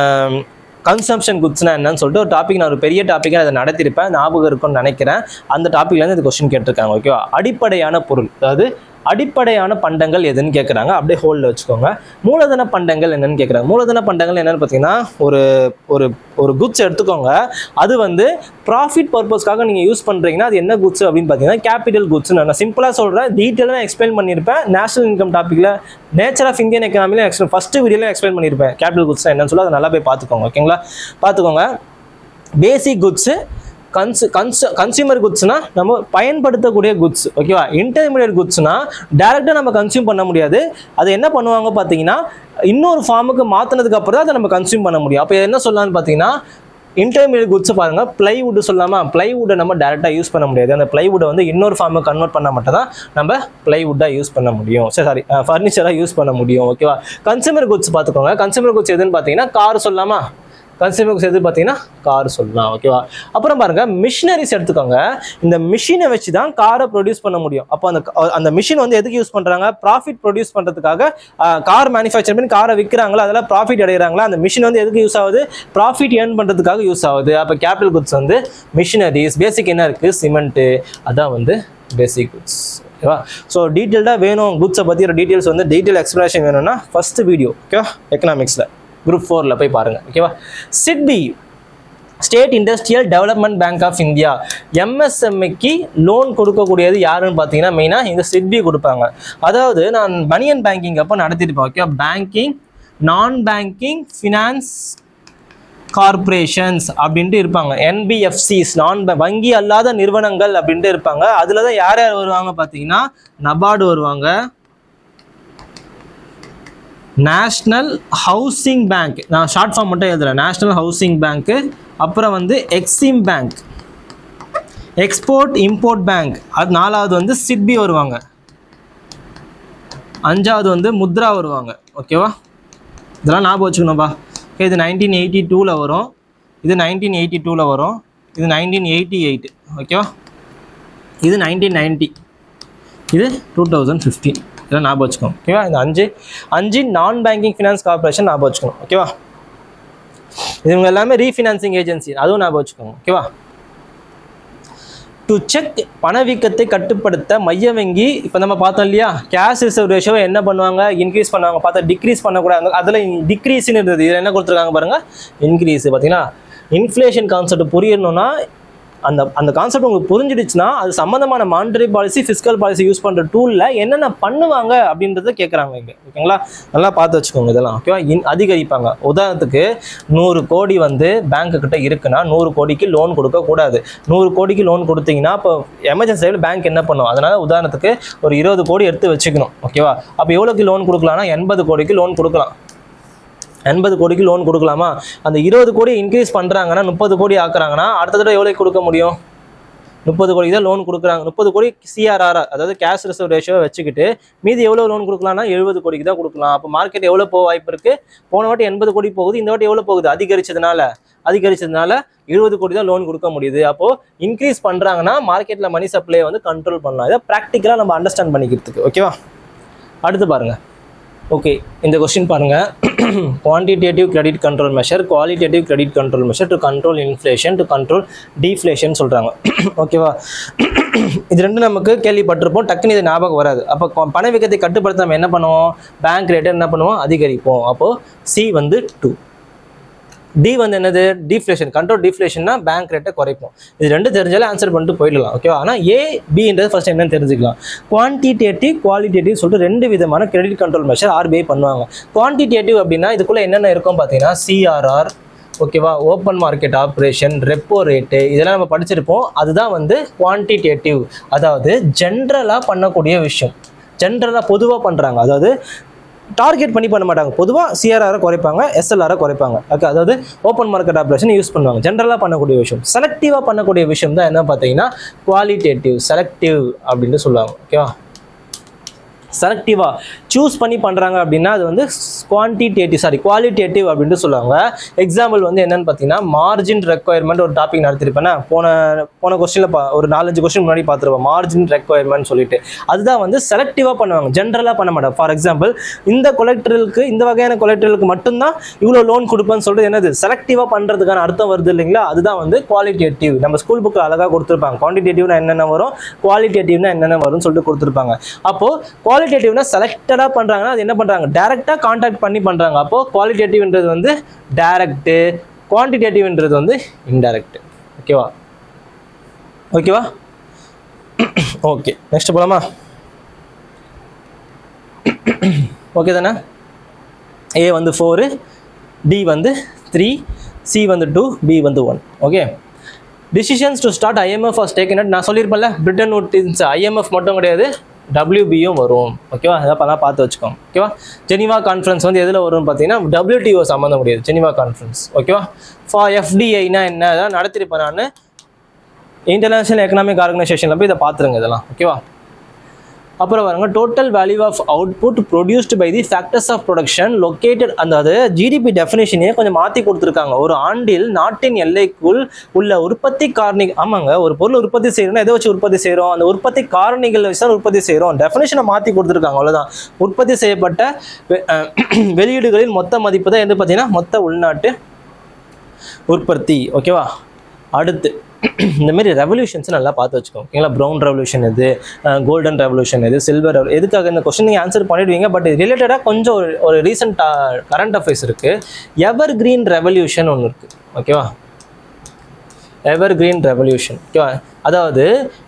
கன்சம்ஷன் குட்ஸ்னா என்னன்னு சொல்லிட்டு ஒரு டாபிக், நான் ஒரு பெரிய டாப்பிக்காக அதை நடத்திருப்பேன், ஞாபகம் இருக்கும்னு நினைக்கிறேன். அந்த டாப்பிக்லேருந்து இந்த கொஸ்டின் கேட்டிருக்காங்க. ஓகேவா. அடிப்படையான பொருள், அதாவது அடிப்படையான பண்டங்கள் எதுன்னு கேட்குறாங்க. அப்படியே ஹோல்டில் வச்சுக்கோங்க. மூலதன பண்டங்கள் என்னன்னு கேட்குறாங்க. மூலதன பண்டங்கள் என்னன்னு பார்த்தீங்கன்னா, ஒரு ஒரு ஒரு குட்ஸ் எடுத்துக்கோங்க, அது வந்து ப்ராஃபிட் பர்பஸ்க்காக நீங்கள் யூஸ் பண்ணுறீங்கன்னா அது என்ன குட்ஸ் அப்படின்னு பார்த்தீங்கன்னா கேபிட்டல் குட்ஸ். நான் சிம்பிளாக சொல்கிறேன், டீட்டெயிலாக எக்ஸ்பிளைன் பண்ணியிருப்பேன். நேஷனல் இன்கம் டாப்பிக்கில், நேச்சர் ஆஃப் இந்தியன் எக்கனாமியில் எக்ஸ்பிளைன் ஃபஸ்ட்டு வீடியோவில் எக்ஸ்பிளைன் பண்ணியிருப்பேன். கேபிட்டல் குட்ஸ் என்னன்னு சொல்லி அதை நல்லா போய் பார்த்துக்கோங்க. ஓகேங்களா, பார்த்துக்கோங்க. பேசிக் குட்ஸு, கன்சு கன்சு கன்சியூமர் குட்ஸ்னா நம்ம பயன்படுத்தக்கூடிய குட்ஸ். ஓகேவா. இன்டர்மீடியட் குட்ஸ்னா டேரெக்டாக நம்ம கன்சியூம் பண்ண முடியாது. அது என்ன பண்ணுவாங்க பார்த்தீங்கன்னா, இன்னொரு ஃபார்முக்கு மாற்றினதுக்கு அப்புறம் தான் அதை நம்ம கன்சியூம் பண்ண முடியும். அப்போ என்ன சொல்லலாம்னு பார்த்தீங்கன்னா, இன்டர்மீடியட் குட்ஸ் பாருங்கள், பிளைவுட் சொல்லலாமா. பிளைவுட்டை நம்ம டேரெக்டாக யூஸ் பண்ண முடியாது. அந்த பிளைவுட்டை வந்து இன்னொரு ஃபார்முக்கு கன்வெர்ட் பண்ணால் மட்டும் தான் நம்ம பிளைவுட்டாக யூஸ் பண்ண முடியும். சரி சாரி ஃபர்னிச்சராக யூஸ் பண்ண முடியும். ஓகேவா. கன்சியூமர் குட்ஸ் பார்த்துக்கோங்க. கன்சியூமர் குட்ஸ் எதுன்னு பார்த்தீங்கன்னா கார் சொல்லலாமா. கன்சியூமர் எது பார்த்தீங்கன்னா கார் சொல்லலாம். ஓகேவா. அப்புறம் பாருங்க, மிஷினரிஸ் எடுத்துக்கோங்க. இந்த மிஷினை வச்சு தான் காரை ப்ரொடியூஸ் பண்ண முடியும். அப்போ அந்த அந்த மிஷின் வந்து எதுக்கு யூஸ் பண்ணுறாங்க, ப்ராஃபிட் ப்ரொடியூஸ் பண்ணுறதுக்காக. கார் மேனுஃபேக்சர் பண்ணி காரை விற்கிறாங்களா, அதெல்லாம் ப்ராஃபிட் அடைகிறாங்களா. அந்த மிஷின் வந்து எதுக்கு யூஸ் ஆகுது, ப்ராஃபிட் ஏர்ன் பண்ணுறதுக்காக யூஸ் ஆகுது. அப்போ கேபிட்டல் குட்ஸ் வந்து மிஷினரிஸ். பேசிக் என்ன இருக்குது, சிமெண்ட்டு, அதான் வந்து பேசிக் குட்ஸ். ஓகேவா. ஸோ டீட்டெயில்டாக வேணும் குட்ஸை பற்றி ஒரு டீட்டெயில்ஸ் வந்து டீட்டெயில் எக்ஸ்பிளனேஷன் வேணும்னா ஃபஸ்ட்டு வீடியோ ஓகேவா எக்கனாமிக்ஸில் குரூப் ஃபோரில் போய் பாருங்கள். ஓகேவா. SIDBI, state industrial development bank of India, எம்எஸ்எம்இக்கு லோன் கொடுக்கக்கூடியது யாருன்னு பார்த்தீங்கன்னா மெயினாக இந்த சிட்பி கொடுப்பாங்க. அதாவது நான் பனியன் பேங்கிங் அப்போ நடத்திருப்பேன். ஓகே, பேங்கிங், நான் பேங்கிங் ஃபினான்ஸ் கார்பரேஷன்ஸ் அப்படின்ட்டு இருப்பாங்க. என்பிஎஃப்சிஸ், நான் வங்கி அல்லாத நிறுவனங்கள் அப்படின்ட்டு இருப்பாங்க. அதில் தான் யார் யார் வருவாங்க பார்த்தீங்கன்னா, நபார்டு வருவாங்க, நேஷ்னல் ஹவுசிங் பேங்க், நான் ஷார்ட் ஃபார்ம் மட்டும் எழுதுறேன், நேஷ்னல் ஹவுசிங் பேங்க்கு, அப்புறம் வந்து EXIM bank, export import bank, அது நாலாவது வந்து சிட்பி வருவாங்க, அஞ்சாவது வந்து முத்ரா வருவாங்க. ஓகேவா. இதெல்லாம் ஞாபகம் வச்சுக்கணும்பா. ஓகே, இது நைன்டீன் எயிட்டி டூவில் வரும், இது நைன்டீன் எயிட்டி டூவில் வரும், இது நைன்டீன் எயிட்டி எயிட். ஓகேவா. இது நைன்டீன் நைன்ட்டி, இது டூ தௌசண்ட் ஃபிஃப்டீன். இதெல்லாம் ஞாபகம் வச்சுக்கணும். ஓகேவா. இந்த அஞ்சு அஞ்சு நான் பேங்கிங் ஃபினான்ஸ் கார்பரேஷன் ஞாபகம் வச்சுக்கணும். ஓகேவா. இவங்க எல்லாமே ரீஃபினான்சிங் ஏஜென்சி, அதுவும் ஞாபகம் வச்சுக்கோங்க. ஓகேவா. டு செக் பணவீக்கத்தை கட்டுப்படுத்த மைய வங்கி, இப்போ நம்ம பார்த்தோம் இல்லையா, கேஷ் ரிசர்வ் ரேஷியோவை என்ன பண்ணுவாங்க, இன்க்ரீஸ் பண்ணுவாங்க. பார்த்தா டிக்ரீஸ் பண்ணக்கூடாது, அதில் டிக்ரீஸ்ன்னு இருந்தது, இதில் என்ன கொடுத்துருக்காங்க பாருங்கள், இன்க்ரீஸ். பார்த்தீங்கன்னா இன்ஃப்ளேஷன் கான்செப்ட் புரியணும்னா அந்த அந்த கான்செப்ட் உங்களுக்கு புரிஞ்சிடுச்சுன்னா அது சம்மந்தமான monetary policy, fiscal policy use பண்ணுற டூலில் என்னென்ன பண்ணுவாங்க அப்படின்றத கேட்குறாங்க இங்கே. ஓகேங்களா. நல்லா பார்த்து வச்சுக்கோங்க இதெல்லாம். ஓகேவா. இன் அதிகரிப்பாங்க. உதாரணத்துக்கு நூறு கோடி வந்து பேங்க்குக்கிட்ட இருக்குன்னா நூறு கோடிக்கு லோன் கொடுக்கக்கூடாது. நூறு கோடிக்கு லோன் கொடுத்தீங்கன்னா இப்போ எமர்ஜென்சி டைமில் பேங்க் என்ன பண்ணும், அதனால் உதாரணத்துக்கு ஒரு இருபது கோடி எடுத்து வச்சுக்கணும். ஓகேவா. அப்போ எவ்வளோக்கு லோன் கொடுக்கலாம்னா எண்பது கோடிக்கு லோன் கொடுக்கலாம். எண்பது கோடிக்கு லோன் கொடுக்கலாமா. அந்த இருபது கோடி இன்க்ரீஸ் பண்ணுறாங்கன்னா முப்பது கோடி ஆக்குறாங்கன்னா அடுத்த தடவை எவ்வளோ கொடுக்க முடியும், முப்பது கோடி தான் லோன் கொடுக்குறாங்க. முப்பது கோடி சிஆர்ஆர், அதாவது கேஷ் ரிசர்வ் ரேஷியோவை வச்சுக்கிட்டு மீதி எவ்வளோ லோன் கொடுக்கலாம்னா எழுபது கோடிக்கு தான் கொடுக்கலாம். அப்போ மார்க்கெட் எவ்வளோ போக வாய்ப்பு இருக்குது, போன வாட்டி எண்பது கோடி போகுது, இந்த வாட்டி எவ்வளோ போகுது, அதிகரிச்சதுனால அதிகரிச்சதுனால இருபது கோடி தான் லோன் கொடுக்க முடியுது. அப்போது இன்க்ரீஸ் பண்ணுறாங்கன்னா மார்க்கெட்டில் மணி சப்ளையை வந்து கண்ட்ரோல் பண்ணலாம். இதை ப்ராக்டிக்கலாக நம்ம அண்டர்ஸ்டாண்ட் பண்ணிக்கிறதுக்கு. ஓகேவா. அடுத்து பாருங்கள். ஓகே, இந்த கொஸ்டின் பாருங்கள். Quantitative credit control measure, qualitative credit control measure to control inflation, to control deflation சொல்கிறாங்க. ஓகேவா. இது ரெண்டும் நமக்கு கேள்விப்பட்டிருப்போம், டக்குன்னு இது ஞாபகம் வராது. அப்போ பணவீக்கத்தை கட்டுப்படுத்த நம்ம என்ன பண்ணுவோம், பேங்க் ரேட்டை என்ன பண்ணுவோம், அதிகரிப்போம். அப்போது சி வந்து டூ. டி வந்து என்னது, டீஃப்ளேஷன், கண்ட்ரோல் டீஃப்ளேஷன்னா பேங்க் ரேட்டை குறைப்போம். இது ரெண்டு தெரிஞ்சாலே ஆன்சர் பண்ணிட்டு போயிடலாம். ஓகேவா. ஆனால் ஏ பின்றது ஃபர்ஸ்ட் என்னன்னு தெரிஞ்சுக்கலாம். குவான்டிடேட்டிவ், குவாலிட்டேட்டிவ் சொல்லிட்டு ரெண்டு விதமான கிரெடிட் கண்ட்ரோல் மெஷர் ஆர்பிஐ பண்ணுவாங்க. குவான்டிடேட்டிவ் அப்படின்னா இதுக்குள்ளே என்னென்ன இருக்கும் பார்த்தீங்கன்னா சிஆர்ஆர், ஓகேவா, open market operation, repo rate, இதெல்லாம் நம்ம படிச்சிருப்போம். அதுதான் வந்து குவான்டிடேட்டிவ், அதாவது ஜென்ரலாக பண்ணக்கூடிய விஷயம், ஜென்ரலாக பொதுவாக பண்ணுறாங்க. அதாவது டார்கெட் பண்ணி பண்ண மாட்டாங்க. பொதுவாக சிஆர்ஆரை குறைப்பாங்க, எஸ்எல்ஆரை குறைப்பாங்க. ஓகே, அதாவது ஓப்பன் மார்க்கெட் ஆப்ரேஷன் யூஸ் பண்ணுவாங்க. ஜென்ரலாக பண்ணக்கூடிய விஷயம். செலக்டிவாக பண்ணக்கூடிய விஷயம் தான் என்ன பார்த்தீங்கன்னா குவாலிட்டேட்டிவ், செலக்டிவ் அப்படின்னு சொல்லுவாங்க. ஓகேவா, செலக்டிவாக சூஸ் பண்ணி பண்ணுறாங்க அப்படின்னா அது வந்து குவான்டிடேட்டிவ் சாரி குவாலிட்டேட்டிவ் அப்படின்ட்டு சொல்லுவாங்க. எக்ஸாம்பிள் வந்து என்னென்னு பார்த்தீங்கன்னா மார்ஜின் ரெக்குயர்மெண்ட் ஒரு டாபிக் நடத்திருப்பேன்னா போன போன கொஸ்டினில் பா ஒரு நாலஞ்சு கொஸ்டின் முன்னாடி பார்த்துருப்போம். மார்ஜின் ரெக்குயர்மெண்ட் சொல்லிட்டு அதுதான் வந்து செலக்டிவாக பண்ணுவாங்க, ஜென்ரலாக பண்ண மாட்டாங்க. ஃபார் எக்ஸாம்பிள் இந்த கொலெக்டருக்கு இந்த வகையான கொலெக்டருக்கு மட்டும்தான் இவ்வளோ லோன் கொடுப்பேன்னு சொல்லிட்டு என்னது செலக்டிவாக பண்ணுறதுக்கான அர்த்தம் வருது இல்லைங்களா, அதுதான் வந்து குவாலிட்டேட்டிவ். நம்ம ஸ்கூல் புக்கில் அழகாக கொடுத்துருப்பாங்க. குவான்டிடேட்டிவ்னா என்னென்ன வரும், குவாலிட்டேட்டிவ்னா என்னென்ன வரும்னு சொல்லிட்டு கொடுத்துருப்பாங்க. அப்போது குவாலிட்டேட்டிவ்னா செலக்டடா பண்றாங்கன்னா அது என்ன பண்றாங்க, டைரக்டா கான்டாக்ட் பண்ணி பண்றாங்க. அப்போ குவாலிட்டேட்டிவ்ன்றது வந்து டைரக்ட், குவான்டிடேட்டிவ்ன்றது வந்து இன்டைரக்ட். ஓகேவா ஓகேவா ஓகே, நெக்ஸ்ட் போலாமா? ஓகே தானே? ஏ வந்து ஃபோரு, டி வந்து த்ரீ, சி வந்து டூ, பி வந்து one. Okay, decisions to start IMF was taken at நான் சொல்லியிருப்பேன்ல, பிரிட்டன் வுட்ஸ் ஐஎம்எஃப் மட்டும் கிடையாது, டபிள்யூபியும் வரும். ஓகேவா, அதெல்லாம் பார்த்து வச்சுக்கோங்க. ஓகேவா, ஜெனிவா கான்ஃபரன்ஸ் வந்து எதில் வரும்னு பார்த்தீங்கன்னா டபிள்யூடிஓ சம்மந்த முடியாது, ஜெனிவா கான்ஃபரன்ஸ். ஓகேவா, ஃபார் எஃப்டிஐனா என்ன அதெல்லாம் நடத்திருப்பேன் நான், இன்டர்நேஷனல் எக்கனாமிக் ஆர்கனைசேஷனில் போய் இதை பார்த்துருங்க இதெல்லாம். ஓகேவா, அப்புறம் பாருங்க total value of output produced by the factors of production located. அந்த ஜிடிபி டெஃபினேஷனையே கொஞ்சம் மாற்றி கொடுத்துருக்காங்க. ஒரு ஆண்டில் நாட்டின் எல்லைக்குள் உள்ள உற்பத்தி காரணி, ஆமாங்க ஒரு பொருள் உற்பத்தி செய்யறோம்னா எதை வச்சு உற்பத்தி செய்கிறோம், அந்த உற்பத்தி காரணிகள் வச்சு தான் உற்பத்தி செய்கிறோம். டெஃபினேஷனை மாற்றி கொடுத்துருக்காங்க, அவ்வளோதான். உற்பத்தி செய்யப்பட்ட வெளியீடுகளின் மொத்த மதிப்பு தான் எது பார்த்தீங்கன்னா மொத்த உள்நாட்டு உற்பத்தி. ஓகேவா, அடுத்து இந்த மாதிரி ரெவல்யூஷன்ஸ் நல்லா பார்த்து வச்சுக்கோங்க. ஓகேங்களா, ப்ரௌன் ரெவல்யூஷன் எது, கோல்டன் ரெவல்யூஷன் எது, சில்வர், எதுக்காக இந்த கொஸ்டின் நீங்கள் ஆன்சர் பண்ணிடுவீங்க. பட் ரிலேட்டடாக கொஞ்சம் ஒரு ஒரு ரீசெண்டாக கரண்ட் அஃபேர்ஸ் இருக்குது. எவர் கிரீன் ரெவல்யூஷன் ஒன்று இருக்குது. ஓகேவா, எவர் கிரீன் ரெவல்யூஷன். ஓகேவா, அதாவது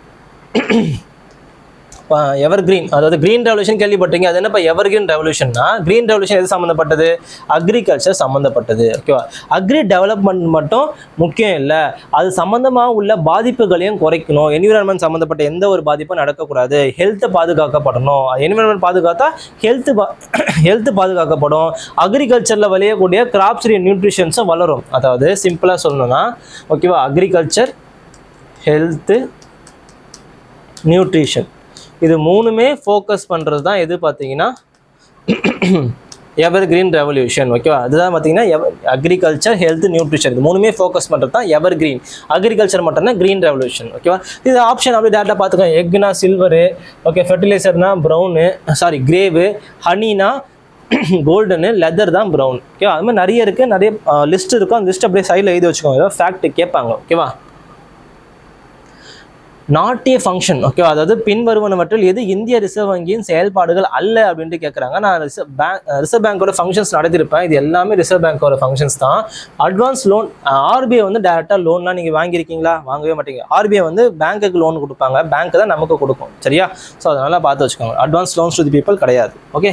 எவர் கிரீன், அதாவது கிரீன் ரெவல்யூஷன் கேள்விப்பட்டீங்க. அது என்னப்பா எவர் கிரீன் ரெவல்யூஷன்னா, கிரீன் ரெவல்யூஷன் எது சம்மந்தப்பட்டது, அக்ரிகல்ச்சர் சம்மந்தப்பட்டது. ஓகேவா, அக்ரி டெவலப்மெண்ட் மட்டும் முக்கியம் இல்லை, அது சம்மந்தமாக உள்ள பாதிப்புகளையும் குறைக்கணும். என்விரான்மெண்ட் சம்மந்தப்பட்ட எந்த ஒரு பாதிப்பும் நடக்கக்கூடாது, ஹெல்த்தை பாதுகாக்கப்படணும். என்விரான்மெண்ட் பாதுகாத்தா ஹெல்த்து பா ஹெல்த்து பாதுகாக்கப்படும். அக்ரிகல்ச்சரில் விளையக்கூடிய கிராப்ஸ் நியூட்ரிஷன்ஸும் வளரும். அதாவது சிம்பிளாக சொல்லணும்னா ஓகேவா, அக்ரிகல்ச்சர், ஹெல்த்து, நியூட்ரிஷன் இது மூணுமே ஃபோக்கஸ் பண்ணுறது தான் எது பார்த்தீங்கன்னா எவர் கிரீன் ரெவல்யூஷன். ஓகேவா, அதுதான் பார்த்தீங்கன்னா அக்ரிகல்ச்சர், ஹெல்த், நியூட்ரிஷன் இது மூணுமே ஃபோக்கஸ் பண்ணுறது தான் எவர் கிரீன். அக்ரிகல்ச்சர் மட்டும்னா கிரீன் ரெவல்யூஷன். ஓகேவா, இது ஆப்ஷன் அப்படி டேரெக்டாக பார்த்துக்கோங்க. எக்னா சில்வரு, ஓகே, ஃபெர்டிலைசர்னா ப்ரௌனு சாரி கிரேவு, ஹனினா கோல்டனு, லெதர் தான் ப்ரௌன். ஓகேவா, அது மாதிரி நிறைய இருக்குது, நிறைய லிஸ்ட் இருக்கும். அந்த லிஸ்ட் அப்படியே சைடில் எழுதி வச்சுக்கோங்க, ஏதாவது ஃபேக்ட் கேட்பாங்க. ஓகேவா, நாட்டிய ஃபங்க்ஷன். ஓகேவா, அதாவது பின்வருவனவற்றில் எது இந்திய ரிசர்வ் வங்கியின் செயல்பாடுகள் அல்ல அப்படின்ட்டு கேட்குறாங்க. நான் ரிசர்வ் பேங்க் ரிசர்வ் பேங்கோட ஃபங்க்ஷன்ஸ் நடத்திருப்பேன். இது எல்லாமே ரிசர்வ் பேங்கோட ஃபங்க்ஷன்ஸ் தான். அட்வான்ஸ் லோன், ஆர்பிஐ வந்து டேரெக்டாக லோன்லாம் நீங்கள் வாங்கியிருக்கீங்களா, வாங்கவே மாட்டீங்க. ஆர்பிஐ வந்து பேங்க்குக்கு லோன் கொடுப்பாங்க, பேங்க் தான் நமக்கு கொடுக்கும். சரியா, ஸோ அதனால் பார்த்து வச்சுக்கோங்க. Advance loans to the people கிடையாது. ஓகே,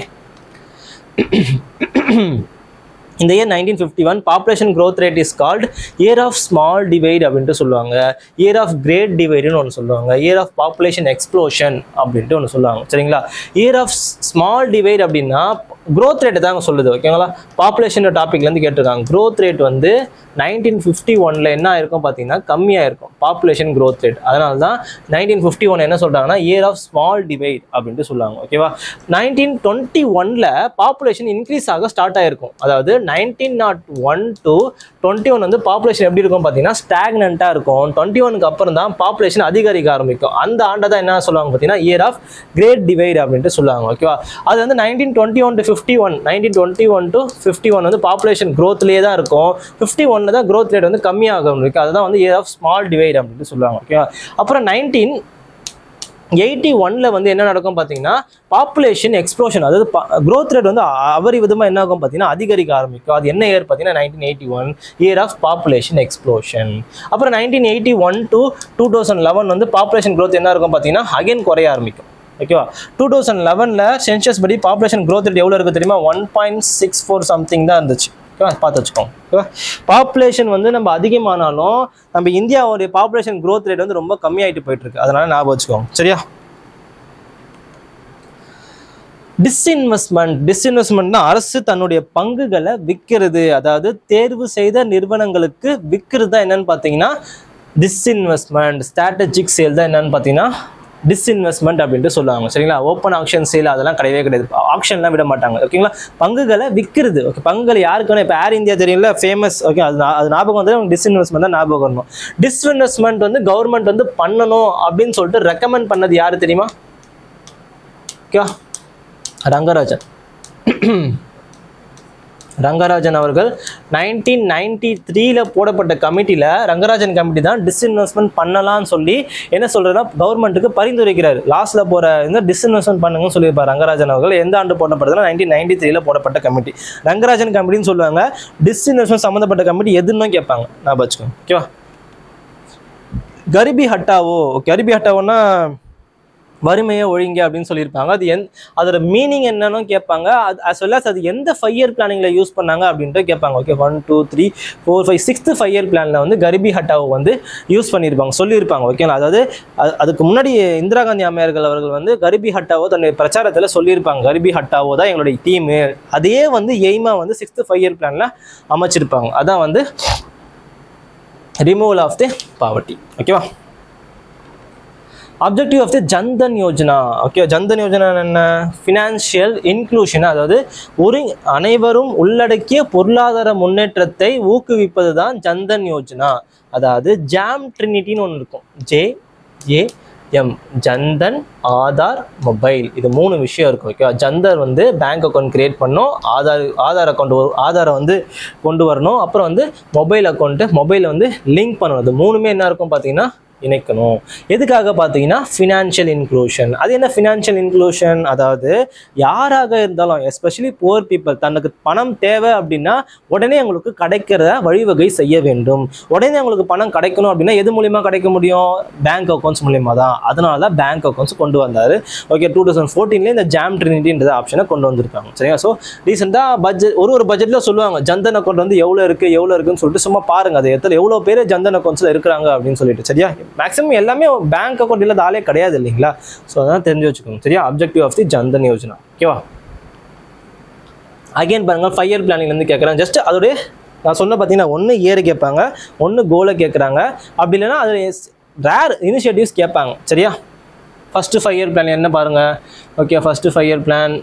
இந்த year nineteen fifty one population growth rate is called year of small divide அப்படின்ட்டு சொல்லுவாங்க. இயர் ஆஃப் கிரேட் டிவைடுன்னு ஒன்று சொல்லுவாங்க. இயர் ஆஃப் பாப்புலேஷன் எக்ஸ்ப்ளோஷன் அப்படின்ட்டு ஒன்று சொல்லுவாங்க. சரிங்களா, இயர் ஆஃப் ஸ்மால் டிவைட் அப்படின்னா க்ரோத் ரேட்டு தாங்க சொல்லுது. ஓகேங்களா, பாப்புலேஷன் டாப்பிக்லேருந்து கேட்டிருக்காங்க. க்ரோத் ரேட் வந்து நைன்டீன் ஃபிஃப்டி ஒன்ல என்ன ஆயிருக்கும் பார்த்தீங்கன்னா கம்மியாக இருக்கும் பாப்புலேஷன் க்ரோத் ரேட். அதனால தான் நைன்டீன் ஃபிஃப்டி ஒன் என்ன சொல்கிறாங்கன்னா இயர் ஆஃப் ஸ்மால் டிவைட் அப்படின்ட்டு சொல்லுவாங்க. ஓகேவா, நைன்டீன் டுவெண்ட்டி ஒன்ல பாப்புலேஷன் இன்க்ரீஸ் ஆக ஸ்டார்ட் ஆயிருக்கும். அதாவது nineteen nought one to twenty one வந்து பாப்புலேஷன் எப்படி இருக்கும் பார்த்தீங்கன்னா ஸ்டாக்னண்ட்டாக இருக்கும். டுவெண்ட்டி ஒனுக்கு அப்புறம் தான் பாப்புலேஷன் அதிகரிக்க ஆரம்பிக்கும். அந்த ஆண்டை தான் என்ன சொல்லுவாங்க பார்த்தீங்கன்னா இயர் ஆஃப் கிரேட் டிவைட் அப்படின்ட்டு சொல்லுவாங்க. ஓகேவா, அது வந்து nineteen twenty one to fifty one nineteen twenty one to fifty one வந்து பாப்புலேஷன் க்ரோத்லேயே தான் இருக்கும். ஃபிஃப்டி ஒன்ல தான் க்ரோத் ரேட் வந்து கம்மியாக இருக்கும். அதுதான் வந்து இயர் ஆஃப் ஸ்மால் டிவைட் அப்படின்ட்டு சொல்லுவாங்க. ஓகேவா, அப்புறம் நைன்டீன் எயிட்டி ஒன்ல வந்து என்ன நடக்கும் பார்த்தீங்கன்னா பாப்புலேஷன் எக்ஸ்ப்ளோஷன், அதாவது க்ரோத் ரேட் வந்து அவரி விதமாக என்ன ஆகும் பார்த்தீங்கன்னா அதிகரிக்க ஆரம்பிக்கும். அது என்ன இயர் பார்த்தீங்கன்னா nineteen eighty one year of population explosion. அப்புறம் nineteen eighty one to two thousand eleven வந்து பாப்புலேஷன் க்ரோத் என்ன இருக்கும் பார்த்தீங்கன்னா அகைன் குறைய ஆரம்பிக்கும். ஓகேவா, டூ தௌசண்ட் லெவனில் சென்சஸ் படி பாப்புலேஷன் க்ரோத் ரேட் எவ்வளோ இருக்குது தெரியுமா, one point six four something தான் இருந்துச்சு. ஓகேவா, பார்த்து வச்சுக்கோங்க. ஓகேவா, பாப்புலேஷன் வந்து நம்ம அதிகமானாலும் நம்ம இந்தியாவுடைய பாப்புலேஷன் க்ரோத் ரேட் வந்து ரொம்ப கம்மியாயிட்டு போயிட்டு இருக்கு. அதனால ஞாபகம் வச்சுக்கோங்க. சரியா, டிஸ்இன்வெஸ்ட்மெண்ட் டிஸ்இன்வெஸ்ட்மெண்ட்னா அரசு தன்னுடைய பங்குகளை விற்கிறது, அதாவது தேர்வு செய்த நிறுவனங்களுக்கு விற்கிறது தான் என்னன்னு பார்த்தீங்கன்னா டிஸ்இன்வெஸ்ட்மெண்ட். ஸ்ட்ராட்டஜிக் சேல் தான் என்னன்னு பார்த்தீங்கன்னா டிஸ்இன்வெஸ்ட்மெண்ட் அப்படின்ட்டு சொல்லுவாங்க. சரிங்களா? ஓப்பன் ஆக்ஷன் சேல் அதெல்லாம் கிடையவே கிடையாது, ஆக்ஷன்லாம் விட மாட்டாங்க. ஓகேங்களா? பங்குகளை விற்கிறது. ஓகே, பங்குகள் யாருக்குன்னு இப்போ ஏர் இந்தியா தெரியல, ஃபேமஸ். ஓகே, அது அது ஞாபகம் வந்து உங்களுக்கு டிஸ்இன்வெஸ்ட்மெண்ட் தான் ஞாபகம் வரணும். டிஸ்இன்வெஸ்ட்மெண்ட் வந்து கவர்மெண்ட் வந்து பண்ணணும் அப்படின்னு சொல்லிட்டு ரெக்கமெண்ட் பண்ணது யாரு தெரியுமா? ஓகே, ரங்கராஜன். ரங்கராஜன் அவர்கள் நைன்டீன் நைன்டி த்ரீல போடப்பட்ட கமிட்டியில் ரங்கராஜன் கமிட்டி தான் டிஸ்இன்வெஸ்ட்மெண்ட் பண்ணலாம்னு சொல்லி என்ன சொல்றதுன்னா கவர்மெண்ட்டுக்கு பரிந்துரைக்கிறார். லாஸ்ட்ல போற இந்த டிஸ்இன்வெஸ்ட்மெண்ட் பண்ணுங்கன்னு சொல்லியிருப்பார் ரங்கராஜன் அவர்கள். எந்த ஆண்டு போடப்பட்டதுன்னா நைன்டீன் நைன்டி த்ரீல போடப்பட்ட கமிட்டி. ரங்கராஜன் கமிட்டின்னு சொல்லுவாங்க. டிஸ்இன்வெஸ்ட்மெண்ட் சம்மந்தப்பட்ட கமிட்டி எதுன்னு கேட்பாங்க, நான் வச்சுக்கோங்க. ஓகேவா? கரிபி ஹட்டாவோ, கரிபி ஹட்டாவோன்னா வறுமையை ஒழிங்க அப்படின்னு சொல்லியிருப்பாங்க. அது எந் அதோட மீனிங் என்னன்னு கேட்பாங்க. அது அஸ் வெல் அஸ் அது எந்த ஃபைவ் இயர் பிளானிங்கில் யூஸ் பண்ணாங்க அப்படின்ட்டு கேட்பாங்க. Okay, one two three four five sixth five year பிளானில் வந்து கரிபி ஹட்டாவை வந்து யூஸ் பண்ணியிருப்பாங்க, சொல்லியிருப்பாங்க. ஓகேங்களா? அதாவது அதுக்கு முன்னாடி இந்திரா காந்தி அம்மையார்கள் அவர்கள் வந்து கரிபி ஹட்டாவோ தன்னுடைய பிரச்சாரத்தில் சொல்லியிருப்பாங்க. கரிபி ஹட்டாவோ தான் எங்களுடைய டீமு, அதே வந்து எய்மா வந்து சிக்ஸ்த்து ஃபைவ் இயர் பிளானில் அமைச்சிருப்பாங்க. அதான் வந்து ரிமூவல் ஆஃப் தி பாவர்ட்டி. ஓகேவா? Objective of the Jan Dhan Yojana. Okay, Jan Dhan Yojana என்ன? ஃபினான்ஷியல் இன்க்ளூஷன், அதாவது ஒரு அனைவரும் உள்ளடக்கிய பொருளாதார முன்னேற்றத்தை ஊக்குவிப்பது தான் ஜன்தன் யோஜனா. அதாவது ஜாம் ட்ரினிட்டின்னு ஒன்று இருக்கும், J A M, Jan Dhan, Aadhaar, mobile, இது மூணு விஷயம் இருக்கும். ஓகே, ஜன்தர் வந்து பேங்க் அக்கௌண்ட் கிரியேட் பண்ணணும், ஆதார் ஆதார் அக்கௌண்ட் ஆதாரை வந்து கொண்டு வரணும், அப்புறம் வந்து மொபைல் அக்கௌண்ட்டு மொபைலை வந்து லிங்க் பண்ணணும். இது மூணுமே என்ன இருக்கும் பார்த்தீங்கன்னா இணைக்கணும். எதுக்காக பார்த்தீங்கன்னா ஃபினான்ஷியல் இன்க்ளூஷன். அது என்ன ஃபினான்ஷியல் இன்க்ளூஷன்? அதாவது யாராக இருந்தாலும் எஸ்பெஷலி புவர் பீப்புள் தனக்கு பணம் தேவை அப்படின்னா உடனே அவங்களுக்கு கிடைக்கிறத வழிவகை செய்ய வேண்டும். உடனே அவங்களுக்கு பணம் கிடைக்கணும் அப்படின்னா எது மூலியமா கிடைக்க முடியும்? பேங்க் அக்கௌண்ட்ஸ் மூலியமா தான். அதனால தான் பேங்க் அக்கௌண்ட்ஸ் கொண்டு வந்தாரு. ஓகே, டூ தௌசண்ட் ஃபோர்டீன்ல இந்த ஜாம் ட்ரினிட்டின்ற ஆப்ஷனை கொண்டு வந்திருக்காங்க. சரியா? ஸோ ரீசெண்டாக பட்ஜெட் ஒரு ஒரு பட்ஜெட்ல சொல்லுவாங்க ஜன்தன் அக்கௌண்ட் வந்து எவ்வளோ இருக்கு எவ்வளோ இருக்குன்னு சொல்லிட்டு சும்மா பாருங்க, அது எத்தனை எவ்வளோ பேர் ஜன்தன் அக்கௌண்ட்ஸ்ல இருக்கிறாங்க அப்படின்னு சொல்லிட்டு. சரியா? மேக்ஸிமம் எல்லாமே பேங்க் அக்கௌண்ட் இல்லாத ஆளே கிடையாது இல்லைங்களா? ஸோ அதான் தெரிஞ்சு வச்சுக்கோங்க. சரியா? Objective of the Jan Dhan Yojana. ஓகேவா? அகைன் பாருங்க, ஃபைவ் இயர் பிளானிங்லேருந்து கேட்குறாங்க. ஜஸ்ட் அதோடைய நான் சொன்ன பார்த்தீங்கன்னா ஒன்று இயர் கேட்பாங்க, ஒன்று கோலை கேட்குறாங்க, அப்படி இல்லைன்னா அது ரேர் இனிஷியேட்டிவ்ஸ் கேட்பாங்க. சரியா? ஃபஸ்ட்டு ஃபைவ் இயர் பிளான் என்ன பாருங்க. Okay, first five year plan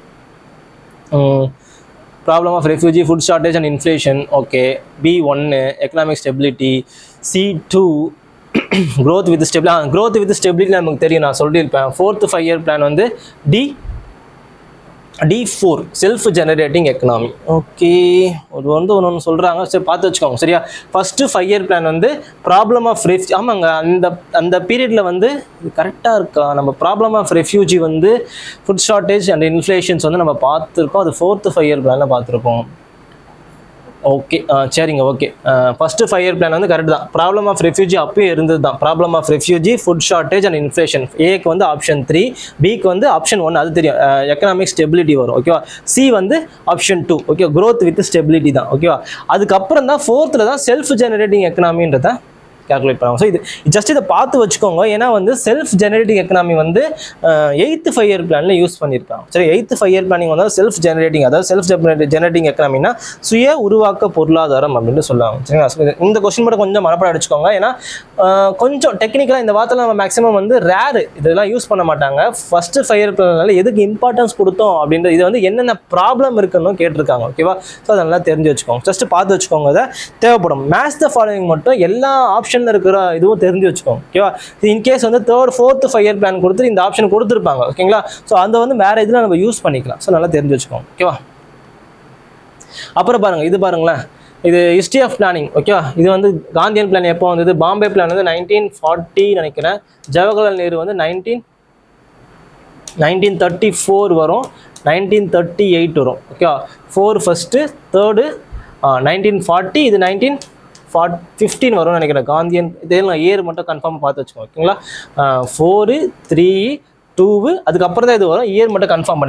problem of refugee, food shortage and inflation. Okay, B ஒன்று economic stability, C two growth with stability. growth with stability நமக்கு தெரியும், நான் சொல்லியிருப்பேன். ஃபோர்த் ஃபைவ் இயர் பிளான் வந்து D D four self generating economy. Okay, அது வந்து ஒன்று ஒன்று சொல்கிறாங்க, சரி பார்த்து வச்சுக்கோங்க. சரியா? ஃபஸ்ட்டு ஃபைவ் இயர் பிளான் வந்து ப்ராப்ளம் ஆஃப் ரெஃப்யூ ஆமாங்க அந்த அந்த பீரியடில் வந்து இது கரெக்டாக இருக்கா? நம்ம ப்ராப்ளம் ஆஃப் ரெஃப்யூஜி வந்து ஃபுட் ஷார்ட்டேஜ் அண்ட் இன்ஃப்ளேஷன்ஸ் வந்து நம்ம பார்த்துருக்கோம். அது ஃபோர்த்து ஃபைவ் இயர் பிளானில் பார்த்துருக்கோம். ஓகே, சரிங்க. Okay, first five year plan வந்து கரெக்ட் தான். ப்ராப்ளம் ஆஃப் ரெஃப்யூஜி அப்பயே இருந்தது தான். Problem of refugee, food shortage and inflation. ஏக்கு வந்து ஆப்ஷன் த்ரீ, பிக்கு வந்து ஆப்ஷன் ஒன், அது தெரியும், எக்கனாமிக் ஸ்டெபிலிட்டி வரும். ஓகேவா? சி வந்து option two. Okay, growth with stability தான். ஓகேவா? அதுக்கப்புறம் தான் ஃபோர்த்தில் தான் செல்ஃப் ஜெனரேட்டிங் எக்கனாமின்றத கேல்குலேட் பண்ணுவாங்க. ஸோ இது ஜஸ்ட் இதை பார்த்து வச்சுக்கோங்க. ஏன்னா வந்து செல்ஃப் ஜெனரேட்டிங் எக்கனாமி வந்து எயித்து ஃபைவ் இயர் பிளானில் யூஸ் பண்ணியிருக்காங்க. சரி, எயித்து ஃபைவ் இயர் பிளானிங் வந்து செல்ஃப் ஜெனரேட்டிங், அதாவது செல்ஃப் ஜெனரேட்டிங் எக்கனாமினா சுய உருவாக்க பொருளாதாரம் அப்படின்னு சொல்லுவாங்க. சரிங்களா? இந்த கொஸ்டின் மட்டும் கொஞ்சம் மனப்பாடம் அடிச்சுக்கோங்க. ஏன்னா கொஞ்சம் டெக்னிக்கலாக இந்த வார்த்தை நம்ம மேக்ஸிமம் வந்து ரேரு, இதெல்லாம் யூஸ் பண்ண மாட்டாங்க. ஃபஸ்ட்டு ஃபைவ் இயர் பிளானால எதுக்கு இம்பார்ட்டன்ஸ் கொடுத்தோம் அப்படின்ற இது வந்து என்னென்ன ப்ராப்ளம் இருக்குன்னு கேட்டிருக்காங்க. ஓகேவா? ஸோ அதெல்லாம் தெரிஞ்சு வச்சுக்கோங்க. ஜஸ்ட் பார்த்து வச்சுக்கோங்க. அதை தேவைப்படும். மேட்ச் த ஃபாலோவிங் மட்டும் எல்லா ஆப்ஷன் இருக்கிற இதுவும் தெரிஞ்சு வச்சுக்கோங்க. ஓகேவா? இன்கேஸ் வந்து third fourth five year plan கொடுத்து இந்த ஆப்ஷன் கொடுத்துருப்பாங்க. ஓகேங்களா? ஸோ அந்த வந்து வேற இதில் நம்ம யூஸ் பண்ணிக்கலாம். ஸோ நல்லா தெரிஞ்சு வச்சுக்கோங்க. ஓகேவா? அப்புறம் பாருங்க, இது பாருங்களேன், இது ஹிஸ்ட்ரி ஆஃப் பிளானிங். ஓகேவா? இது வந்து காந்தியன் பிளான் எப்போ வந்தது? பாம்பே பிளான் வந்து நைன்டீன் ஃபார்ட்டி நினைக்கிறேன். ஜவஹர்லால் நேரு வந்து நைன்டீன் நைன்டீன் தேர்ட்டி ஃபோர் வரும், நைன்டீன் தேர்ட்டி எயிட் வரும். ஓகேவா? Four first, third nineteen forty, இது நைன்டீன் ஃபார்ட் ஃபிஃப்டீன் வரும்னு நினைக்கிறேன். காந்தியன் இதெல்லாம் இயர் மட்டும் கன்ஃபார்மாக பார்த்து வச்சுக்கோங்க. ஓகேங்களா? ஃபோரு, த்ரீ, டூவு, அதுக்கப்புறம் தான் இது வரும். இயர் மட்டும் கன்ஃபார்ம் பண்ணிக்கோங்க.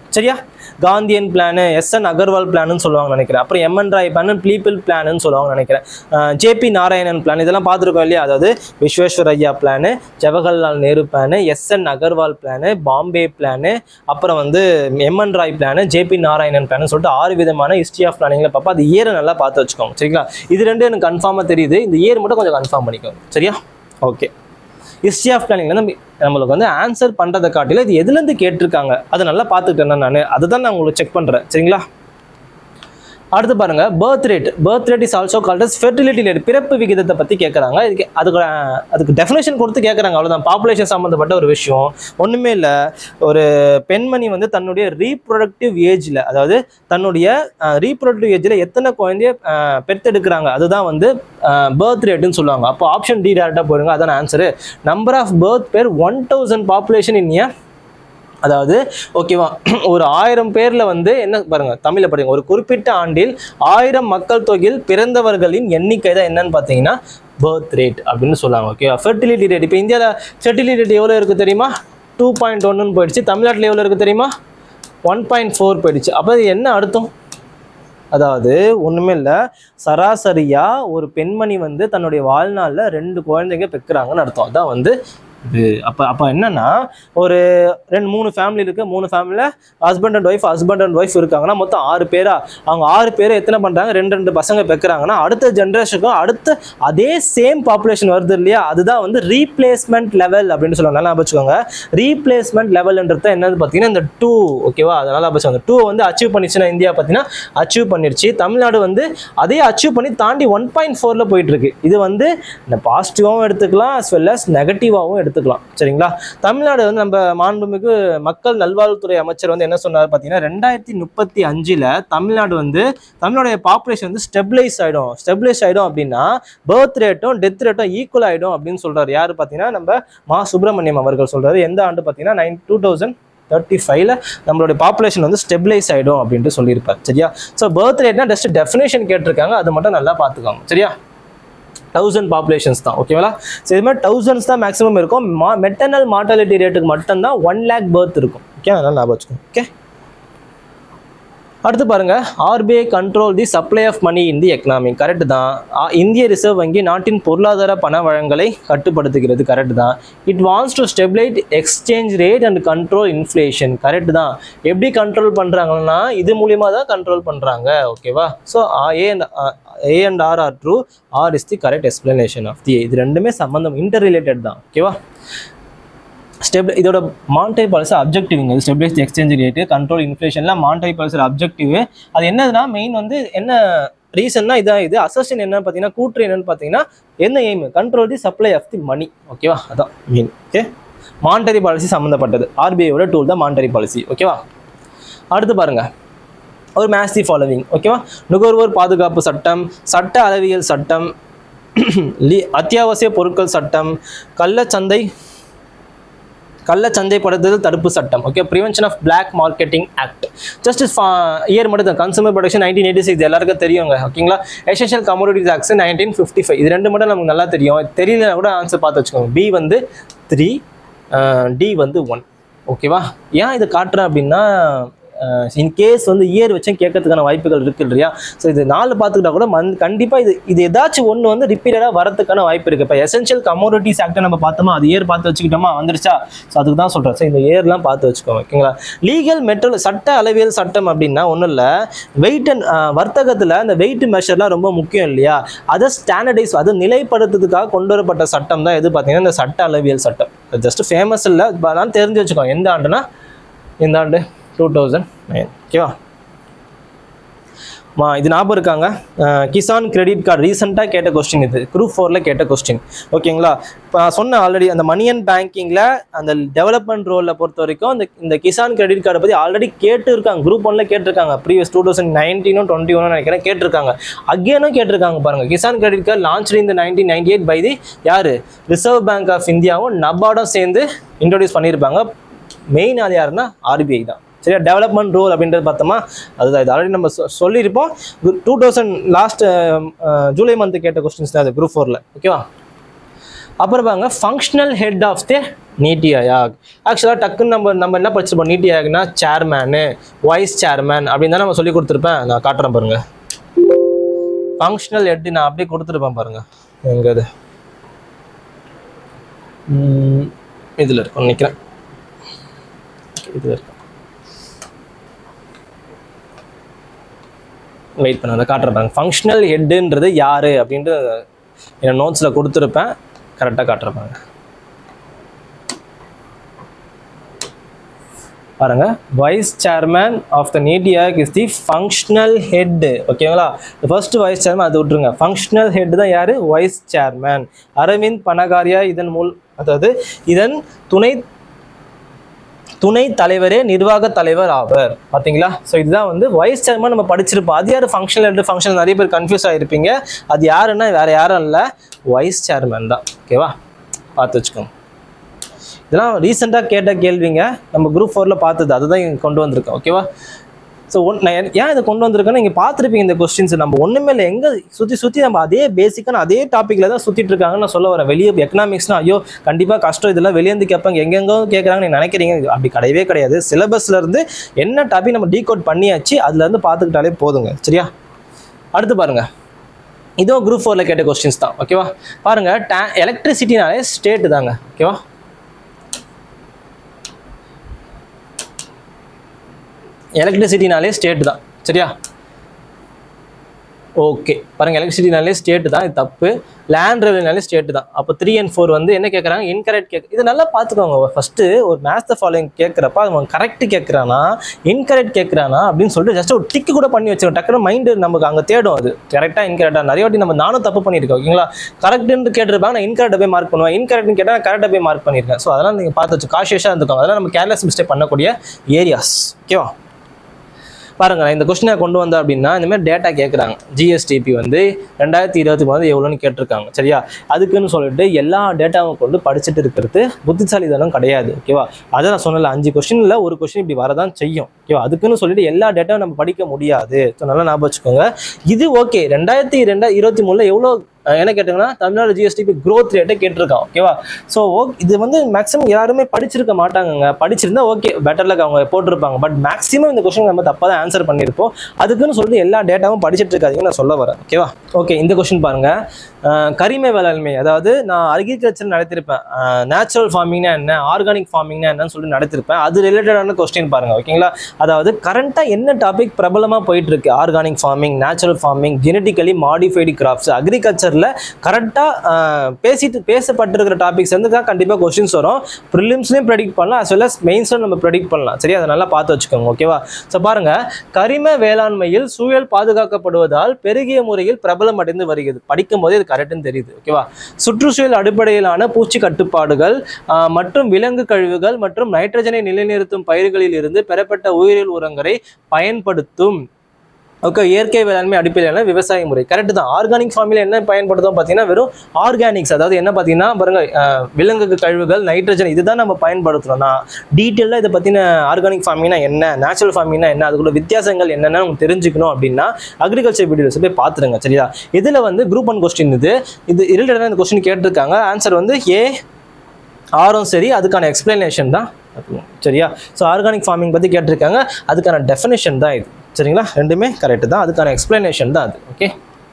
சரியா? Gandhian plan, S N Agarwal பிளான்னு சொல்லுவாங்க நினைக்கிறேன். அப்புறம் M N Roy plan, people பிளான்னு சொல்லுவாங்க நினைக்கிறேன். ஜேபி நாராயணன் பிளான் இதெல்லாம் பார்த்துருக்கோம் இல்லையா? அதாவது Visvesvaraya plan, Jawaharlal Nehru plan, S N Agarwal plan, Bombay plan, அப்புறம் வந்து M N Roy plan, JP Narayanan பிளான்னு சொல்லிட்டு ஆறு விதமான ஹிஸ்ட்ரி ஆஃப் பிளானிங்கில் பார்ப்போம். அது இயரை நல்லா பார்த்து வச்சுக்கோங்க. சரிங்களா? இது ரெண்டு எனக்கு கன்ஃபார்மாக தெரியுது. இந்த இயர் மட்டும் கொஞ்சம் கன்ஃபார்ம் பண்ணிக்கோங்க. சரியா? ஓகே. ஹிஸ்ட்ரி ஆஃப் பிளானிங்ல நம்ம நம்மளுக்கு வந்து ஆன்சர் பண்ணுறதை காட்டில இது எதுலேருந்து கேட்டிருக்காங்க அதை நல்லா பார்த்துக்கிட்டேன் நான். அதுதான் நான் உங்களுக்கு செக் பண்ணுறேன். சரிங்களா? அடுத்து பாருங்க, birth rate. Birth rate is also called as fertility rate. பிறப்பு விகிதத்தை பற்றி கேட்குறாங்க. இதுக்கு அதுக்கு அதுக்கு டெஃபினேஷன் கொடுத்து கேட்குறாங்க. அவ்வளோதான். பாப்புலேஷன் சம்மந்தப்பட்ட ஒரு விஷயம் ஒன்றுமே இல்லை. ஒரு பெண்மணி வந்து தன்னுடைய ரீப்ரொடக்டிவ் ஏஜில், அதாவது தன்னுடைய ரீப்ரொடக்டிவ் ஏஜில் எத்தனை குழந்தைய பெற்றெடுக்கிறாங்க அதுதான் வந்து பர்த் ரேட்டுன்னு சொல்லுவாங்க. அப்போ ஆப்ஷன் டி டேரெக்டாக போயிடுங்க. அதான் answer. Number of birth per one thousand population in a, அதாவது ஓகேவா, ஒரு ஆயிரம் பேர்ல வந்து என்ன பாருங்க, தமிழ்ல படிங்க, ஒரு குறிப்பிட்ட ஆண்டில் ஆயிரம் மக்கள் தொகையில் பிறந்தவர்களின் எண்ணிக்கை தான் என்னன்னு பார்த்தீங்கன்னா பர்த் ரேட் அப்படின்னு சொல்லுவாங்க. ஓகேவா? Fertility rate. இப்போ இந்தியாவில் ஃபெர்டிலிட்டி ரேட் எவ்வளோ இருக்குது தெரியுமா? டூ பாயிண்ட் ஒன்னு போயிடுச்சு. தமிழ்நாட்டில் எவ்வளோ இருக்குது தெரியுமா? ஒன் பாயிண்ட் ஃபோர் போயிடுச்சு. அப்போ அது என்ன அர்த்தம்? அதாவது ஒன்றுமே இல்லை, சராசரியாக ஒரு பெண்மணி வந்து தன்னுடைய வாழ்நாளில் ரெண்டு குழந்தைங்க பெற்கிறாங்கன்னு அர்த்தம். அதான் வந்து இது. அப்போ அப்போ என்னன்னா, ஒரு ரெண்டு மூணு ஃபேமிலி இருக்கு. மூணு ஃபேமிலியில் husband and wife husband and wife இருக்காங்கன்னா மொத்தம் ஆறு பேரா, அவங்க ஆறு பேர் எத்தனை பண்ணுறாங்க? ரெண்டு ரெண்டு பசங்க பெற்கிறாங்கன்னா அடுத்த ஜென்ரேஷனுக்கும் அடுத்த அதே சேம் பாப்புலேஷன் வருது இல்லையா? அதுதான் வந்து ரீப்ளேஸ்மெண்ட் லெவல் அப்படின்னு சொல்லுவாங்க. நல்லா வச்சுக்கோங்க. ரீப்ளேஸ்மெண்ட் லெவல்ன்றது என்னது பார்த்தீங்கன்னா இந்த டூ. ஓகேவா? அதனால வச்சுக்கோங்க. டூ வந்து அச்சீவ் பண்ணிச்சுன்னா இந்தியா பார்த்தீங்கன்னா அச்சீவ் பண்ணிருச்சு. தமிழ்நாடு வந்து அதே அச்சீவ் பண்ணி தாண்டி ஒன் பாயிண்ட் ஃபோரில் போயிட்டு இருக்கு. இது வந்து இந்த பாசிட்டிவாகவும் எடுத்துக்கலாம் அஸ் வெல் அஸ் நெகட்டிவாகவும் எடுத்துக்கலாம். சரிங்களா? தமிழ்நாடு வந்து நம்ம மாண்புமிகு மக்கள் நல்வாழ்வுத்துறை அமைச்சர் வந்து என்ன சொன்னார் பார்த்தீங்கன்னா, ரெண்டாயிரத்தி முப்பத்தி அஞ்சுல தமிழ்நாடு வந்து தமிழ்நாடு பாப்புலேஷன் வந்து ஸ்டெபிளைஸ் ஆயிடும். ஸ்டெபிளைஸ் ஆயிடும் அப்படின்னா பர்த் ரேட்டும் டெத் ரேட்டும் ஈக்குவல் ஆயிடும் அப்படின்னு சொல்றாரு. யாரு பார்த்தீங்கன்னா நம்ம மா சுப்பிரமணியம் அவர்கள் சொல்றாரு. எந்த ஆண்டு பார்த்தீங்கன்னா நைன் டூ தௌசண்ட் தேர்ட்டி ஃபைவ்ல நம்மளுடைய பாப்புலேஷன் வந்து ஸ்டெபிளைஸ் ஆயிடும் அப்படின்ட்டு சொல்லியிருப்பார். சரியா? ஸோ பர்த் ரேட்னா ஜஸ்ட் டெஃபினேஷன் கேட்டிருக்காங்க. அது மட்டும் நல்லா பார்த்துக்கோங்க. சரியா? தௌசண்ட் பாப்புலேஷன்ஸ் தான். ஓகேவா? ஸோ இது மாதிரி தௌசண்ட்ஸ் தான் மேக்ஸிமம் இருக்கும். மா மெட்டர்னல் மார்டாலிட்டி ரேட்டுக்கு மட்டும்தான் ஒன் லேக் பர்த் இருக்கும். ஓகே, அதனால ஞாபகம் வச்சுக்கோங்க. ஓகே, அடுத்து பாருங்க, RBI control the supply of money in the economy. Correct தான். இந்திய ரிசர்வ் வங்கி நாட்டின் பொருளாதார பண வழங்கலை கட்டுப்படுத்துகிறது. கரெக்ட் தான். It wants to stabilize exchange rate and control inflation. Correct தான். எப்படி கண்ட்ரோல் பண்ணுறாங்கன்னா இது மூலியமாக தான் கண்ட்ரோல் பண்ணுறாங்க. ஓகேவா? So A and A and R R true, R is the correct explanation of the. இது ரெண்டுமே சம்பந்தம், இன்டர் ரிலேட்டட் தான். ஓகேவா? ஸ்டெப் இதோட மானிட்டரி பாலிசி அப்ஜெக்டிவ்ங்க. ஸ்டெபிலைஸ் எக்ஸ்சேஞ்ச் ரேட்டு, கண்ட்ரோல் இன்ஃப்ளேஷன்லாம் மானிட்டரி பாலிசி அப்ஜெக்டிவ். அது என்னதுன்னா மெயின் வந்து என்ன ரீசன்னா இதான். இது அசர்ஷன் என்னன்னு பார்த்தீங்கன்னா, கூற்று என்னன்னு பார்த்தீங்கன்னா என்ன aim? Control the supply of the money. ஓகேவா? அதான் மெயின். ஓகே, மானிட்டரி பாலிசி சம்மந்தப்பட்டது. ஆர்பிஐயோட டூல் தான் மானிட்டரி பாலிசி. ஓகேவா? அடுத்து பாருங்க, ஒரு மேட்ச் தி ஃபாலோவிங். ஓகேவா? நுகர்வோர் பாதுகாப்பு சட்டம், சட்ட அளவியல் சட்டம், அத்தியாவசிய பொருட்கள் சட்டம், கள்ளச்சந்தை கள்ளச்சந்தைப்படுத்துதல் தடுப்பு சட்டம். Okay, prevention of black marketing act. Just year மட்டும் தான். Consumer production nineteen eighty six எல்லாருக்கும் தெரியுங்க. ஓகேங்களா? Essential commodities act nineteen fifty five. இது ரெண்டு மட்டும் நமக்கு நல்லா தெரியும். தெரியலனா கூட ஆன்சர் பார்த்து வச்சுக்கோங்க. பி வந்து த்ரீ, டி வந்து ஒன். ஓகேவா? ஏன் இதை காட்டுறேன் அப்படின்னா, இன்கேஸ் வந்து இயர் வச்சும் கேட்கறதுக்கான வாய்ப்புகள் இருக்கு இல்லையா? ஸோ இது நாலு பார்த்துக்கிட்டா கூட மந் கண்டிப்பாக இது இது ஏதாச்சும் ஒன்று வந்து ரிப்பீட்டடாக வரதுக்கான வாய்ப்பு இருக்குது. இப்போ எசென்ஷியல் கமோடிட்டிஸ் ஆக்டை நம்ம பார்த்தோமா, அது இயர் பார்த்து வச்சுக்கிட்டோமா, வந்துருச்சா? ஸோ அதுக்கு தான் சொல்கிறேன். ஸோ இந்த இயர்லாம் பார்த்து வச்சுக்கோங்க. ஓகேங்களா? லீகல் மெட்ரல் சட்ட அளவியல் சட்டம் அப்படின்னா ஒன்றும் இல்லை, வெயிட் அண்ட் வர்த்தகத்தில் அந்த வெயிட் மெஷர்லாம் ரொம்ப முக்கியம் இல்லையா? அதை ஸ்டாண்டர்டைஸ், அதை நிலைப்படுத்துறதுக்காக கொண்டு வரப்பட்ட சட்டம் தான் எது பார்த்தீங்கன்னா இந்த சட்ட அளவியல் சட்டம். ஜஸ்ட் ஃபேமஸ் இல்லை, நான் தெரிஞ்சு வச்சுக்கோங்க. எந்த ஆண்டுனா இந்த ஆண்டு டூ தௌசண்ட் நைன். ஓகேவா? மா இது ஞாபகம் இருக்காங்க. கிசான் கிரெடிட் கார்டு ரீசெண்டாக கேட்ட கொஸ்டின், இது குரூப் ஃபோரில் கேட்ட கொஸ்டின். ஓகேங்களா? இப்போ நான் சொன்னேன் ஆல்ரெடி, அந்த மணி அண்ட் பேங்கிங்கில் அந்த டெவலப்மெண்ட் ரோலில் பொறுத்த வரைக்கும் அந்த இந்த கிசான் கிரெடிட் கார்டை பற்றி ஆல்ரெடி கேட்டு இருக்காங்க. குரூப் ஒன்ல கேட்டிருக்காங்க. ப்ரீவியஸ் டூ தௌசண்ட் நைன்டீனும் டுவெண்ட்டி ஒன்னு நினைக்கிறேன் கேட்டிருக்காங்க. அகேனும் கேட்டிருக்காங்க. பாருங்கள், கிசான் கிரெடிட் கார்டு லான்ச் இந்த nineteen ninety eight by the யார்? ரிசர்வ் பேங்க் ஆஃப் இந்தியாவும் நபார்டும் சேர்ந்து இன்ட்ரோடியூஸ் பண்ணியிருப்பாங்க. மெயின் அது யாருன்னா ஆர்பிஐ தான். சரியா? டெவலப்மெண்ட் ரோல் அப்படின்றது பார்த்தோமா, அதுதான். இது ஆல்ரெடி நம்ம சொல்லியிருப்போம். Two thousand last July month கேட்ட கொஸ்டின்ஸ் தான் அது குரூப் ஃபோரில். ஓகேவா? அப்புறம் பாருங்க, ஃபங்க்ஷனல் ஹெட் ஆஃப் தி நீட்டி ஆயாக். ஆக்சுவலாக டக்குன்னு நம்ம நம்ம என்ன படிச்சிருப்போம், நீட்டி ஆயாக்னா சேர்மேனு, வைஸ் சேர்மேன் அப்படின்னு தான் நம்ம சொல்லி கொடுத்துருப்பேன். நான் காட்டுறேன் பாருங்க. ஃபங்க்ஷனல் ஹெட் நான் அப்படியே கொடுத்துருப்பேன் பாருங்க. எங்க இது இதில் இருக்கும் நினைக்கிறேன். இதில் இருக்கும். வெயிட் பண்ண காட்டுறேன். ஃபங்க்ஷனல் ஹெட்டுன்றது யாரு அப்படின்ட்டு என் நோட்ஸில் கொடுத்துருப்பேன். கரெக்டாக காட்டுறப்பாங்க பாருங்க. Wise chairman of the NITI Aayog is the functional head. ஓகேங்களா, ஃபர்ஸ்ட் வைஸ் சேர்மேன் அது விட்டுருங்க. ஃபங்க்ஷனல் ஹெட் தான் யாரு, வைஸ் சேர்மேன். அரவிந்த் பனகாரியா இதன் மூல் அதாவது இதன் துணை துணை தலைவரே நிர்வாக தலைவர் ஆவர். பார்த்தீங்களா? ஸோ இதுதான் வந்து வைஸ் சேர்மன் நம்ம படிச்சிருப்போம். அது யார் ஃபங்க்ஷனல் ஹெட் ஃபங்க்ஷனல் நிறைய பேர் கன்ஃபியூஸ் ஆகிருப்பீங்க. அது யாருன்னா வேறு யாரும் இல்லை, வைஸ் சேர்மன் தான். ஓகேவா, பார்த்து வச்சுக்கோங்க. இதெல்லாம் ரீசெண்டாக கேட்ட கேள்விங்க, நம்ம குரூப் ஃபோரில் பார்த்தது, அதுதான் இங்கே கொண்டு வந்திருக்கேன். ஓகேவா, ஸோ ஒன் நான் ஏன் இதை கொண்டு வந்திருக்கேன்னா நீங்கள் பார்த்துருப்பீங்க இந்த கொஸ்டின்ஸ். நம்ம ஒன்றுமே இல்லை, எங்கே சுற்றி சுற்றி நம்ம அதே பேசிக்கான அதே டாப்பிக்கில் தான் சுற்றிட்டு இருக்காங்கன்னு நான் சொல்ல வரேன். வெளியே எக்கனாமிக்ஸ்னால் ஐயோ கண்டிப்பாக கஷ்டம், இதெல்லாம் வெளியேந்து கேட்பாங்க, எங்கெங்கோ கேட்குறாங்கன்னு நீங்கள் நினைக்கிறீங்க. அப்படி கிடையவே கிடையாது. சிலபஸ்லேருந்து என்ன டாபிக் நம்ம டீகோட் பண்ணியாச்சு, அதுலேருந்து பார்த்துக்கிட்டாலே போதுங்க. சரியா, அடுத்து பாருங்கள். இதுவும் குரூப் ஃபோரில் கேட்ட கொஸ்டின்ஸ் தான். ஓகேவா, பாருங்கள். டே எலக்ட்ரிசிட்டினாலே ஸ்டேட்டு தாங்க. ஓகேவா, எலக்ட்ரிசிட்டினாலே ஸ்டேட் தான். சரியா, ஓகே பாருங்கள். எலக்ட்ரிசிட்டினாலே ஸ்டேட்டு தான், இது தப்பு. லேண்ட் ரெவன்யூனாலே ஸ்டேட்டு தான். அப்போ த்ரீ அண்ட் ஃபோர் வந்து என்ன கேட்குறாங்க, இன்கரெக்ட் கேட்க. இது நல்லா பார்த்துக்கோங்க. ஃபஸ்ட்டு ஒரு மேத்ஸ் த ஃபாலோயிங் கேட்குறப்ப அவன் கரெக்ட் கேட்குறானா இன்கரெக்ட் கேட்குறானா அப்படின்னு சொல்லிட்டு ஜஸ்ட் ஒரு டிக்கு கூட பண்ணி வச்சிருக்கோம். டக்குனு மைண்டு நமக்கு அங்கே தேடும், அது கரெக்டாக இன்கரெக்டாக. நிறைய வாட்டி நம்ம நானும் தப்பு பண்ணியிருக்கோம். ஓகேங்களா, கரெக்டுன்னு கேட்டிருப்பாங்க, நான் இன்கரெக்டாக போய் மார்க் பண்ணுவேன். இன்கரெக்ட்னு கேட்டால் நான் கரெக்டாக போய் மார்க் பண்ணியிருக்கேன். ஸோ அதெல்லாம் நீங்கள் பார்த்து வச்சு காஷியஸாக இருந்துக்கோங்க. அதெல்லாம் நம்ம கேர்லெஸ் மிஸ்டேக் பண்ணக்கூடிய ஏரியாஸ். ஓகேவா, பாருங்க. இந்த கொஸ்டினை கொண்டு வந்தா அப்படின்னா இந்த மாதிரி டேட்டா கேட்குறாங்க. ஜிஎஸ்டிபி வந்து ரெண்டாயிரத்தி இருபத்தி மூணு எவ்வளோன்னு கேட்டிருக்காங்க. சரியா, அதுக்குன்னு சொல்லிட்டு எல்லா டேட்டாவும் கொண்டு படிச்சுட்டு இருக்கிறது புத்திசாலிதனம் கிடையாது. ஓகேவா, அதை நான் சொன்னல, அஞ்சு கொஸ்டின்ல ஒரு கொஸ்டின் இப்படி வரதான் செய்யும். ஓகேவா, அதுக்குன்னு சொல்லிட்டு எல்லா டேட்டாவும் நம்ம படிக்க முடியாது. ஸோ நல்லா ஞாபகம் வச்சுக்கோங்க. இது ஓகே. ரெண்டாயிரத்தி ரெண்டா இருபத்தி மூணுல எவ்வளோ என்ன கேட்டாங்கன்னா தமிழ்நாடு ஜிஎஸ்டிபி க்ரோத் ரேட்டை கேட்டிருக்கான். ஓகேவா, ஸோ இது வந்து மேக்ஸிமம் யாருமே படிச்சிருக்க மாட்டாங்க. படிச்சிருந்தா ஓகே, பெட்டர்ல அவங்க போட்டிருப்பாங்க. பட் மேக்ஸிமம் இந்த கொஸ்டின் நம்ம தப்பாக தான் ஆன்சர் பண்ணியிருப்போம். அதுக்குன்னு சொல்லிட்டு எல்லா டேட்டாவும் படிச்சுட்டு இருக்காதீங்கன்னு நான் சொல்ல வரேன். ஓகேவா, ஓகே. இந்த கொஸ்டின் பாருங்க. கரிம வேளாண்மை, அதாவது நான் அக்ரிகல்ச்சர் நடத்திருப்பேன். நேச்சுரல் ஃபார்மிங்னா என்ன, ஆர்கானிக் ஃபார்மிங்னா என்னன்னு சொல்லிட்டு நடத்திருப்பேன். அது ரிலேட்டடான கொஸ்டின் பாருங்க. ஓகேங்களா, அதாவது கரண்டாக என்ன டாபிக் பிரபலமாக போயிட்டு இருக்கு, organic farming, natural farming, genetically modified crops, agriculture கரெக்டாக பேசிட்டு பேசப்பட்டிருக்கிற டாபிக்ஸ் வந்து தான் கண்டிப்பாக கொஸ்டின்ஸ் வரும். ப்ரிலிம்ஸ்லையும் ப்ரெடிக்ட் பண்ணலாம், அஸ் வெல் அஸ் மெயின்ஸ்லையும் நம்ம ப்ரெடிக்ட் பண்ணலாம். சரி, அதை நல்லா பார்த்து வச்சுக்கோங்க. ஓகேவா, ஸோ பாருங்க. கரிம வேளாண்மையில் சூழல் பாதுகாக்கப்படுவதால் பெருகிய முறையில் பிரபலம் அடைந்து வருகிறது. படிக்கும் போதே இது கரெக்டுன்னு தெரியுது. ஓகேவா, சுற்றுச்சூழல் அடிப்படையிலான பூச்சி கட்டுப்பாடுகள் மற்றும் விலங்கு கழிவுகள் மற்றும் நைட்ரஜனை நிலைநிறுத்தும் பயிர்களில் இருந்து பெறப்பட்ட உயிரியல் உரங்களை பயன்படுத்தும். ஓகே, இயற்கை வேளாண்மை அடிப்படையிலான விவசாய முறை கரெக்ட் தான். ஆர்கானிக் ஃபார்மில் என்ன பயன்படுத்தும் பார்த்தீங்கன்னா வெறும் ஆர்கானிக்ஸ், அதாவது என்ன பார்த்தீங்கன்னா பாருங்க, விலங்கு கழிவுகள், நைட்ரஜன், இதுதான் நம்ம பயன்படுத்துகிறோம். நான் டீட்டெயிலாக இதை பற்றின ஆர்கானிக் ஃபார்மிங்னா என்ன, நேச்சுரல் ஃபார்மிங்னா என்ன, அதுக்குள்ள வித்தியாசங்கள் என்னென்னு உங்களுக்கு தெரிஞ்சுக்கணும் அப்படின்னா அக்ரிகல்ச்சர் வீடியோஸ் போய் பார்த்துருங்க. சரியா, இதில் வந்து குரூப் ஒன் கொஸ்டின் இது இது ரிலேட்டடாக இந்த கொஸ்டின் கேட்டிருக்காங்க. ஆன்சர் வந்து ஏ ஆரும் சரி, அதுக்கான எக்ஸ்பிளனேஷன் தான். சரியா, ஸோ ஆர்கானிக் ஃபார்மிங் பற்றி கேட்டிருக்காங்க, அதுக்கான டெஃபினேஷன் தான் இது. சரிங்களா, ரெண்டுமே கரெக்டு தான், அதுக்கான எக்ஸ்பிளனேஷன் தான் அது. ஓகே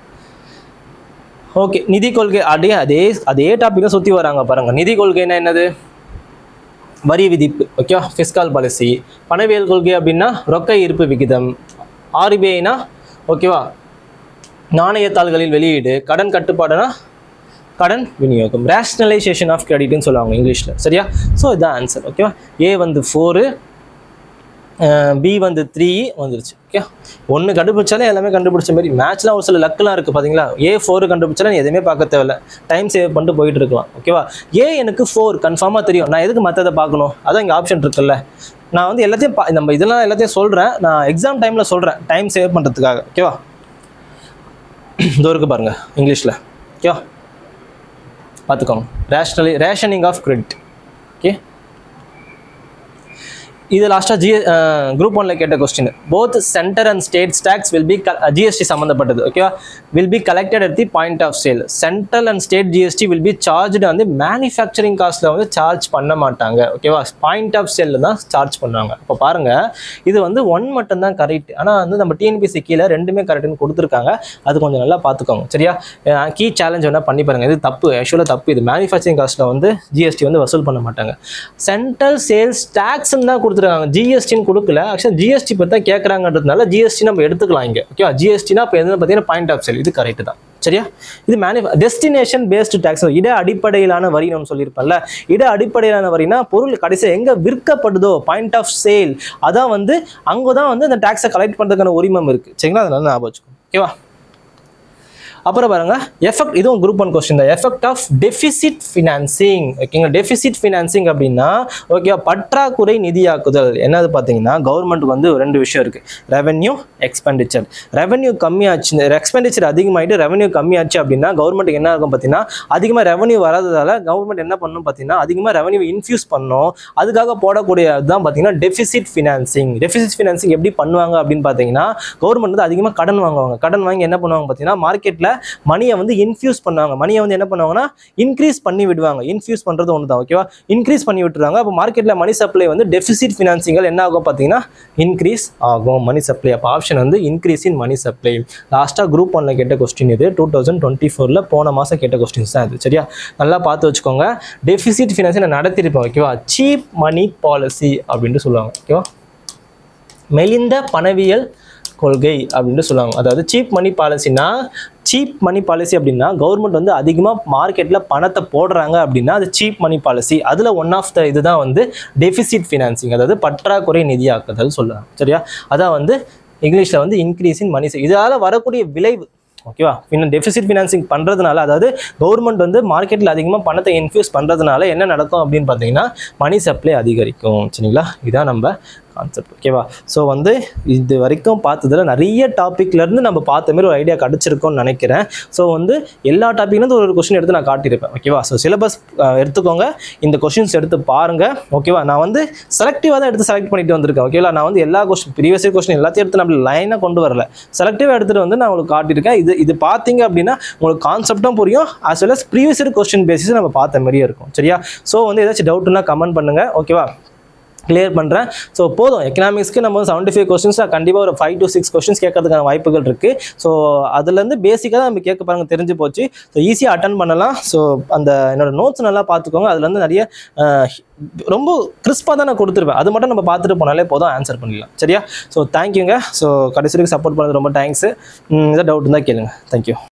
ஓகே நிதி கொள்கை அதே அதே அதே டாபிக் தான் சுற்றி வராங்க பாருங்க. நிதி கொள்கைன்னா என்னது, வரி விதிப்பு. Okay, fiscal policy. பணவியல் கொள்கை அப்படின்னா ரொக்க இருப்பு விகிதம். ஆர்பிஐனா ஓகேவா, நாணயத்தாள்களில் வெளியீடு. கடன் கட்டுப்பாடுனா கடன் விநியோகம். ரேஷனலைசேஷன் ஆஃப் கிரெடிட்னு சொல்லுவாங்க இங்கிலீஷில். சரியா, ஸோ இதுதான் ஆன்சர். ஓகேவா, ஏ வந்து ஃபோரு, பி வந்து த்ரீ வந்துருச்சு. ஓகே, ஒன்று கண்டுபிடிச்சாலே எல்லாமே கண்டுபிடிச்ச மாதிரி. மேட்ச்லாம் ஒரு சில லக்கெலாம் இருக்குது பார்த்தீங்களா. ஏ ஃபோர் கண்டுபிடிச்சாலும் எதுவுமே பார்க்க தேவையில்ல, டைம் சேவ் பண்ணிட்டு போயிட்டு இருக்கலாம். ஓகேவா, ஏ எனக்கு ஃபோர் கன்ஃபார்மாக தெரியும், நான் எதுக்கு மற்றதை பார்க்கணும், அதான் இங்கே ஆப்ஷன் இருக்குல்ல. நான் வந்து எல்லாத்தையும் பா நம்ம இதெல்லாம் எல்லாத்தையும் சொல்கிறேன், நான் எக்ஸாம் டைமில் சொல்கிறேன் டைம் சேவ் பண்ணுறதுக்காக. ஓகேவா, இதோ இருக்குது பாருங்கள் இங்கிலீஷில். ஓகேவா, பார்த்துக்கோங்க. Rationally rationing of credit. Okay, இது லாஸ்ட்டாக ஜி குரூப் ஒன்ல கேட்ட question. Both centre and state tax will be GST சம்மந்தப்பட்டது. ஓகேவா, will be collected at the point of sale. Central and state GST will be charged வந்து manufacturing காஸ்ட்டில் வந்து charge பண்ண மாட்டாங்க. ஓகேவா, பாயிண்ட் ஆஃப் சேலில் தான் சார்ஜ் பண்ணுவாங்க. இப்போ பாருங்க, இது வந்து ஒன் மட்டும் தான் கரெக்ட். ஆனால் வந்து நம்ம டிஎன்பிசி கீழே ரெண்டுமே கரெக்ட்னு கொடுத்துருக்காங்க. அது கொஞ்சம் நல்லா பார்த்துக்கோங்க. சரியா, கீ சேலஞ்ச் வேணால் பண்ணி பாருங்க. இது தப்பு, ஆக்சுவலாக தப்பு. இது மேனுஃபேக்சரிங் காஸ்ட்டில் வந்து ஜிஎஸ்டி வந்து வசூல் பண்ண மாட்டாங்க. சென்ட்ரல் சேல்ஸ் டேக்ஸ்ன்னு தான் கொடுத்துருக்காங்க, ஜிஎஸ்டின்னு கொடுக்கல. ஆக்சுவலாக ஜிஎஸ்டி பற்றி தான் கேட்குறாங்கன்றதுனால ஜிஎஸ்டி நம்ம எடுத்துக்கலாம் இங்கே. ஓகேவா, ஜிஎஸ்டினா இப்போ எதுன்னு பார்த்தீங்கன்னா பாயிண்ட் ஆஃப் சேல். இது கரெக்ட் தான். சரியா, இது மேனு டெஸ்டினேஷன் பேஸ்டு டேக்ஸ், இட அடிப்படையிலான வரி நம்ம சொல்லியிருப்போம்ல. இட அடிப்படையிலான வரினா பொருள் கடைசியாக எங்கே விற்கப்படுதோ பாயிண்ட் ஆஃப் சேல், அதான் வந்து அங்கே தான் வந்து அந்த டேக்ஸை கலெக்ட் பண்ணுறதுக்கான உரிமம் இருக்குது. சரிங்களா, அதனால ஞாபகம் வச்சுக்கோங்க. ஓகேவா, அப்புறம் பாருங்க, எஃபெக்ட், இதுவும் குரூப் ஒன் கொஸ்டின் தான். Effect of deficit financing. ஓகேங்களா, டெபிசிட் ஃபினான்சிங் அப்படின்னா ஓகே பற்றாக்குறை நிதியாக்குதல். என்னது பார்த்தீங்கன்னா கவர்மெண்ட்டுக்கு வந்து ரெண்டு விஷயம் இருக்குது, ரெவென்யூ, எக்ஸ்பெண்டிச்சர். ரெவென்யூ கம்மியாச்சு, எக்ஸ்பெண்டிச்சர் அதிகமாகிட்டு ரெவென்யூ கம்மியாச்சு அப்படின்னா கவர்மெண்ட்டுக்கு என்ன இருக்கும் பார்த்தீங்கன்னா, அதிகமாக ரெவென்யூ வராததால் கவர்மெண்ட் என்ன பண்ணணும் பார்த்தீங்கன்னா அதிகமாக ரெவென்யூ இன்ஃபியூஸ் பண்ணணும். அதுக்காக போடக்கூடிய தான் பார்த்தீங்கன்னா டெபிசிட் ஃபினான்சிங். டெபிசிட் ஃபினான்சிங் எப்படி பண்ணுவாங்க அப்படின்னு பார்த்தீங்கன்னா, கவர்மெண்ட் வந்து அதிகமாக கடன் வாங்குவாங்க. கடன் வாங்கி என்ன பண்ணுவாங்க பார்த்தீங்கன்னா மார்க்கெட்டில் மணியை வந்து இன்ஃபியூஸ் பண்ணுவாங்க. மணியை வந்து என்ன பண்ணுவாங்கன்னா இன்க்ரீஸ் பண்ணி விடுவாங்க. இன்ஃபியூஸ் பண்ணுறது ஒன்று தான். ஓகேவா, இன்க்ரீஸ் பண்ணி விட்டுருவாங்க. அப்போ மார்க்கெட்டில் மணி சப்ளை வந்து டெபிசிட் ஃபினான்சிங்கள் என்ன ஆகும் பார்த்தீங்கன்னா இன்க்ரீஸ் ஆகும் மணி சப்ளை. அப்போ ஆப்ஷன் வந்து இன்க்ரீஸ் இன் மணி சப்ளை. லாஸ்ட்டாக குரூப் ஒன்ல கேட்ட கொஸ்டின் இது. டூ தௌசண்ட் டுவெண்ட்டி ஃபோரில் போன மாதம் கேட்ட கொஸ்டின்ஸ் தான் இது. சரியா, நல்லா பார்த்து வச்சுக்கோங்க. டெபிசிட் ஃபினான்சிங் நான் நடத்திருப்பேன். ஓகேவா, சீப் மணி பாலிசி அப்படின்ட்டு சொல்லுவாங்க. ஓகேவா, மெலிந்த பணவியல் கொள்கை அப்படின்ட்டு சொல்லுவாங்க. அதாவது சீப் மணி பாலிசினா, சீப் மணி பாலிசி அப்படின்னா கவர்மெண்ட் வந்து அதிகமாக மார்க்கெட்டில் பணத்தை போடுறாங்க அப்படின்னா அது சீப் மணி பாலிசி. அதில் ஒன் ஆஃப் த இதுதான் வந்து டெபிசிட் ஃபினான்சிங், அதாவது பற்றாக்குறை நிதியாக்குதல் சொல்லுவாங்க. சரியா, அதான் வந்து இங்கிலீஷில் வந்து இன்க்ரீஸ் இன் மணி. இதால் வரக்கூடிய விளைவு ஓகேவா, இன்னும் டெபிசிட் ஃபினான்சிங் பண்ணுறதுனால, அதாவது கவர்மெண்ட் வந்து மார்க்கெட்டில் அதிகமாக பணத்தை இன்ஃபியூஸ் பண்ணுறதுனால என்ன நடக்கும் அப்படின்னு பார்த்தீங்கன்னா மணி சப்ளை அதிகரிக்கும். சரிங்களா, இதான் நம்ம கான்செப்ட். ஓகேவா, ஸோ வந்து இது வரைக்கும் பார்த்ததில் நிறைய டாப்பிக்லேருந்து நம்ம பார்த்த மாதிரி ஒரு ஐடியா கிடச்சிருக்கோன்னு நினைக்கிறேன். ஸோ வந்து எல்லா டாப்பிக்லேருந்து ஒரு ஒரு கொஸ்டின் எடுத்து நான் காட்டியிருப்பேன். ஓகேவா, ஸோ சிலபஸ் எடுத்துக்கோங்க, இந்த கொஸ்டின்ஸ் எடுத்து பாருங்கள். ஓகேவா, நான் வந்து செலக்டிவாக தான் எடுத்து செலக்ட் பண்ணிட்டு வந்திருக்கேன். ஓகேவா, நான் வந்து எல்லா கொஸ்டின் ப்ரீவியஸ் இயர் கொஸ்டின் எல்லாத்தையும் எடுத்து நம்ம லைனாக கொண்டு வரல, செலக்டிவாக எடுத்துகிட்டு வந்து நான் உங்களுக்கு காட்டியிருக்கேன். இது இது பார்த்தீங்க அப்படின்னா உங்களுக்கு கான்செப்டும் புரியும், as well as previous year question basis நம்ம பார்த்த மாதிரியே இருக்கும். சரியா, ஸோ வந்து ஏதாச்சும் டவுட்னா கமெண்ட் பண்ணுங்கள். ஓகேவா, கிளியர் பண்ணுறேன். ஸோ போதும், எக்கனாமிக்ஸ்க்கு நம்ம வந்து செவன்ட்டி ஃபைவ் கொஸ்டின்ஸ் கண்டிப்பாக ஒரு ஃபைவ் டு சிக்ஸ் கொஸ்டின்ஸ் கேட்கறதுக்கான வாய்ப்புகள் இருக்குது. ஸோ அதுலேருந்து பேசிக்காக தான் நம்ம கேட்க பாருங்க தெரிஞ்சு போச்சு. ஸோ ஈஸியாக அட்டன் பண்ணலாம். ஸோ அந்த என்னோட நோட்ஸ் நல்லா பார்த்துக்கோங்க. அதுலேருந்து நிறைய ரொம்ப கிறிஸ்பாக தான் நான் கொடுத்துருப்பேன். அது மட்டும் நம்ம பார்த்துட்டு போனாலே போதும், ஆன்சர் பண்ணிடலாம். சரியா, ஸோ தேங்க்யூங்க. ஸோ கடைசி வரைக்கும் சப்போர்ட் பண்ணது ரொம்ப தேங்க்ஸ். எதாவது டவுட் இருந்தால் கேளுங்க. தேங்க்யூ.